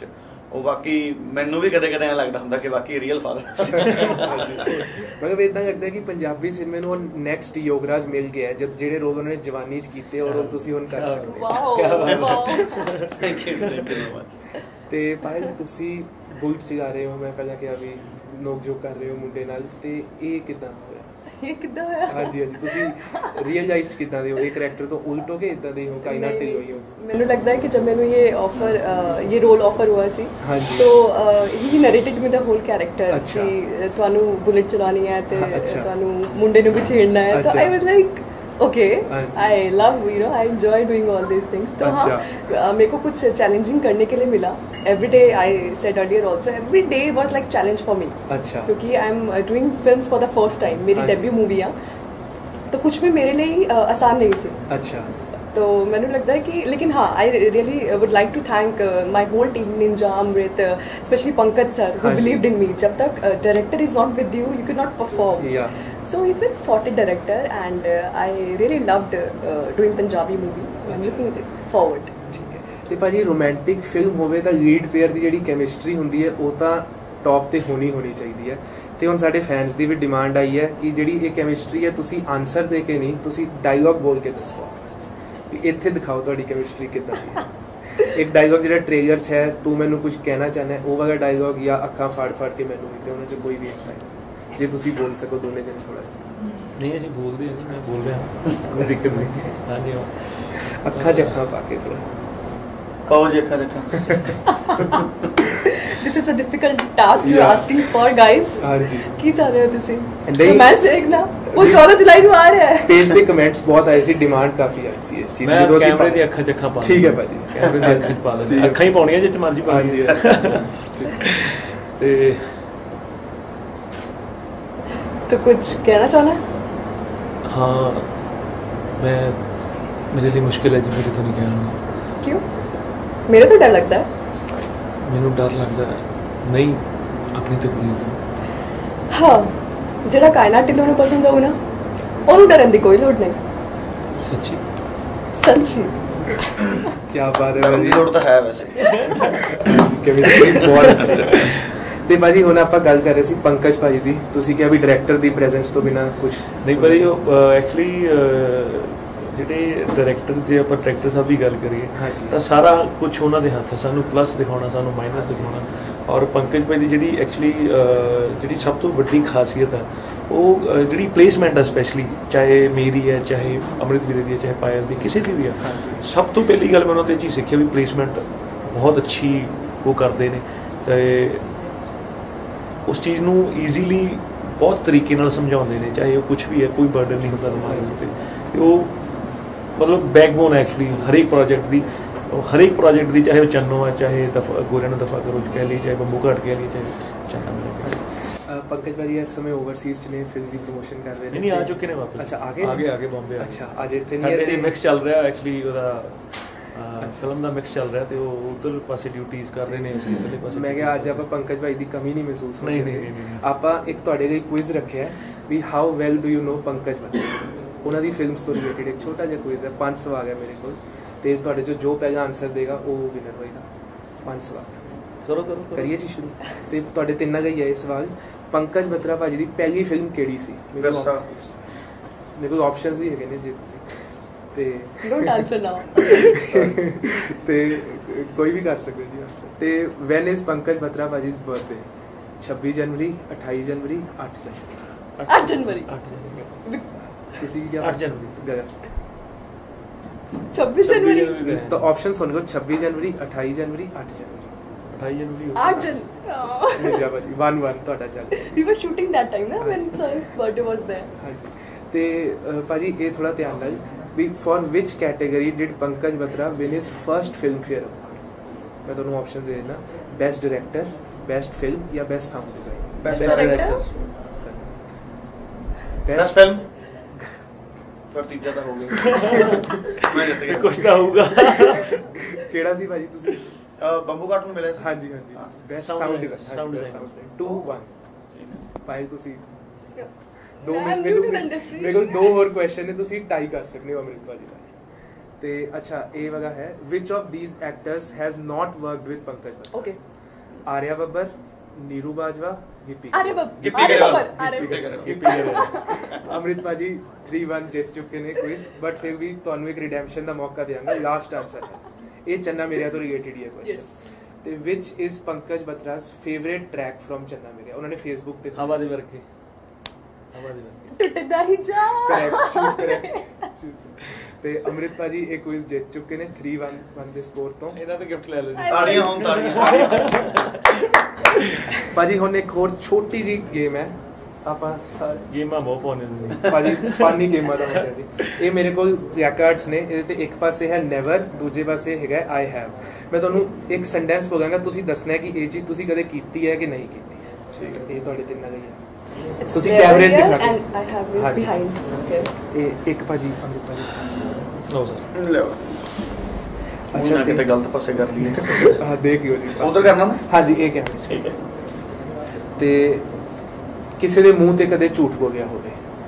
S3: ਉਹ ਬਾਕੀ ਮੈਨੂੰ ਵੀ ਕਦੇ ਕਦੇ ਐਂ ਲੱਗਦਾ ਹੁੰਦਾ ਕਿ ਬਾਕੀ ਰੀਅਲ ਫਾਦਰ
S1: ਮਤਲਬ ਇਦਾਂ ਲੱਗਦਾ ਕਿ ਪੰਜਾਬੀ ਸਿਨੇਮੇ ਨੂੰ ਨੈਕਸਟ ਯੋਗਰਾਜ ਮਿਲ ਗਿਆ ਜਦ ਜਿਹੜੇ ਰੋਲ ਉਹਨਾਂ ਨੇ ਜਵਾਨੀ 'ਚ ਕੀਤੇ ਔਰ ਤੁਸੀਂ ਹੁਣ ਕਰ ਸਕਦੇ ਹੋ।
S3: Thank you very much.
S1: ਤੇ ਪਾਇਲ ਤੁਸੀਂ ਬੁਲਟ ਚਲਾ ਰਹੇ ਹੋ, ਮੈਂ ਪਹਿਲਾਂ ਕਿਹਾ ਵੀ ਨੋਕ ਝੋਕ ਕਰ ਰਹੇ ਹੋ ਮੁੰਡੇ ਨਾਲ, ਤੇ ਇਹ ਕਿੱਦਾਂ ਹੋਇਆ?
S4: ਇਹ ਕਿੱਦਾਂ ਹੋਇਆ?
S1: ਹਾਂਜੀ ਹਾਂਜੀ, ਤੁਸੀਂ ਰੀਅਲ ਲਾਈਫ 'ਚ ਕਿੱਦਾਂ ਦੇ ਹੋ? ਇਹ ਕਰੈਕਟਰ ਤੋਂ ਉਲਟ ਹੋ ਕੇ ਇਦਾਂ ਦੇ ਹੋ, ਕਾਇਨਾਤ ਢਿੱਲੋਂ ਹੋਈ ਹੋ?
S4: ਮੈਨੂੰ ਲੱਗਦਾ ਹੈ ਕਿ जब मैंने ये रोल ऑफर हुआ सी तो he narrated me the whole character कि ਤੁਹਾਨੂੰ ਬੁਲਟ ਚਲਾਣੀ ਹੈ ਤੇ ਤੁਹਾਨੂੰ ਮੁੰਡੇ ਨੂੰ ਵੀ ਛੇੜਨਾ ਹੈ, तो I was like okay I love I enjoy doing all this things. तो हाँ मेरे को कुछ चैलेंजिंग करने के लिए मिला। Every day I said earlier also every day was like challenge for me, क्योंकि I am doing films for the first time, मेरी डेब्यू मूवी है, तो कुछ भी मेरे लिए आसान नहीं सी।
S1: अच्छा,
S4: तो मैंने लगता है कि लेकिन हाँ I really would like to thank my whole team, Ninja, Amrit, specially Pankaj sir who believed in me. जब तक director is not with you can not perform. So he's very sorted director and I really loved doing Punjabi movie. I'm looking forward.
S1: ठीक है। ਤੇ ਭਾਜੀ romantic film ਹੋਵੇ ਤਾਂ lead pair ਦੀ ਜਿਹੜੀ chemistry ਹੁੰਦੀ ਹੈ ਉਹ ਤਾਂ ਟੌਪ ਤੇ ਹੋਣੀ ਚਾਹੀਦੀ ਹੈ, ਤੇ ਹੁਣ ਸਾਡੇ ਫੈਨਸ ਦੀ ਵੀ ਡਿਮਾਂਡ ਆਈ ਹੈ ਕਿ ਜਿਹੜੀ ਇਹ ਕੈਮਿਸਟਰੀ ਹੈ ਤੁਸੀਂ ਆਨਸਰ ਦੇ ਕੇ ਨਹੀਂ, ਤੁਸੀਂ ਡਾਇਲੌਗ ਬੋਲ ਕੇ ਦੱਸੋ ਵੀ ਇੱਥੇ ਦਿਖਾਓ ਤੁਹਾਡੀ ਕੈਮਿਸਟਰੀ ਕਿੱਦਾਂ ਦੀ ਹੈ। ਇੱਕ ਡਾਇਲੌਗ ਜਿਹੜਾ ਟ੍ਰੇਲਰ 'ਚ ਹੈ, ਤੂੰ ਮੈਨੂੰ ਕੁਝ ਕਹਿਣਾ ਚਾਹੁੰਦਾ ਉਹ ਵਾਲਾ ਡਾਇਲੌਗ, ਜਾਂ ਅੱਖਾਂ ਫਾੜ ਕੇ ਮੈਨੂੰ ਨਿਕਲੇ, ਉਹਨਾਂ 'ਚ ਕੋਈ ਵੀ ਇੱਕ ਹੈ ਜੇ ਤੁਸੀਂ ਬੋਲ ਸਕੋ ਦੋਨੇ ਜਣੇ ਥੋੜਾ।
S2: ਨਹੀਂ ਅਸੀਂ ਬੋਲਦੇ ਹਾਂ ਜੀ, ਮੈਂ ਬੋਲ ਰਿਹਾ, ਕੋਈ ਦਿੱਕਤ ਨਹੀਂ। ਹਾਂਜੀ
S1: ਅੱਖਾਂ 'ਚ ਅੱਖਾਂ ਪਾ ਕੇ ਥੋੜਾ
S3: ਕਹੋ ਜੀ ਅੱਖਾਂ 'ਚ ਅੱਖਾਂ।
S4: This is a difficult task you're asking for, guys.
S1: ਹਾਂਜੀ
S4: ਕੀ ਚਾਹ ਰਹੇ ਹੋ ਤੁਸੀਂ? ਮੈਂ ਦੇਖਣਾ ਉਹ 14 ਜੁਲਾਈ ਨੂੰ ਆ ਰਿਹਾ ਹੈ।
S1: ਪੇਜ ਤੇ ਕਮੈਂਟਸ ਬਹੁਤ ਆਏ ਸੀ, ਡਿਮਾਂਡ ਕਾਫੀ ਆਈ ਸੀ ਇਸ ਚੀਜ਼ ਦੀ।
S2: ਜਦੋਂ ਕੈਮਰੇ ਦੀ ਅੱਖਾਂ 'ਚ ਅੱਖਾਂ ਪਾ,
S1: ਠੀਕ ਹੈ ਭਾਜੀ,
S2: ਕੈਮਰੇ ਦੀ ਅੱਖਾਂ 'ਚ ਪਾ ਦੇ, ਅੱਖਾਂ ਹੀ ਪਾਉਣੀਆਂ ਜਿੱਚ ਮਰਜ਼ੀ ਪਾ ਜੀ। ਤੇ
S4: तो कुछ कहना चाहना है?
S2: हाँ, मैं मेरे लिए मुश्किल है जी, मेरे तो नहीं कहना।
S4: क्यों? मेरे तो डर लगता है।
S2: मैनू डर लगता है नहीं अपनी तकदीर से।
S4: हाँ, जेड़ा कायनात ढिल्लों नूं पसंद हो ना, ओनू डरन दी कोई लोड़ नहीं।
S2: सच्ची
S4: सच्ची
S1: क्या बात है भाजी,
S3: लोड़ तो है वैसे
S1: केमिस्ट्री बहुत अच्छी। ਤੇ ਭਾਜੀ ਹੁਣ ਆਪਾਂ ਗੱਲ ਕਰ ਰਹੇ ਸੀ ਪੰਕਜ ਭਾਜੀ ਦੀ, ਤੁਸੀਂ ਕਿਹਾ ਵੀ ਡਾਇਰੈਕਟਰ ਦੀ ਪ੍ਰੈਜ਼ੈਂਸ ਤੋਂ ਬਿਨਾ ਕੁਝ
S2: ਨਹੀਂ। ਭਾਜੀ ਉਹ ਐਕਚੁਅਲੀ ਜਿਹੜੇ ਡਾਇਰੈਕਟਰ ਦੇ ਆਪਾਂ ਡਾਇਰੈਕਟਰ ਸਾਹਿਬ ਦੀ ਗੱਲ ਕਰੀਏ ਤਾਂ ਸਾਰਾ ਕੁਝ ਉਹਨਾਂ ਦੇ ਹੱਥ ਹੈ, ਸਾਨੂੰ ਪਲੱਸ ਦਿਖਾਉਣਾ, ਸਾਨੂੰ ਮਾਈਨਸ ਦਿਖਾਉਣਾ। ਔਰ ਪੰਕਜ ਭਾਈ ਦੀ ਜਿਹੜੀ ਐਕਚੁਅਲੀ ਜਿਹੜੀ ਸਭ ਤੋਂ ਵੱਡੀ ਖਾਸੀਅਤ ਹੈ ਉਹ ਜਿਹੜੀ ਪਲੇਸਮੈਂਟ ਹੈ, ਸਪੈਸ਼ਲੀ ਚਾਹੇ ਮੇਰੀ ਹੈ, ਚਾਹੇ ਅੰਮ੍ਰਿਤ ਵੀਰੇ ਦੀ ਹੈ, ਚਾਹੇ ਪਾਇਲ ਦੀ, ਕਿਸੇ ਦੀ ਵੀ ਹੈ। ਸਭ ਤੋਂ ਪਹਿਲੀ ਗੱਲ ਮੈਂ ਉਹਨਾਂ ਤੋਂ ਇਹ ਚੀਜ਼ ਸਿੱਖਿਆ ਵੀ ਪਲੇਸਮੈਂਟ ਬਹੁਤ ਅੱਛੀ ਉਹ ਕਰਦੇ ਨੇ, ਤੇ ਉਸ ਚੀਜ਼ ਨੂੰ ਈਜ਼ੀਲੀ ਬਹੁਤ ਤਰੀਕੇ ਨਾਲ ਸਮਝਾਉਂਦੇ ਨੇ, ਚਾਹੇ ਉਹ ਕੁਝ ਵੀ ਹੈ, ਕੋਈ ਬਰਡਨ ਨਹੀਂ ਹੁੰਦਾ ਦਿਮਾਗ ਦੇ ਉੱਤੇ। ਤੇ ਉਹ ਮਤਲਬ ਬੈਕਬੋਨ ਐਕਚੁਅਲੀ ਹਰੇਕ ਪ੍ਰੋਜੈਕਟ ਦੀ, ਚਾਹੇ ਉਹ ਚੰਨੋ ਹੈ, ਚਾਹੇ ਗੋਰਿਆਂ ਨੂੰ ਦਫਾ ਕਰੋ ਕਹਿ ਲਈ, ਚਾਹੇ ਬੰਬੂ ਘਾਟ ਕਹਿ ਲਈ, ਚਾਹੇ ਚੰਨਾ ਮੇਰਾ।
S1: ਪੰਕਜ ਭਾਜੀ ਇਸ ਸਮੇਂ ਓਵਰਸੀਜ਼ 'ਚ ਨੇ, ਫਿਲਮ ਦੀ ਪ੍ਰਮੋਸ਼ਨ ਕਰ ਰਹੇ ਨੇ।
S2: ਨਹੀਂ ਆ ਚੁੱਕੇ ਨੇ ਵਾਪਸ।
S1: ਅੱਛਾ ਆ ਗਏ
S2: ਬੰਬੇ।
S1: ਅੱਛਾ ਅੱਜ ਇੱਥੇ ਨਹੀਂ
S2: ਹੈ, ਮਿਕਸ ਚੱਲ ਰਿਹਾ ਐਕਚੁਅਲੀ, ਉਹਦਾ ਫਿਲਮ ਦਾ ਮਿਕਸ ਚੱਲ ਰਿਹਾ ਤੇ ਉਹ ਉਧਰ ਪਾਸੇ ਡਿਊਟੀਜ਼ ਕਰ ਰਹੇ ਨੇ, ਅਸੀਂ ਇਧਰਲੇ ਪਾਸੇ।
S1: ਮੈਂ ਕਿਹਾ ਅੱਜ ਆਪਾਂ ਪੰਕਜ ਭਾਈ ਦੀ ਕਮੀ ਨਹੀਂ ਮਹਿਸੂਸ
S2: ਹੋਣੀ। ਨਹੀਂ
S1: ਆਪਾਂ ਇੱਕ ਤੁਹਾਡੇ ਲਈ ਕੁਇਜ਼ ਰੱਖਿਆ ਵੀ how well do you know Pankaj ਭਾਈ, ਉਹਨਾਂ ਦੀ ਫਿਲਮਸ ਤੋਂ ਰਿਲੇਟਡ ਇੱਕ ਛੋਟਾ ਜਿਹਾ ਕੁਇਜ਼ ਹੈ। 5 ਸਵਾਲ ਹੈ ਮੇਰੇ ਕੋਲ, ਤੇ ਤੁਹਾਡੇ ਜੋ ਪਹਿਲਾ ਆਨਸਰ ਦੇਗਾ ਉਹ ਵਿਨਰ ਹੋਏਗਾ। 5 ਸਵਾਲ
S2: ਕਰੋ
S1: ਕਰੀਏ ਜੀ ਸ਼ੁਰੂ। ਤੇ ਤੁਹਾਡੇ ਤਿੰਨਾਂ ਦਾ ਹੀ ਹੈ ਇਹ ਸਵਾਲ। ਪੰਕਜ ਬਤਰਾ ਭਾਜੀ ਦੀ ਪਹਿਲੀ ਫਿਲਮ ਕਿਹੜੀ ਸੀ? ਮੇਰੇ ਕੋਲ ਆਪਸ਼ਨਸ ਵੀ ਹੈਗੇ ਨੇ ਜੇ ਤੁਸੀਂ ਤੇ
S4: ਡੋਂਟ ਆਨਸਰ ਨਾਓ
S1: ਤੇ ਕੋਈ ਵੀ ਕਰ ਸਕਦੇ ਜੀ ਆਨਸਰ। ਤੇ ਵੈਨ ਇਜ਼ ਪੰਕਜ ਬਤਰਾ ਭਾਜੀ's ਬਰਥਡੇ? 26 ਜਨਵਰੀ, 28 ਜਨਵਰੀ, 8 ਜਨਵਰੀ।
S4: 8 ਜਨਵਰੀ।
S1: ਤੁਸੀਂ ਕੀ 8 ਜਨਵਰੀ?
S4: 26 जनवरी।
S1: तो ऑप्शन सुन लो 26 जनवरी, 28 जनवरी, 8 जनवरी।
S2: 28 जनवरी
S4: 8 जनवरी।
S1: नहीं जा भाजी 1-1 ਤੁਹਾਡਾ ਚੱਲ।
S4: We were shooting that time ना when son's birthday was there।
S1: ਹਾਂਜੀ ਤੇ ਭਾਜੀ ਇਹ ਥੋੜਾ ਧਿਆਨ ਨਾਲ ਵੀ for which category did Pankaj Batra win his first filmfare award? ਮੈਂ ਤੁਹਾਨੂੰ ਆਪਸ਼ਨ ਦੇ ਦੇਣਾ, best director, best film ਜਾਂ best sound design?
S3: best director, best film। ਫਿਰ ਤੀਜਾ ਤਾਂ ਹੋ ਗਿਆ। ਮੈਂ ਜਿੱਤ ਗਿਆ।
S2: ਕੁਛ ਤਾਂ ਹੋਊਗਾ।
S1: ਕਿਹੜਾ ਸੀ ਭਾਜੀ ਤੁਸੀਂ?
S3: ਬੰਬੂ ਘਾਟ ਨੂੰ ਮਿਲਿਆ ਸੀ।
S1: ਹਾਂਜੀ ਹਾਂਜੀ ਬੈਸਟ ਸਾਊਂਡ ਡਿਜ਼ਾਈਨ। 2-1 ਭਾਈ ਤੁਸੀਂ 2 ਮਿੰਟ ਮੇਰੇ ਕੋਲ 2 ਹੋਰ ਕੁਐਸਚਨ ਨੇ, ਤੁਸੀਂ ਟਾਈ ਕਰ ਸਕਦੇ ਹੋ ਅਮਰਿਤ ਭਾਜੀ ਨਾਲ। ਤੇ ਅੱਛਾ ਇਹ ਵਾਲਾ ਹੈ, which of these actors has not worked with Pankaj Batra?
S4: Okay।
S1: Arya Babbar, Neeru Bajwa, Gippy अमृत भाजी 3-1 जित चुके ने क्विज, बट फिर भी ਤੁਹਾਨੂੰ ਇੱਕ ਰਿਡੈਂਪਸ਼ਨ ਦਾ ਮੌਕਾ ਦੇਵਾਂਗਾ। ਲਾਸਟ ਆਨਸਰ ਹੈ ਇਹ ਚੰਨਾ ਮੇਰਿਆ ਤੋਂ ਰਿਲੇਟਡ ਹੀ ਹੈ ਕੁਐਸਚਨ, ਤੇ which is Pankaj Batra's favourite track from Channa Mereya. ਉਹਨਾਂ ਨੇ ਫੇਸਬੁੱਕ ਤੇ
S2: ਹਵਾ ਦੇ ਵਰਖੇ, ਹਵਾ ਦੇ ਵਰਖੇ
S4: ਟੁੱਟਦਾ ਹੀ ਜਾ
S1: ਕਰੈਕਟ। ਤੇ ਅਮ੍ਰਿਤ ਭਾਜੀ ਇਹ ਕੁਇਜ਼ ਜਿੱਤ ਚੁੱਕੇ ਨੇ 3-1 ਦੇ ਸਕੋਰ ਤੋਂ।
S2: ਇਹਨਾਂ ਤੋਂ ਗਿਫਟ ਲੈ ਲਓ ਜੀ।
S3: ਤਾੜੀਆਂ ਹੋਣ, ਤਾੜੀਆਂ
S1: ਭਾਜੀ ਹੁਣ ਇੱਕ ਹੋਰ ਛੋਟੀ ਜੀ ਗੇਮ ਹੈ, ਆਪਾਂ ਸਾਰੇ
S2: ਗੇਮਾਂ ਬਹੁਤ ਪਾਉਂਦੇ ਨੇ
S1: ਭਾਜੀ, ਫਨੀ ਗੇਮਾਂ ਦਾ ਹੁੰਦਾ ਜੀ। ਇਹ ਮੇਰੇ ਕੋਲ ਕਾਰਡਸ ਨੇ, ਇਹਦੇ ਤੇ ਇੱਕ ਪਾਸੇ ਹੈ ਨੈਵਰ, ਦੂਜੇ ਪਾਸੇ ਹੈਗਾ ਆਈ ਹੈਵ। ਮੈਂ ਤੁਹਾਨੂੰ ਇੱਕ ਸੈਂਟੈਂਸ ਬੋਲਾਂਗਾ, ਤੁਸੀਂ ਦੱਸਣਾ ਹੈ ਕਿ ਇਹ ਚੀਜ਼ ਤੁਸੀਂ ਕਦੇ ਕੀਤੀ ਹੈ ਕਿ ਨਹੀਂ ਕੀਤੀ ਹੈ। ਠੀਕ ਹੈ, ਇਹ ਤੁਹਾਡੇ ਤਿੰਨਾਂ ਦਾ ਹੀ ਹੈ। ਤੁਸੀਂ ਕੈਮਰੇਜ ਦਿਖਾ ਦਿਓ। ਇਹ ਇੱਕ ਭਾਜੀ ਅਮ੍ਰਿਤ ਭਾਜੀ
S2: ਲਓ ਸਰ,
S3: ਲਓ। ਅੱਛਾ, ਕਿਤੇ ਗਲਤ ਪਾਸੇ ਕਰ ਲਈਏ।
S1: ਹਾਂ ਦੇਖਿਓ ਜੀ,
S3: ਉਧਰ ਕਰਨਾ ਨਾ।
S1: ਹਾਂਜੀ, ਇਹ ਕੈਮਰੇ ਠੀਕ ਹੈ। ਤੇ ਕਿਸੇ ਦੇ ਮੂੰਹ ਤੇ ਕਦੇ ਝੂਠ ਬੋਲਿਆ ਹੋਵੇ।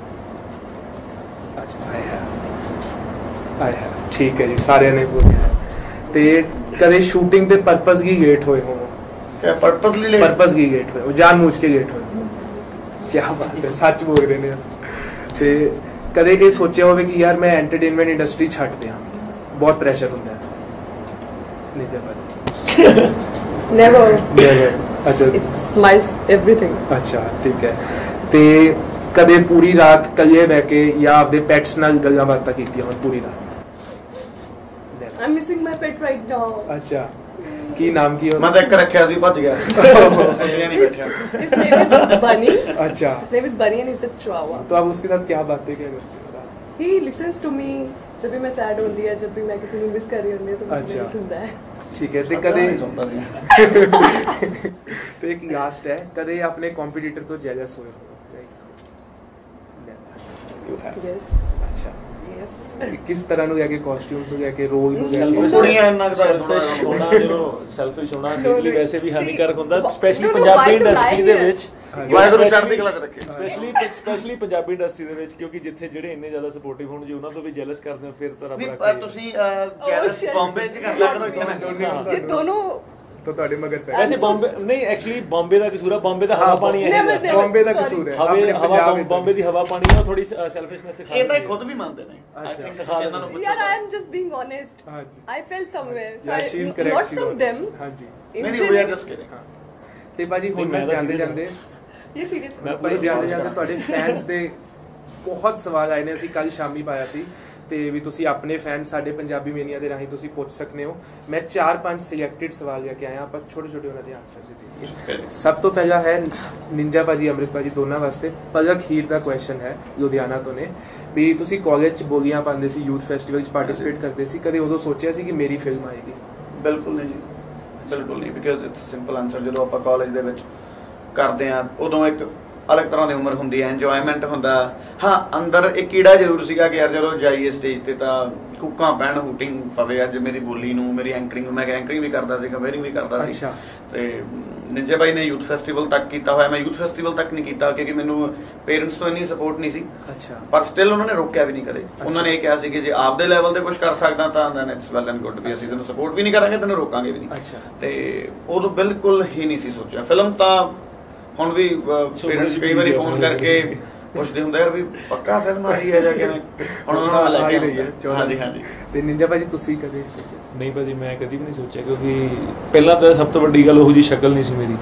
S1: ਅੱਛਾ, ਆਇਆ ਠੀਕ ਹੈ ਜੀ, ਸਾਰਿਆਂ ਨੇ ਬੋਲਿਆ। ਤੇ ਕਦੇ ਸ਼ੂਟਿੰਗ ਤੇ ਪਰਪਸਲੀ ਲੇਟ ਹੋਏ ਹੋ।
S3: ਪਰਪਸਲੀ
S1: ਲੇਟ ਹੋਏ, ਜਾਣਬੁੱਝ ਕੇ ਲੇਟ ਹੋਏ। ਕੀ ਬਾਤ ਹੈ, ਸੱਚ ਬੋਲ ਰਹੇ ਨੇ। ਤੇ ਕਦੇ ਇਹ ਸੋਚਿਆ ਹੋਵੇ ਕਿ ਯਾਰ ਮੈਂ ਐਂਟਰਟੇਨਮੈਂਟ ਇੰਡਸਟਰੀ ਛੱਡ ਦਿਆਂ, ਬਹੁਤ ਪ੍ਰੈਸ਼ਰ ਹੁੰਦਾ ਹੈ। ਨਹੀਂ ਜਵਾਬ
S4: never
S1: ਅੱਛਾ,
S4: it's my everything।
S1: ਅੱਛਾ ਠੀਕ ਹੈ। ਤੇ ਕਦੇ ਪੂਰੀ ਰਾਤ ਇਕੱਲੇ ਬਹਿ ਕੇ ਜਾਂ ਆਪਦੇ ਪੈਟਸ ਨਾਲ ਗੱਲਾਂ ਬਾਤਾਂ ਕੀਤੀਆਂ ਹੋਣ ਪੂਰੀ ਰਾਤ।
S4: I'm missing my pet right now।
S1: ਅੱਛਾ, ਕੀ ਨਾਮ ਕੀ
S3: ਮੈਂ ਤਾਂ ਇੱਕ ਰੱਖਿਆ ਸੀ, ਭੱਜ ਗਿਆ।
S4: His name is Bunny।
S1: अच्छा,
S4: his name is Bunny and he's a chihuahua।
S1: तो आप उसके साथ क्या बातें क्या करते हो?
S4: He listens to me जब भी मैं सैड होती है, जब भी मैं किसी को मिस कर रही होती है तो मुझे सुनता है।
S1: ठीक है। ते कदे तो एक लास्ट है, कदे अपने कॉम्पिटिटर तो जेलस हुए हो?
S4: Yes।
S1: अच्छा, किस तरह ਨੂੰ ਲੈਕੇ ਕਾਸਟਿਊਮ ਤੋਂ ਲੈਕੇ ਰੋਲ ਨੂੰ
S3: ਕੁੜੀਆਂ ਇੰਨਾ
S2: ਥੋੜਾ ਜਦੋਂ ਸੈਲਫਿਸ਼ ਹੋਣਾ ਸਿੱਧਲੀ ਵੈਸੇ ਵੀ ਹਾਨੀਕਾਰਕ ਹੁੰਦਾ, ਸਪੈਸ਼ਲੀ ਪੰਜਾਬੀ ਇੰਡਸਟਰੀ ਦੇ ਵਿੱਚ।
S3: ਵਾਹਿਗੁਰੂ ਚੜ੍ਹਦੀ ਕਲਾ ਚ ਰੱਖੇ।
S2: ਸਪੈਸ਼ਲੀ ਪੰਜਾਬੀ ਇੰਡਸਟਰੀ ਦੇ ਵਿੱਚ, ਕਿਉਂਕਿ ਜਿੱਥੇ ਜਿਹੜੇ ਇੰਨੇ ਜ਼ਿਆਦਾ ਸਪੋਰਟਿਵ ਹੋਣ, ਜੇ ਉਹਨਾਂ ਤੋਂ ਵੀ ਜੈਲਸ ਕਰਦੇ ਹੋ ਫਿਰ ਤਾਂ ਰੱਬ ਰੱਖੇ।
S3: ਤੁਸੀਂ ਜੈਲਸ ਬੰਬੇ ਚ ਕਰ ਲਿਆ ਕਰੋ, ਇੱਥੇ ਨਾ।
S4: ਇਹ ਦੋਨੋਂ
S1: तो ਤੁਹਾਡੇ ਮਗਰ ਪੈ।
S2: ਵੈਸੇ ਬੰਬੇ ਨਹੀਂ, ਐਕਚੁਅਲੀ ਬੰਬੇ ਦਾ ਕਸੂਰ ਹੈ, ਬੰਬੇ ਦਾ ਹਵਾ ਪਾਣੀ ਹੈ,
S1: ਬੰਬੇ ਦਾ ਕਸੂਰ ਹੈ।
S2: ਹਵਾ ਬੰਬੇ ਦੀ ਹਵਾ ਪਾਣੀ ਹੈ, ਥੋੜੀ ਸੈਲਫਿਸ਼ਨੈਸ ਸਿਖਾ।
S3: ਇਹ ਤਾਂ ਖੁਦ ਵੀ ਮੰਨਦੇ ਨੇ।
S1: ਅੱਛਾ,
S4: यार I am just being honest। I felt somewhere so
S1: yeah, she's correct,
S4: not from them।
S1: ਹਾਂਜੀ,
S3: ਨਹੀਂ, we are just kidding।
S1: ਤੇ ਭਾਜੀ ਹੁਣ ਮੈਂ ਜਾਂਦੇ ਜਾਂਦੇ
S4: ਇਹ ਸੀਰੀਅਸ
S1: ਮੈਂ ਭਾਜੀ ਜਾਂਦੇ ਤੁਹਾਡੇ ਫੈਨਸ ਦੇ ਬਹੁਤ ਸਵਾਲ ਆਏ ਨੇ, ਅਸੀਂ ਕੱਲ ਸ਼ਾਮੀ ਪਾਇਆ ਸੀ, ਤੇ ਵੀ ਤੁਸੀਂ ਆਪਣੇ ਫੈਨ ਸਾਡੇ ਪੰਜਾਬੀ ਮੇਨੀਆ ਦੇ ਰਾਹੀਂ ਤੁਸੀਂ ਪੁੱਛ ਸਕਦੇ ਹੋ। ਮੈਂ 4-5 ਸਿਲੈਕਟਡ ਸਵਾਲ ਲੈ ਕੇ ਆਇਆ, ਆਪਾਂ ਛੋਟੇ ਛੋਟੇ ਉਹਨਾਂ ਦੇ ਆਨਸਰ ਦੇ। ਸਭ ਤੋਂ ਪਹਿਲਾ ਹੈ ਨਿੰਜਾ ਭਾਜੀ, ਅਮ੍ਰਿਤ ਭਾਜੀ ਦੋਨਾਂ ਵਾਸਤੇ। ਪਲਕ ਹੀਰ ਦਾ ਕੁਐਸਚਨ ਹੈ, ਲੁਧਿਆਣਾ ਤੋਂ ਨੇ, ਵੀ ਤੁਸੀਂ ਕਾਲਜ 'ਚ ਬੋਲੀਆਂ ਪਾਉਂਦੇ ਸੀ, ਯੂਥ ਫੈਸਟੀਵਲ 'ਚ ਪਾਰਟਿਸਿਪੇਟ ਕਰਦੇ ਸੀ, ਕਦੇ ਉਦੋਂ ਸੋਚਿਆ ਸੀ ਕਿ ਮੇਰੀ ਫਿਲਮ ਆਏਗੀ?
S3: ਬਿਲਕੁਲ ਨਹੀਂ ਜੀ, ਬਿਲਕੁਲ ਨਹੀਂ, because it's a simple answer. ਜਦੋਂ ਆਪਾਂ ਕਾਲਜ ਦੇ ਵਿੱਚ ਕਰਦੇ ਆ, ਉਦੋਂ ਇੱਕ ਅਲੱਗ ਤਰ੍ਹਾਂ ਦੀ ਉਮਰ ਹੁੰਦੀ ਹੈ, ਇੰਜੋਇਮੈਂਟ ਹੁੰਦਾ। ਹਾਂ, ਅੰਦਰ ਇੱਕ ਕੀੜਾ ਜ਼ਰੂਰ ਸੀਗਾ ਕਿ ਯਾਰ ਜਦੋਂ ਜਾਈਏ ਸਟੇਜ ਤੇ ਤਾਂ ਕੁੱਕਾਂ ਪੈਣ, ਹੂਟਿੰਗ ਪਵੇ। ਅੱਜ ਮੇਰੀ ਬੋਲੀ ਨੂੰ, ਮੇਰੀ ਐਂਕਰਿੰਗ ਨੂੰ, ਮੈਂ ਐਂਕਰਿੰਗ ਵੀ ਕਰਦਾ ਸੀ, ਕਵਰਿੰਗ ਵੀ ਕਰਦਾ ਸੀ। ਤੇ ਨਿੰਜੇ ਬਾਈ ਨੇ ਯੂਥ ਫੈਸਟੀਵਲ ਤੱਕ ਕੀਤਾ ਹੋਇਆ, ਮੈਂ ਯੂਥ ਫੈਸਟੀਵਲ ਤੱਕ ਨਹੀਂ ਕੀਤਾ ਕਿਉਂਕਿ ਮੈਨੂੰ ਪੇਰੈਂਟਸ ਤੋਂ ਇੰਨੀ ਸਪੋਰਟ ਨਹੀਂ ਸੀ। ਪਰ ਸਟਿਲ ਉਹਨਾਂ ਨੇ ਰੋਕਿਆ ਵੀ ਨਹੀਂ ਕਦੇ। ਉਹਨਾਂ ਨੇ ਇਹ ਕਿਹਾ ਸੀ ਕਿ ਜੇ ਆਪਦੇ ਲੈਵਲ ਤੇ ਕੁਝ ਕਰ ਸਕਦਾ ਤਾਂ then it's well and good, ਵੀ ਅਸੀਂ ਤੈਨੂੰ ਸਪੋਰਟ ਵੀ ਨਹੀਂ ਕਰਾਂਗੇ, ਤੈਨੂੰ ਰੋਕਾਂਗੇ ਵੀ ਨਹੀਂ। ਤੇ ਉਦੋਂ ਬਿਲਕੁਲ ਹੀ ਨਹੀਂ ਸੀ ਸੋਚਿਆ। ਫਿਲਮ ਤਾਂ ਹੁਣ ਵੀ ਪੇਰੈਂਟਸ ਕਈ ਵਾਰੀ ਫੋਨ ਕਰਕੇ ਪੁੱਛਦੇ ਹੁੰਦੇ ਯਾਰ ਵੀ ਪੱਕਾ ਫਿਲਮ ਆਈ ਹੈ ਜਾਂ ਕਿਵੇਂ, ਹੁਣ ਉਹਨਾਂ ਨੂੰ ਲੈ ਕੇ ਆਈ ਹੈ। ਹਾਂਜੀ ਹਾਂਜੀ।
S1: ਤੇ ਨਿੰਜਾ ਭਾਜੀ ਤੁਸੀਂ ਕਦੇ ਸੋਚਿਆ?
S2: ਨਹੀਂ ਭਾਜੀ, ਮੈਂ ਕਦੀ ਵੀ ਨਹੀਂ ਸੋਚਿਆ, ਕਿਉਂਕਿ ਪਹਿਲਾਂ ਤਾਂ ਸਭ ਤੋਂ ਵੱਡੀ ਗੱਲ ਉਹੋ ਜਿਹੀ ਸ਼ਕਲ ਨਹੀਂ ਸੀ ਮੇਰੀ,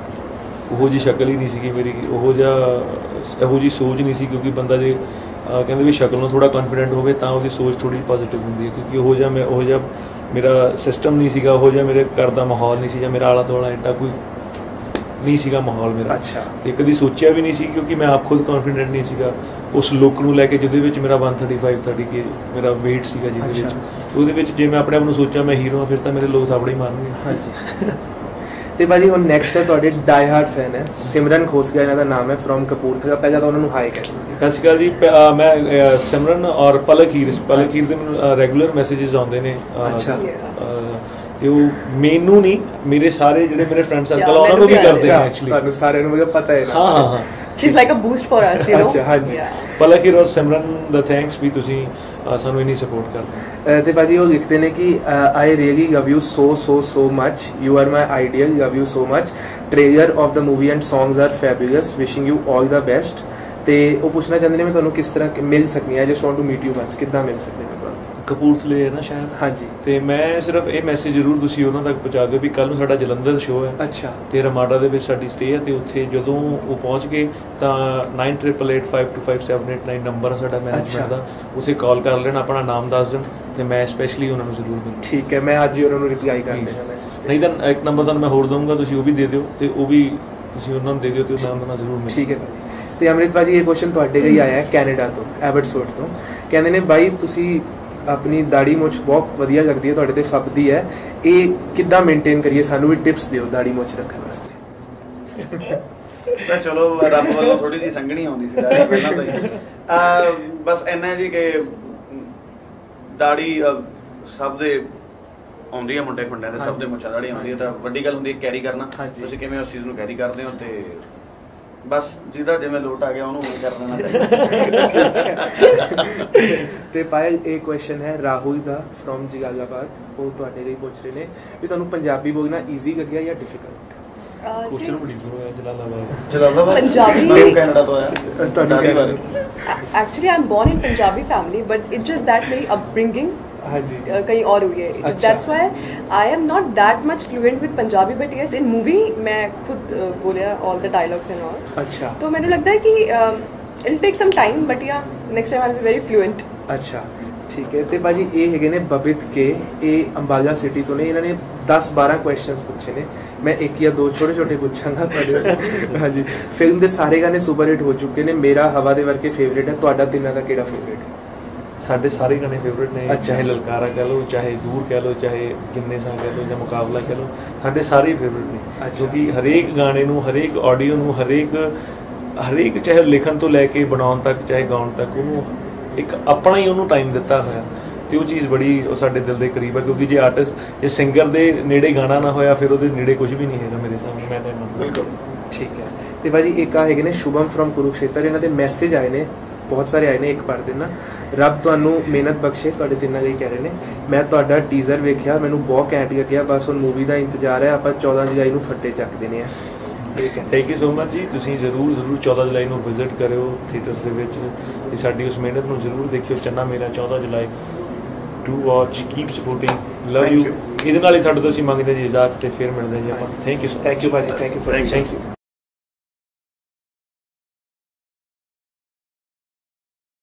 S2: ਉਹੋ ਜਿਹੀ ਸ਼ਕਲ ਹੀ ਨਹੀਂ ਸੀਗੀ ਮੇਰੀ, ਇਹੋ ਜਿਹੀ ਸੋਚ ਨਹੀਂ ਸੀ। ਕਿਉਂਕਿ ਬੰਦਾ ਜੇ ਕਹਿੰਦੇ ਵੀ ਸ਼ਕਲ ਨੂੰ ਥੋੜਾ ਕੌਨਫੀਡੈਂਟ ਹੋਵੇ ਤਾਂ ਉਹਦੀ ਸੋਚ ਥੋੜੀ ਪੋਜ਼ਿਟਿਵ ਹੁੰਦੀ ਹੈ। ਕਿਉਂਕਿ ਉਹੋ ਜਿਹਾ ਮੇਰਾ ਸਿਸਟਮ ਨਹੀਂ ਸੀਗਾ, ਉਹੋ ਜਿਹਾ ਮੇਰੇ ਘਰ ਦਾ ਮਾਹੌਲ ਨਹੀਂ ਸੀ, ਜਾਂ ਮੇਰਾ ਆਲਾ ਦੁਆਲਾ ਐਡਾ ਕੋਈ ਨਹੀਂ ਸੀਗਾ ਮਾਹੌਲ ਮੇਰਾ। ਤੇ ਕਦੀ ਸੋਚਿਆ ਵੀ ਨਹੀਂ ਸੀ, ਕਿਉਂਕਿ ਮੈਂ ਆਪ ਖੁਦ ਕੌਨਫੀਡੈਂਟ ਨਹੀਂ ਸੀਗਾ ਉਸ ਲੁੱਕ ਨੂੰ ਲੈ ਕੇ, ਜਿਹਦੇ ਵਿੱਚ ਮੇਰਾ 135-30 ਕੇ ਮੇਰਾ weight ਸੀਗਾ, ਜਿਹਦੇ ਵਿੱਚ ਉਹਦੇ ਵਿੱਚ ਜੇ ਮੈਂ ਆਪਣੇ ਆਪ ਨੂੰ ਸੋਚਾਂ ਮੈਂ ਹੀਰੋ ਹਾਂ, ਫਿਰ ਤਾਂ ਮੇਰੇ ਲੋਕ ਸਾਬੜੇ ਹੀ ਮਾਰਨਗੇ।
S1: ਹਾਂਜੀ। ਤੇ ਭਾਜੀ ਹੁਣ ਨੈਕਸਟ ਹੈ ਤੁਹਾਡੇ ਡਾਈ ਹਾਰਡ ਫੈਨ ਹੈ ਸਿਮਰਨ ਖੋਸਗਾ, ਇਹਨਾਂ ਦਾ ਨਾਮ ਹੈ, ਫਰੋਮ ਕਪੂਰਥਲਾ। ਪਹਿਲਾਂ ਤਾਂ ਉਹਨਾਂ ਨੂੰ ਹਾਈ ਕਹਿੰਦੇ।
S2: ਸਤਿ ਸ਼੍ਰੀ ਅਕਾਲ ਜੀ। ਮੈਂ ਸਿਮਰਨ ਔਰ ਪਲਕ ਹੀਰ ਦੇ ਰੈਗੂਲਰ ਮੈਸੇजेस ਆਉਂਦੇ ਨੇ। ਤੇ ਉਹ ਮੈਨੂੰ ਨਹੀਂ, ਮੇਰੇ ਸਾਰੇ ਜਿਹੜੇ ਮੇਰੇ ਫਰੈਂਡ ਸਰਕਲ ਆ ਉਹਨਾਂ ਨੂੰ ਵੀ ਕਰਦੇ ਆ ਐਕਚੁਅਲੀ।
S1: ਤੁਹਾਨੂੰ ਸਾਰਿਆਂ ਨੂੰ ਮਤਲਬ ਪਤਾ ਹੈ ਨਾ?
S2: ਹਾਂ।
S4: she's like a boost for us, you know.
S2: अच्छा हाँ जी पलक और सिमरन द थैंक्स भी ਤੁਸੀਂ ਸਾਨੂੰ ਇਨੀ ਸਪੋਰਟ ਕਰਦੇ
S1: ਤੇ ਭਾਜੀ ਉਹ ਲਿਖਦੇ ਨੇ ਕਿ I really love you so much, you are my ideal, love you so much, trailer of the movie and songs are fabulous, wishing you all the best। ਤੇ ਉਹ ਪੁੱਛਣਾ ਚਾਹੁੰਦੇ ਨੇ ਮੈਂ ਤੁਹਾਨੂੰ ਕਿਸ ਤਰ੍ਹਾਂ ਮਿਲ ਸਕਦੀ ਹਾਂ, just want to meet you once, ਕਿੱਦਾਂ ਮਿਲ ਸਕਦੇ ਨੇ ਤੁਹਾਨੂੰ?
S2: ਕਪੂਰਥਲੇ ਹੈ ਨਾ ਸ਼ਾਇਦ ਹਾਂਜੀ ਤੇ ਮੈਂ ਸਿਰਫ ਇਹ ਮੈਸੇਜ ਜ਼ਰੂਰ ਤੁਸੀਂ ਉਹਨਾਂ ਤੱਕ ਪਹੁੰਚਾ ਦਿਓ ਵੀ ਕੱਲ ਨੂੰ ਸਾਡਾ ਜਲੰਧਰ ਸ਼ੋਅ ਹੈ ਅੱਛਾ ਤੇ ਰਮਾਡਾ ਦੇ ਵਿੱਚ ਸਾਡੀ ਸਟੇ ਹੈ ਤੇ ਉੱਥੇ ਜਦੋਂ ਉਹ ਪਹੁੰਚ ਗਏ ਤਾਂ 9888525789 ਨੰਬਰ ਸਾਡਾ ਮੈਨੇਜਮੈਂਟ ਦਾ ਉਸੇ ਕਾਲ ਕਰ ਲੈਣ ਆਪਣਾ ਨਾਮ ਦੱਸ ਦੇਣ ਤੇ ਮੈਂ ਸਪੈਸ਼ਲੀ ਉਹਨਾਂ ਨੂੰ ਜ਼ਰੂਰ ਮਿਲਾਂ ਠੀਕ ਹੈ ਮੈਂ ਅੱਜ ਹੀ ਉਹਨਾਂ ਨੂੰ ਰਿਪਲਾਈ ਕਰ ਦੇਣਾ ਮੈਸੇਜ ਤੇ ਨਹੀਂ ਤਾਂ ਇੱਕ ਨੰਬਰ ਤੁਹਾਨੂੰ ਮੈਂ ਹੋਰ ਦਊਂਗਾ ਤੁਸੀਂ ਉਹ ਵੀ ਦੇ ਦਿਓ ਤੇ ਉਹ ਵੀ ਤੁਸੀਂ ਉਹਨਾਂ ਨੂੰ ਦੇ ਦਿਓ ਤੇ ਮੈਂ ਉਹਨਾਂ ਨਾਲ ਜ਼ਰੂਰ ਮਿਲਾਂ ਠੀਕ ਹੈ ਤੇ ਅੰਮ੍ਰਿਤ ਭਾਜੀ ਇਹ ਕੁਐਸਚਨ ਤੁਹਾਡੇ ਲਈ ਆਇਆ ਹੈ ਕੈਨੇਡਾ ਤੋਂ ਐਬਟਸਫੋਰਡ ਤੋਂ ਕਹਿੰਦੇ ਨੇ ਬਾਈ ਤੁਸੀਂ ਆਪਣੀ ਦਾੜੀ ਮੁੱਛ ਬਹੁਤ ਵਧੀਆ ਲੱਗਦੀ ਹੈ ਤੁਹਾਡੇ ਤੇ ਫੱਬਦੀ ਹੈ ਇਹ ਕਿੱਦਾਂ ਮੇਨਟੇਨ ਕਰੀਏ ਸਾਨੂੰ ਵੀ ਟਿਪਸ ਦਿਓ ਦਾੜੀ ਮੁੱਛ ਰੱਖਣ ਵਾਸਤੇ
S3: ਤਾਂ ਚਲੋ ਰੱਬ ਵੱਲੋਂ ਥੋੜੀ ਜਿਹੀ ਸੰਗਣੀ ਆਉਂਦੀ ਸੀ ਪਹਿਲਾਂ ਤੋਂ ਹੀ ਬਸ ਇੰਨਾ ਜੀ ਕਿ ਦਾੜੀ ਸਭ ਦੇ ਆਉਂਦੀ ਹੈ ਮੁੰਡੇ ਫੰਡਿਆਂ ਦੇ ਸਭ ਦੇ ਮੁੱਛਾਂ ਦਾੜੀ ਆਉਂਦੀ ਹੈ ਤਾਂ ਵੱਡੀ ਗੱਲ ਹੁੰਦੀ ਹੈ ਕੈਰੀ ਕਰਨਾ ਤੁਸੀਂ ਕਿਵੇਂ ਉਸ ਚੀਜ਼ ਨੂੰ ਕੈਰੀ ਕਰਦੇ ਹੋ ਤੇ ਬਸ ਜਿਹਦਾ ਜਿਵੇਂ ਲੋਟ ਆ ਗਿਆ ਉਹਨੂੰ ਉਹ ਕਰ ਲੈਣਾ ਚਾਹੀਦਾ
S1: ਤੇ ਪਾਇਲ ਇਹ ਕੁਐਸਚਨ ਹੈ ਰਾਹੁਲ ਦਾ ਫਰੋਮ ਜਲਾਲਾਬਾਦ ਉਹ ਤੁਹਾਡੇ ਲਈ ਪੁੱਛ ਰਹੇ ਨੇ ਵੀ ਤੁਹਾਨੂੰ ਪੰਜਾਬੀ ਬੋਲਣਾ ਈਜ਼ੀ ਲੱਗਿਆ ਜਾਂ ਡਿਫਿਕਲਟ
S2: ਕੁਐਸਚਨ ਬੜੀ ਦੂਰ ਹੈ ਜਲਾਲਾਬਾਦ
S4: ਪੰਜਾਬੀ
S3: ਮੈਂ ਕੈਨੇਡਾ ਤੋਂ ਆਇਆ ਤੁਹਾਨੂੰ
S4: actually I am born in Punjabi family but it's just that मेरी upbringing कहीं और हुई है that's why I am not that much fluent with Punjabi but yes in movie मैं खुद बोलिया all the dialogues and all अच्छा तो मैंने लगता है कि it'll take some time but yeah next time I'll be very fluent
S1: अच्छा ठीक है ਤੇ ਭਾਜੀ ਇਹ ਹੈਗੇ ਨੇ ਬਬਿਤ ਕੇ ਇਹ ਅੰਬਾਲਾ ਸਿਟੀ ਤੋਂ ਨੇ ਇਹਨਾਂ ਨੇ 10-12 ਕੁਐਸਚਨਸ ਪੁੱਛੇ ਨੇ ਮੈਂ ਇੱਕ ਜਾਂ ਦੋ ਛੋਟੇ ਛੋਟੇ ਪੁੱਛਾਂਗਾ ਤੁਹਾਡੇ ਹਾਂਜੀ ਫਿਲਮ ਦੇ ਸਾਰੇ ਗਾਣੇ ਸੁਪਰ ਹਿੱਟ ਹੋ ਚੁੱਕੇ ਨੇ ਮੇਰਾ ਹਵਾ ਦੇ ਵਰਕੇ ਫੇਵਰੇਟ ਹੈ ਤੁਹਾਡਾ ਤਿੰਨਾਂ ਦਾ ਕਿਹੜਾ ਫੇਵਰੇਟ ਹੈ
S2: ਸਾਡੇ ਸਾਰੇ ਗਾਣੇ ਫੇਵਰੇਟ ਨੇ ਚਾਹੇ ਲਲਕਾਰਾ ਕਹਿ ਲਓ ਚਾਹੇ ਦੂਰ ਕਹਿ ਲਓ ਚਾਹੇ ਕਿੰਨੇ ਸਾਂ ਕਹਿ ਲਓ ਜਾਂ ਮੁਕਾਬਲਾ ਕਹਿ ਲਓ ਸਾਡੇ ਸਾਰੇ ਫੇਵਰੇਟ ਨੇ ਕਿਉਂਕਿ ਹਰੇਕ ਗਾਣੇ ਨੂੰ ਹਰੇਕ ਆਡੀਓ ਨੂੰ ਹਰੇਕ ਚਾਹੇ ਲਿਖਣ ਤੋਂ ਲੈ ਕੇ ਬਣਾਉਣ ਤੱਕ ਚਾਹੇ ਗਾਉਣ ਤੱਕ ਉਹਨੂੰ ਇੱਕ ਆਪਣਾ ਹੀ ਉਹਨੂੰ ਟਾਈਮ ਦਿੱਤਾ ਹੋਇਆ ਤੇ ਉਹ ਚੀਜ਼ ਬੜੀ ਉਹ ਸਾਡੇ ਦਿਲ ਦੇ ਕਰੀਬ ਹੈ ਕਿਉਂਕਿ ਜੇ ਆਰਟਿਸਟ ਜੇ ਸਿੰਗਰ ਦੇ ਨੇੜੇ ਗਾਣਾ ਨਾ ਹੋਇਆ ਫਿਰ ਉਹਦੇ ਨੇੜੇ ਕੁਝ ਵੀ ਨਹੀਂ ਹੈਗਾ ਮੇਰੇ ਸਾਹਮਣੇ ਮੈਂ ਤਾਂ
S1: ਬਿਲਕੁਲ ਠੀਕ ਹੈ ਤੇ ਭਾਜੀ ਇੱਕ ਆ ਹੈਗੇ ਨੇ ਸ਼ੁਭਮ ਫਰੋਮ ਕੁਰੂਕਸ਼ੇਤਰ ਇਹਨਾਂ ਦੇ ਮੈਸੇਜ ਆਏ ਨੇ ਬਹੁਤ ਸਾਰੇ ਆਏ ਨੇ ਇੱਕ ਪੜ੍ਹ ਦੇਣਾ ਰੱਬ ਤੁਹਾਨੂੰ ਮਿਹਨਤ ਬਖਸ਼ੇ ਤੁਹਾਡੇ ਤਿੰਨਾਂ ਲਈ ਕਹਿ ਰਹੇ ਨੇ ਮੈਂ ਤੁਹਾਡਾ ਟੀਜ਼ਰ ਵੇਖਿਆ ਮੈਨੂੰ ਬਹੁਤ ਘੈਂਟ ਲੱਗਿਆ ਬਸ ਹੁਣ ਮੂਵੀ ਦਾ ਇੰਤਜ਼ਾਰ ਹੈ ਆਪਾਂ 14 ਜੁਲਾਈ ਨੂੰ ਫੱਟੇ ਚੱਕ ਦੇਣੇ ਆ
S2: ਥੈਂਕ ਯੂ ਸੋ ਮਚ ਜੀ ਤੁਸੀਂ ਜ਼ਰੂਰ 14 ਜੁਲਾਈ ਨੂੰ ਵਿਜ਼ਿਟ ਕਰਿਓ ਥੀਏਟਰਸ ਦੇ ਵਿੱਚ ਤੇ ਸਾਡੀ ਉਸ ਮਿਹਨਤ ਨੂੰ ਜ਼ਰੂਰ ਦੇਖਿਓ Channa Mera 14 July to watch keep supporting love you ਇਹਦੇ ਨਾਲ ਹੀ ਤੁਹਾਡੇ ਤੋਂ ਅਸੀਂ ਮੰਗਦੇ ਜੀ ਇਜਾਜ਼ਤ ਤੇ ਫਿਰ ਮਿਲਦੇ ਜੀ ਆਪਾਂ ਥੈਂਕ ਯੂ ਭਾਜੀ ਥੈਂਕ ਯੂ